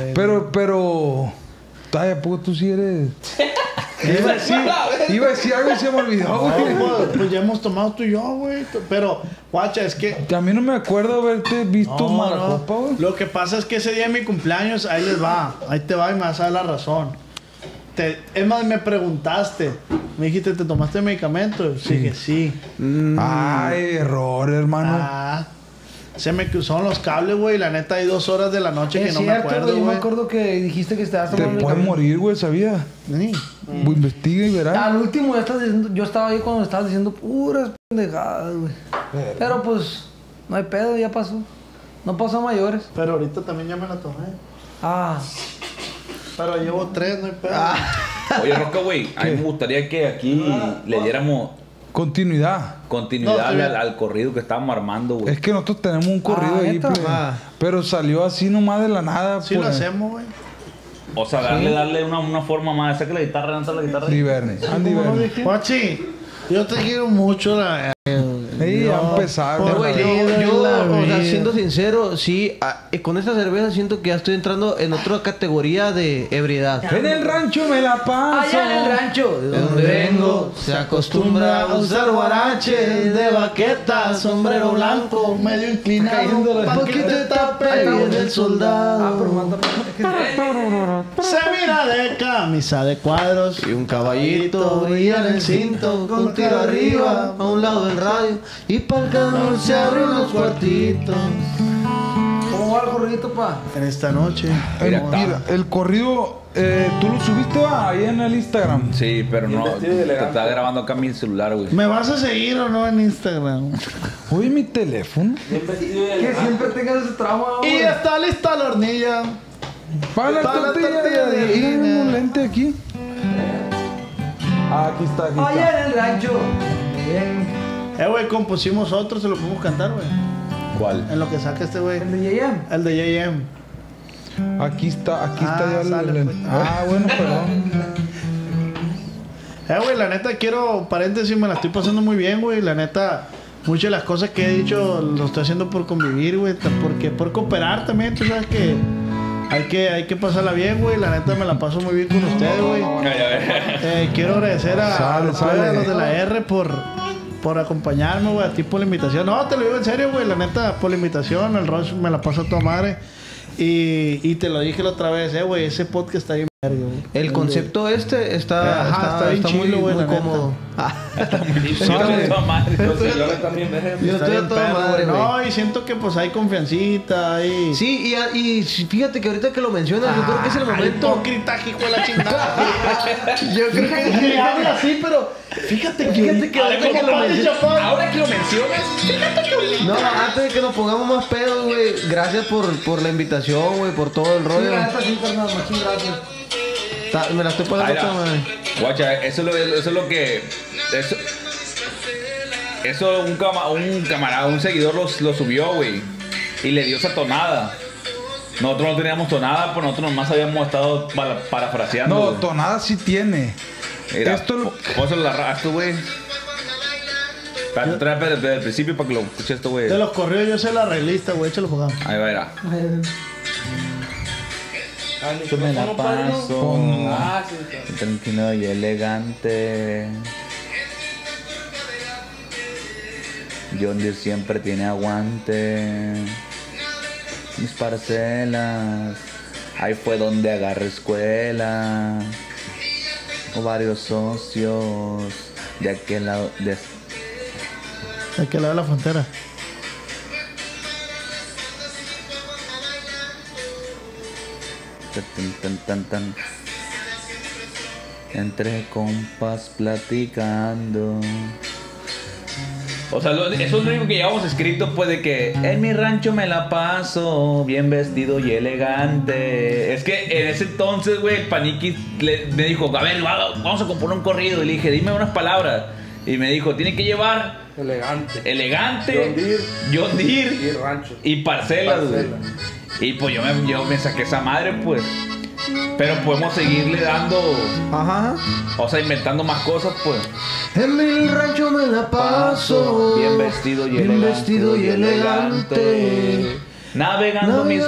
Speaker 3: Pero. Ay, ¿a poco tú sí eres? Iba a decir algo y se me olvidó, güey.
Speaker 5: No, pues ya hemos tomado tú y yo, güey. Pero, guacha, es que...
Speaker 3: A mí no me acuerdo haberte visto
Speaker 5: No,
Speaker 3: Maracopa, güey.
Speaker 5: Lo que pasa es que ese día de mi cumpleaños, ahí les va. Ahí te va y me vas a dar la razón. Es más, me preguntaste. Me dijiste, ¿te tomaste medicamento? Sí. Dije, sí.
Speaker 3: Ay, error, hermano.
Speaker 5: Ah. Se me cruzaron los cables, güey. La neta, hay 2 horas de la noche que
Speaker 6: es
Speaker 5: no me
Speaker 6: cierto,
Speaker 5: acuerdo,
Speaker 6: güey. Yo me
Speaker 5: güey.
Speaker 6: acuerdo que dijiste que estabas
Speaker 3: Te
Speaker 6: tomando
Speaker 3: puedes
Speaker 6: medicamento.
Speaker 3: morir, güey, ¿sabía?
Speaker 5: Sí.
Speaker 3: Investiga y verás.
Speaker 6: Al último ya estás diciendo, yo estaba ahí cuando estabas diciendo puras pendejadas, güey. Pero pues, no hay pedo, ya pasó. No pasó a mayores.
Speaker 5: Pero ahorita también ya me la tomé.
Speaker 6: Ah,
Speaker 5: Pero llevo 3, no hay pedo.
Speaker 2: Oye, Roca, güey, a mí me gustaría que aquí le diéramos
Speaker 3: Continuidad.
Speaker 2: continuidad
Speaker 5: No, estoy bien.
Speaker 2: al corrido que estábamos armando, güey.
Speaker 3: Es que nosotros tenemos un corrido ahí,
Speaker 6: ¿neta?
Speaker 3: pues. Pero salió así nomás de la nada.
Speaker 5: Sí lo hacemos, güey.
Speaker 2: O sea, darle una forma más. Saca la guitarra, lanza la guitarra.
Speaker 3: Andy Verne. Andy Verne.
Speaker 5: Guachi, yo te quiero mucho, la...
Speaker 3: Sí, ya empezaron.
Speaker 5: por
Speaker 8: Güey,
Speaker 5: ti,
Speaker 8: yo,
Speaker 5: la
Speaker 8: o sea,
Speaker 5: vida.
Speaker 8: siendo sincero, sí, con esta cerveza siento que ya estoy entrando en otra categoría de ebriedad.
Speaker 3: En el rancho me la paso.
Speaker 6: allá en el rancho.
Speaker 8: De donde vengo, se acostumbra a usar guarache de baqueta, sombrero blanco,
Speaker 5: medio inclinado, pa' que te tape bien el soldado.
Speaker 6: Ah, pero manda.
Speaker 5: Se mira de camisa de cuadros
Speaker 8: y un caballito brilla en el cinto, con tiro arriba, a un lado del radio, y para el calor se abren los cuartitos.
Speaker 6: ¿Cómo va el corridito, pa?
Speaker 5: en esta noche.
Speaker 3: Mira, el corrido, tú lo subiste ahí en el Instagram.
Speaker 2: Sí, pero no.
Speaker 9: vestido de
Speaker 2: Te
Speaker 9: elegante.
Speaker 2: está grabando acá mi celular, güey.
Speaker 5: ¿Me vas a seguir o no en Instagram?
Speaker 3: Oye, mi teléfono.
Speaker 9: Bien vestido de
Speaker 6: Que
Speaker 9: elegante.
Speaker 6: siempre tengas ese trauma,
Speaker 5: Y
Speaker 6: güey.
Speaker 5: ya está lista la hornilla.
Speaker 3: Para la
Speaker 5: Para la
Speaker 3: tortilla
Speaker 5: tortilla de
Speaker 3: de
Speaker 5: harina.
Speaker 3: un lente aquí. Ah, aquí está, aquí está.
Speaker 6: Allá en el rancho. Bien.
Speaker 5: Güey, compusimos otro, se lo podemos cantar, güey.
Speaker 2: ¿Cuál?
Speaker 5: En lo que saca este güey.
Speaker 6: El de JM.
Speaker 5: El de JM.
Speaker 3: Aquí está
Speaker 5: Ah,
Speaker 3: ya
Speaker 5: sale,
Speaker 3: el
Speaker 5: pues.
Speaker 3: Ah, bueno, perdón.
Speaker 5: Güey, la neta quiero, paréntesis, me la estoy pasando muy bien, güey. La neta, muchas de las cosas que he dicho lo estoy haciendo por convivir, güey. Porque por cooperar también, tú sabes que hay que pasarla bien, güey. La neta me la paso muy bien con ustedes, güey. Quiero agradecer a los de la R por acompañarme, güey. A ti por la invitación. No, te lo digo en serio, güey. La neta, por la invitación. El Rush me la paso a toda madre. Y te lo dije la otra vez, güey. Ese podcast está bien verga, güey.
Speaker 8: El concepto está
Speaker 5: bien
Speaker 8: muy,
Speaker 5: chido, güey,
Speaker 8: muy
Speaker 5: la neta.
Speaker 8: cómodo.
Speaker 9: Los señores también dejen.
Speaker 8: Yo
Speaker 5: Está
Speaker 8: estoy a
Speaker 5: bien
Speaker 8: toda
Speaker 5: perro,
Speaker 8: madre,
Speaker 5: güey.
Speaker 8: güey.
Speaker 5: No, y siento que pues hay confiancita ahí.
Speaker 8: Sí, y fíjate que ahorita que lo mencionas, yo creo que es el momento.
Speaker 5: Hipócrita, hijo de la chingada.
Speaker 8: Yo creo que
Speaker 5: Me habla así, pero fíjate que
Speaker 8: ahorita que lo mencionas.
Speaker 2: Ahora que lo mencionas.
Speaker 8: No, antes de que nos pongamos más pedos, güey. Gracias por la invitación, güey, por todo el
Speaker 6: Sí,
Speaker 8: rollo.
Speaker 6: la neta, sí, carnal, machín, gracias.
Speaker 8: Me la estoy pasando
Speaker 2: Ahí
Speaker 8: toda madre.
Speaker 2: Guacha, eso es lo que. Eso un camarada, un seguidor lo subió, güey. Y le dio esa tonada. Nosotros no teníamos tonada, pues nosotros nomás habíamos estado parafraseando.
Speaker 3: No,
Speaker 2: güey.
Speaker 3: tonada sí tiene.
Speaker 2: Mira,
Speaker 3: esto lo-
Speaker 2: póselo la rato, güey. Trae desde el principio para que lo escuche esto, güey.
Speaker 5: de los correos yo soy la realista, güey. Échalo para acá.
Speaker 2: Ahí va, era.
Speaker 9: Yo
Speaker 2: me la paso.
Speaker 9: Ah, sí, sí.
Speaker 2: Tranquilo y elegante. John Deere siempre tiene aguante. Mis parcelas. Ahí fue donde agarré escuela. O varios socios. De aquel lado.
Speaker 5: Hay que lado de la frontera.
Speaker 2: Tan. Entre compas platicando. O sea, eso es lo único que llevamos escrito, pues, de que en mi rancho me la paso bien vestido y elegante. Es que en ese entonces, güey, el Paniqui me dijo, a ver, vamos a componer un corrido. Y le dije, dime unas palabras. Y me dijo, tiene que llevar elegante, John Deere
Speaker 9: Y rancho.
Speaker 2: y parcelas, güey.
Speaker 9: Parcela.
Speaker 2: Y pues yo me saqué esa madre, pues. Pero podemos seguirle dando,
Speaker 8: Ajá.
Speaker 2: o sea, inventando más cosas, pues.
Speaker 8: En mi rancho me la paso.
Speaker 2: Bien vestido y
Speaker 8: bien
Speaker 2: elegante.
Speaker 8: vestido y elegante.
Speaker 2: Navegando mis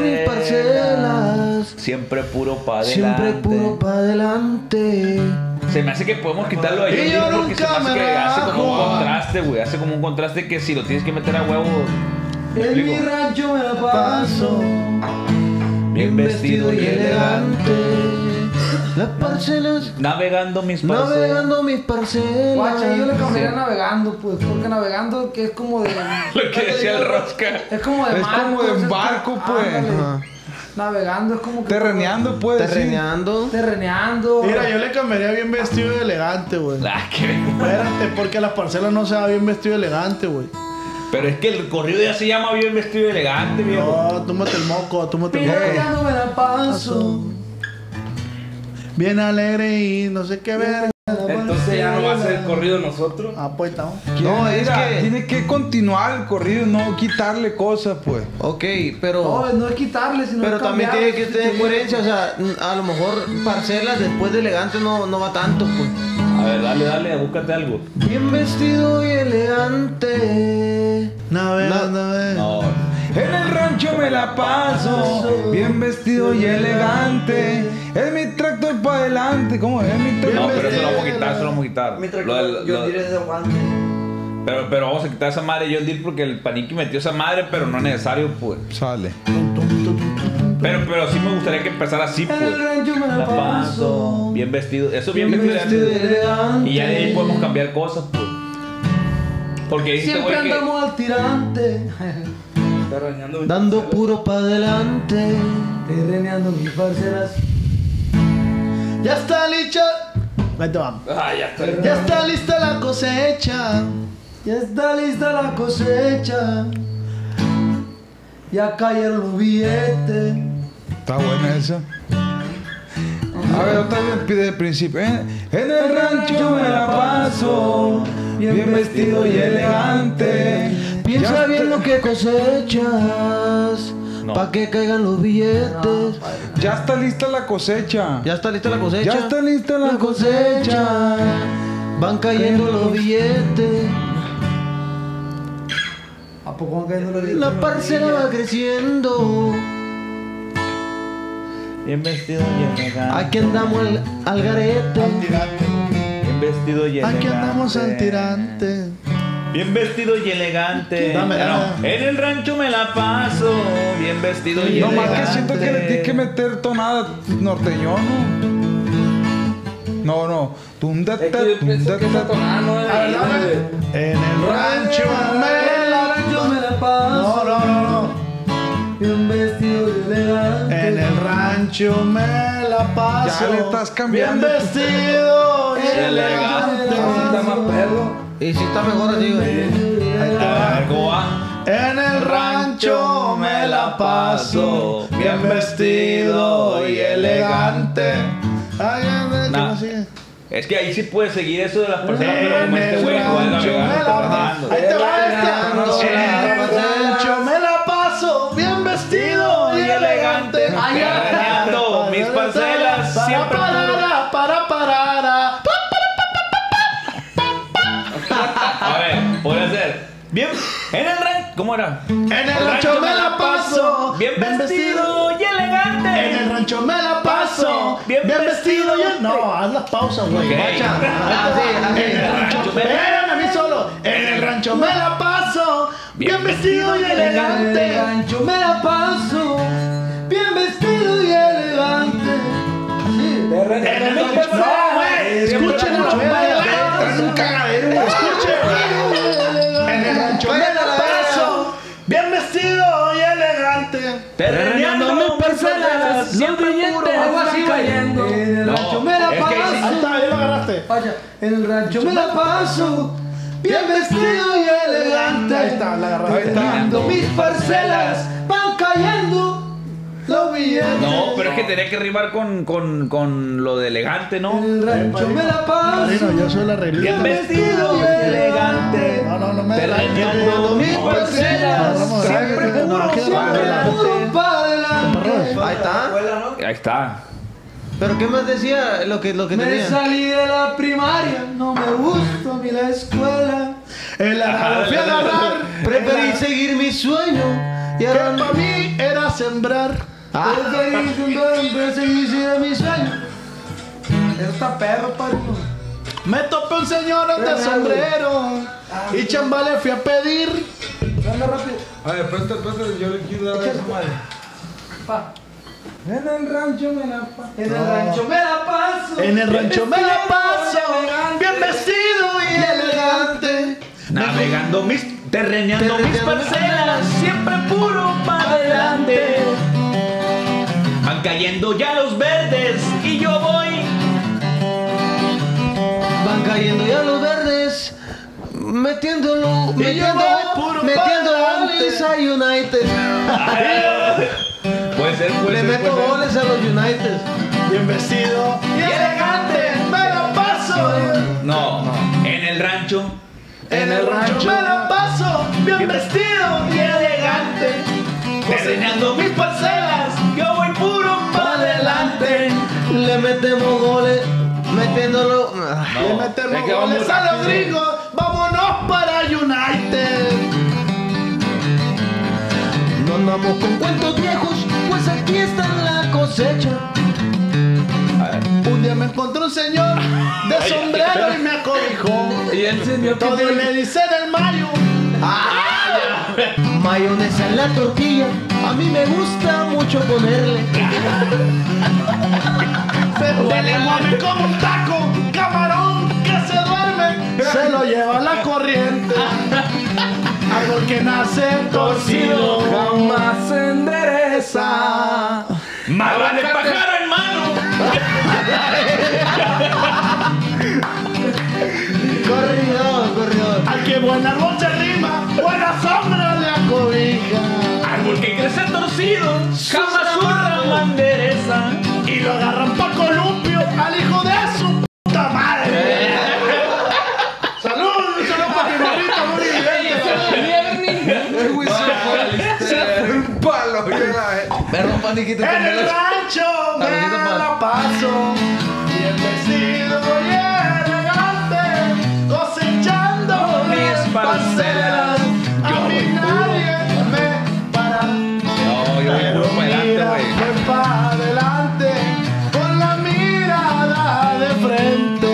Speaker 2: parcelas. Siempre puro pa' adelante.
Speaker 8: Siempre puro pa' adelante.
Speaker 2: Se me hace que podemos quitarlo ahí.
Speaker 5: Y yo
Speaker 2: porque se me
Speaker 5: nunca
Speaker 2: hace
Speaker 5: me
Speaker 2: que hace como un
Speaker 5: rajo.
Speaker 2: contraste, güey. Hace como un contraste que si lo tienes que meter a huevo. ¿Me
Speaker 6: En mi
Speaker 2: explico?
Speaker 6: rancho me la paso.
Speaker 2: Bien vestido y elegante.
Speaker 8: Las parcelas.
Speaker 2: Navegando mis parcelas.
Speaker 8: Navegando mis parcelas.
Speaker 6: Guacha, yo le cambiaría navegando, pues, porque navegando que es como de...
Speaker 2: Lo que decía el Rosca.
Speaker 6: Es como de
Speaker 3: Es
Speaker 6: mar,
Speaker 3: como de
Speaker 6: pues,
Speaker 3: barco, pues.
Speaker 6: ándale.
Speaker 8: Ajá.
Speaker 6: Navegando es como que...
Speaker 3: Terreneando, pues.
Speaker 8: Terreneando.
Speaker 6: Terreneando.
Speaker 5: Mira, yo le cambiaría bien vestido y elegante, güey.
Speaker 2: Ah, qué-
Speaker 5: Espérate, porque a las parcelas no se va bien vestido y elegante, güey.
Speaker 2: Pero es que el corrido ya se llama bien vestido y elegante, viejo.
Speaker 5: No, túmate el moco, túmate el moco.
Speaker 6: Pirata me la paso.
Speaker 5: Bien alegre y no sé qué ver.
Speaker 9: Entonces ya no va a ser el corrido de nosotros.
Speaker 5: Ah, pues estamos.
Speaker 8: No, es
Speaker 3: Mira,
Speaker 8: que-
Speaker 3: tiene que continuar el corrido, no quitarle cosas, pues.
Speaker 8: Ok, pero.
Speaker 6: No, no es quitarle, sino
Speaker 8: Pero
Speaker 6: es
Speaker 8: también
Speaker 6: cambiarle,
Speaker 8: tiene que tener
Speaker 6: sustituirle.
Speaker 8: coherencia. O sea, a lo mejor parcelas después de elegante no va tanto, pues.
Speaker 2: A ver, dale, búscate algo.
Speaker 8: Bien vestido y elegante.
Speaker 5: Navegando,
Speaker 2: No.
Speaker 3: En el rancho me la paso, bien vestido y elegante. Es mi tractor para adelante. ¿Cómo es mi tractor?
Speaker 2: No, pero eso lo vamos a quitar, eso lo vamos a quitar.
Speaker 4: Mientras
Speaker 2: Lo del-
Speaker 4: yo
Speaker 2: lo-
Speaker 4: diré de guante.
Speaker 2: pero vamos a quitar esa madre de John Deere porque el Paniqui metió esa madre, pero no es necesario, pues.
Speaker 3: Sale.
Speaker 2: Pero sí me gustaría que empezara así,
Speaker 6: En el
Speaker 2: pues.
Speaker 6: rancho me la paso.
Speaker 2: Bien vestido. Eso bien,
Speaker 8: Bien
Speaker 2: vestido.
Speaker 8: vestido y elegante.
Speaker 2: Y ya de ahí podemos cambiar cosas, pues. Porque dice
Speaker 6: Siempre
Speaker 2: güey que.
Speaker 6: andamos al tirante.
Speaker 9: Terreneando.
Speaker 8: Dando puro pa' adelante.
Speaker 6: Terreneando mis parcelas.
Speaker 5: Ya está lista. Ahí te vamos.
Speaker 2: Ah, ya está.
Speaker 5: Ya está lista la cosecha.
Speaker 6: Ya está lista la cosecha. Ya cayeron los billetes.
Speaker 3: Está buena esa. A ver, otra vez pide el principio. En el rancho me la paso, bien vestido y elegante.
Speaker 8: Piensa
Speaker 3: Ya
Speaker 8: bien
Speaker 3: está-
Speaker 8: lo que cosechas.
Speaker 2: No.
Speaker 8: Pa' que caigan los billetes.
Speaker 3: Ya está lista la cosecha.
Speaker 8: Ya está lista la cosecha.
Speaker 3: Ya está lista la cosecha.
Speaker 8: Van cayendo los billetes.
Speaker 6: ¿A poco van cayendo los billetes?
Speaker 8: La parcela va creciendo.
Speaker 2: Bien vestido y elegante.
Speaker 8: Aquí andamos al garete.
Speaker 2: Bien vestido y elegante.
Speaker 5: Aquí andamos al tirante.
Speaker 2: Bien vestido y elegante.
Speaker 5: Dame,
Speaker 2: Ah, no.
Speaker 5: dame.
Speaker 2: En el rancho me la paso. Bien vestido y
Speaker 3: No
Speaker 2: elegante.
Speaker 3: más que siento que le tienes que meter tonada norteñón, ¿no? No.
Speaker 9: Es que yo pienso que esa tonada no es de ahí, güey.
Speaker 5: En el rancho me la
Speaker 6: Yo me la paso.
Speaker 5: No.
Speaker 6: Bien vestido y elegante.
Speaker 5: En el rancho me la paso.
Speaker 3: Ya le estás cambiando.
Speaker 5: Bien vestido y elegante.
Speaker 9: Así está más perro.
Speaker 8: Y si está mejor así, güey.
Speaker 2: A ver, ¿cómo va?
Speaker 5: En el rancho me la paso. Bien vestido y elegante. Ay, ¿qué
Speaker 2: Nah.
Speaker 5: más sigue?
Speaker 2: Es que ahí sí puedes seguir eso de las personas, pero como
Speaker 5: En
Speaker 2: este
Speaker 5: el
Speaker 2: güey igual
Speaker 5: rancho me
Speaker 2: navegando,
Speaker 5: la
Speaker 2: trabajando.
Speaker 5: Ahí te va este. En el
Speaker 8: Terreneando.
Speaker 5: rancho me la paso. Bien vestido y elegante.
Speaker 2: Terreneando mis parcelas, siempre puro.
Speaker 5: para.
Speaker 2: A ver, puede ser. Bien, en el rancho. ¿Cómo era?
Speaker 5: En el rancho me la paso.
Speaker 2: Bien vestido y elegante.
Speaker 5: En el rancho me la paso.
Speaker 2: Bien
Speaker 5: vestido
Speaker 2: vestido.
Speaker 5: y... No, haz las pausas, güey.
Speaker 2: Ok.
Speaker 5: Guacha.
Speaker 8: Así.
Speaker 5: En el rancho me... Espérame a mí solo. En el rancho me la paso. Bien vestido y
Speaker 6: En el
Speaker 5: elegante.
Speaker 6: rancho me la paso. Bien vestido y elegante. Así.
Speaker 5: En el rancho... No, güey. Escuchen a la verga. Es un cagadero. Escuchen. En el rancho me la paso. Bien vestido y elegante.
Speaker 2: Terreneando mis parcelas, siempre puro.
Speaker 6: Algo así, cayendo. En el
Speaker 2: No,
Speaker 6: rancho me la
Speaker 2: es que ahí sí-
Speaker 5: Ahí
Speaker 6: paso.
Speaker 5: está, ya lo agarraste.
Speaker 6: Vaya, en el rancho me la paso. Bien vestido y elegante.
Speaker 5: Ahí está, la agarraste.
Speaker 3: Ahí está.
Speaker 6: Cuando mis parcelas van cayendo los billetes.
Speaker 2: No, pero es que tenía que rimar con lo de elegante,
Speaker 6: En
Speaker 2: ¿no?
Speaker 6: el rancho me la paso.
Speaker 5: Marino, yo soy la reglita.
Speaker 2: Bien vestido y elegante.
Speaker 5: No me
Speaker 2: Terreneando mis parcelas, siempre puro.
Speaker 6: Siempre puro para adelante.
Speaker 8: Ahí está.
Speaker 2: Ahí está.
Speaker 8: Pero ¿qué más decía lo que
Speaker 6: Me
Speaker 8: tenía?
Speaker 6: salí de la primaria, no me gustó ni la escuela.
Speaker 5: El arado fui a agarrar.
Speaker 8: Preferí seguir mi sueño. Y
Speaker 5: Que
Speaker 8: ahora...
Speaker 5: para mí era sembrar.
Speaker 6: Preferí seguir mi sueño. Eso está perro, padre.
Speaker 5: Me topé un señor de sombrero. Y chambale fui a pedir.
Speaker 6: Dale rápido.
Speaker 3: A ver, espérate, yo le quiero dar a esa madre.
Speaker 6: Pa. En el rancho me la paso. En el rancho me la paso.
Speaker 5: En el rancho me la paso. Bien vestido y elegante.
Speaker 2: Navegando terreneando mis parcelas, siempre puro para adelante. Van cayendo ya los verdes y yo voy.
Speaker 8: Van cayendo ya los verdes. Metiéndolo,
Speaker 5: Y yo voy puro
Speaker 8: metiendo
Speaker 5: pa'lante.
Speaker 8: goles a United.
Speaker 2: Puede ser,
Speaker 8: Le meto goles a los United.
Speaker 5: Bien vestido y elegante. Me la paso.
Speaker 2: No, en el rancho.
Speaker 5: En el rancho me la paso. Bien vestido y elegante.
Speaker 2: Terreneando mis parcelas, yo voy puro para adelante.
Speaker 8: Le metemos goles, metiéndolo.
Speaker 5: Le metemos
Speaker 9: es que vamos
Speaker 5: goles a los
Speaker 9: rápido.
Speaker 5: gringos. Vámonos para United.
Speaker 8: No andamos con cuentos viejos, pues aquí está la cosecha.
Speaker 5: Un día me encontré un señor de sombrero y me acobijó.
Speaker 9: Y el señor que
Speaker 5: Todo le dice del Mario.
Speaker 8: Mayonesa en la tortilla, a mí me gusta mucho ponerle.
Speaker 5: Se le mueve como un taco, camarón que se duerme, se lo lleva la corriente. Árbol que nace torcido
Speaker 9: jamás se endereza.
Speaker 2: Más vale pájaro en mano.
Speaker 8: Corridor.
Speaker 5: Al que buen árbol se rima, buena sombra le acobija.
Speaker 2: Árbol que crece torcido, jamás su rama endereza.
Speaker 5: Y lo agarran pa' columpio al hijo de su puta madre. ¡Salud! ¡Salud para mi morrito, muy
Speaker 3: El güey se fue un palo.
Speaker 1: Perdón, paniquito.
Speaker 5: En el rancho me la paso, bien vestido y elegante, cosechando mis parcelas. A mí nadie me para.
Speaker 2: No, yo voy puro para adelante,
Speaker 5: Mira
Speaker 2: güey.
Speaker 5: que pa' adelante, con la mirada de frente.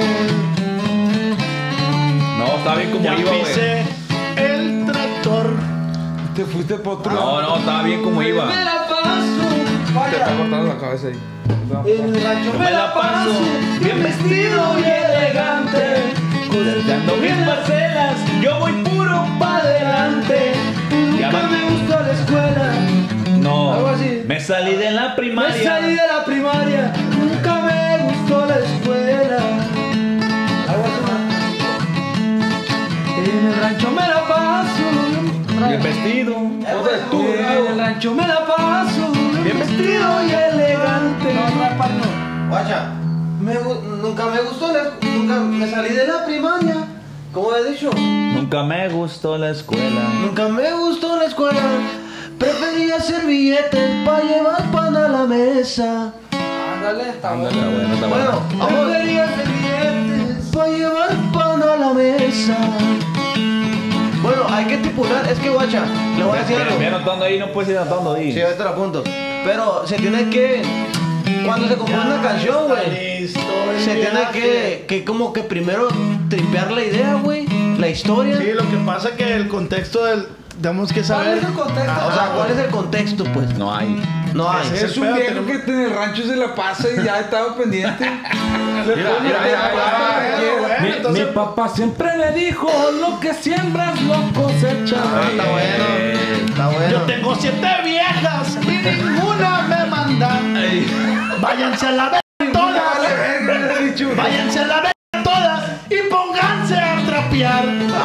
Speaker 2: No, estaba bien como
Speaker 5: Ya
Speaker 2: iba, güey.
Speaker 5: pisé el tractor.
Speaker 3: Te fuiste para otro lado.
Speaker 2: No, estaba bien como iba.
Speaker 6: Me la paso.
Speaker 9: Te está
Speaker 6: Vaya.
Speaker 9: cortando la cabeza ahí.
Speaker 6: En el rancho me la paso.
Speaker 2: bien vestido y elegante. Cosechando mis parcelas, yo voy puro para adelante. Ya
Speaker 6: Nunca
Speaker 2: van-
Speaker 6: me gustó la escuela.
Speaker 2: No,
Speaker 6: Algo así.
Speaker 2: me salí de la
Speaker 6: Me
Speaker 2: primaria.
Speaker 6: salí de la primaria. Nunca me gustó la escuela. Algo así, ¿no? En el rancho me la paso.
Speaker 2: Bien vestido.
Speaker 6: En el rancho me la paso. Bien vestido y elegante. No.
Speaker 8: Guacha, nunca me gustó, nunca me salí de la primaria. ¿Cómo he dicho?
Speaker 2: Nunca me gustó la escuela.
Speaker 8: Nunca me gustó la escuela. Prefería hacer billetes para llevar pan a la mesa.
Speaker 6: Ándale, está
Speaker 2: Ándale,
Speaker 6: bueno.
Speaker 2: bueno, está bueno.
Speaker 8: Bueno, vamos
Speaker 6: Prefería hacer billetes.
Speaker 8: para llevar pan a la mesa. Bueno, hay que estipular, es que guacha, le voy a decir algo.
Speaker 2: Ve anotando ahí, no puedes ir anotando ahí.
Speaker 8: Sí, ahorita lo apunto. Pero se tiene que, cuando se compone una canción, güey,
Speaker 5: Listo,
Speaker 8: se tiene que como que primero tripear la idea, güey, la historia.
Speaker 5: Sí, lo que pasa es que el contexto del. Tenemos que
Speaker 6: ¿Cuál
Speaker 5: saber.
Speaker 6: es el contexto?
Speaker 8: O sea, ¿cuál es el contexto, pues?
Speaker 2: No hay.
Speaker 8: No hay.
Speaker 5: Ese
Speaker 3: Es un
Speaker 5: pedo,
Speaker 3: viejo
Speaker 5: tenemos-
Speaker 3: que en el rancho se la pasa y ya estaba pendiente.
Speaker 9: Mi
Speaker 5: Entonces,
Speaker 9: papá siempre le dijo: lo que siembras lo cosechas.
Speaker 8: Está bueno, está bueno.
Speaker 5: yo tengo 7 viejas y ninguna me manda. Váyanse a la vez todas. Váyanse a la vez todas y pónganse a trapear.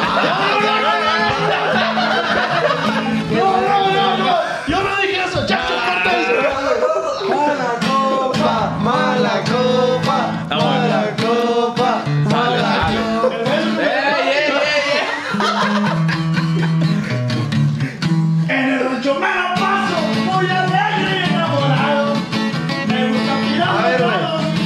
Speaker 5: No. Yo no dije eso. Chacho, corta eso.
Speaker 8: Mala copa, mala copa, mala copa, mala copa.
Speaker 5: En el rancho me la paso muy alegre y enamorado. Me gusta tirar
Speaker 8: A ver,
Speaker 5: los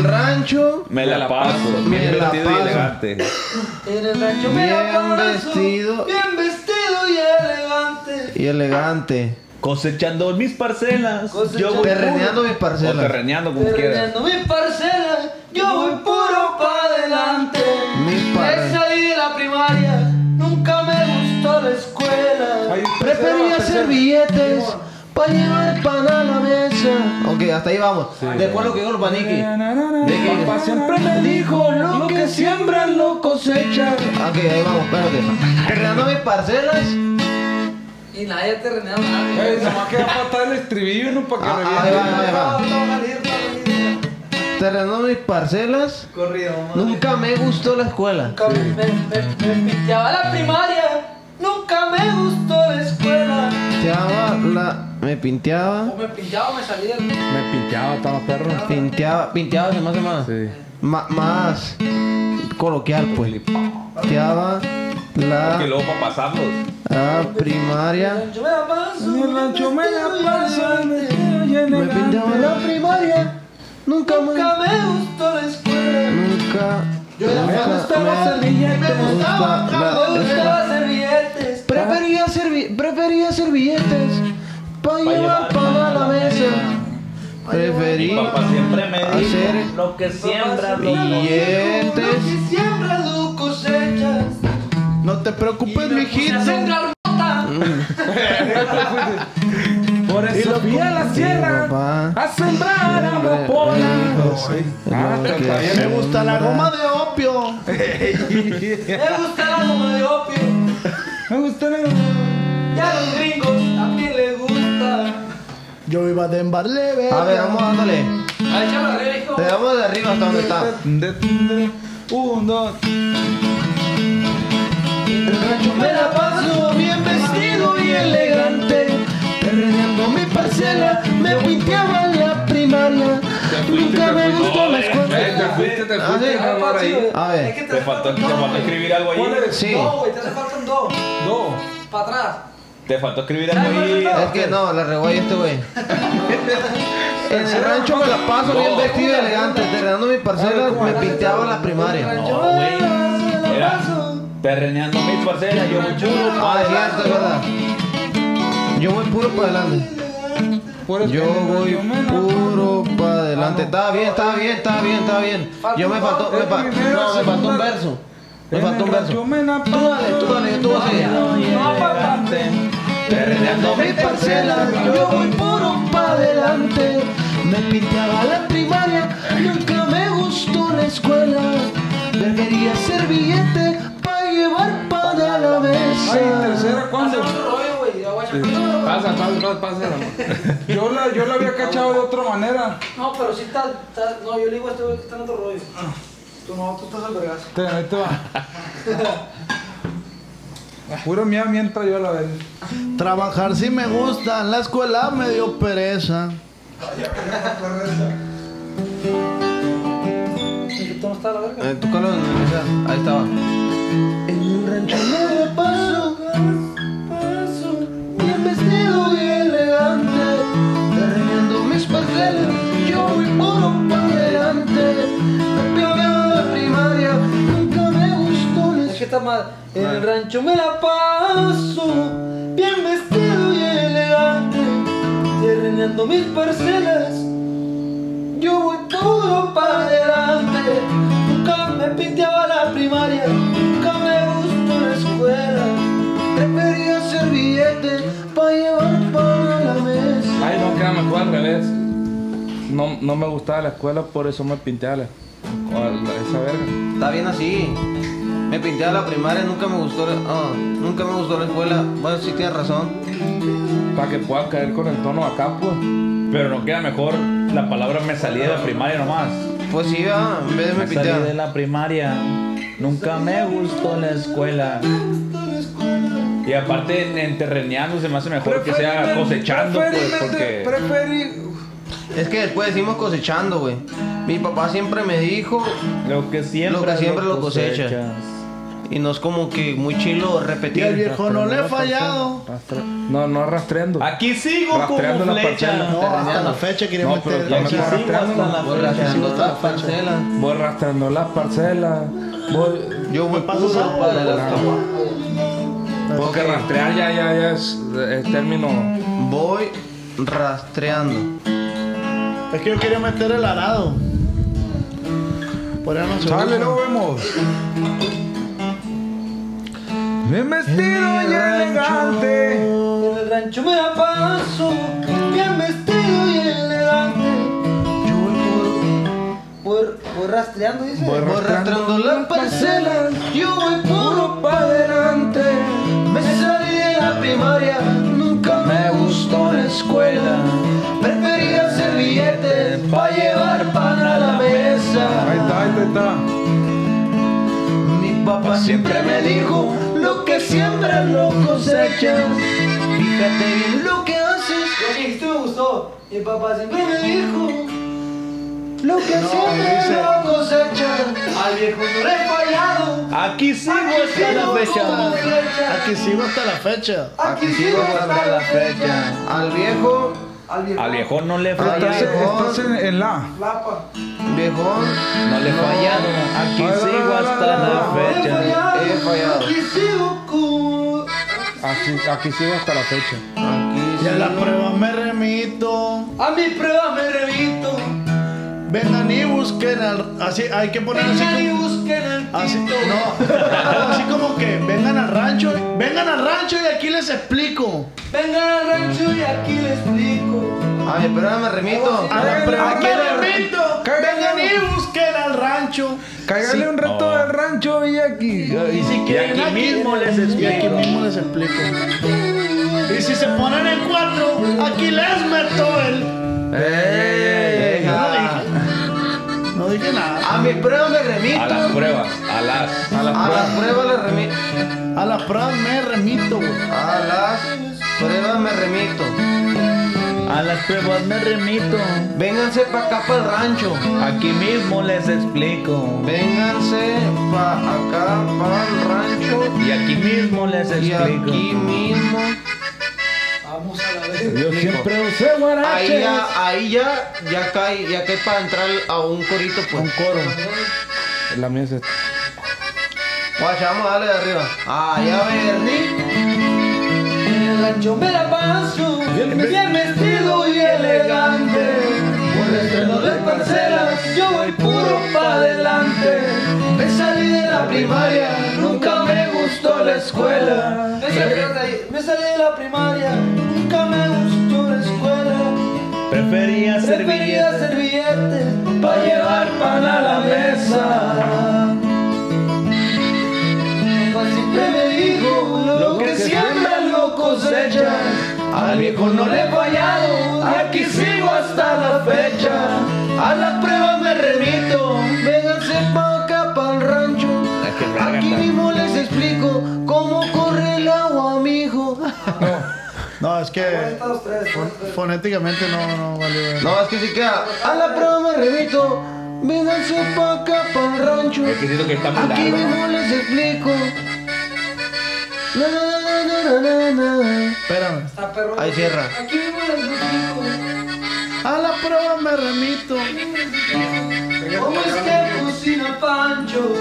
Speaker 8: rancho,
Speaker 2: Me la paso.
Speaker 8: Me
Speaker 2: Bien
Speaker 8: la
Speaker 2: vestido y
Speaker 8: paso.
Speaker 2: elegante.
Speaker 6: En el rancho me la
Speaker 8: bien
Speaker 6: paso,
Speaker 8: vestido
Speaker 6: bien vestido y elegante.
Speaker 8: y elegante.
Speaker 2: Cosechando mis parcelas.
Speaker 6: Cosechando-
Speaker 2: Yo voy
Speaker 8: Terreneando mis
Speaker 2: O
Speaker 8: parcelas.
Speaker 2: terreneando como quieras.
Speaker 6: Terminando mi parcela, yo voy puro pa' adelante.
Speaker 8: Mi par-
Speaker 6: Me salí de la primaria, nunca me gustó la escuela.
Speaker 3: Ahí,
Speaker 8: Prefería
Speaker 3: tercero,
Speaker 8: hacer billetes para llevar pan a la mesa. Ok, hasta ahí vamos. Después lo que dijo el paniqui. De que
Speaker 9: Papá siempre me dijo, lo que siembran lo cosechan.
Speaker 8: Ok, ahí vamos, espérate. Terrenando mis parcelas.
Speaker 6: Y nadie te renea nada.
Speaker 3: Nomás queda faltar el estribillo, ¿no? Para que
Speaker 8: Ahí va,
Speaker 3: reviente.
Speaker 8: ahí va. Terrenando mis parcelas.
Speaker 6: Corrido,
Speaker 8: Nunca me gustó la escuela.
Speaker 6: me pinteaba la primaria, nunca me gustó la escuela.
Speaker 8: Me pinteaba.
Speaker 6: O me pinteaba o me salía.
Speaker 9: Me pinteaba, estaba perro.
Speaker 8: Pinteaba se me hace más.
Speaker 9: Sí.
Speaker 8: Más coloquial, pues. Pinteaba
Speaker 2: Que
Speaker 8: la
Speaker 2: luego para pasarlos.
Speaker 8: primaria.
Speaker 6: Yo me la paso,
Speaker 3: En el rancho me la paso,
Speaker 8: Me pinteaba la primaria. Nunca me
Speaker 6: gustó la escuela.
Speaker 8: Nunca.
Speaker 6: Me gustaba hacer billetes.
Speaker 8: Prefería hacer billetes para llevar pan a la mesa.
Speaker 2: Mi
Speaker 8: Preferí
Speaker 2: papá siempre me dijo
Speaker 8: hacer
Speaker 2: lo que siembra
Speaker 8: billetes.
Speaker 6: Si siembras tú cosechas.
Speaker 5: No te preocupes, mijito.
Speaker 9: Por eso fui a la sierra
Speaker 8: papá.
Speaker 9: a sembrar amapola.
Speaker 5: Me gusta la goma de opio.
Speaker 6: Me gusta la goma de opio.
Speaker 3: Me gusta la...
Speaker 6: Y a los gringos también les gusta.
Speaker 5: Yo iba de embarle,
Speaker 8: A ver, vamos dándole.
Speaker 6: A ver, chámala arriba, hijo.
Speaker 8: Te damos de arriba hasta donde está.
Speaker 3: Un, dos.
Speaker 8: El rancho me la paso bien vestido y elegante. Terreneando mi parcela, me pinteaba en la primaria. Nunca me gustó la escuela.
Speaker 2: Te fuiste,
Speaker 8: Ah, sí.
Speaker 2: amor, ahí.
Speaker 8: A ver.
Speaker 6: Es que
Speaker 2: Te faltó escribir algo ahí.
Speaker 8: Sí.
Speaker 6: No, güey, te hace falta un do.
Speaker 3: Dos.
Speaker 6: Para atrás.
Speaker 2: Te faltó escribir algo ahí.
Speaker 8: Es que no, la regó ahí este güey. En el rancho me la paso bien vestido y elegante. Terrenando mi parcela, me pinteaba en la primaria.
Speaker 2: No, güey. Era terreneando mis parcelas. Yo voy puro.
Speaker 8: Ah, es cierto, es verdad. Yo voy puro para adelante. Yo voy puro para adelante. Estaba bien. Yo me faltó, me faltó un verso. Me faltó un verso. Tú dale, tú vas a seguir. Terreneando mi parcela, yo voy puro para adelante. Me pinteaba la primaria, nunca me gustó la escuela. Prefería ser billete para llevar pan a la mesa.
Speaker 3: Ay, tercera, ¿cuándo?
Speaker 6: Hacer otro rollo, güey.
Speaker 9: Pasa.
Speaker 3: Yo la había cachado de otra manera.
Speaker 6: No, pero sí está. No, yo le digo a este güey que está en otro rollo. Tú no, tú estás al vergazo.
Speaker 3: Ahí te va. Pura mía mientras yo la veo.
Speaker 5: Trabajar sí me gusta. En la escuela me dio pereza.
Speaker 6: ¿Tú no estás a la verga?
Speaker 8: Tócalo en esa. Ahí estaba. En un rancho me la paso bien vestido y elegante, terreneando mis parcelas, yo voy puro para adelante. Me pegaba la primaria, nunca me gustó la
Speaker 6: Es que está mal. En el rancho me la paso bien vestido y elegante, terreneando mis parcelas. Yo voy puro para adelante. Nunca me pinteaba la primaria, nunca me gustó la escuela.
Speaker 8: Prefería ser billete para llevar pan a la mesa.
Speaker 9: Ay, no, queda mejor al revés. No me gustaba la escuela, por eso me pinté a esa verga.
Speaker 8: Está bien así. Me pinté a la primaria, nunca me gustó la escuela. Bueno, sí tienes razón.
Speaker 9: Para que pueda caer con el tono acá, pues.
Speaker 2: Pero no queda mejor la palabra me salí de la primaria nomás.
Speaker 8: Pues sí, va, en vez de me
Speaker 2: Me salí de
Speaker 8: pinté.
Speaker 2: la primaria. Nunca me gustó la escuela. Y aparte en terreneando se me hace mejor que sea cosechando, pues, porque
Speaker 8: Es que después decimos cosechando, güey. Mi papá siempre me dijo,
Speaker 2: lo que siempre
Speaker 8: lo cosecha. Y no es como que muy chilo
Speaker 5: Y
Speaker 8: repetir.
Speaker 5: al viejo no le he fallado.
Speaker 9: No rastreando.
Speaker 2: Aquí sigo
Speaker 9: Rastreando
Speaker 2: como
Speaker 9: las
Speaker 2: flecha.
Speaker 9: parcelas.
Speaker 5: No, hasta la fecha quería
Speaker 9: No, pero
Speaker 5: meter.
Speaker 9: ya me
Speaker 2: Aquí
Speaker 9: está
Speaker 2: sigo hasta
Speaker 9: rastreando.
Speaker 2: la
Speaker 8: Voy
Speaker 2: fecha.
Speaker 8: rastreando las parcelas.
Speaker 9: Voy rastreando las parcelas. Voy...
Speaker 8: Yo voy
Speaker 5: pasas
Speaker 8: puro
Speaker 5: a-
Speaker 8: para adelante.
Speaker 9: Porque rastrear ya es término.
Speaker 8: Voy rastreando.
Speaker 5: Es que yo quería meter el arado. Por ahí no se
Speaker 3: Sale,
Speaker 5: usa.
Speaker 3: lo vemos. Bien vestido y elegante.
Speaker 6: En el rancho me la paso, bien vestido y elegante. Yo voy rastreando, dice.
Speaker 8: Voy rastreando las parcelas. Yo voy puro para adelante. Me salí de la primaria. Nunca me gustó la escuela. Prefería ser billete para llevar pan a la mesa.
Speaker 3: Ahí está.
Speaker 8: Mi papá siempre me dijo: lo que siembras lo cosechas. Fíjate bien lo que haces.
Speaker 6: Lo que dijiste me gustó. Mi papá siempre me dijo:
Speaker 8: Lo que siembras
Speaker 5: dice-
Speaker 8: lo cosechas.
Speaker 6: al viejo no le he fallado.
Speaker 2: Aquí sigo hasta la fecha.
Speaker 5: Aquí sigo hasta la fecha.
Speaker 6: Aquí sigo hasta la fecha.
Speaker 8: Al viejo,
Speaker 2: Al viejón no le he
Speaker 8: Ay,
Speaker 2: fallado.
Speaker 3: Estás en la.
Speaker 6: Lapa.
Speaker 8: viejón,
Speaker 2: No le he fallado. Aquí
Speaker 3: Ay,
Speaker 2: sigo
Speaker 3: ay,
Speaker 2: hasta
Speaker 3: ay,
Speaker 2: la
Speaker 3: ay,
Speaker 2: fecha.
Speaker 8: he fallado.
Speaker 6: Aquí sigo como.
Speaker 9: Aquí sigo hasta la fecha.
Speaker 8: Aquí
Speaker 5: Y a la
Speaker 8: sigo.
Speaker 5: prueba me remito.
Speaker 6: A mi prueba me remito.
Speaker 5: Vengan y busquen al. Así, hay que poner así
Speaker 6: Vengan y
Speaker 5: como.
Speaker 6: busquen el
Speaker 5: Así,
Speaker 6: tito.
Speaker 5: no, así como que vengan al rancho y aquí les explico.
Speaker 6: Vengan al rancho y aquí les explico.
Speaker 8: Ay, espérame, me remito.
Speaker 5: A la prueba
Speaker 3: Aquí
Speaker 5: me
Speaker 3: le-
Speaker 5: remito. Vengan y busquen al rancho.
Speaker 3: Cáigale un reto del rancho y aquí.
Speaker 5: Y si quieren
Speaker 2: aquí mismo les
Speaker 5: Y aquí
Speaker 2: explico.
Speaker 5: mismo les explico. Y si se ponen en cuatro, aquí les meto el. No dije nada.
Speaker 8: A mi prueba me remito.
Speaker 2: A las pruebas. A las.
Speaker 8: A las pruebas le remito.
Speaker 5: A la prueba me remito, güey.
Speaker 8: A las pruebas me remito.
Speaker 2: A las pruebas me remito.
Speaker 8: Vénganse pa' acá, pa' el rancho.
Speaker 2: Aquí mismo les explico.
Speaker 8: Vénganse pa' acá, pa' el rancho.
Speaker 2: Y aquí mismo les
Speaker 8: Y
Speaker 2: explico.
Speaker 8: aquí mismo.
Speaker 6: Vamos a la vez.
Speaker 9: Yo siempre usé
Speaker 8: Ahí
Speaker 9: guaraches.
Speaker 8: ya cae para entrar a un corito, pues.
Speaker 5: Un coro.
Speaker 9: La mía es esta.
Speaker 8: Guacha, vamos a darle de arriba. Allá, Bernie.
Speaker 6: En el rancho me la paso, bien vestido y elegante. Por el estreno de parcelas, yo voy puro pa' adelante. Me salí de la primaria, nunca me gustó la escuela. Me salí de la primaria, nunca me gustó la escuela.
Speaker 2: Prefería ser
Speaker 6: Prefería
Speaker 2: billete.
Speaker 6: ser billete pa' llevar pan a la mesa. Siempre me dijo, lo que siembras lo cosechas. Al viejo no le he fallado, aquí sigo hasta la fecha. A la prueba me remito,
Speaker 8: Vénganse pa' acá, pa' el rancho. Aquí mismo les explico cómo corre el agua, mijo.
Speaker 5: No, es que fonéticamente no vale.
Speaker 8: No, es que sí queda. A la prueba me remito. Vénganse pa' acá, pa' el rancho.
Speaker 2: Es que siento que está muy
Speaker 8: Aquí
Speaker 2: largo.
Speaker 8: mismo les explico. Na, na, na, na, na, na, na.
Speaker 5: Espérame.
Speaker 6: Está perro.
Speaker 8: Ahí cierra.
Speaker 6: Aquí mismo les explico.
Speaker 5: A la prueba me remito.
Speaker 6: ¿Cómo es que cocina Pancho?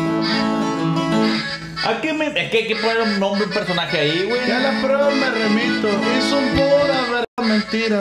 Speaker 2: Aquí me... Es que hay que poner un nombre, un personaje ahí, güey.
Speaker 5: Y a la prueba me remito. Y son pura verga mentira.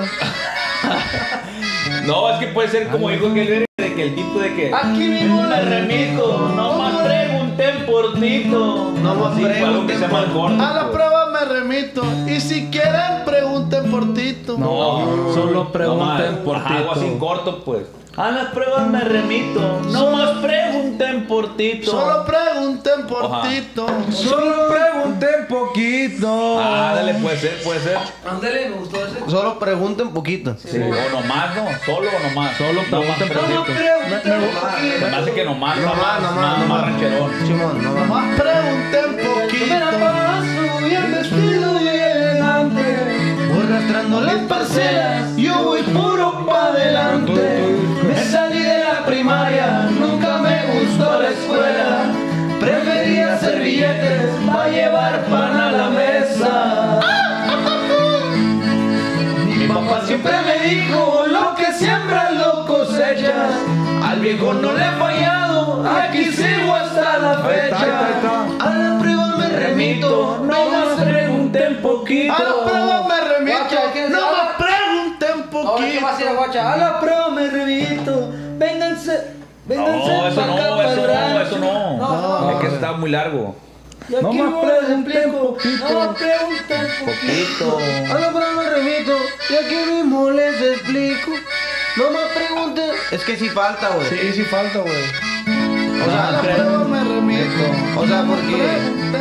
Speaker 2: No, es que puede ser como dijo aquel de que el tipo de que...
Speaker 6: Aquí mismo
Speaker 2: Me remito, no más pregunten por Tito.
Speaker 8: No más
Speaker 2: Sí, fue algo que se llama el gordo.
Speaker 5: A la
Speaker 2: pues.
Speaker 5: prueba me remito. Y si quieren, pregunten por Tito.
Speaker 9: No, solo pregunten por
Speaker 2: Ajá, algo así
Speaker 9: Tito.
Speaker 2: corto, pues. A las pruebas me remito, no más pregunten por Tito.
Speaker 5: Solo pregunten por
Speaker 2: Ajá.
Speaker 5: Tito.
Speaker 3: Solo pregunté poquito.
Speaker 2: Ah, dale, puede ser, puede ser.
Speaker 6: Ándale, me gustó ese.
Speaker 8: Solo pregunten poquito.
Speaker 2: Sí, o nomás, ¿no? Solo o nomás.
Speaker 9: Solo pregunten por
Speaker 6: No
Speaker 9: Tito.
Speaker 2: Se me hace que nomás, nomás rancherón.
Speaker 8: Simón, no más.
Speaker 5: Más pregunten
Speaker 6: Me la
Speaker 5: poquito.
Speaker 6: paso bien vestido y elegante.
Speaker 8: Voy arrastrando las parcelas.
Speaker 6: Yo voy puro pa' adelante. Me salí de la primaria, nunca me gustó la escuela. Prefería ser billetes pa' llevar pan a la mesa.
Speaker 1: Al viejo no le he fallado, aquí sigo hasta la
Speaker 3: Ahí está, ahí
Speaker 1: fecha.
Speaker 3: está.
Speaker 1: A la prueba me remito, no más pregunten poquito.
Speaker 5: A la prueba me remito.
Speaker 6: Guacha, ¿qué es?
Speaker 5: No me pregunten
Speaker 6: Ahora, ¿qué va a
Speaker 5: poquito.
Speaker 6: hacer, guacha? A la prueba me remito. Vénganse. Vénganse.
Speaker 2: No, eso
Speaker 6: pa'
Speaker 2: no,
Speaker 6: acá, pa'
Speaker 2: eso
Speaker 6: el
Speaker 2: no,
Speaker 6: rancho.
Speaker 2: eso no.
Speaker 6: No,
Speaker 2: Es que está muy largo.
Speaker 6: Y aquí
Speaker 3: No me
Speaker 6: voy, les
Speaker 3: pregunten
Speaker 6: explico.
Speaker 3: poquito.
Speaker 6: No me pregunten
Speaker 2: Poquito.
Speaker 8: A la prueba me remito y aquí mismo les explico. No me pregunten. Es que sí falta, güey.
Speaker 5: Sí, sí falta, güey.
Speaker 8: O sea,
Speaker 5: A la prueba me remito.
Speaker 8: O sea, porque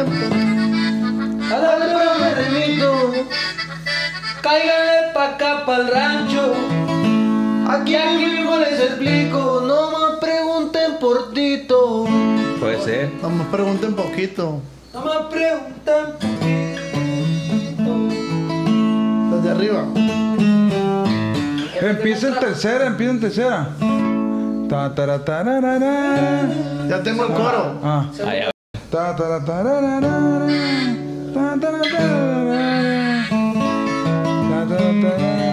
Speaker 6: A la prueba me remito. Cáiganle pa' acá, pa' el rancho.
Speaker 8: aquí mismo les explico. No me pregunten por Tito.
Speaker 2: Puede ser.
Speaker 5: No me pregunten poquito.
Speaker 6: No me pregunten poquito.
Speaker 5: Desde arriba.
Speaker 3: Empieza en tercera. Ta, tara, tararara.
Speaker 5: Ya tengo el coro.
Speaker 3: Ah.
Speaker 2: Ahí, a ver.
Speaker 3: Ta, tara, tararara. Ta, tara, tararara. Ta, tara, tararara.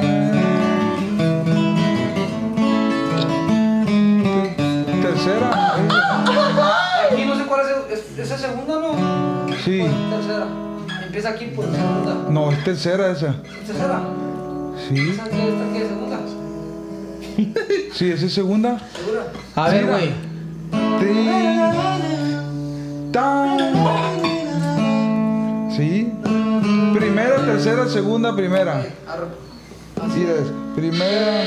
Speaker 3: Tercera.
Speaker 6: Aquí no sé cuál es. ¿Esa segunda no?
Speaker 3: Sí.
Speaker 6: Pues, tercera. Empieza aquí por segunda.
Speaker 3: No, es tercera esa.
Speaker 6: ¿Tercera?
Speaker 3: Sí.
Speaker 6: ¿Esta qué es segunda?
Speaker 3: Sí, esa es segunda.
Speaker 6: ¿Segura?
Speaker 8: A ver, güey.
Speaker 3: Sí. Primera, tercera, segunda, primera. Así es. Primera.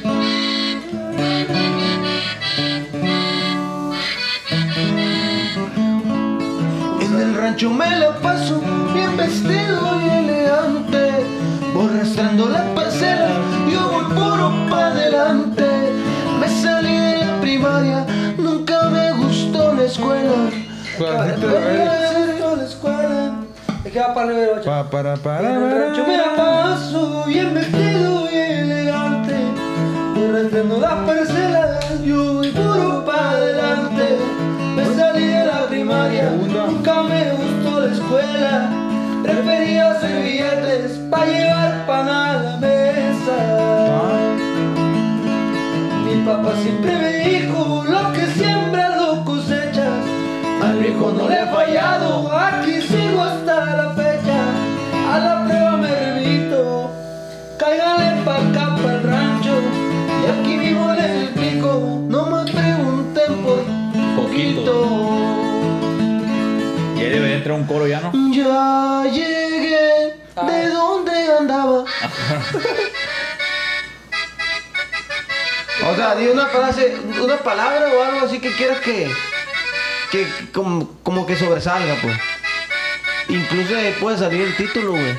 Speaker 8: En el rancho me la paso bien vestido y elegante, voy arrastrando la parcela, yo voy puro pa' adelante. Me salí de la primaria, nunca me gustó la escuela.
Speaker 3: Pues,
Speaker 6: Me gustó la escuela. Es que va para arriba, guacha.
Speaker 3: Para.
Speaker 6: En el rancho me la paso bien vestido y elegante, arrastrando las parcelas, yo voy puro pa' adelante. Me salí de la primaria,
Speaker 3: Segunda.
Speaker 6: nunca me gustó la escuela, prefería hacer billetes pa' llevar pan a la mesa. Mi papá siempre me dijo, lo que siembras lo cosechas. Al viejo no le he fallado, aquí sigo hasta la fecha. A la prueba me remito, cáiganle pa' acá, pa' el rancho. Y aquí mismo les explico,
Speaker 8: No me pregunten por
Speaker 2: Poquito. Y ahí debería entrar un coro ya, ¿no?
Speaker 8: ya llegué de donde andaba. O sea, di una frase, una palabra o algo así que quieras que como que sobresalga, pues. Incluso ahí puede salir el título, güey.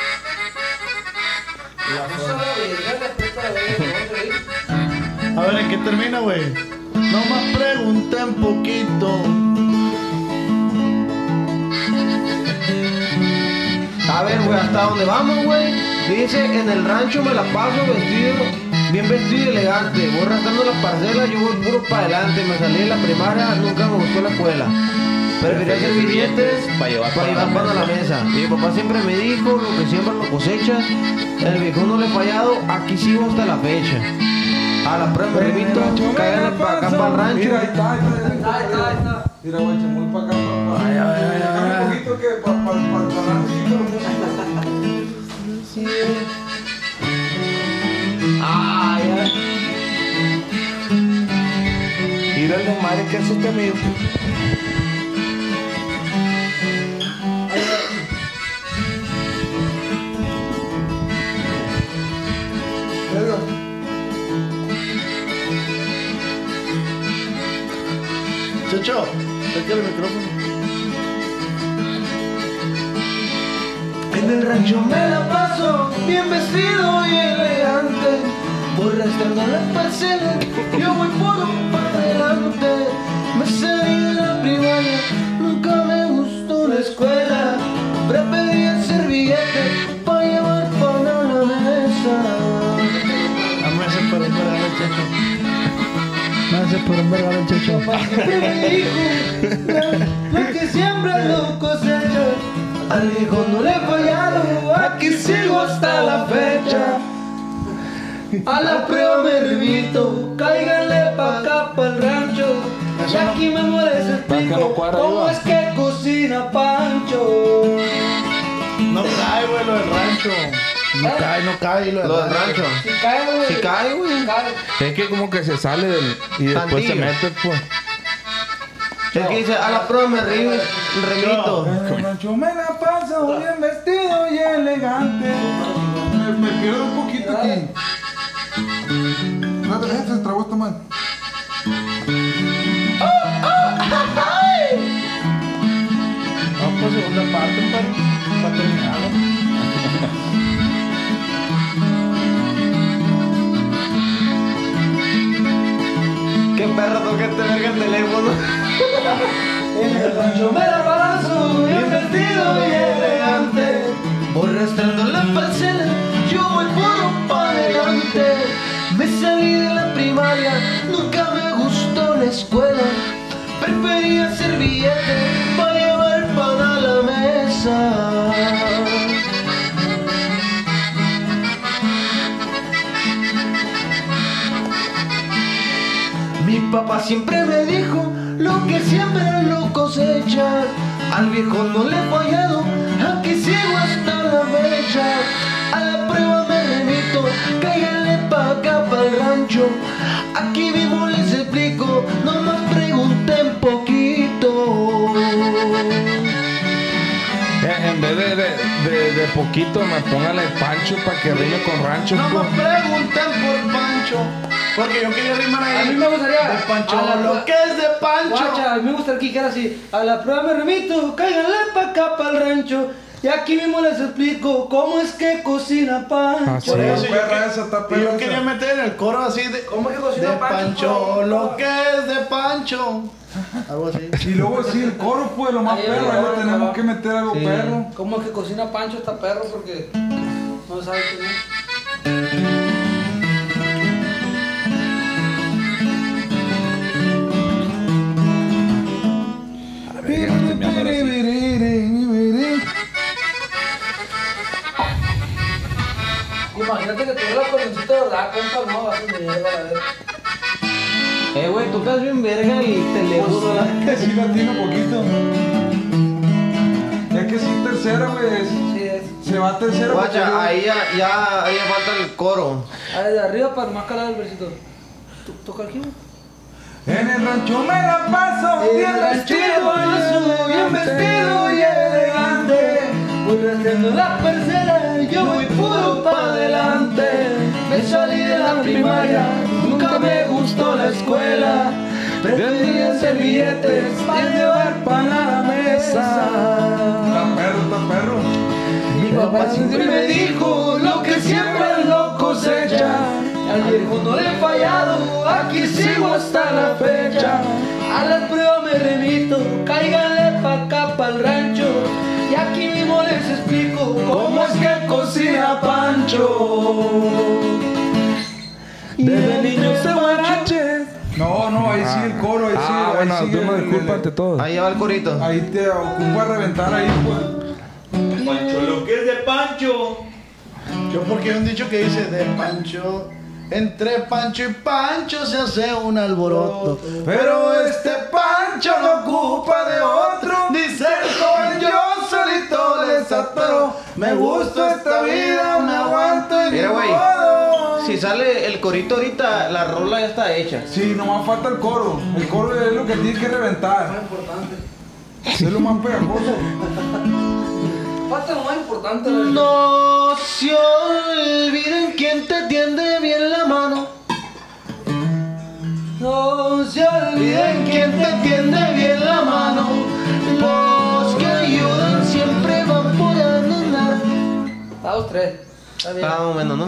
Speaker 5: A ver, ¿en qué termina, güey? No me pregunten poquito.
Speaker 8: A ver, güey, ¿hasta dónde vamos, güey? Dice, en el rancho me la paso vestido, bien vestido y elegante. Voy arrastrando las parcelas, yo voy puro para adelante. Me salí de la primaria, nunca me gustó la escuela. Preferí hacer billetes
Speaker 2: para llevar
Speaker 8: pan a la mesa. Y mi papá siempre me dijo, lo que siembras lo cosechas. El viejo no le he fallado, aquí sigo hasta la fecha. A la prueba me remito, cáiganle para acá para el rancho.
Speaker 3: Mira, ahí está. Mira, guacha, muy para acá. Un poquito que para
Speaker 1: Mira el desmadre que hace este amigo.
Speaker 5: Checho, saca el micrófono.
Speaker 8: En el rancho me la paso bien vestido y elegante, voy arrastrando las parcelas, yo voy puro para adelante. Me salí de la primaria, nunca me gustó la escuela, preferí hacer billetes para llevar pan a la mesa.
Speaker 5: Me hace por un vergal el Checho. Me hace por un vergal el Checho.
Speaker 6: Siempre me dijo, lo que siembras lo cosechas. Al viejo no le he fallado, aquí sigo hasta la fecha. A la prueba me remito, cáiganle pa' acá, pa' el rancho. Y aquí me les explico cómo es que cocina Pancho.
Speaker 5: No cae, güey, lo del rancho. No cae lo
Speaker 8: Lo del rancho.
Speaker 6: Si cae, güey.
Speaker 8: Si cae, güey.
Speaker 6: Cae.
Speaker 9: Es que como que se sale del... Y después se
Speaker 8: Tantillo.
Speaker 9: mete, pues.
Speaker 8: Es que dice, a la prueba me remito.
Speaker 3: En el rancho me la paso bien vestido y elegante. Me pierdo un poquito aquí. No te dejes, se trabó esta mal.
Speaker 5: Vamos por segunda parte, para terminar.
Speaker 8: Qué perro toca este verga el teléfono.
Speaker 6: En el rancho me la paso bien vestido y elegante. Voy arrastrando la parcela, yo voy puro pa' adelante. Me salí de la primaria, nunca me gustó la escuela. Prefería ser billete para llevar pan a la mesa. Mi papá siempre me dijo, lo que siembra lo cosechas. Al viejo no le he fallado, aquí sigo hasta la fecha. A la prueba me remito, cáiganle pa' acá, pa' el rancho. Aquí mismo les explico, nomás pregunten poquito.
Speaker 9: En vez de poquito, me póngale Pancho para que rime con rancho,
Speaker 5: No
Speaker 9: pues.
Speaker 5: me pregunten por Pancho. Porque yo quería rimar ahí.
Speaker 6: A mí me gustaría.
Speaker 5: De Pancho,
Speaker 6: a la-
Speaker 5: lo que es de Pancho.
Speaker 6: Guacha, a mí me gustaría que dijera así. A la prueba me remito, cáiganle pa' acá, pa' el rancho. Y aquí mismo les explico cómo es que cocina Pancho.
Speaker 5: Por eso
Speaker 3: Perra esa, está
Speaker 5: y
Speaker 3: perra
Speaker 5: yo
Speaker 3: esa.
Speaker 5: quería meter en el coro así de...
Speaker 6: ¿Cómo es que cocina
Speaker 5: De Pancho, lo que es de Pancho. Algo así.
Speaker 3: Y luego sí, el coro, pues, lo más
Speaker 6: Ahí
Speaker 3: perro.
Speaker 6: el
Speaker 3: Ahí
Speaker 6: coro,
Speaker 3: le tenemos
Speaker 6: va.
Speaker 3: que meter algo perro.
Speaker 6: ¿Cómo es que cocina Pancho está perro? Porque no sabe quién es.
Speaker 2: A ver, ya me estoy meando ahora sí.
Speaker 6: Imagínate que tuviera la corioncita de verdad, compa, no, vas a mierda, a ver.
Speaker 8: Güey, tocas bien verga el teléfono.
Speaker 3: Que sí la tiene un poquito. Ya que sí, tercera, güey.
Speaker 6: Sí, es.
Speaker 3: Se va a tercera. porque yo-
Speaker 8: Guacha, ahí ya falta el coro.
Speaker 6: A ver, de arriba para más calar el versito. Toca aquí, güey.
Speaker 3: En el rancho me la paso
Speaker 6: En
Speaker 3: bien
Speaker 6: el rancho
Speaker 3: vestido, bien vestido y elegante.
Speaker 6: Voy rastreando la parcela, yo voy puro pa' adelante. Me salí de la primaria, nunca me gustó la escuela. Prefería ser billetes para llevar pan a la mesa.
Speaker 3: Está perro, está perro.
Speaker 6: Mi papá siempre me dijo, lo que siembra lo cosecha. Al viejo no le he fallado, aquí sigo hasta la fecha. A la prueba me remito, cáiganle pa' acá, pa' el rancho. Y aquí mismo les explico cómo es que cocina Pancho. Desde niño se guarache.
Speaker 3: No, ahí sí el coro, ahí sí.
Speaker 9: Ah,
Speaker 3: ahí
Speaker 9: bueno,
Speaker 3: sí
Speaker 9: tú me
Speaker 3: el-
Speaker 9: disculpas ante todo.
Speaker 8: Ahí ya va el corito.
Speaker 3: Ahí te ocupo a reventar ahí, pues.
Speaker 2: Pancho, lo que es de Pancho.
Speaker 5: Yo porque hay un dicho que dice de Pancho. Entre Pancho y Pancho se hace un alboroto.
Speaker 3: Pero este Pancho no ocupa de otro.
Speaker 5: Dice el joven, yo solito les atoro. Me gusta esta vida, me aguanto y
Speaker 8: Mira,
Speaker 5: ni
Speaker 8: güey.
Speaker 5: modo.
Speaker 8: Si sale el corito ahorita, la rola ya está hecha.
Speaker 3: Sí, nomás falta el coro. El coro es lo que tiene que reventar. Es lo más pegajoso.
Speaker 6: Falta lo más importante.
Speaker 8: No se olviden quién te tiende bien la mano.
Speaker 6: No se olviden quién te tiende bien la mano.
Speaker 8: Los que ayudan siempre van por andar.
Speaker 6: Dos, tres. Está bien.
Speaker 8: Más o menos, ¿no?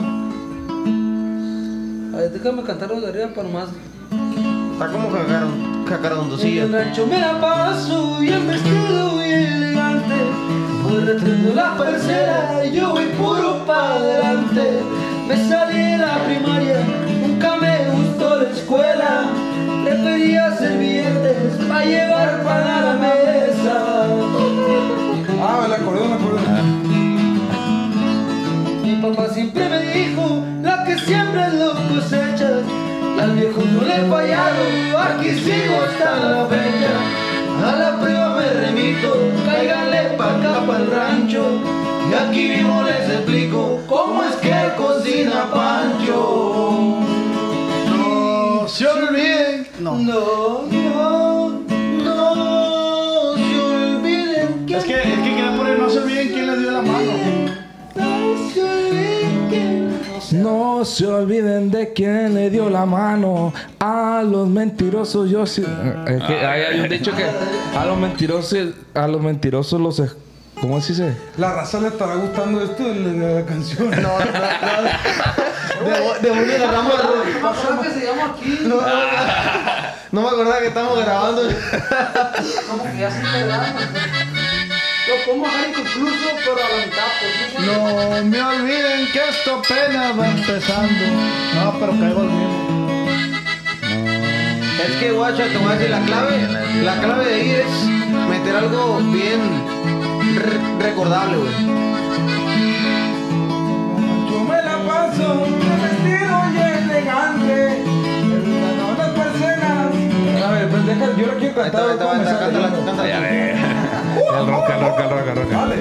Speaker 6: A ver, déjame cantar los de arriba para nomás.
Speaker 8: Está como
Speaker 6: En el
Speaker 8: cacarondosillo.
Speaker 6: rancho me la paso bien vestido y elegante. Voy retrendo la parcela, yo voy puro pa' adelante. Me salí de la primaria, nunca me gustó la escuela. Prefería ser billetes pa' llevar para la mesa.
Speaker 3: Ah, el acordeón.
Speaker 6: Mi papá siempre me dijo, la que siembra es
Speaker 1: al viejo no le he fallado, aquí sigo hasta la fecha. A la prueba me remito, cáiganle pa' acá pa'l rancho. Y aquí mismo les explico cómo es que cocina Pancho.
Speaker 5: No se olviden. No.
Speaker 1: No se olviden que
Speaker 5: Es que quería poner no se olviden quién les dio la mano.
Speaker 1: no se olviden que
Speaker 9: No se olviden de quién le dio la mano a los mentirosos. Yo sí. Es que hay un dicho que a los mentirosos los. ¿Cómo se dice?
Speaker 3: La raza le estará gustando esto de la canción.
Speaker 8: De una agarramos
Speaker 6: ¿Qué pasó que se llama aquí?
Speaker 8: No me acordaba que estamos grabando.
Speaker 6: Como que ya se integraron. Lo podemos dejar inconcluso, pero a la mitad, pues.
Speaker 5: No me olviden que esto apenas va empezando. No, pero caigo al mismo.
Speaker 8: Es que, guacha, te voy a decir la clave de ahí es meter algo bien recordable, güey.
Speaker 3: Yo me la paso vestido y elegante. No las personas. A ver, pues deja, yo la quiero cantar.
Speaker 8: Cántala.
Speaker 2: Ya ve.
Speaker 9: El rock.
Speaker 3: Vale.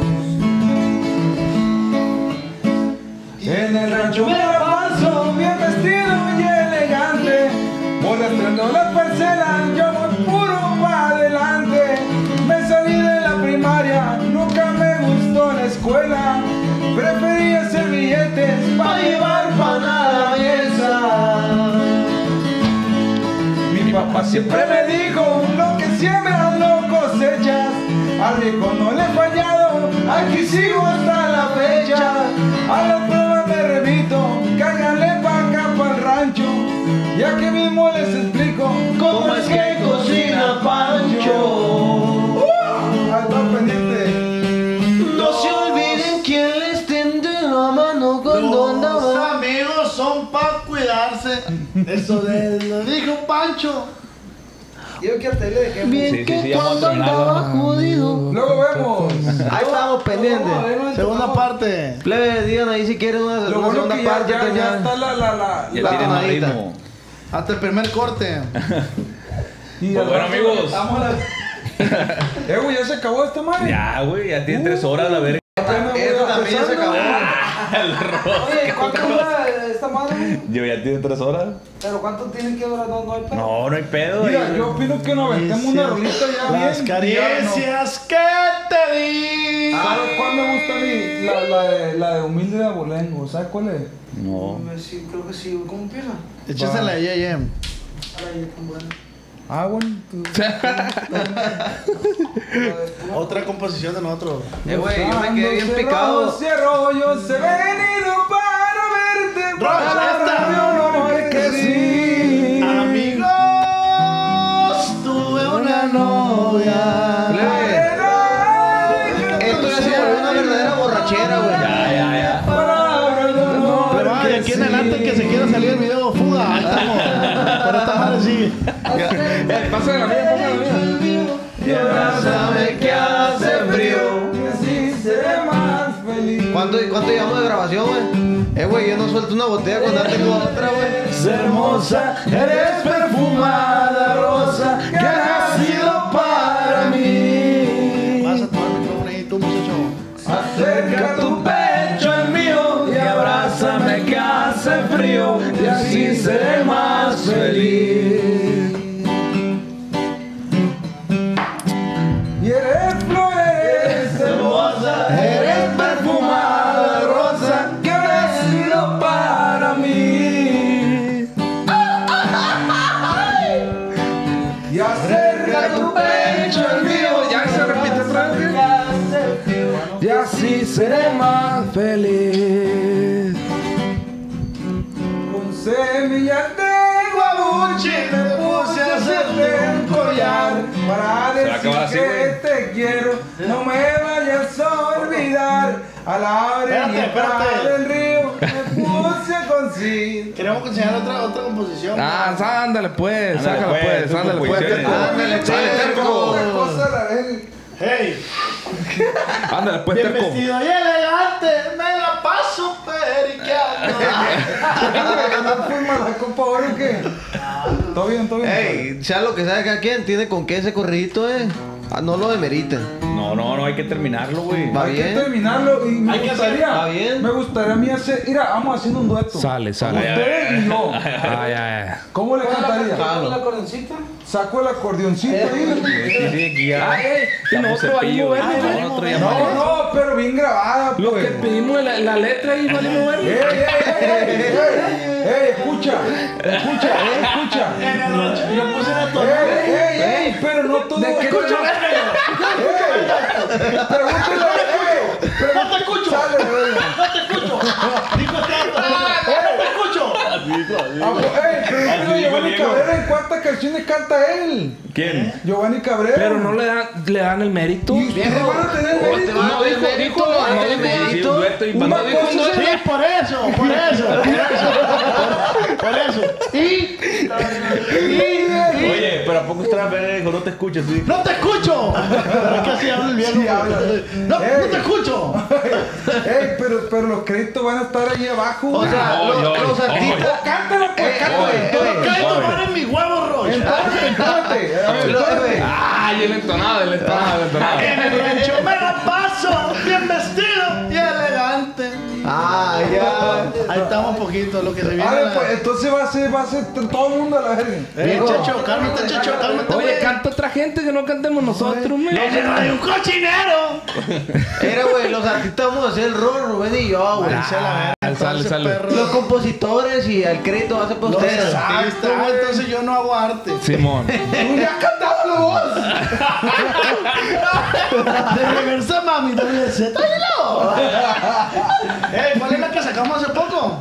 Speaker 3: En el rancho me la paso bien vestido y elegante. Mostrando las parcelas, yo voy puro pa' adelante. Me salí de la primaria, nunca me gustó la escuela. Prefería hacer billetes pa' llevar pan a la mesa. Mi papá siempre me dijo, lo que siembras lo cosechas. Al viejo no le he fallado, aquí sigo hasta la fecha. A la prueba me remito, cáiganle pa' acá pa'l rancho. Ya que mismo les explico cómo es que cocina Pancho. Está pendiente.
Speaker 1: no se olviden quién les tiende la mano cuando
Speaker 5: Los
Speaker 1: andaba.
Speaker 5: amigos son para cuidarse. Eso lo dijo Pancho.
Speaker 6: Yo quiero te le dejé.
Speaker 1: Bien
Speaker 2: Sí,
Speaker 1: que
Speaker 2: ya vamos a
Speaker 1: cuando
Speaker 2: terminarlo.
Speaker 1: andaba jodido.
Speaker 3: Luego vemos.
Speaker 8: Ahí estamos pendientes.
Speaker 5: Segunda parte.
Speaker 8: Plebe, digan ahí si quieren una
Speaker 3: Lo bueno
Speaker 8: segunda
Speaker 3: que
Speaker 8: parte.
Speaker 3: ya está
Speaker 2: Ya
Speaker 3: la
Speaker 2: tiene más
Speaker 8: tonadita.
Speaker 2: ritmo.
Speaker 5: Hasta el primer corte.
Speaker 3: Y
Speaker 2: Pues
Speaker 3: al
Speaker 2: bueno,
Speaker 3: rato
Speaker 2: amigos.
Speaker 3: estamos a la- güey, ya se acabó esta madre.
Speaker 2: Ya, güey, ya tiene 3 horas la verga.
Speaker 8: Esto también ya se acabó.
Speaker 2: El rock.
Speaker 6: Oye, ¿cuánto dura esta madre?
Speaker 2: Yo ya tiene 3 horas.
Speaker 6: ¿Pero cuánto tienen que durar? No hay pedo.
Speaker 2: No hay pedo.
Speaker 3: Mira, yo opino que nos aventemos una rolita ya bien.
Speaker 5: Las caricias que te di.
Speaker 3: ¿Sabes cuál me gusta a mí? La de Humilde de Abolengo. ¿Sabes cuál es?
Speaker 2: No.
Speaker 6: Sí, creo que sí. ¿Cómo empieza?
Speaker 5: Échasela a Yayem.
Speaker 6: Ay, tan bueno.
Speaker 3: Ah, bueno.
Speaker 5: Otra composición de nosotros.
Speaker 8: Güey, yo me quedé bien picado.
Speaker 3: Y arroyos he venido para verte.
Speaker 5: Rocha,
Speaker 3: para
Speaker 5: esta.
Speaker 3: radio no hay que sí.
Speaker 5: Amigos, tuve una novia.
Speaker 8: Esto ya se volvió una verdadera borrachera, güey.
Speaker 2: Ya.
Speaker 5: Pero de aquí en adelante el que se quiera salir del video, fuga. Ahí estamos. Pero esta madre sigue.
Speaker 9: Pásale la mía.
Speaker 1: Y abrázame que hace frío.
Speaker 3: Que así seré más feliz.
Speaker 8: ¿Cuánto llevamos de grabación, güey? Güey, yo no suelto una botella cuando ya tengo otra, güey.
Speaker 1: Eres hermosa, eres perfumada rosa que ha nacido para mí.
Speaker 5: Vas a tomar el micrófono ahí, tú, muchacho.
Speaker 1: Acerca tu pecho al mío y abrázame que hace frío y así seré más feliz.
Speaker 3: Y eres flores
Speaker 1: Hermosa, eres perfumada rosa que ha nacido para mí.
Speaker 3: y acerca tu pecho al mío.
Speaker 9: Ya se repite otra vez.
Speaker 1: Y así seré más feliz.
Speaker 3: Con semillas de guabuchi me puse a hacerte un collar para
Speaker 2: va a
Speaker 3: decir
Speaker 2: acabar así,
Speaker 3: que
Speaker 2: güey.
Speaker 3: te quiero. No me vayas a olvidar. A la orilla
Speaker 5: Espérate.
Speaker 3: del río me puse a conseguir.
Speaker 5: Queremos enseñar otra composición.
Speaker 9: Ándale pues,
Speaker 2: Ándale,
Speaker 9: sácala pues,
Speaker 2: pues,
Speaker 9: ándale pues,
Speaker 2: composiciones.
Speaker 9: terco.
Speaker 8: Ándale,
Speaker 9: Sale, terco.
Speaker 3: Otra cosa la verga.
Speaker 5: Hey,
Speaker 9: Ándale pues,
Speaker 5: bien
Speaker 9: terco.
Speaker 5: vestido y elegante, me la paso
Speaker 3: ¿No fue mala copa ahora o qué? ¿Todo bien, todo bien?
Speaker 8: Ey, sea lo que sea cada quien, tiene con qué ese corridito, no lo demeriten.
Speaker 2: No, hay que terminarlo, güey.
Speaker 8: Va
Speaker 3: Hay que
Speaker 8: bien.
Speaker 3: terminarlo y me gustaría.
Speaker 8: ¿Va bien?
Speaker 3: Me gustaría a mí hacer. Mira, vamos haciendo un dueto.
Speaker 9: Sale.
Speaker 3: Ustedes y yo.
Speaker 9: Ay.
Speaker 3: ¿Cómo le cantaría?
Speaker 6: ¿Con la cordoncita?
Speaker 3: Saco el acordeoncito ahí.
Speaker 2: Sí, aquí ya.
Speaker 9: Y nosotros valimos verga.
Speaker 2: Nosotros ya
Speaker 3: No, pero bien grabada,
Speaker 9: Lo que
Speaker 3: pues.
Speaker 9: pedimos la letra y valimos verga.
Speaker 3: ¡Ey! Escucha.
Speaker 5: Yo puse la toma.
Speaker 3: ¡Ey! Pero no todo.
Speaker 5: Escucha,
Speaker 3: Pregúntale.
Speaker 5: no te escucho.
Speaker 3: Sale, verga.
Speaker 5: No te escucho. Dijo Teatro. No te escucho.
Speaker 3: Pregúntale a Giovanni Cabrera en cuántas canciones canta él.
Speaker 2: ¿Quién?
Speaker 3: Giovanni Cabrera.
Speaker 9: Pero no le dan el mérito.
Speaker 3: Y ustedes van a tener mérito.
Speaker 2: No dijo un dueto y
Speaker 3: Una
Speaker 2: mandó dijo un
Speaker 3: cosa
Speaker 2: dueto.
Speaker 5: Sí, por eso. Y
Speaker 2: Oye, pero ¿a poco está dijo no te escucho, sí?
Speaker 5: no te escucho. Es que así habla el viejo.
Speaker 3: Sí, habla.
Speaker 5: No te escucho.
Speaker 3: Pero los créditos van a estar ahí abajo.
Speaker 8: O sea, los artistas.
Speaker 3: Cántalo, pues, cántalo.
Speaker 5: Los créditos van en mi huevo, Rocha.
Speaker 3: Espérate.
Speaker 9: Ay, el entonado.
Speaker 5: En el rancho me la paso bien vestido y elegante.
Speaker 8: Ah, ya.
Speaker 5: Ahí estamos un poquito, lo que se viene.
Speaker 3: Vale, pues entonces va a ser todo el mundo a la verga.
Speaker 5: Chacho, cálmate,
Speaker 9: Oye,
Speaker 5: güey.
Speaker 9: canta otra gente que no cantemos nosotros, man.
Speaker 5: ¡Hay un cochinero!
Speaker 8: Era, güey, los artistas vamos a hacer el rol, Rubén y yo, güey.
Speaker 9: Sale.
Speaker 8: Los compositores y el crédito va a ser para ustedes.
Speaker 5: Exacto, güey, entonces yo no hago arte.
Speaker 9: Simón.
Speaker 3: Tú ya has cantado la voz.
Speaker 5: De reversa, mami, también decía, ¡tállalo! ¿Cuál es la que sacamos hace poco?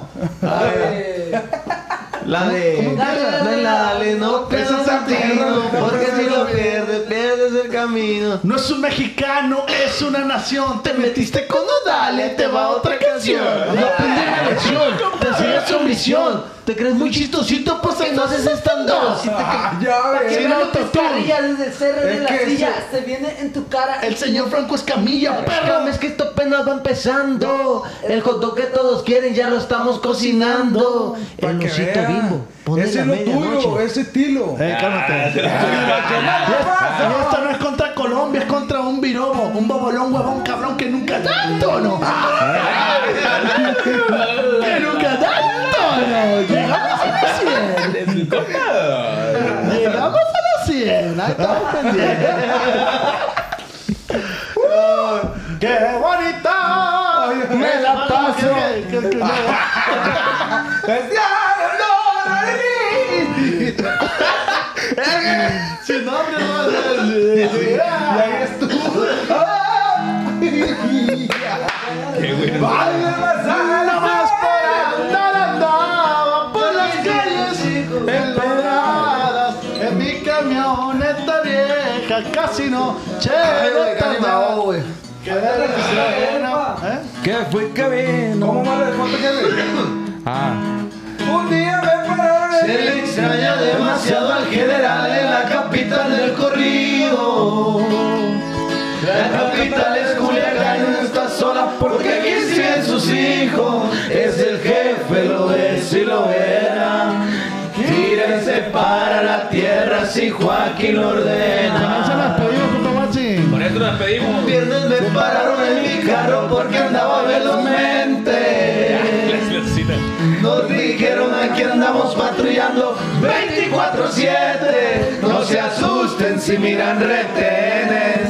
Speaker 8: La de. Dale, no pierdas el tino, porque si lo pierdes el camino.
Speaker 5: No es un mexicano, es una nación. Te metiste con Nodal, te va otra canción.
Speaker 8: No aprendes la lección, te sigues su misión. Te crees muy chistosito porque no haces stand-up.
Speaker 3: Ya ves.
Speaker 5: Si no te
Speaker 4: Carrilla desde el cerro de
Speaker 3: Es
Speaker 4: la
Speaker 3: que
Speaker 4: silla,
Speaker 3: ese-
Speaker 4: se viene en tu cara.
Speaker 5: El señor Franco Escamilla, perro.
Speaker 8: Espérame, es que esto apenas va empezando. El hot dog que todos quieren ya lo estamos cocinando.
Speaker 3: Pa'
Speaker 8: El
Speaker 3: que
Speaker 8: osito
Speaker 3: vean.
Speaker 8: Bimbo. Ponle
Speaker 3: Ese
Speaker 8: la
Speaker 3: es lo
Speaker 8: medianoche.
Speaker 3: tuyo, ese estilo.
Speaker 5: Cálmate. Y esto no es contra Colombia, es contra un virobo, un bobolón, huevón, cabrón que nunca da el tono. Que nunca da el tono. Llegamos a los 100. Llegamos a los 100. Ahí estamos pendientes. ¡Qué bonita!
Speaker 3: Me la paso.
Speaker 5: Sin nombre, no.
Speaker 3: Y ahí es tú. Vale,
Speaker 5: Nada más por andar andaba por las calles empedradas en mi camioneta vieja casi no
Speaker 8: No, güey.
Speaker 5: Que de reserva,
Speaker 9: ¿Qué fue que vino?
Speaker 3: ¿Cómo vale? ¿Cuánto quieres? Un día me pararon
Speaker 1: Se le extraña demasiado al general en la capital del corrido. La capital es Culiacán y no está sola porque aquí siguen sus hijos. Es el jefe, lo es y lo era. Tírense para la tierra si Joaquín lo ordena.
Speaker 5: se las pedimos, puto guachi.
Speaker 2: Con esto nos despedimos.
Speaker 1: Un viernes me pararon en mi carro porque andaba velozmente. Nos dijeron aquí andamos patrullando 24/7. No se asusten si miran retenes.